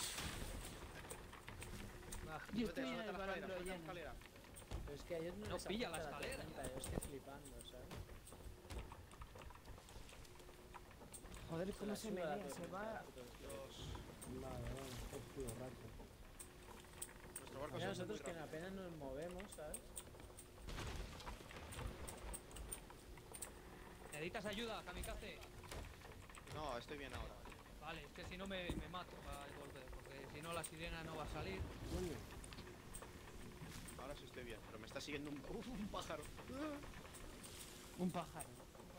Speaker 2: Yo
Speaker 3: Súbete,
Speaker 2: estoy en
Speaker 3: súbete a
Speaker 2: el
Speaker 3: la escalera,
Speaker 2: balandro
Speaker 3: súbete a la
Speaker 2: lleno.
Speaker 3: escalera.
Speaker 5: Pero es que a ellos no
Speaker 7: No
Speaker 5: les
Speaker 7: pilla la
Speaker 5: afecta
Speaker 7: escalera.
Speaker 5: tormenta, yo estoy flipando, ¿sabes?
Speaker 2: Joder, cómo
Speaker 5: la
Speaker 2: se
Speaker 5: suda la
Speaker 2: menea, se
Speaker 5: tormenta,
Speaker 2: va.
Speaker 3: Dios.
Speaker 10: Vale, estoy borracho.
Speaker 3: Nuestro barco
Speaker 5: Mira,
Speaker 3: se mueve
Speaker 5: nosotros
Speaker 3: muy
Speaker 5: que
Speaker 3: rápido.
Speaker 5: apenas nos movemos, ¿sabes?
Speaker 7: ¿Necesitas ayuda, Kamikaze?
Speaker 3: No, estoy bien ahora.
Speaker 7: Vale, es que si no me mato para volver, porque si no la sirena no va a salir.
Speaker 10: Coño.
Speaker 3: Ahora sí estoy bien, pero me está siguiendo un pájaro.
Speaker 2: Un pájaro.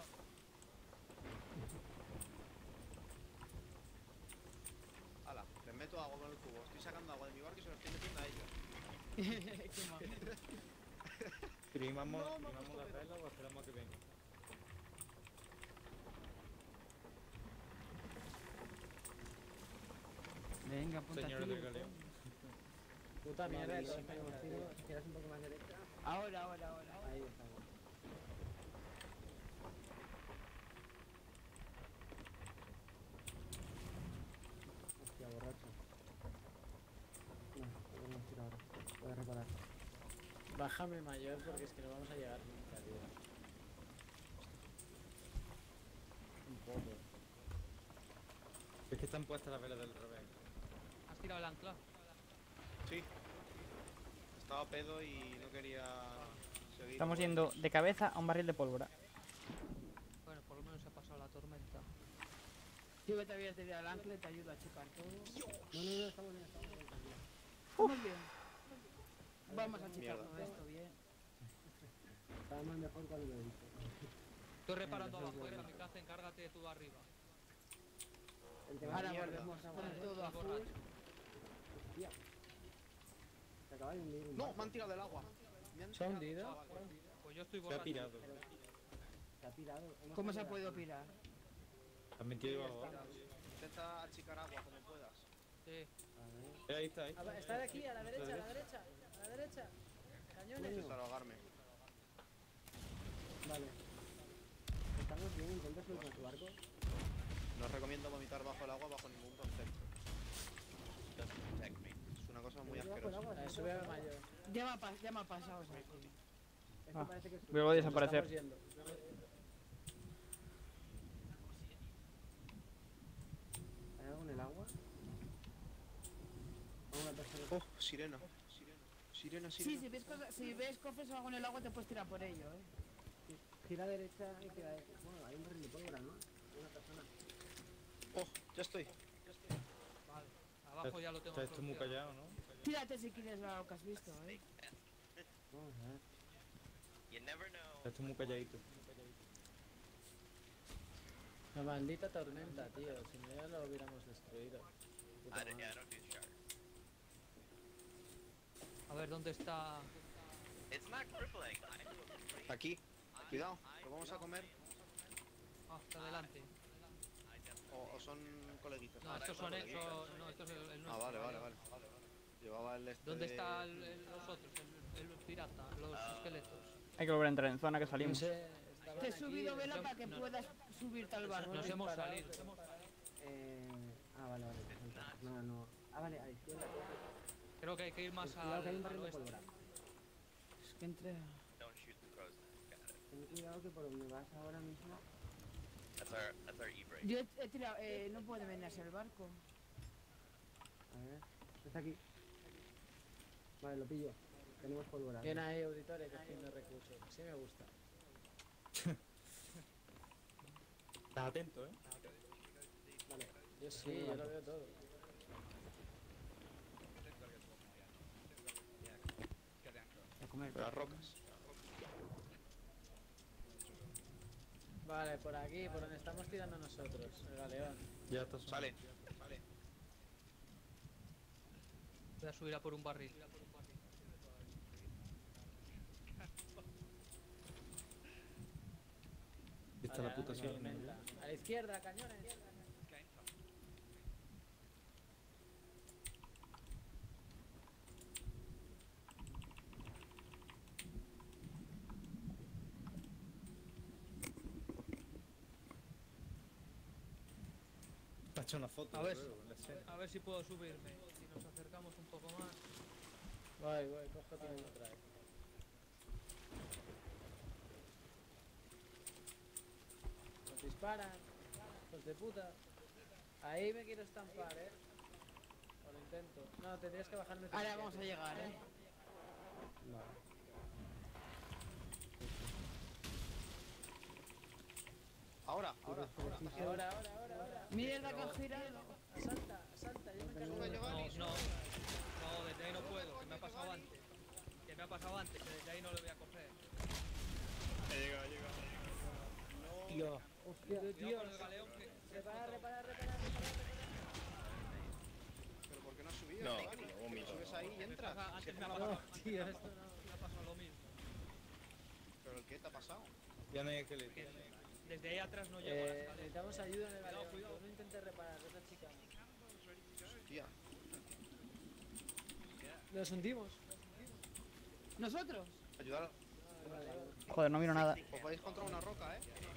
Speaker 3: Hala, les meto agua con el cubo. Estoy sacando agua de mi barco y se lo estoy metiendo a ellos.
Speaker 2: Qué malo.
Speaker 11: ¿Primamos
Speaker 3: No, me ha
Speaker 11: la
Speaker 3: puesto
Speaker 11: vela o esperamos a que venga?
Speaker 2: Venga, ponte
Speaker 11: Señores
Speaker 2: aquí.
Speaker 11: del galeón.
Speaker 5: Puta mierda de
Speaker 10: Vale,
Speaker 5: tormenta,
Speaker 10: tiro,
Speaker 5: tío.
Speaker 10: tiras un poco más derecha.
Speaker 2: Ahora.
Speaker 10: Ahí estamos. Hostia, borracho. No, podemos tirar ahora. Voy a reparar.
Speaker 5: Bájame mayor porque es que no vamos a llegar nunca, tío. Un poco.
Speaker 11: Es que están puestas las velas del revés.
Speaker 7: ¿Has tirado el ancla?
Speaker 3: Sí. Estaba pedo y no quería seguir.
Speaker 6: Estamos yendo de cabeza a un barril de pólvora.
Speaker 7: Bueno, por lo menos se ha pasado la tormenta.
Speaker 2: Yo que te había tirado el ancla y te ayudo a checar todo.
Speaker 10: No, estamos bien, tranquilo.
Speaker 2: Estamos bien. Vamos a checar
Speaker 3: Mierda.
Speaker 2: todo esto bien.
Speaker 10: Estábamos mejor cuando lo he visto.
Speaker 7: Estoy reparando abajo, Kamikaze, encárgate de todo arriba.
Speaker 10: El tema
Speaker 2: Ahora
Speaker 10: mierda.
Speaker 2: volvemos a poner todo a
Speaker 7: Estoy
Speaker 2: full.
Speaker 7: borracho.
Speaker 10: Hostia. Se acaba de hundir un
Speaker 3: No,
Speaker 10: barco.
Speaker 3: me han tirado del agua. Me han
Speaker 5: ¿Se ha
Speaker 3: tirado,
Speaker 5: hundido?
Speaker 3: chaval.
Speaker 7: Pues yo estoy
Speaker 11: Se ha
Speaker 7: borracho.
Speaker 11: pirado.
Speaker 10: Se ha pirado. Hemos
Speaker 2: ¿Cómo se ha
Speaker 10: cambiado
Speaker 2: podido
Speaker 10: aquí.
Speaker 2: pirar?
Speaker 11: También quiero
Speaker 10: Ya
Speaker 11: agua.
Speaker 10: estamos.
Speaker 3: Intenta achicar agua como puedas.
Speaker 7: Sí.
Speaker 10: A ver.
Speaker 11: Ahí está, ahí.
Speaker 5: Ah, va, está de aquí, a la derecha, a la derecha, a la derecha. Cañones.
Speaker 3: Intentar ahogarme.
Speaker 10: Vale. ¿Estamos bien? ¿Intentas subir con tu barco?
Speaker 3: No os recomiendo vomitar bajo el agua bajo ningún concepto. Es una cosa muy
Speaker 10: ¿Subes bajo el
Speaker 3: asquerosa.
Speaker 10: agua?
Speaker 5: Sube a mayor.
Speaker 2: Ya me ha pasado, o sea que...
Speaker 10: Esto
Speaker 6: Ah,
Speaker 10: parece que es
Speaker 6: luego
Speaker 10: tuyo.
Speaker 6: desaparecer.
Speaker 5: Estamos yendo.
Speaker 10: ¿Hay algo en el agua? Una persona.
Speaker 3: Oh, sirena. Sirena,
Speaker 2: Sí,
Speaker 3: sirena.
Speaker 2: si ves cofres o algo en el agua te puedes tirar por ello,
Speaker 10: Gira derecha y gira derecha. Bueno, hay un barril de pólvora, ¿no? Una persona.
Speaker 3: Oh, ya estoy.
Speaker 7: Vale. Abajo ya lo tengo.
Speaker 11: Está esto muy
Speaker 7: bloqueado.
Speaker 11: callado, ¿no?
Speaker 2: Tírate si quieres lo que has visto,
Speaker 10: Vamos a ver.
Speaker 11: Está esto muy calladito.
Speaker 5: La maldita tormenta, tío. Si no ya lo hubiéramos destruido. Puta madre.
Speaker 7: A ver, ¿dónde está?
Speaker 3: Aquí. Cuidado, lo vamos a comer.
Speaker 7: Ah, está delante.
Speaker 3: O son coleguitas.
Speaker 7: No, estos son no, esto es el
Speaker 3: Ah,
Speaker 7: nuestro.
Speaker 3: vale. Llevaba el este
Speaker 7: ¿Dónde
Speaker 3: de-
Speaker 7: está los otros? El pirata, los esqueletos.
Speaker 6: Hay que volver a entrar en zona que
Speaker 5: No
Speaker 6: salimos.
Speaker 5: sé, estaban
Speaker 2: Te he
Speaker 5: aquí,
Speaker 2: subido vela
Speaker 7: no-
Speaker 2: para que
Speaker 7: no-
Speaker 2: puedas subirte al barco.
Speaker 7: Nos hemos
Speaker 5: parado,
Speaker 7: salido.
Speaker 5: pero-
Speaker 10: Vale. No. Ah, vale, a la izquierda.
Speaker 7: Creo que hay que ir más
Speaker 10: Cuidado que hay un
Speaker 7: al
Speaker 10: barril de
Speaker 7: oeste.
Speaker 10: pólvora.
Speaker 2: Es que entre...
Speaker 10: Ten cuidado que por donde vas ahora mismo.
Speaker 2: Yo he tirado... no puede venir hacia el barco.
Speaker 10: A ver. Está aquí. Vale, lo pillo. Tenemos pólvora.
Speaker 5: Bien ahí, auditores, cogiendo recursos. Así me gusta.
Speaker 11: Estás atento, ¿eh?
Speaker 10: Vale.
Speaker 5: Yo sí, yo lo veo todo.
Speaker 6: A comer.
Speaker 3: Las rocas.
Speaker 5: Vale, por aquí, por donde estamos tirando nosotros, el galeón.
Speaker 11: Ya está sonando.
Speaker 3: Sale.
Speaker 7: Voy a subir a por un barril.
Speaker 11: Está la puta sirena,
Speaker 5: tormenta.
Speaker 11: ¿no?
Speaker 5: A la izquierda, cañones.
Speaker 11: Te ha hecho una foto,
Speaker 7: A ver,
Speaker 11: creo, en la escena.
Speaker 7: a ver si puedo subirme. Si nos acercamos un poco más.
Speaker 5: Voy, cojo todo otra vez. Nos disparan, hijos de puta. Ahí me quiero estampar, O lo intento. No, tendrías que bajarme.
Speaker 2: Ahora vamos a llegar,
Speaker 10: Vale.
Speaker 3: Ahora.
Speaker 5: Ahora.
Speaker 2: Mierda que ha girado.
Speaker 5: Salta, yo me cargo.
Speaker 7: No, desde ahí no puedo, que me ha pasado antes. Que desde ahí no lo voy a coger.
Speaker 9: He llegado.
Speaker 11: Tío.
Speaker 10: Hostia,
Speaker 7: Cuidado con el galeón que...
Speaker 5: Repara.
Speaker 3: ¿Pero por qué no has subido?
Speaker 9: No,
Speaker 3: Giovanni?
Speaker 9: lo vomito.
Speaker 3: Subes ahí y entras.
Speaker 7: Antes
Speaker 3: Si
Speaker 7: me ha
Speaker 3: es
Speaker 7: pasado,
Speaker 3: como-
Speaker 5: Tío, esto no.
Speaker 7: me ha pasado lo mismo.
Speaker 3: ¿Pero qué te ha pasado?
Speaker 11: Ya no hay esqueleto.
Speaker 7: Desde ahí atrás no llego a la escalera.
Speaker 5: Necesitamos ayuda en el galeón.
Speaker 7: Cuidado.
Speaker 5: No intentes reparar, esa chica.
Speaker 3: Hostia.
Speaker 5: Nos hundimos.
Speaker 2: ¿Nosotros?
Speaker 3: Ayudar.
Speaker 6: Joder, no miro nada.
Speaker 3: Os vais contra una roca,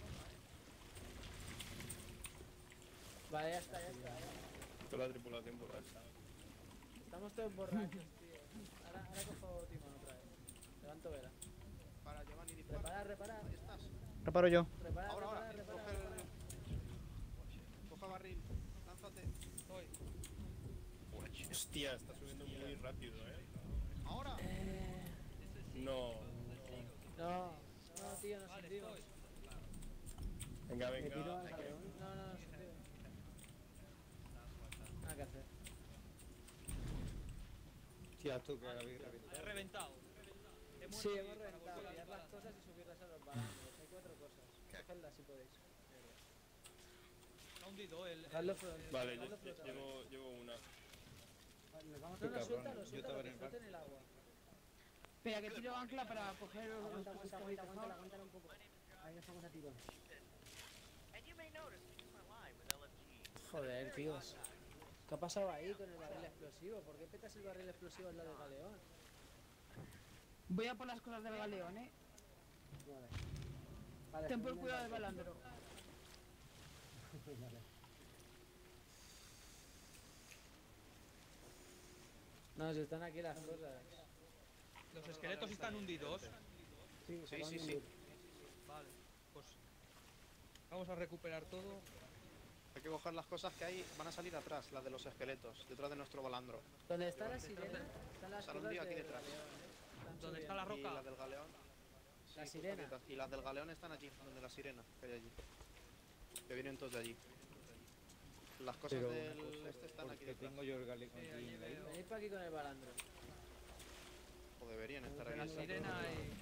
Speaker 5: Vale, ya está.
Speaker 9: Toda la tripulación por alta.
Speaker 5: Estamos todos borrachos, tío. Ahora cojo timón otra vez. Levanto vela.
Speaker 3: Para Giovanni, dispara.
Speaker 5: Reparar.
Speaker 3: Ahí estás.
Speaker 6: Reparo yo.
Speaker 5: Reparar.
Speaker 3: Ahora. Coge barril. Lánzate.
Speaker 7: Estoy.
Speaker 9: Hostia, está subiendo muy rápido,
Speaker 3: Ahora.
Speaker 9: No.
Speaker 5: No, tío, nos hundimos.
Speaker 9: Venga.
Speaker 10: me tiro al galeón.
Speaker 5: No, nos hundimos. Nada que hacer.
Speaker 11: Tía, tú que habéis reventado.
Speaker 7: He reventado.
Speaker 5: Sí, hemos reventado. Pillar las cosas y subirlas a los barcos. Hay 4 cosas. Cogedlas si podéis.
Speaker 7: Se ha hundido el...
Speaker 5: Dejadlo flotar.
Speaker 9: Vale,
Speaker 5: dejadlo flotar.
Speaker 9: llevo una.
Speaker 10: Vale, nos vamos
Speaker 5: No,
Speaker 10: a
Speaker 5: no,
Speaker 11: cabrón, yo estaba
Speaker 5: suéltalo,
Speaker 11: en
Speaker 5: que
Speaker 11: el
Speaker 5: flote en el agua.
Speaker 2: Espera, que tiro ancla para coger los
Speaker 10: Aguanta
Speaker 2: pescaditos.
Speaker 10: un poco. Ahí estamos a tiro.
Speaker 5: Joder, tíos. ¿Qué ha pasado ahí con el barril explosivo? ¿Por qué petas el barril explosivo al lado del galeón?
Speaker 2: Voy a por las cosas del galeón,
Speaker 10: Vale. Vale,
Speaker 2: Ten por
Speaker 10: estoy en el
Speaker 2: cuidado del
Speaker 10: barco.
Speaker 2: balandro.
Speaker 10: Vale.
Speaker 5: No, si están aquí las cosas.
Speaker 7: Los esqueletos están hundidos.
Speaker 10: Sí, se
Speaker 3: Sí,
Speaker 10: van
Speaker 3: sí,
Speaker 10: a
Speaker 3: sí.
Speaker 10: hundir.
Speaker 7: Vale, pues vamos a recuperar todo.
Speaker 3: Hay que coger las cosas que hay, van a salir atrás, las de los esqueletos, detrás de nuestro balandro.
Speaker 5: ¿Dónde está la sirena? Están las
Speaker 3: Se han
Speaker 5: cosas
Speaker 3: hundido aquí
Speaker 5: del
Speaker 3: detrás.
Speaker 5: galeón, Están
Speaker 7: ¿Dónde está la
Speaker 5: subiendo.
Speaker 3: Y
Speaker 7: roca?
Speaker 3: las del galeón. Sí,
Speaker 5: La
Speaker 3: justo
Speaker 5: sirena.
Speaker 3: aquí detrás. Y las del galeón están allí, donde la sirena que hay allí. Que vienen todos de allí. Las cosas
Speaker 11: Pero
Speaker 3: del
Speaker 11: una cosa,
Speaker 3: este están aquí
Speaker 11: porque
Speaker 3: detrás.
Speaker 11: tengo yo el galeón
Speaker 7: Sí,
Speaker 11: aquí
Speaker 7: allí
Speaker 11: en la isla.
Speaker 7: veo.
Speaker 5: Venid para aquí con el balandro.
Speaker 3: O deberían estar
Speaker 7: La
Speaker 3: aquí.
Speaker 7: sirena y...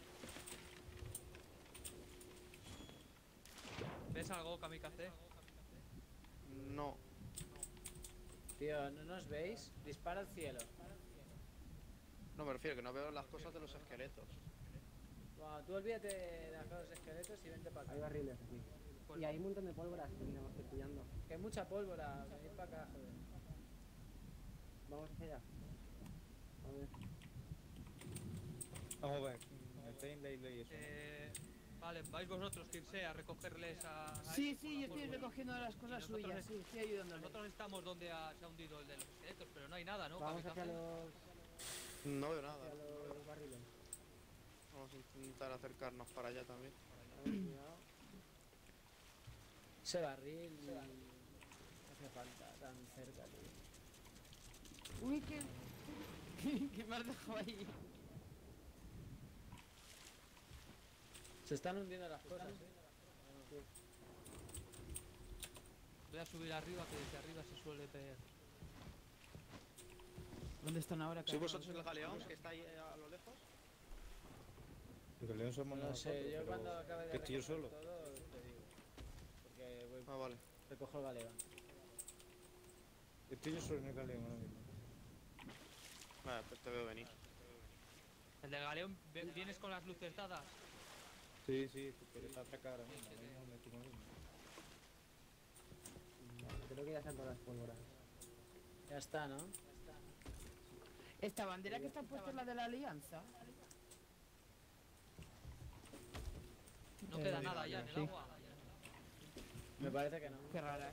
Speaker 7: ¿Ves algo, Kamikaze?
Speaker 3: No.
Speaker 5: Tío, ¿no nos veis? Dispara al cielo.
Speaker 3: No, me refiero que no veo las cosas de los esqueletos.
Speaker 5: Bueno, tú olvídate de las cosas esqueletos y vente para
Speaker 10: Hay
Speaker 5: acá.
Speaker 10: barriles aquí.
Speaker 7: Pues-
Speaker 10: Y hay un montón de pólvoras que tenemos que ir pillando.
Speaker 5: Que hay mucha pólvora, venid para acá, joder.
Speaker 10: Vamos hacia allá. A ver.
Speaker 11: Vamos a ver, estoy en la isla y eso.
Speaker 7: Vale, vais vosotros, Kirse, a recogerles a...
Speaker 2: Sí,
Speaker 7: ellos
Speaker 2: sí,
Speaker 7: con
Speaker 2: yo
Speaker 7: la
Speaker 2: estoy
Speaker 7: pólvora.
Speaker 2: recogiendo las cosas
Speaker 7: nosotros
Speaker 2: suyas,
Speaker 7: es-
Speaker 2: sí, estoy ayudándole.
Speaker 7: Nosotros estamos donde se ha hundido el de los esqueletos, pero no hay nada, ¿no?
Speaker 10: Vamos
Speaker 7: Kamikaze?
Speaker 10: hacia los,
Speaker 3: No veo nada.
Speaker 10: hacia los barriles.
Speaker 3: Vamos a intentar acercarnos para allá también.
Speaker 10: A ver, cuidado.
Speaker 5: Ese barril no hace falta tan cerca, tío.
Speaker 2: Uy, que... que me has dejado ahí.
Speaker 5: Se están hundiendo las cosas,
Speaker 7: Voy a subir arriba, que desde arriba se suele ver...
Speaker 2: ¿Dónde están ahora?
Speaker 3: ¿Sois vosotros el galeón que está ahí a lo lejos?
Speaker 11: El galeón somos
Speaker 5: No
Speaker 11: nosotros,
Speaker 5: sé, yo
Speaker 11: pero
Speaker 5: cuando acabe de
Speaker 11: que estoy yo
Speaker 5: recoger
Speaker 11: solo.
Speaker 5: todo, te digo. Porque voy,
Speaker 3: Ah, vale.
Speaker 5: recojo el galeón.
Speaker 11: Estoy yo solo en el galeón ahora mismo.
Speaker 3: Vale, pues te veo venir.
Speaker 7: El del galeón, ¿vienes con las luces dadas?
Speaker 11: Sí, sí, pero está atracada ahora mismo. ahora mismo me estoy moviendo.
Speaker 10: Vale, creo que ya están todas las pólvoras.
Speaker 5: Ya está, ¿no?
Speaker 2: ¿Esta bandera que está puesta es la de la alianza?
Speaker 7: No queda nada ya en el
Speaker 6: sí.
Speaker 7: agua.
Speaker 5: Me parece que no.
Speaker 2: Qué rara,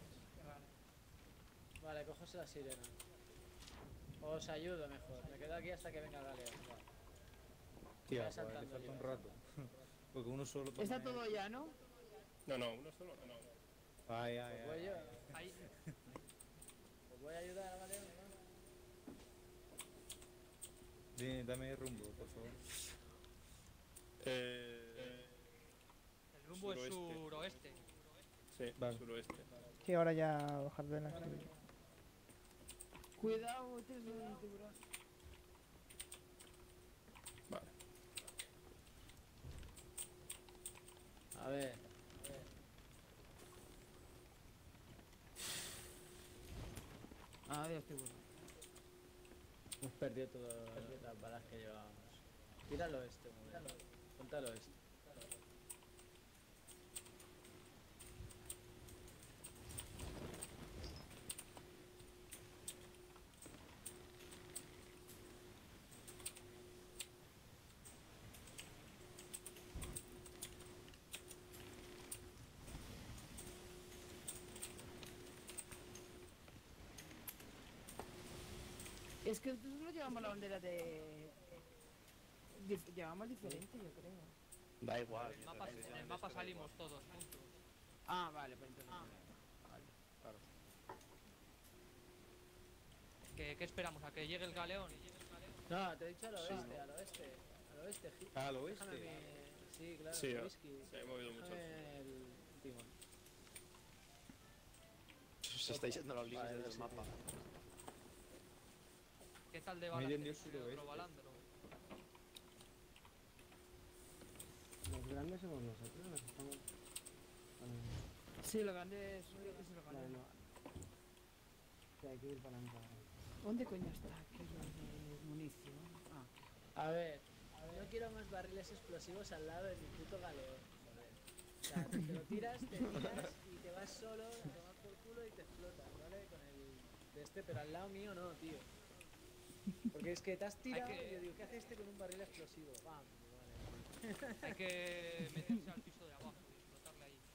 Speaker 5: Vale, coges la sirena. Os ayudo mejor. Me quedo aquí hasta que venga el galeón. Vale.
Speaker 11: Tía,
Speaker 5: Voy
Speaker 11: pues le
Speaker 5: saltando
Speaker 11: falta
Speaker 5: yo.
Speaker 11: un rato. Porque uno solo
Speaker 2: Está
Speaker 11: también-
Speaker 2: todo ya, ¿no?
Speaker 9: No, uno solo no.
Speaker 11: Ay, ay,
Speaker 5: Pues voy
Speaker 11: ay.
Speaker 5: yo.
Speaker 7: Ahí,
Speaker 5: Os voy a ayudar al galeón, ¿no?
Speaker 11: Dime, dame el rumbo, por favor.
Speaker 9: Eh,
Speaker 7: el rumbo es
Speaker 9: Suroeste.
Speaker 7: suroeste.
Speaker 9: sí,
Speaker 11: Vale.
Speaker 9: suroeste.
Speaker 6: Sí, ahora ya bajar de la esquina.
Speaker 2: Cuidado, este es un tiburón.
Speaker 9: Vale.
Speaker 5: A ver.
Speaker 2: Adiós, tiburón.
Speaker 5: Hemos perdido todas las balas que llevábamos. Tira al oeste, muy bien. Ponte al oeste.
Speaker 2: Es que nosotros llevamos la bandera de... Llevamos diferente, yo creo.
Speaker 3: Da igual.
Speaker 7: En el mapa salimos todos juntos.
Speaker 2: Ah, vale, pues entonces... Vale.
Speaker 3: Claro.
Speaker 7: ¿Qué esperamos? ¿A que llegue el galeón?
Speaker 5: No, te he dicho al oeste, al oeste. Al oeste,
Speaker 11: Al
Speaker 5: Déjame
Speaker 11: oeste.
Speaker 5: Sí, claro,
Speaker 9: Sí,
Speaker 5: whisky.
Speaker 9: se ha movido mucho.
Speaker 5: Déjame el timón.
Speaker 3: Se está yendo los límites
Speaker 5: Vale,
Speaker 3: del
Speaker 5: sí,
Speaker 3: mapa.
Speaker 7: ¿Qué tal de
Speaker 11: Miren
Speaker 7: balas?
Speaker 11: del
Speaker 7: ¿Tienes otro
Speaker 11: suroeste.
Speaker 7: balandro?
Speaker 10: Los grandes somos nosotros, nos estamos...
Speaker 2: Sí, lo grande es lo
Speaker 10: Vale,
Speaker 2: grande.
Speaker 10: no. Sí, hay que ir para adelante ahora.
Speaker 2: ¿Dónde coño está? ¿Qué es lo de munición? Ah.
Speaker 5: A ver, no quiero más barriles explosivos al lado de mi puto galeón. Joder. sea, te lo tiras, te tiras y te vas solo a tomar por culo y te explotas, ¿vale? Con el de este, pero al lado mío no, tío. Porque es que te has tirado y yo digo, ¿qué hace este con un barril explosivo? ¡Pam! Vale.
Speaker 7: Hay que meterse al piso de abajo y explotarle ahí.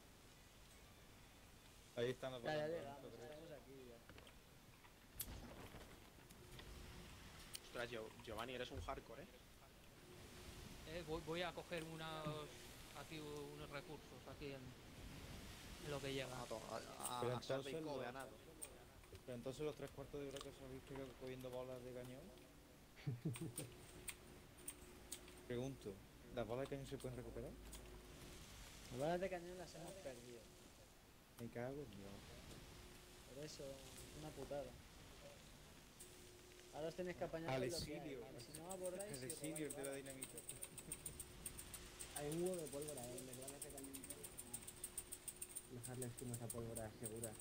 Speaker 11: Ahí están los
Speaker 5: Ya, ya
Speaker 11: balandros,
Speaker 5: llegamos,
Speaker 11: ¿no crees?
Speaker 5: estamos aquí ya.
Speaker 3: Ostras, Giovanni, eres un hardcore,
Speaker 7: Voy a coger unos recursos aquí en lo que llega.
Speaker 11: Pero
Speaker 3: A Salve y
Speaker 11: entonces
Speaker 3: Kobe,
Speaker 11: lo-
Speaker 3: a nada.
Speaker 11: Pero entonces los 3/4 de hora que os habéis pegado cogiendo bolas de cañón. Pregunto, ¿las bolas de cañón se pueden recuperar?
Speaker 5: Las balas de cañón las hemos perdido.
Speaker 11: Me cago en Dios.
Speaker 5: Por eso, es una putada. Ahora os tenéis que apañar
Speaker 11: Al
Speaker 5: con lo que hay,
Speaker 11: exilio.
Speaker 5: ¿vale? Si no abordáis,
Speaker 11: El
Speaker 5: y
Speaker 11: exilio
Speaker 5: robáis
Speaker 11: de la
Speaker 5: balas.
Speaker 11: dinamita.
Speaker 10: Hay un huevo de pólvora, en verdad me hace cañón. Dejarle encima esa pólvora segura.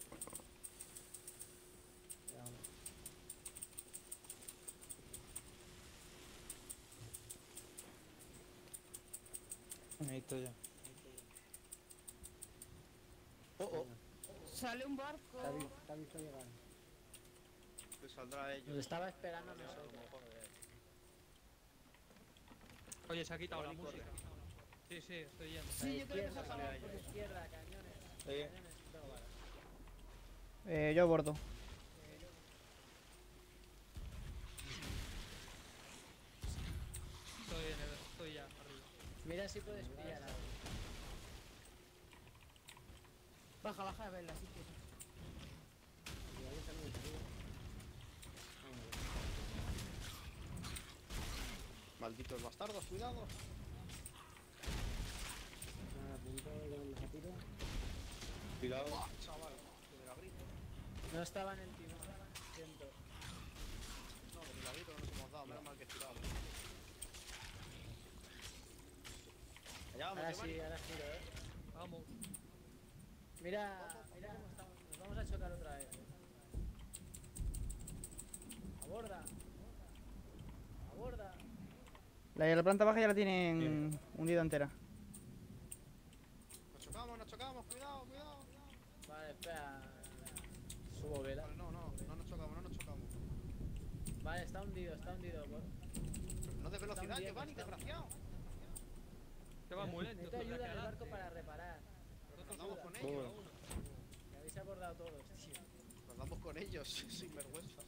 Speaker 10: Ya, hombre.
Speaker 11: Ahí está ya.
Speaker 2: Sale un barco.
Speaker 10: Te ha visto llegar.
Speaker 3: Pues saldrá ellos.
Speaker 5: Nos estaba esperando a nosotros.
Speaker 7: Oye, se ha quitado la música. Sí, sí, estoy yendo.
Speaker 2: Sí, yo creo que se
Speaker 5: Izquierda,
Speaker 2: acaba.
Speaker 5: por izquierda, cañones.
Speaker 11: Eh.
Speaker 5: Cañones, tengo balas.
Speaker 6: Yo abordo.
Speaker 7: Estoy ya arriba.
Speaker 5: Mira si puedes pillar algo.
Speaker 2: Baja, baja, a verla, si quieres.
Speaker 10: Y ahí está muy frío.
Speaker 3: Malditos bastardos, cuidado.
Speaker 10: Están a punto de los a tiro.
Speaker 11: Cuidado.
Speaker 3: Buah, chaval, que de labrito.
Speaker 5: No estaba en el timón, siento.
Speaker 3: No, de labrito no nos hemos dado, menos mal que he tirado. Allá vamos,
Speaker 5: Ahora
Speaker 3: Giovanni.
Speaker 5: sí, ahora giro,
Speaker 7: Vamos.
Speaker 5: Mira cómo estamos. Nos vamos a chocar otra vez. Aborda. Aborda.
Speaker 6: La planta baja ya la tienen hundida entera.
Speaker 3: Nos chocamos, cuidado, cuidado.
Speaker 5: Vale, espera. Subo vela.
Speaker 3: Vale, no nos chocamos.
Speaker 5: Vale, está hundido, está hundido.
Speaker 3: No de velocidad,
Speaker 5: hundiendo,
Speaker 3: Giovanni,
Speaker 5: está-
Speaker 3: desgraciado.
Speaker 7: Que va muy lento.
Speaker 5: Necesito
Speaker 7: tú, de
Speaker 5: ayuda
Speaker 7: aquí
Speaker 5: en el barco
Speaker 7: adelante.
Speaker 5: para reparar.
Speaker 3: Nos damos con
Speaker 11: Joder.
Speaker 3: ellos.
Speaker 5: Que habéis abordado todos, tío.
Speaker 3: Nos damos con ellos, sin vergüenzas.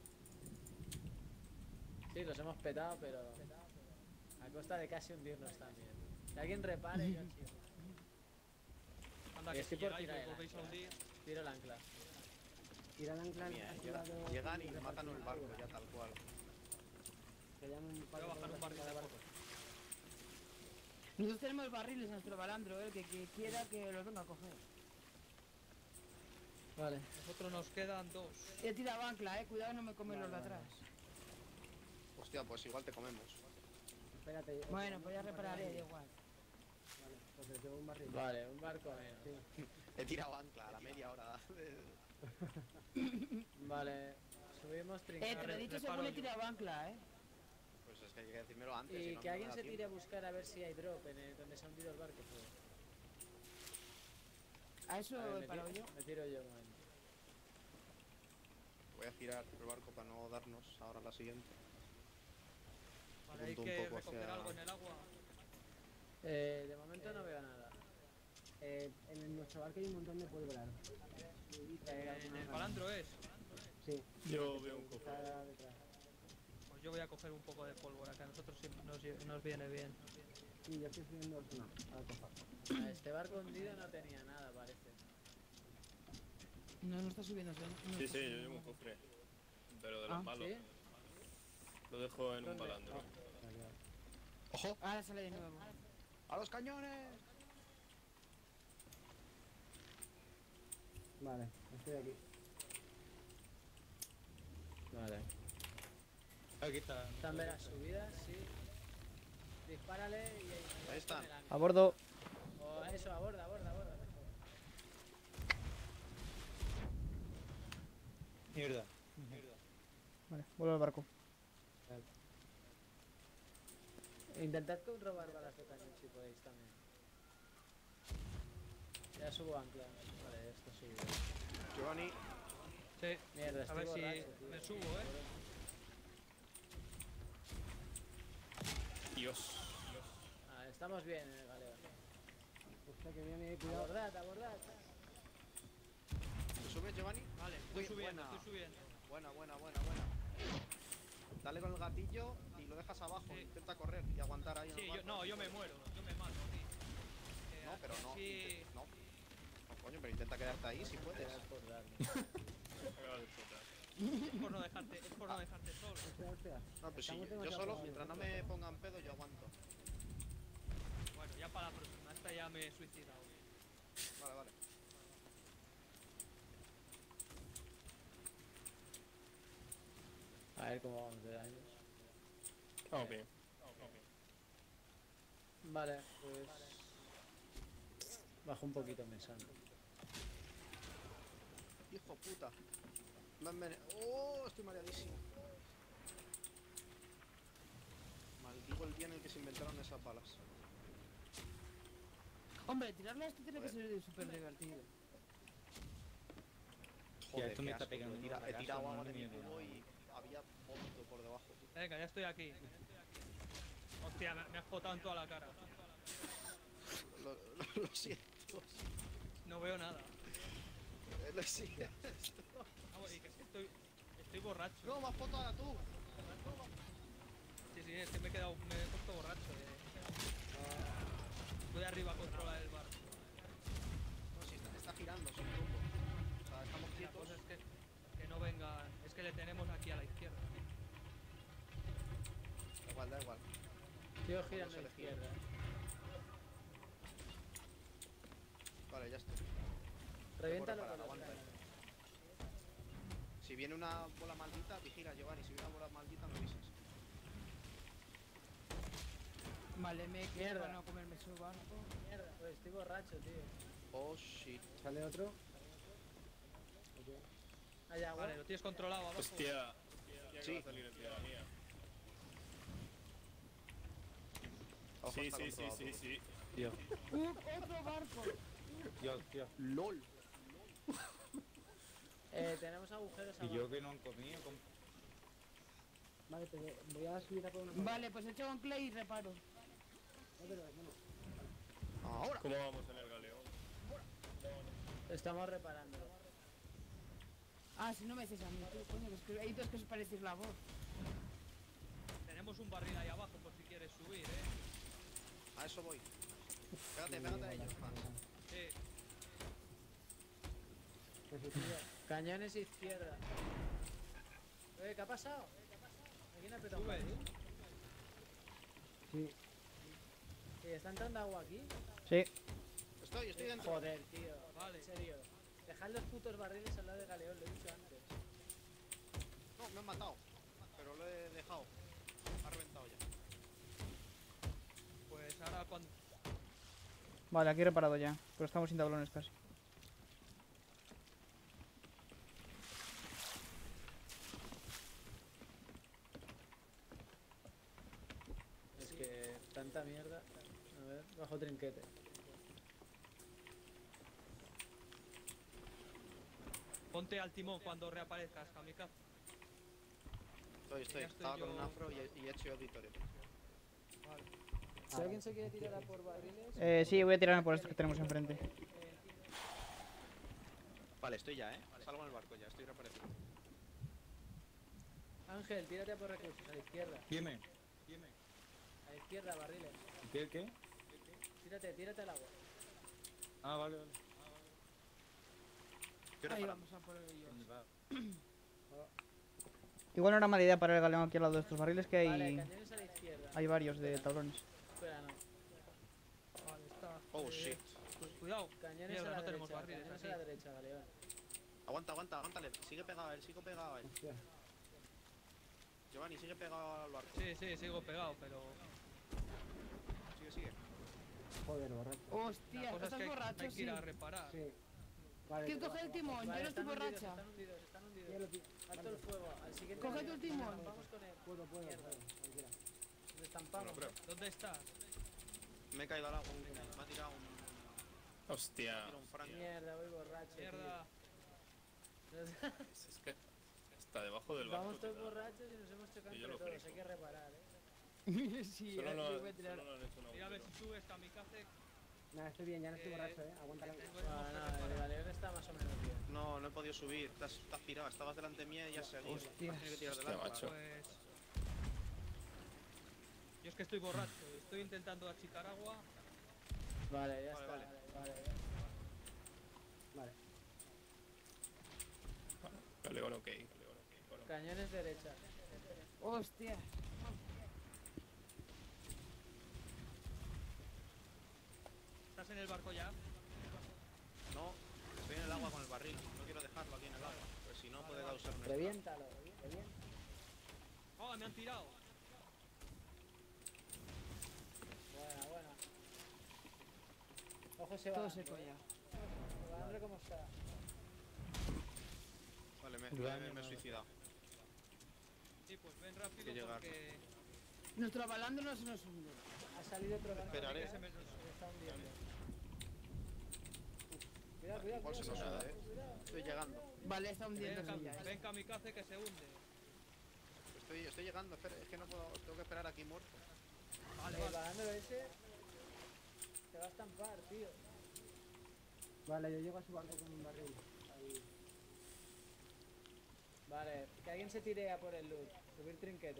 Speaker 5: Sí, los hemos petado, pero a costa de casi hundirnos también. Que alguien repare, yo chido.
Speaker 7: Anda, que si
Speaker 5: Estoy por
Speaker 7: llegáis
Speaker 5: tirar
Speaker 7: y
Speaker 5: el
Speaker 7: volvéis a
Speaker 5: ancla.
Speaker 7: hundir.
Speaker 5: Tiro el ancla.
Speaker 10: Tira el ancla.
Speaker 3: Mía,
Speaker 10: has
Speaker 3: llega-
Speaker 10: tirado
Speaker 3: llegan y
Speaker 10: repartir
Speaker 3: matan el barco,
Speaker 10: algo.
Speaker 3: ya tal cual.
Speaker 10: Que llaman un par
Speaker 7: Voy a
Speaker 10: de
Speaker 7: bajar un barril
Speaker 10: pólvoras
Speaker 7: de
Speaker 10: para el
Speaker 7: fuego.
Speaker 2: Nosotros tenemos barriles en nuestro balandro, el que quiera que los venga a coger.
Speaker 5: Vale.
Speaker 7: Nosotros nos quedan 2.
Speaker 2: He tirado ancla, cuidado no me comen los de atrás.
Speaker 3: Hostia, pues igual te comemos.
Speaker 10: Espérate.
Speaker 2: Bueno, pues ya repararé, da igual.
Speaker 10: Vale, pues le tengo un barril.
Speaker 5: Vale, un barco menos.
Speaker 3: He tirado ancla a la media hora.
Speaker 5: Vale. Subimos trincar.
Speaker 2: Te lo he dicho según he tirado ancla,
Speaker 3: Pues es que hay que decírmelo antes. si
Speaker 5: Y
Speaker 3: no,
Speaker 5: que
Speaker 3: no
Speaker 5: alguien
Speaker 3: me da
Speaker 5: se tire a
Speaker 3: tiempo.
Speaker 5: buscar a ver si hay drop en donde se ha hundido el barco. Pues.
Speaker 2: A eso
Speaker 5: Vale,
Speaker 2: he parado yo.
Speaker 5: me tiro yo un momento.
Speaker 3: Voy a girar el barco para no darnos ahora la siguiente.
Speaker 7: Vale, hay
Speaker 3: Apunto un
Speaker 7: que
Speaker 3: poco
Speaker 7: recoger
Speaker 3: hacia-
Speaker 7: algo en el agua.
Speaker 5: De momento no veo nada.
Speaker 10: En nuestro barco hay un montón de pólvora.
Speaker 7: En el balandro es.
Speaker 10: Sí.
Speaker 9: Yo veo un
Speaker 10: Está
Speaker 9: cofre.
Speaker 10: detrás.
Speaker 7: Pues yo voy a coger un poco de pólvora, que a nosotros siempre nos viene bien.
Speaker 10: Sí, yo estoy subiendo. No, a coja.
Speaker 5: A este barco hundido no tenía nada, parece.
Speaker 2: No está subiendo. No
Speaker 9: Sí,
Speaker 2: está
Speaker 9: sí, yo
Speaker 2: subiendo.
Speaker 9: llevo un cofre. Pero de los
Speaker 2: Ah,
Speaker 9: malos.
Speaker 5: ¿Sí?
Speaker 9: Lo dejo en un
Speaker 5: ¿Dónde?
Speaker 9: balandro.
Speaker 3: ¡Ojo!
Speaker 2: Ahora sale de nuevo.
Speaker 3: ¡A los cañones!
Speaker 10: Vale, estoy aquí.
Speaker 5: Vale.
Speaker 11: Aquí está.
Speaker 5: Están veras subidas, sí. Dispárale y
Speaker 3: Ahí están.
Speaker 5: con el ancla.
Speaker 6: A bordo.
Speaker 5: O eso, aborda, aborda, aborda. Mejor.
Speaker 11: Mierda.
Speaker 6: Vale, vuelvo al barco.
Speaker 5: Intentad robar balas de cañón si podéis también. Ya subo ancla. Vale, ya está subido.
Speaker 3: Giovanni,
Speaker 7: Sí.
Speaker 5: Mierda,
Speaker 7: A
Speaker 5: estoy
Speaker 7: ver si
Speaker 5: borracho, tío.
Speaker 7: me subo,
Speaker 9: Dios.
Speaker 5: Ah, estamos bien en el galeo.
Speaker 10: Hostia, que viene, cuidado.
Speaker 5: Abordad.
Speaker 3: ¿te subes, Giovanni?
Speaker 7: Vale,
Speaker 3: Uy,
Speaker 7: estoy subiendo,
Speaker 3: buena.
Speaker 7: estoy subiendo.
Speaker 3: Buena. Dale con el gatillo y lo dejas abajo.
Speaker 7: Sí.
Speaker 3: Intenta correr y aguantar ahí en
Speaker 7: Sí,
Speaker 3: el
Speaker 7: yo,
Speaker 3: barco.
Speaker 7: no, yo me muero, yo me mato aquí.
Speaker 3: No, pero no.
Speaker 7: Sí.
Speaker 3: No, coño, pero intenta quedarte ahí si puedes.
Speaker 5: Por darme.
Speaker 9: Acabas de explotar.
Speaker 7: Es por no dejarte solo.
Speaker 10: Hostia.
Speaker 3: No, pues sí,
Speaker 10: Estamos
Speaker 3: yo
Speaker 10: demasiado
Speaker 3: solo,
Speaker 10: parados,
Speaker 3: mientras no me pongan pedo, yo aguanto.
Speaker 7: Bueno, ya para la próxima, esta ya me he suicidado.
Speaker 3: Vale.
Speaker 5: A ver cómo vamos de daños.
Speaker 9: Vamos bien.
Speaker 5: Vale, pues... Bajo un poquito mesando.
Speaker 3: Hijo puta. ¡Oh! Estoy mareadísimo. Maldigo el día en el que se inventaron esas balas.
Speaker 2: Hombre, tirarle a esto tiene que
Speaker 3: Joder.
Speaker 2: ser súper divertido.
Speaker 3: Joder,
Speaker 11: esto me
Speaker 3: qué
Speaker 11: está
Speaker 3: asco,
Speaker 11: pegando
Speaker 3: tío.
Speaker 11: un
Speaker 3: He
Speaker 11: ragazo,
Speaker 3: tirado
Speaker 11: no
Speaker 3: agua de
Speaker 11: me
Speaker 3: mi
Speaker 11: viene
Speaker 3: cubo
Speaker 11: nada.
Speaker 3: y había vómito por debajo, tío.
Speaker 7: Venga, ya estoy aquí. Hostia, me has botado en toda la cara.
Speaker 3: Lo siento.
Speaker 7: No veo nada.
Speaker 3: Lo siento.
Speaker 7: Vamos, y que estoy borracho.
Speaker 3: No, me has foto ahora tú.
Speaker 7: Sí, es que me he puesto borracho. Voy arriba a controlar el barco.
Speaker 3: No, si está girando, sin rumbo. O sea, estamos
Speaker 7: La
Speaker 3: quietos.
Speaker 7: cosa es que no vengan. Es que le tenemos aquí a la izquierda.
Speaker 3: Da igual.
Speaker 5: Tío, girando
Speaker 3: se
Speaker 5: a la
Speaker 3: le gira.
Speaker 5: izquierda.
Speaker 3: Vale, ya estoy.
Speaker 5: Reviéntalo
Speaker 3: Corre,
Speaker 5: con los
Speaker 3: aguanta.
Speaker 5: cañones.
Speaker 3: Si viene una bola maldita, vigila, Giovanni. Si viene una bola maldita, me avisas.
Speaker 2: Vale, me quedo
Speaker 5: Mierda.
Speaker 2: para no comerme su barco.
Speaker 5: Mierda, pues estoy borracho, tío.
Speaker 3: Oh, shit.
Speaker 10: ¿Sale otro?
Speaker 5: ¿Hay agua?
Speaker 7: Vale, lo tienes controlado abajo.
Speaker 9: Hostia. Que
Speaker 3: Sí.
Speaker 9: va a salir en tiranía.
Speaker 3: Ojo,
Speaker 9: Sí,
Speaker 3: está controlado todo.
Speaker 9: sí.
Speaker 11: Tío,
Speaker 2: Otro barco.
Speaker 11: tío.
Speaker 3: LOL.
Speaker 5: Tenemos agujeros
Speaker 11: Y
Speaker 5: abajo.
Speaker 11: yo que no han comido.
Speaker 10: Vale, pero voy a subir a por una.
Speaker 2: Vale, pues echo un clay y reparo.
Speaker 3: Ahora.
Speaker 9: ¿Cómo vamos en el galeón?
Speaker 5: Estamos reparando.
Speaker 2: Ah, si no me dices a mí, tú, coño, que es que hay dos que os parecéis la voz.
Speaker 7: Tenemos un barril ahí abajo por si quieres subir,
Speaker 3: A eso voy. Pégate a ellos, Hans.
Speaker 7: Sí.
Speaker 5: Cañones izquierda. ¿Qué ha pasado? ¿Alguien ha petado un
Speaker 7: Sube.
Speaker 5: barril?
Speaker 10: Sí.
Speaker 5: ¿Está entrando agua aquí?
Speaker 6: Sí.
Speaker 3: Estoy dentro.
Speaker 5: Joder, tío.
Speaker 7: Vale.
Speaker 5: En serio. Dejad los putos barriles al lado de galeón, lo he dicho antes.
Speaker 3: No, me han matado. Pero lo he dejado. Ha reventado ya.
Speaker 7: Pues ahora cuando.
Speaker 6: Vale, aquí he reparado ya. Pero estamos sin tablones casi.
Speaker 5: Es que tanta mierda. A ver, bajo trinquete.
Speaker 7: Ponte al timón cuando reaparezcas, Kamikaze.
Speaker 3: Estoy.
Speaker 7: Ya estoy
Speaker 3: Estaba con
Speaker 7: yo.
Speaker 3: un afro y he hecho auditorio.
Speaker 5: Si alguien se quiere tirar a por barriles.
Speaker 6: Sí, voy a tirarme por estos que tenemos enfrente.
Speaker 3: Vale, estoy ya, Salgo en el barco ya, estoy reapareciendo.
Speaker 5: Ángel, tírate a por recursos, a la izquierda.
Speaker 11: Dime.
Speaker 5: A la izquierda, barriles.
Speaker 11: ¿Qué?
Speaker 5: Tírate al agua.
Speaker 11: Ah, vale.
Speaker 3: Estoy
Speaker 2: Ahí
Speaker 3: reparando.
Speaker 2: vamos a por ellos.
Speaker 11: ¿Dónde va?
Speaker 6: Igual no era mala idea para el galeón aquí al lado de estos barriles que
Speaker 5: Vale,
Speaker 6: hay,
Speaker 5: cañones a la izquierda.
Speaker 6: hay varios de tablones.
Speaker 5: Espera, no.
Speaker 7: Vale, está.
Speaker 3: Oh, shit.
Speaker 7: Cuidado.
Speaker 5: Cañones
Speaker 7: Mierda,
Speaker 5: a la
Speaker 7: no tenemos
Speaker 5: derecha,
Speaker 7: barriles
Speaker 5: cañones
Speaker 7: aquí.
Speaker 5: a la derecha, galeón.
Speaker 3: Aguántale. Sigue pegado a él.
Speaker 10: Hostia.
Speaker 3: Giovanni, sigue pegado al barco.
Speaker 7: Sí, sigo pegado, pero.
Speaker 3: Sigue.
Speaker 10: Joder, borracho.
Speaker 2: Hostia,
Speaker 7: La cosa es
Speaker 2: ¿estás
Speaker 7: que
Speaker 2: borracho?
Speaker 7: hay que ir
Speaker 2: Sí.
Speaker 7: a reparar.
Speaker 10: Sí. Vale.
Speaker 2: ¿Quieres
Speaker 10: te
Speaker 2: coger el
Speaker 10: bajo,
Speaker 2: timón? Yo no estoy
Speaker 5: están
Speaker 2: borracha.
Speaker 5: Están hundidos. Alto el fuego. Al siguiente
Speaker 2: Coge
Speaker 5: galeón.
Speaker 2: tu timón.
Speaker 5: Nos estampamos con él.
Speaker 10: Puedo,
Speaker 5: Mierda.
Speaker 10: tranquila.
Speaker 5: Nos estampamos.
Speaker 3: Bueno,
Speaker 7: ¿Dónde estás?
Speaker 3: Me he caído al agua. Me ha tirado un...
Speaker 9: Hostia.
Speaker 3: Tira un Frank.
Speaker 5: Mierda, voy borracho.
Speaker 7: Mierda.
Speaker 9: Es que está debajo del barco.
Speaker 5: Vamos todos
Speaker 9: quizá.
Speaker 5: borrachos y nos hemos chocado
Speaker 9: Y yo
Speaker 5: entre
Speaker 9: lo
Speaker 5: todos.
Speaker 9: frico.
Speaker 5: Hay que reparar,
Speaker 2: Sí,
Speaker 9: Solo
Speaker 2: ahora
Speaker 9: no,
Speaker 2: sí voy a tirar.
Speaker 9: solo no han hecho una
Speaker 7: Mira a ver
Speaker 9: buena.
Speaker 7: si subes kamikaze.
Speaker 10: Nada, estoy bien, ya no estoy borracho, aguántalo.
Speaker 5: No, el galeón está más o menos bien.
Speaker 3: No, no he podido subir. Te has pirado. Estabas delante mía y ya se ha ido. Has tenido que tirar del
Speaker 9: Hostia,
Speaker 3: ancla.
Speaker 9: macho.
Speaker 7: Pues. Yo es que estoy borracho. Estoy intentando achicar agua.
Speaker 5: Vale, ya
Speaker 3: Vale,
Speaker 5: está.
Speaker 3: vale.
Speaker 5: Vale.
Speaker 10: Vale.
Speaker 9: Galeón ok. Bueno,
Speaker 5: Cañones derecha.
Speaker 2: Hostia.
Speaker 7: ¿Estás en el barco ya?
Speaker 3: No, estoy en el agua con el barril. No quiero dejarlo aquí en el agua. Pues si no, puede causar un
Speaker 10: Reviéntalo, reviéntalo.
Speaker 7: ¡Oh, me han tirado!
Speaker 5: Buena. Ojo, se va.
Speaker 2: Todo seco ya.
Speaker 5: Balandro, ¿cómo está?
Speaker 3: Vale, me he suicidado.
Speaker 7: Sí, pues ven rápido
Speaker 3: que llegar.
Speaker 7: porque.
Speaker 2: Nuestro balandro no se nos hunde.
Speaker 5: Ha salido otro barco.
Speaker 3: Esperaré.
Speaker 5: que se está hundiendo. Cuidado,
Speaker 3: Igual se nos
Speaker 5: cuidado.
Speaker 3: suda, Estoy llegando.
Speaker 2: Vale, está hundiéndose ya.
Speaker 7: Ven kamikaze que se hunde.
Speaker 3: Estoy llegando. Espera, es que no puedo. Tengo que esperar aquí muerto.
Speaker 7: Vale,
Speaker 5: El
Speaker 7: vale.
Speaker 5: balandro ese te va a estampar, tío.
Speaker 10: Vale, yo llego a su barco con un barril. Ahí.
Speaker 5: Vale, que alguien se tire a por el loot. Subir trinquete.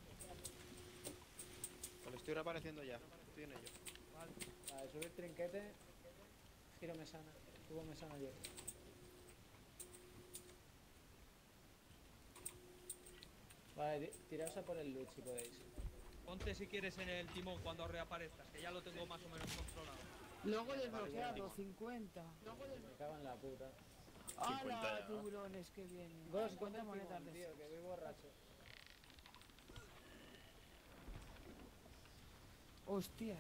Speaker 3: Vale, estoy reapareciendo ya. Estoy en ello.
Speaker 5: Vale, subir trinquete. Giro mesana. Subo mesana yo. Vale, tiraos a por el loot si podéis.
Speaker 7: Ponte si quieres en el timón cuando reaparezcas, que ya lo tengo más o menos controlado.
Speaker 2: Luego desbloqueado, 50.
Speaker 5: Me cago en la puta.
Speaker 9: 50
Speaker 2: ¡Hala,
Speaker 9: ya, ¿no?
Speaker 2: tiburones que vienen!
Speaker 5: Gos,
Speaker 2: 50
Speaker 5: coge el
Speaker 2: monedas
Speaker 5: timón,
Speaker 2: de
Speaker 5: tío, que voy borracho.
Speaker 2: ¡Hostias!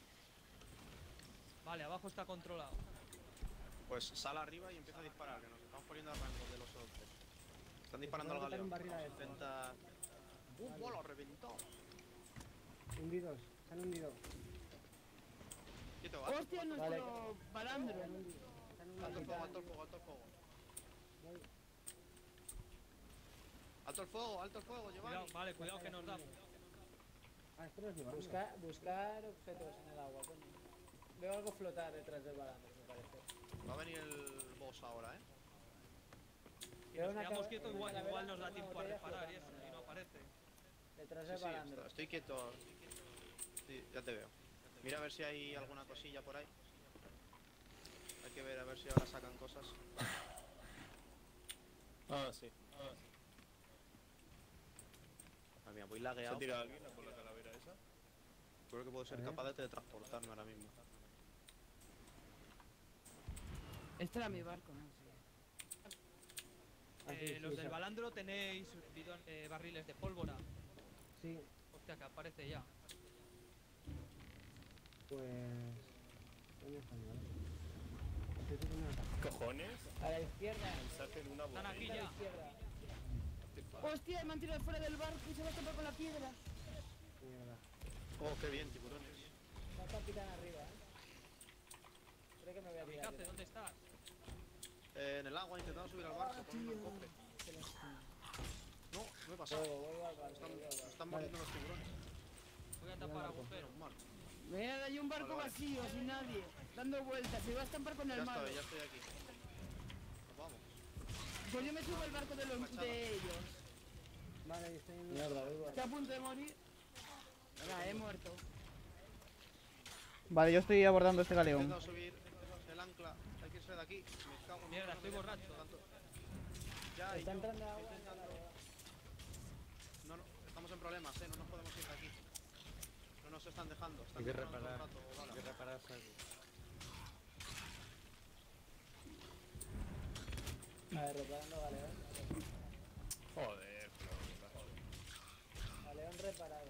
Speaker 7: Vale, abajo está controlado.
Speaker 3: Pues sal arriba y empieza a disparar, que nos estamos poniendo a rango de los otros. Están disparando al
Speaker 10: puedo quitar
Speaker 3: galeón.
Speaker 10: un barril a
Speaker 3: Vamos a
Speaker 10: esto.
Speaker 3: intentar. ¡Bola! ¡Reventado!
Speaker 10: Hundidos, se han hundido.
Speaker 3: Quieto,
Speaker 2: ¡Hostia, nuestro balandro!
Speaker 10: Se han hundido.
Speaker 3: alto el fuego, alto el fuego, alto el fuego. Alto el fuego, alto el fuego,
Speaker 7: Cuidado,
Speaker 3: Giovanni.
Speaker 7: vale, cuidado que nos da.
Speaker 10: Ah, esto no es mi barco.
Speaker 5: Buscar objetos en el agua, coño. Veo algo flotar detrás del balandro, me parece.
Speaker 3: Va a venir el boss ahora,
Speaker 7: Si
Speaker 5: Veo
Speaker 7: nos
Speaker 5: una
Speaker 7: quedamos
Speaker 5: caba-
Speaker 7: quietos,
Speaker 5: una
Speaker 7: igual
Speaker 5: calavera
Speaker 7: nos da
Speaker 5: con una
Speaker 7: tiempo a
Speaker 5: botella
Speaker 7: reparar y eso,
Speaker 5: flotando en
Speaker 7: y
Speaker 5: el
Speaker 7: no
Speaker 5: agua.
Speaker 7: aparece.
Speaker 5: Detrás
Speaker 3: Sí,
Speaker 5: del
Speaker 3: sí,
Speaker 5: balandro.
Speaker 3: estoy quieto. Sí, ya te veo. Mira a ver si hay alguna cosilla por ahí. Hay que ver a ver si ahora sacan cosas.
Speaker 9: Ah, sí.
Speaker 3: Madre mía, voy
Speaker 9: ¿Se
Speaker 3: lagueado.
Speaker 9: ha tirado alguien a por la calavera esa?
Speaker 3: Creo que puedo ser capaz de teletransportarme ahora mismo.
Speaker 2: Este era mi barco, ¿no? Sí.
Speaker 7: Los del balandro tenéis barriles de pólvora.
Speaker 10: Sí,
Speaker 7: Hostia, que aparece ya.
Speaker 10: pues... ¿Dónde están ahora? Estoy teniendo una ataque.
Speaker 9: ¿Cojones?
Speaker 5: A la izquierda.
Speaker 9: Mensaje en una
Speaker 7: Están aquí
Speaker 9: botella.
Speaker 5: A la
Speaker 7: ya.
Speaker 5: izquierda.
Speaker 2: ¡Hostia, me han tirado fuera del barco y se va a topar con la piedra!
Speaker 10: Mierda.
Speaker 3: Oh, qué bien, tiburones.
Speaker 5: Está el capitán arriba, Creo que me voy a tirar.
Speaker 7: Kamikaze, ¿dónde estás?
Speaker 3: En el agua intentando subir al barco con un cofre. No, me he pasado.
Speaker 5: Vuelvo al barco.
Speaker 3: Me están mordiendo los tiburones.
Speaker 7: Voy a tapar agujero.
Speaker 3: Menos mal.
Speaker 2: Mira, hay un barco
Speaker 3: Vale, vale.
Speaker 2: vacío, sin nadie, dando vueltas, se va a estampar con el malo.
Speaker 3: Ya estoy aquí. Nos vamos.
Speaker 2: Pues yo me subo al barco de ellos.
Speaker 10: Vale, yo estoy en...
Speaker 5: Mierda, voy
Speaker 2: Está a punto de morir. Venga, he muerto.
Speaker 6: Vale, yo estoy abordando este
Speaker 3: He
Speaker 6: galeón.
Speaker 3: intentado subir el ancla. Hay que irse de aquí. Me cago en
Speaker 7: Mierda, estoy
Speaker 3: no me
Speaker 7: borracho.
Speaker 3: dejan tanto. Ya, y
Speaker 5: Está
Speaker 3: yo
Speaker 5: entrando agua.
Speaker 3: intentando. No, estamos en problemas, no nos podemos ir de aquí. No nos están dejando. Están
Speaker 11: Hay que
Speaker 3: dejando todo el
Speaker 11: reparar.
Speaker 3: rato,
Speaker 11: Hay que reparar saco.
Speaker 5: A ver, reparando galeón.
Speaker 9: Joder, pero...
Speaker 5: Galeón reparado.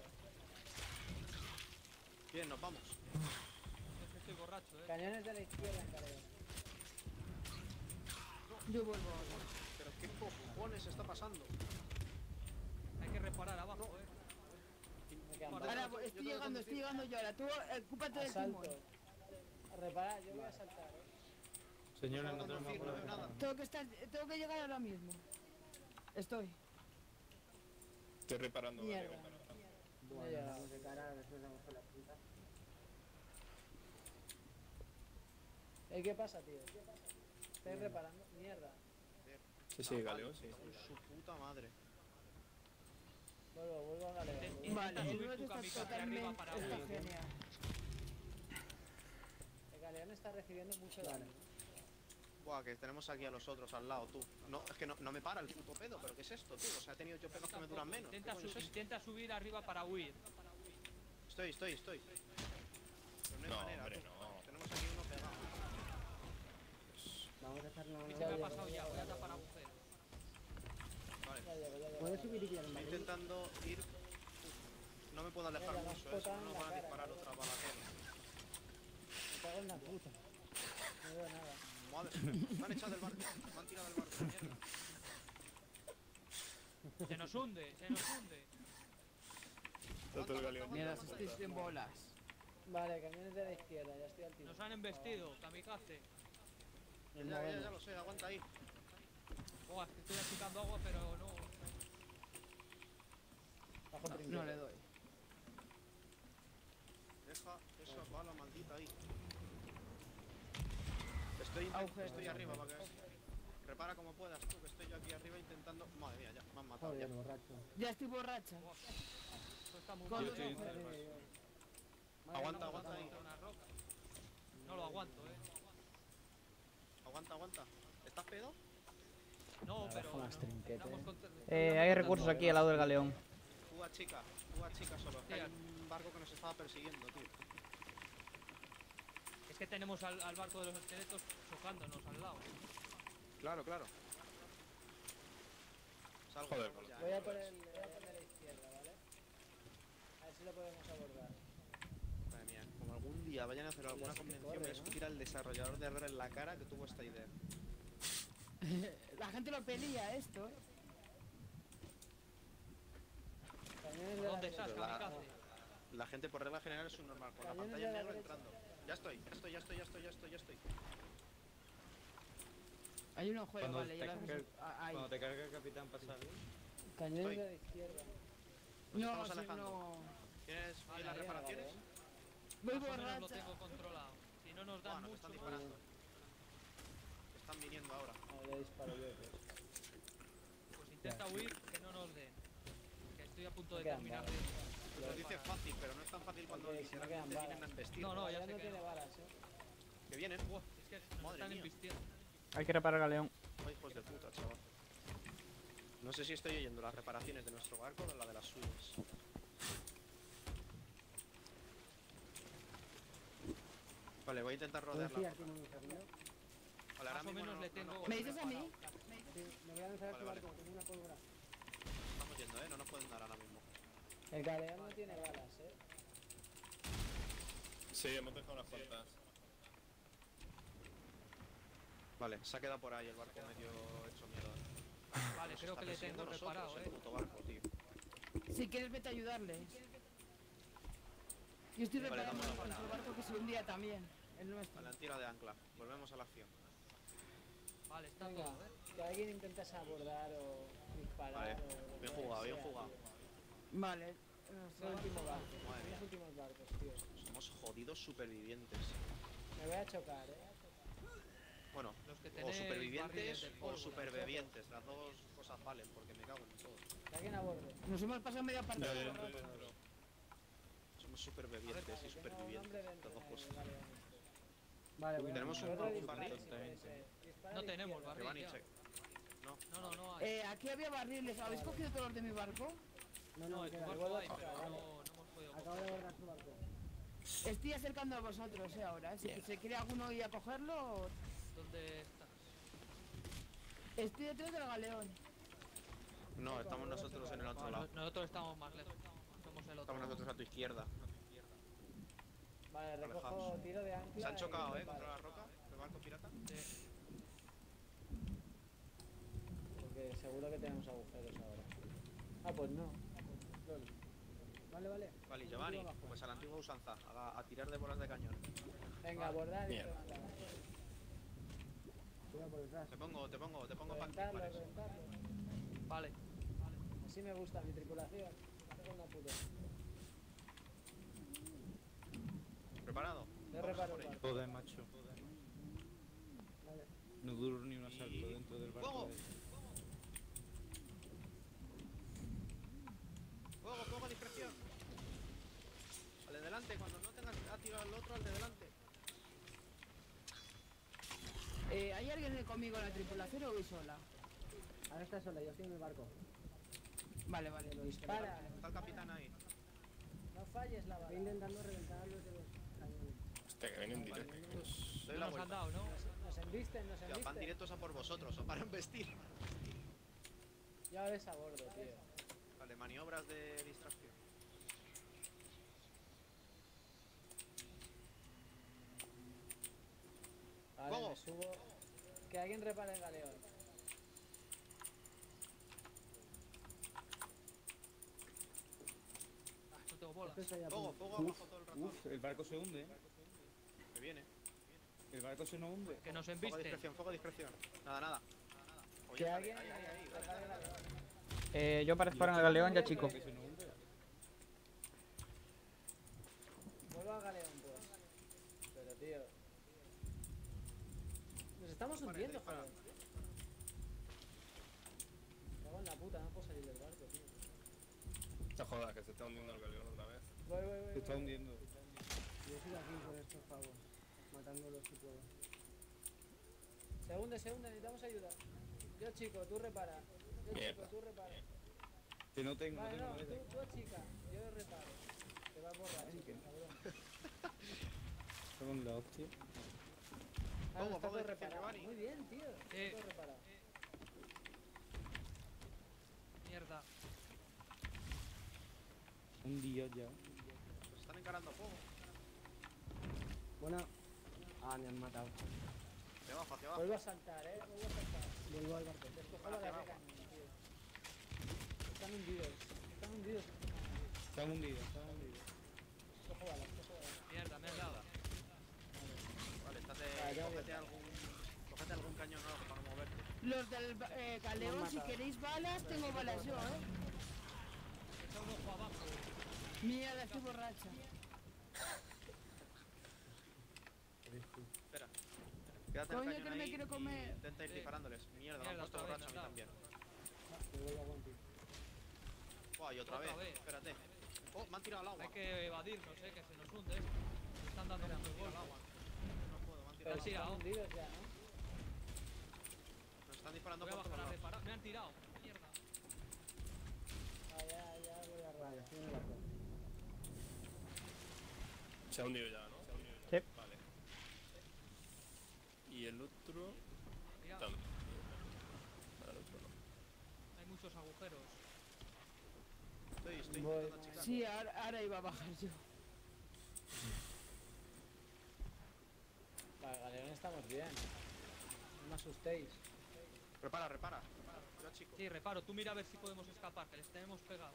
Speaker 3: Bien, nos vamos.
Speaker 7: Es que estoy borracho,
Speaker 5: Cañones de la izquierda en galeón.
Speaker 2: Yo vuelvo ahora.
Speaker 3: Pero qué cojones está pasando.
Speaker 7: Hay que reparar abajo,
Speaker 5: Me quedan
Speaker 7: Vale.
Speaker 2: Ahora
Speaker 5: varios.
Speaker 2: estoy llegando yo ahora. Tú ocúpate del timón.
Speaker 5: Asalto. Repara, yo voy a saltar,
Speaker 8: Señores, no tenemos
Speaker 3: no veo nada.
Speaker 2: Tengo que llegar ahora mismo. Estoy.
Speaker 9: Estoy reparando.
Speaker 2: Mierda.
Speaker 5: No llegamos de cara, después de la puta. ¿Qué pasa, tío? ¿Estáis reparando? Mierda.
Speaker 9: Sí, Galeón, sí.
Speaker 3: Su puta madre.
Speaker 5: Vuelvo a Galeón.
Speaker 2: Vale, el
Speaker 7: subir
Speaker 2: nuevo
Speaker 7: tu
Speaker 2: está
Speaker 7: camisa hacia
Speaker 2: totalmente...
Speaker 7: arriba para
Speaker 2: Está
Speaker 7: huir.
Speaker 2: genial.
Speaker 5: El Galeón está recibiendo mucho daño.
Speaker 3: Buah, que tenemos aquí a los otros al lado, tú. No, es que no me para el puto pedo, pero ¿qué es esto, tú? O sea, he tenido yo pedos que me duran menos. ¿Qué
Speaker 7: Intenta,
Speaker 3: coño es esto?
Speaker 7: intenta subir arriba para huir.
Speaker 3: Estoy. Pero no hay
Speaker 9: No,
Speaker 3: manera,
Speaker 9: hombre,
Speaker 3: tú.
Speaker 9: no.
Speaker 3: Tenemos aquí uno pegado.
Speaker 10: Vamos a hacerlo
Speaker 7: A mí
Speaker 10: una
Speaker 7: se me ha
Speaker 10: vez.
Speaker 7: pasado ya, voy a tapar agujeros.
Speaker 3: Vale.
Speaker 10: ¿Puedes subir y tirar
Speaker 3: Estoy intentando ir... No me puedo alejar
Speaker 5: Venga,
Speaker 3: mucho,
Speaker 5: me has
Speaker 3: si no
Speaker 5: tocado
Speaker 3: nos
Speaker 5: en la
Speaker 3: van a
Speaker 5: cara,
Speaker 3: disparar
Speaker 5: cabrón.
Speaker 3: otra bala.
Speaker 5: Me cago en la puta. No veo nada.
Speaker 3: Madre, me han echado del barco, me han tirado del barco, mierda.
Speaker 7: Se nos hunde, se nos hunde.
Speaker 9: Todo el Galeón.
Speaker 2: Mira, estáis en bolas.
Speaker 5: Vale, camiones de la izquierda, ya estoy al tiro.
Speaker 7: Nos han embestido, kamikaze.
Speaker 3: Ya lo sé, aguanta ahí.
Speaker 7: Buah, es que estoy achicando agua, pero no.
Speaker 5: Bajo
Speaker 2: No
Speaker 5: trinquete.
Speaker 2: le doy.
Speaker 3: Deja esa bala maldita ahí.
Speaker 2: Agujero.
Speaker 3: Estoy arriba, para que veas. Repara como puedas tú, que estoy yo aquí arriba intentando... Madre mía, ya, me han matado ya.
Speaker 10: Joder, borracho.
Speaker 2: Ya estoy borracha.
Speaker 7: Esto está muy
Speaker 2: Con
Speaker 7: mal.
Speaker 2: los ojos.
Speaker 3: Aguanta
Speaker 7: Estamos
Speaker 3: ahí.
Speaker 7: contra una roca. No lo aguanto,
Speaker 3: Aguanta. ¿Estás pedo?
Speaker 7: No, pero.
Speaker 10: Bajo las
Speaker 7: no,
Speaker 10: trinquetes.
Speaker 7: estamos contra-
Speaker 6: Hay recursos aquí al lado del galeón.
Speaker 3: Fuga chica solo. Es que hay un barco que nos estaba persiguiendo, tío.
Speaker 7: Es que tenemos al barco de los esqueletos chocándonos al lado.
Speaker 3: Claro. Salgo,
Speaker 9: Joder,
Speaker 3: salgo ya,
Speaker 5: Voy a
Speaker 3: ¿eh?
Speaker 5: por el de la izquierda, ¿vale? A ver si lo podemos abordar.
Speaker 3: Madre mía, como algún día vayan a hacer alguna convención, voy a escupir al desarrollador de Herrera en la cara que tuvo esta idea.
Speaker 2: La gente lo pedía esto,
Speaker 5: Camiones de la
Speaker 7: ¿Dónde estás,
Speaker 5: derecha.
Speaker 7: kamikaze?
Speaker 3: La gente por regla general es un normal, con la
Speaker 5: Cañones
Speaker 3: pantalla en
Speaker 5: de la
Speaker 3: negro
Speaker 5: derecha.
Speaker 3: entrando. Ya estoy.
Speaker 2: Hay uno juego,
Speaker 11: Cuando
Speaker 2: vale, ya
Speaker 11: te
Speaker 2: lo
Speaker 11: cargue-
Speaker 2: ahí.
Speaker 11: Cuando te cargue el capitán pasa algo.
Speaker 5: Cañones
Speaker 3: Estoy.
Speaker 5: de la izquierda.
Speaker 3: Nos
Speaker 2: No,
Speaker 3: estamos
Speaker 2: sí,
Speaker 3: alejando.
Speaker 2: no.
Speaker 3: ¿Tienes
Speaker 7: Vale,
Speaker 3: las
Speaker 7: ahí
Speaker 3: reparaciones?
Speaker 2: Voy
Speaker 7: Más o menos lo
Speaker 2: borracha.
Speaker 7: tengo controlado. Si no nos
Speaker 3: Buah,
Speaker 7: dan
Speaker 3: nos
Speaker 7: mucho.
Speaker 3: están disparando. Están viniendo ahora.
Speaker 5: Ya disparo yo, pues.
Speaker 7: Pues intenta huir, que no nos den. Que estoy a punto de
Speaker 5: Me quedan
Speaker 7: terminar
Speaker 5: balas.
Speaker 3: Lo dice fácil, pero no es tan fácil cuando
Speaker 5: Ok, si no
Speaker 3: literalmente
Speaker 5: quedan
Speaker 3: vienen a embestir.
Speaker 7: No, no, ya
Speaker 5: Ya
Speaker 7: sé
Speaker 5: no
Speaker 7: que
Speaker 5: tiene
Speaker 7: no.
Speaker 5: balas,
Speaker 3: Que vienen.
Speaker 7: Buah, es que nos
Speaker 3: Madre
Speaker 7: están
Speaker 3: mía.
Speaker 7: embistiendo.
Speaker 6: Hay que reparar el galeón.
Speaker 3: Ay, hijos de puta, chaval. No sé si estoy oyendo las reparaciones de nuestro barco o la de las suyas. Vale, voy a intentar
Speaker 10: ¿Puedes
Speaker 3: rodearla.
Speaker 10: fiarte en un camino?
Speaker 3: Vale, ahora
Speaker 7: Más o
Speaker 3: mismo
Speaker 7: menos
Speaker 3: no,
Speaker 7: le
Speaker 3: no
Speaker 7: tengo.
Speaker 3: nos
Speaker 2: ¿Me dices a mí?
Speaker 10: Sí, me voy a lanzar a tu
Speaker 3: Vale,
Speaker 10: barco, tengo una pólvora.
Speaker 3: estamos yendo, no nos pueden dar ahora mismo.
Speaker 5: El galeón no tiene balas,
Speaker 9: Sí, hemos dejado unas cuantas.
Speaker 3: Vale, se ha quedado por ahí el barco medio hecho mierda.
Speaker 7: Vale,
Speaker 3: Nos
Speaker 7: creo
Speaker 3: está
Speaker 7: que le
Speaker 3: persiguiendo
Speaker 7: tengo
Speaker 3: a nosotros,
Speaker 7: reparado,
Speaker 3: el puto barco, tío.
Speaker 2: Si quieres, vete a ayudarles. Yo estoy
Speaker 3: Vale,
Speaker 2: reparando
Speaker 3: dame la
Speaker 2: nuestro barco que se hundía también. El nuestro.
Speaker 3: Vale, tira de ancla. Volvemos a la acción.
Speaker 7: Vale, está
Speaker 5: Venga,
Speaker 7: todo,
Speaker 5: que alguien intentase abordar o disparar
Speaker 3: Vale,
Speaker 5: o lo
Speaker 3: bien
Speaker 5: que
Speaker 3: jugado,
Speaker 5: sea,
Speaker 3: bien jugado.
Speaker 5: tío.
Speaker 2: Vale.
Speaker 5: Es el último barco,
Speaker 3: Madre
Speaker 5: son
Speaker 3: mía.
Speaker 5: los últimos barcos, tío.
Speaker 3: Somos jodidos supervivientes.
Speaker 5: Me voy a chocar,
Speaker 3: Bueno,
Speaker 7: Los que
Speaker 3: o
Speaker 7: tenéis
Speaker 3: supervivientes
Speaker 7: barriles de
Speaker 3: o
Speaker 7: pólvora.
Speaker 3: supervivientes. Las dos cosas valen, porque me cago en todo.
Speaker 5: Que alguien aborde.
Speaker 2: Nos hemos pasado media parte
Speaker 9: Ya,
Speaker 2: del
Speaker 9: ya,
Speaker 2: rato.
Speaker 9: dentro.
Speaker 3: Somos supervivientes y
Speaker 5: Tengo un
Speaker 3: supervivientes.
Speaker 5: hombre
Speaker 3: Las
Speaker 5: dentro
Speaker 3: dos
Speaker 5: del
Speaker 3: cosas.
Speaker 5: galeón este.
Speaker 10: Vale, voy a
Speaker 3: Tenemos
Speaker 10: lanzar.
Speaker 5: Otro
Speaker 3: un
Speaker 5: dispara,
Speaker 3: barril.
Speaker 5: si puede ser. Dispara
Speaker 7: No
Speaker 5: a la
Speaker 7: tenemos
Speaker 5: izquierda.
Speaker 3: Que van y
Speaker 7: ya.
Speaker 3: se... No,
Speaker 7: No, no hay.
Speaker 2: Aquí había barriles. ¿Habéis cogido todos los de mi barco?
Speaker 10: No,
Speaker 7: No,
Speaker 10: no,
Speaker 7: en tu
Speaker 10: queda.
Speaker 7: barco
Speaker 5: vuelvo a
Speaker 7: hay, pero
Speaker 5: disparar,
Speaker 7: no
Speaker 5: vale.
Speaker 7: hemos podido
Speaker 10: Acabo de abordar su barco.
Speaker 2: Estoy acercando a vosotros, ahora. Si se quiere alguno ir a cogerlo,
Speaker 7: ¿Dónde estás?
Speaker 2: estoy detrás del galeón.
Speaker 3: no, estamos nosotros en el otro lado.
Speaker 7: Nosotros estamos más lejos. Somos el otro.
Speaker 3: Estamos nosotros a tu izquierda.
Speaker 5: Vale, recojo
Speaker 3: Alejaos.
Speaker 5: tiro de ancla.
Speaker 3: Se han
Speaker 5: y
Speaker 3: chocado,
Speaker 5: disparo.
Speaker 3: contra la roca. El barco pirata.
Speaker 7: Sí.
Speaker 5: Porque seguro que tenemos agujeros ahora. Ah, pues no.
Speaker 10: Vale, vale.
Speaker 3: Vale, y Giovanni, pues a la antigua usanza, a tirar de bolas de cañón.
Speaker 5: Venga, abordar y
Speaker 9: Mierda.
Speaker 5: reventar.
Speaker 10: Cuidado por detrás.
Speaker 3: Te pongo para
Speaker 5: Reventarlo, reventarlo.
Speaker 7: Vale.
Speaker 5: Así me gusta mi tripulación. Tengo una puta.
Speaker 3: ¿Preparado?
Speaker 5: Yo
Speaker 3: Vamos a
Speaker 5: reparo
Speaker 3: por
Speaker 5: el
Speaker 3: ello.
Speaker 5: barco.
Speaker 11: Joder, macho.
Speaker 5: Vale.
Speaker 11: No duro ni un asalto dentro del barco.
Speaker 3: ¡Fuego!
Speaker 11: de-
Speaker 3: Fuego a discreción. Al de delante, cuando no tengas a tirar al otro, al de delante.
Speaker 2: ¿Hay alguien conmigo en la tripulación o voy sola?
Speaker 10: Ahora está sola, yo estoy en el barco.
Speaker 2: Vale, vale.
Speaker 5: Dispara.
Speaker 3: Está el capitán ahí.
Speaker 5: No falles la
Speaker 10: Estoy
Speaker 5: bala.
Speaker 10: intentando reventar los de los cañones.
Speaker 9: Hostia, que vienen directos.
Speaker 3: Doy
Speaker 7: No
Speaker 3: la
Speaker 7: nos han
Speaker 3: vuelta.
Speaker 7: dado, ¿no?
Speaker 5: Nos embisten, nos
Speaker 3: Ya, van
Speaker 5: embisten.
Speaker 3: directos a por vosotros, o para embestir.
Speaker 5: Yo ahora les abordo, tío.
Speaker 3: Vale, maniobras de distracción.
Speaker 5: Vale,
Speaker 3: ¡Fuego!
Speaker 5: me subo. Que alguien repare el galeón.
Speaker 7: No tengo bolas.
Speaker 10: Esto está ya a
Speaker 3: Fuego,
Speaker 10: punto.
Speaker 3: fuego abajo todo el rato.
Speaker 11: Uf, el barco se hunde, ¿eh?
Speaker 3: Que viene.
Speaker 11: El barco se nos hunde.
Speaker 7: Que nos
Speaker 3: Fuego a
Speaker 7: embisten.
Speaker 3: discreción, fuego a discreción. Nada, nada. Oye,
Speaker 5: Que
Speaker 3: vale,
Speaker 5: alguien
Speaker 3: ahí,
Speaker 5: repare el galeón.
Speaker 6: Yo para disparar en el galeón ya, chico.
Speaker 11: Que se nos hunde.
Speaker 5: Vuelvo al galeón, pues. Pero, tío. Nos estamos hundiendo,
Speaker 3: dispara.
Speaker 5: joder. Me cago en la puta, no puedo salir del barco, tío.
Speaker 9: Esta joda, que se está hundiendo el galeón otra vez.
Speaker 5: Voy,
Speaker 11: Se está hundiendo.
Speaker 10: Yo sigo aquí por estos pavos, matándolos si puedo.
Speaker 5: Se hunde, necesitamos ayuda. Yo, chico, tú repara. Yo, chico,
Speaker 9: Mierda.
Speaker 5: tú repara.
Speaker 11: Que no tengo,
Speaker 5: Vale, no,
Speaker 11: vete.
Speaker 5: tú, chica, yo reparo. Te vas borracho, cabrón.
Speaker 11: Cago en la hostia.
Speaker 5: Ah, no,
Speaker 3: Vamos,
Speaker 5: está todo
Speaker 3: vamos,
Speaker 5: reparado.
Speaker 3: Giovanni.
Speaker 5: Muy bien, tío. Está todo reparado.
Speaker 7: Mierda.
Speaker 11: Un día ya.
Speaker 3: Pues están encarando fuego.
Speaker 10: Buena. Ah, me han matado.
Speaker 3: Hacia abajo, hacia abajo.
Speaker 5: Vuelvo a saltar, vuelvo a saltar.
Speaker 10: Vuelvo al barco.
Speaker 5: Descojo la de cañón, tío. Están hundidos. Están hundidos.
Speaker 11: Está hundido, está hundido.
Speaker 5: Cojo balas, cojo balas.
Speaker 7: Mierda, me han dado.
Speaker 3: Vale, estate,
Speaker 5: ya
Speaker 3: cógete algún cañón nuevo para moverte.
Speaker 2: Los del galeón, si queréis balas, tengo balas yo,
Speaker 7: Echa un ojo abajo.
Speaker 2: Mierda, estoy borracha.
Speaker 3: Espera. Quédate en
Speaker 2: Coño,
Speaker 3: el
Speaker 2: que
Speaker 3: cañón
Speaker 2: no me
Speaker 3: ahí
Speaker 2: quiero
Speaker 3: y
Speaker 2: comer.
Speaker 3: intenta ir disparándoles. Mierda, me han
Speaker 7: Mierda,
Speaker 3: puesto
Speaker 7: otra vez
Speaker 3: borracho a mí
Speaker 7: me han
Speaker 3: también.
Speaker 10: Me vuelvo a Guanti.
Speaker 3: Buah, y otra
Speaker 7: Otra
Speaker 3: vez.
Speaker 7: vez.
Speaker 3: Espérate. Oh, me han tirado al agua.
Speaker 7: Hay que evadirnos, que se nos hunde esto. Nos están dando muchos golpes.
Speaker 3: No puedo, me han
Speaker 5: Pero
Speaker 3: tirado
Speaker 5: si
Speaker 3: al
Speaker 5: están
Speaker 3: agua.
Speaker 5: hundidos ya, ¿no?
Speaker 3: Nos están disparando
Speaker 7: Voy a
Speaker 3: por todos
Speaker 7: bajar a
Speaker 3: lados.
Speaker 7: reparar. Me han tirado. Mierda.
Speaker 5: Ah, ya voy a
Speaker 10: Vale,
Speaker 5: robar.
Speaker 10: estoy en el barco.
Speaker 9: Se ha hundido ya, ¿no?
Speaker 6: Sí.
Speaker 9: Vale. Y el otro.
Speaker 7: Mira,
Speaker 9: También. El otro no.
Speaker 7: hay muchos agujeros.
Speaker 3: Estoy
Speaker 10: Voy.
Speaker 3: intentando achicar.
Speaker 2: Sí, ahora iba a bajar yo.
Speaker 5: Vale, galeón, estamos bien. No me asustéis.
Speaker 3: Repara, repara. Yo, chico.
Speaker 7: Sí, reparo. Tú mira a ver si podemos escapar, que les tenemos pegados.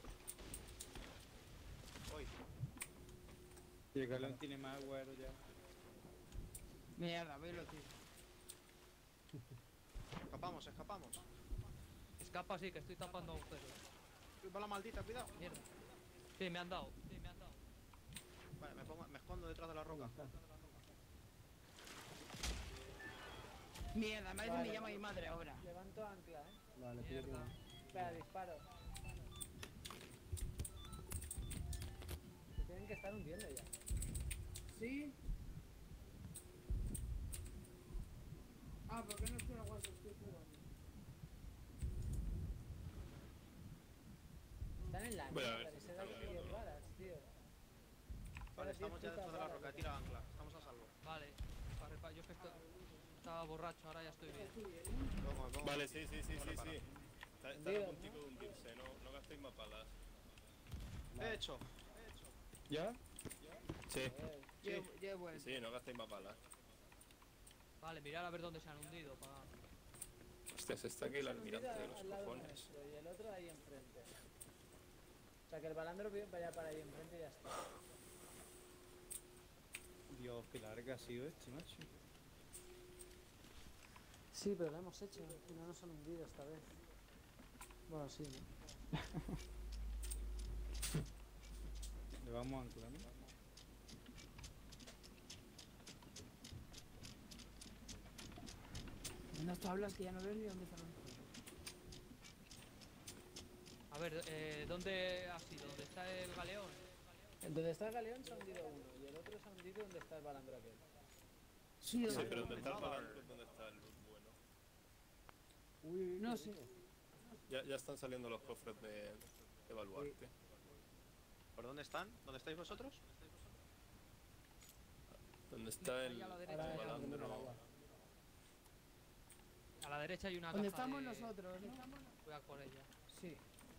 Speaker 3: Voy.
Speaker 11: Y el galón tiene más agüero ya.
Speaker 2: Mierda, velo, tío.
Speaker 3: Escapamos, escapamos.
Speaker 7: Escapa, sí, que estoy tapando agujeros.
Speaker 3: Uy, va la maldita, cuidado.
Speaker 7: Mierda. Sí, me han dado. Sí, me han dado.
Speaker 3: Vale, me escondo detrás de la roca.
Speaker 2: Mierda, madre
Speaker 5: Vale.
Speaker 2: me llama mi madre ahora.
Speaker 5: Levanto ancla,
Speaker 10: Vale, tío,
Speaker 7: Mierda.
Speaker 5: Espera, disparo. Se tienen que estar hundiendo ya.
Speaker 2: ¿Sí? Ah, ¿por qué no estoy aguanta? Estoy jugando.
Speaker 5: Están en la
Speaker 9: Voy a
Speaker 5: mierda,
Speaker 9: ver.
Speaker 5: se dan 10 balas, tío.
Speaker 3: Vale,
Speaker 5: Solo
Speaker 3: estamos
Speaker 5: 10
Speaker 3: ya
Speaker 5: putas
Speaker 3: detrás de la
Speaker 5: balas,
Speaker 3: roca. He
Speaker 5: tío.
Speaker 3: tirado ancla. Estamos a salvo.
Speaker 7: Vale. Yo es que estaba borracho, ahora ya estoy bien.
Speaker 3: Vamos, vamos.
Speaker 9: Vale, sí. Están a
Speaker 5: Hundido,
Speaker 9: puntito de hundirse, no gastéis más balas.
Speaker 3: He hecho.
Speaker 11: ¿Ya?
Speaker 9: Sí,
Speaker 2: Ya he vuelto.
Speaker 9: sí, no gastéis más balas.
Speaker 7: Vale, mirar a ver dónde se han hundido.
Speaker 9: Hostia, se está aquí el
Speaker 5: Se han hundido
Speaker 9: almirante de los
Speaker 5: al lado
Speaker 9: cojones.
Speaker 5: nuestro y el otro ahí enfrente. sea, que el balandro vaya para ahí enfrente y ya está.
Speaker 11: Dios, qué larga ha sido este, macho.
Speaker 10: Sí, pero lo hemos hecho y no nos han hundido esta vez. Bueno, sí, ¿no?
Speaker 11: Le vamos a anclar, ¿no?
Speaker 2: Unas tablas que ya no veo ni dónde están.
Speaker 7: A ver, ¿dónde ha sido? ¿Dónde está el galeón?
Speaker 5: Donde está el galeón se ha hundido uno y el otro se ha hundido donde está el balandro aquel.
Speaker 2: Sí,
Speaker 9: Sí, pero ¿dónde está el balandro? ¿Dónde está el loot bueno?
Speaker 10: Uy,
Speaker 2: no sé.
Speaker 9: Ya están saliendo los cofres de baluarte.
Speaker 3: ¿Por dónde están? ¿Dónde estáis vosotros?
Speaker 9: ¿Dónde está el
Speaker 7: Ahí a la derecha.
Speaker 9: balandro?
Speaker 7: A la derecha hay una
Speaker 2: ¿Dónde
Speaker 7: caja
Speaker 2: estamos
Speaker 7: de...
Speaker 2: nosotros? ¿No?
Speaker 7: Voy a por ella.
Speaker 2: Sí.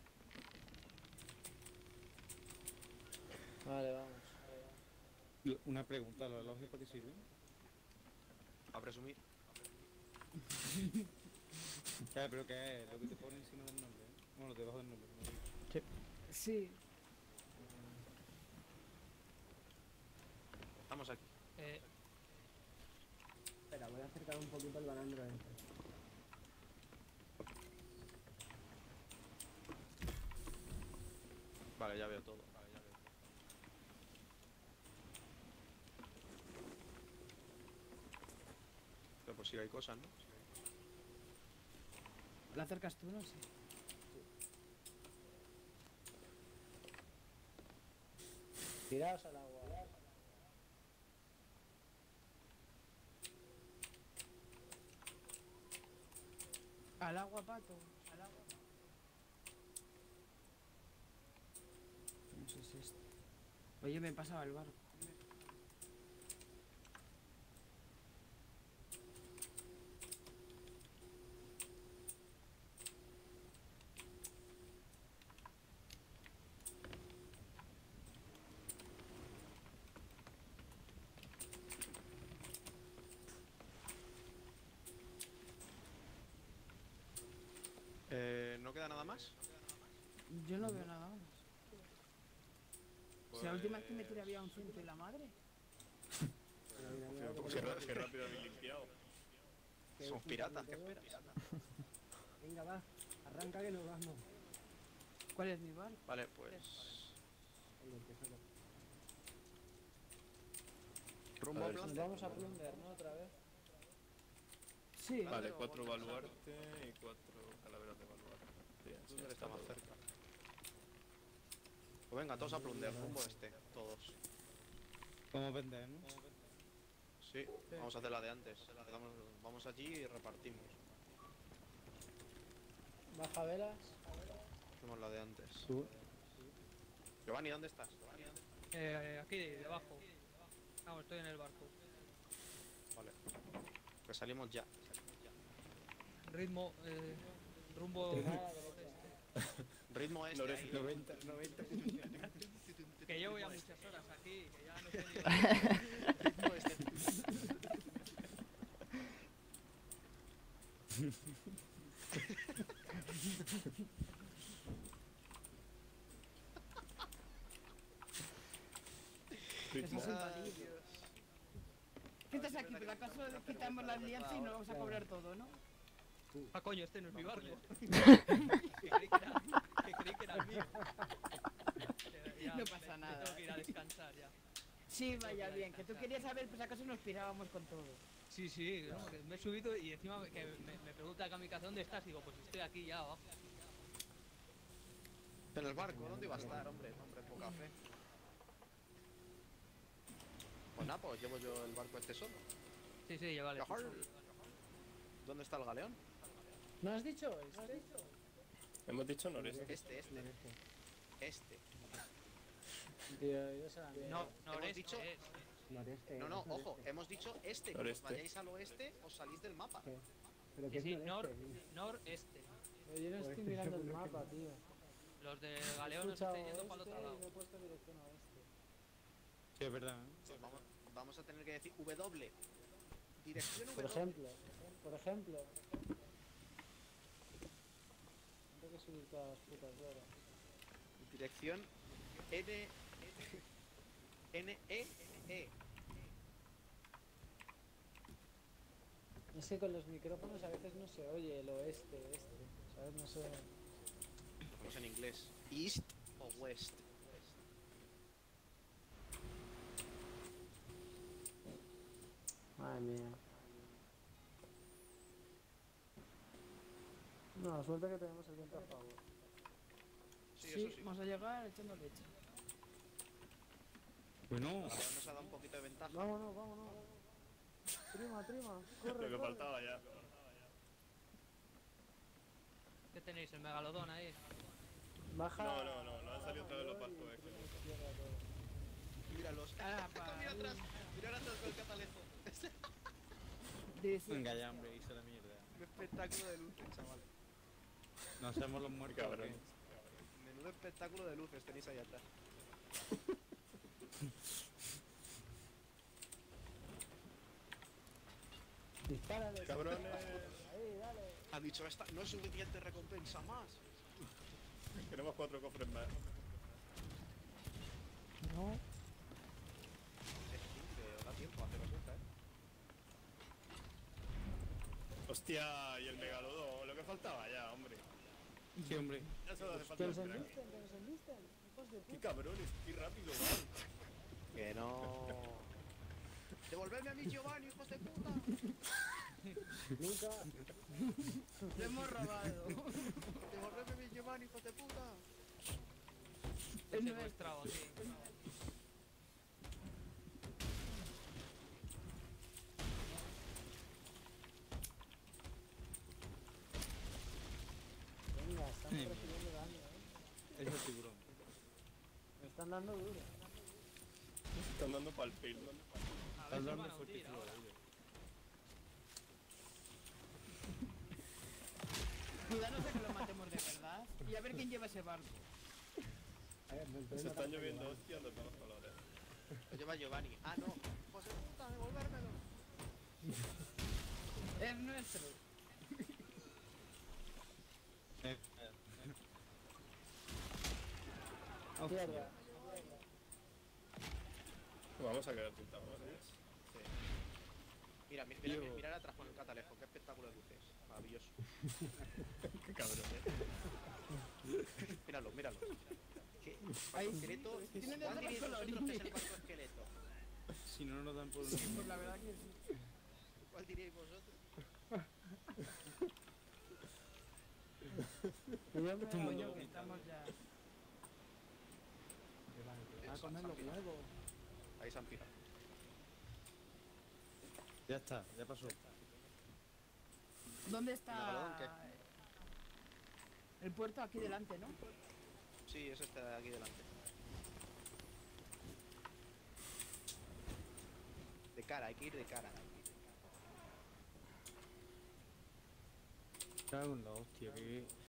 Speaker 5: Vale, vamos.
Speaker 11: Una pregunta, ¿los elogios para qué sirven?
Speaker 3: A presumir.
Speaker 11: Claro, pero ¿qué es? Lo que te pone encima del nombre, ¿eh? Bueno, debajo del nombre.
Speaker 2: Sí.
Speaker 3: Estamos aquí.
Speaker 10: Espera, voy a acercar un poquito el balandro este.
Speaker 3: Vale, ya veo todo. Pero pues sí hay cosas, ¿no?
Speaker 2: ¿La acercas tú? No sé.
Speaker 5: Tiraos al agua.
Speaker 2: Al agua, pato. Al agua. No sé si es esto. Oye, me pasaba el barco.
Speaker 3: ¿No queda nada más?
Speaker 2: Yo no veo nada más. Si la última vez que me
Speaker 3: Pues-
Speaker 2: tiré había un ciento y la madre.
Speaker 9: Qué rápido habéis limpiado.
Speaker 3: Somos piratas, ¿qué esperas?
Speaker 10: Venga, va, arranca que nos vamos.
Speaker 2: ¿Cuál es mi barco?
Speaker 3: Vale, pues... Rumbo a
Speaker 9: Vale,
Speaker 5: Nos
Speaker 3: Blance.
Speaker 5: vamos a Plunder, ¿no? Otra vez.
Speaker 2: Sí.
Speaker 9: Vale, 4 baluarte y 4 calaveras de baluarte. Bien, sí,
Speaker 3: ¿Dónde está más
Speaker 9: todo.
Speaker 3: cerca? Pues venga, todos a Plunder, rumbo este, todos.
Speaker 11: Vamos a vender, ¿no?
Speaker 3: Sí, vamos a hacer la de antes. Vamos allí y repartimos.
Speaker 5: Baja velas.
Speaker 3: Hacemos la de antes.
Speaker 11: Tú.
Speaker 3: Giovanni, ¿dónde estás?
Speaker 7: Aquí debajo. Vamos, estoy en el barco.
Speaker 3: Vale. Pues salimos ya.
Speaker 7: Ritmo, rumbo
Speaker 3: Ritmo este.
Speaker 9: Noreste.
Speaker 3: ahí.
Speaker 11: 90.
Speaker 7: que llevo ya muchas horas aquí, que ya no sé ni...
Speaker 3: Ritmo este.
Speaker 7: Ritmo.
Speaker 2: Eso es simpatía. ¿Qué estás aquí? ¿Por acaso quitamos la alianza y nos vamos a cobrar todo, no?
Speaker 7: Ah, coño, este no es mi barco. que creí que era el mío. Ya,
Speaker 2: No pasa nada.
Speaker 7: Me tengo que ir a descansar ya.
Speaker 2: Sí, vaya bien. Que tú querías saber, pues acaso nos pirábamos con todo.
Speaker 7: Sí, sí, no, que me he subido y encima que me pregunta Kamikaze ¿dónde estás? Digo, pues estoy aquí ya abajo.
Speaker 3: En el barco, ¿dónde iba a estar, hombre? Hombre, poca fe. Pues nada, pues llevo yo el barco este solo.
Speaker 7: Sí, sí, ya vale.
Speaker 3: Yahar. ¿Dónde está el galeón?
Speaker 5: ¿No has dicho este?
Speaker 9: Hemos dicho noreste.
Speaker 3: Este.
Speaker 5: Tío, yo se la
Speaker 7: No,
Speaker 3: Hemos
Speaker 7: noreste
Speaker 3: dicho-
Speaker 7: es.
Speaker 10: Noreste.
Speaker 3: No, ojo, hemos dicho este. Que os
Speaker 9: Noreste.
Speaker 3: vayáis al oeste, os salís del mapa.
Speaker 10: Pero
Speaker 7: Sí, sí, noreste.
Speaker 5: Yo no estoy mirando el mapa, tío.
Speaker 7: Los de
Speaker 5: He
Speaker 7: Galeón nos
Speaker 5: escuchado
Speaker 7: están yendo para el
Speaker 5: oeste
Speaker 7: otro
Speaker 5: y
Speaker 7: lado.
Speaker 5: me he puesto dirección oeste.
Speaker 11: Sí, es verdad, ¿eh?
Speaker 3: Pues vamos a tener que decir W. Dirección W.
Speaker 5: Por ejemplo. Tengo que subir todas las putas horas.
Speaker 3: Dirección N... N-E-E.
Speaker 10: Es que con los micrófonos a veces no se oye el oeste, ¿sabes? No sé.
Speaker 3: Como es en inglés. East o West.
Speaker 10: Madre mía. No, suerte que tenemos el viento a favor.
Speaker 3: Sí, eso sí.
Speaker 2: vamos a llegar echando leche.
Speaker 11: Bueno,
Speaker 3: Ahora nos ha dado un poquito de ventaja.
Speaker 10: Vámonos, vámonos. Trima, corre,
Speaker 9: Lo que faltaba ya.
Speaker 7: ¿Qué tenéis? ¿El megalodón ahí?
Speaker 10: Baja.
Speaker 9: No han salido otra vez los barcos de
Speaker 3: Míralos.
Speaker 2: Ah,
Speaker 3: Mira atrás. Mira atrás con el catalejo.
Speaker 11: venga ya, hombre, hice la mierda.
Speaker 3: Un espectáculo de luces, chaval.
Speaker 11: No hacemos los muertos.
Speaker 9: Cabrón.
Speaker 11: ¿o qué?
Speaker 3: Menudo espectáculo de luces tenéis ahí atrás.
Speaker 10: Dispárale.
Speaker 9: Cabrones.
Speaker 10: Ahí, dale.
Speaker 3: Ha dicho, esta no es suficiente recompensa más.
Speaker 9: Queremos 4 cofres más.
Speaker 6: No.
Speaker 3: Es que da tiempo a hacer oculta,
Speaker 9: Hostia, y el megalodón, lo que faltaba ya, hombre.
Speaker 11: Sí, hombre.
Speaker 9: Ya solo hace falta
Speaker 10: Que
Speaker 9: el
Speaker 10: nos
Speaker 9: crack.
Speaker 10: envisten, hijos de
Speaker 9: Qué
Speaker 10: puta.
Speaker 9: cabrones, qué rápido van.
Speaker 3: Que no. Devolvedme a mi Giovanni, hijos de puta.
Speaker 10: Nunca.
Speaker 2: Lo hemos robado.
Speaker 3: Devolvedme a mi Giovanni, hijos de puta.
Speaker 7: He secuestrado aquí.
Speaker 10: Venga, estamos recibiendo daño,
Speaker 11: Es el tiburón.
Speaker 10: Me están dando duro.
Speaker 9: Se están dando pa'l pelo.
Speaker 7: A ver
Speaker 11: Estás
Speaker 7: si
Speaker 11: dando
Speaker 7: van a hundir
Speaker 11: fortísimo
Speaker 7: ahora.
Speaker 11: la vida.
Speaker 2: Cuidanos de que lo matemos de verdad. Y a ver quién lleva ese barco.
Speaker 9: Se están lloviendo hostias de todos colores.
Speaker 3: Lo lleva Giovanni. Ah, no. Hijos de puta, devolvérmelo.
Speaker 2: Es nuestro.
Speaker 10: Mierda.
Speaker 9: Vamos a quedar pintados, ¿eh?
Speaker 3: Sí. Mira atrás con el catalejo. Qué espectáculo de luces. Maravilloso.
Speaker 9: Qué cabrón,
Speaker 3: Míralo. ¿Qué?
Speaker 2: Ahí
Speaker 3: Esqueleto.
Speaker 2: tienen de
Speaker 3: ¿Cuál
Speaker 2: otros
Speaker 3: diréis vosotros que es
Speaker 2: colorines.
Speaker 3: el barco esqueleto?
Speaker 11: Si no nos dan por
Speaker 2: Pues la verdad que sí.
Speaker 3: ¿Cuál diríais vosotros?
Speaker 10: Que yo me
Speaker 11: Tú,
Speaker 2: Coño,
Speaker 11: yo.
Speaker 2: que estamos ya.
Speaker 10: a comer los huevos.
Speaker 3: Ahí se han pirado.
Speaker 11: Ya está, ya pasó.
Speaker 2: ¿Dónde
Speaker 3: ¿Megalodón
Speaker 2: está? El puerto aquí delante, ¿no?
Speaker 3: Sí, ese está de aquí delante. De cara, hay que ir de cara.
Speaker 11: Cago en la hostia, que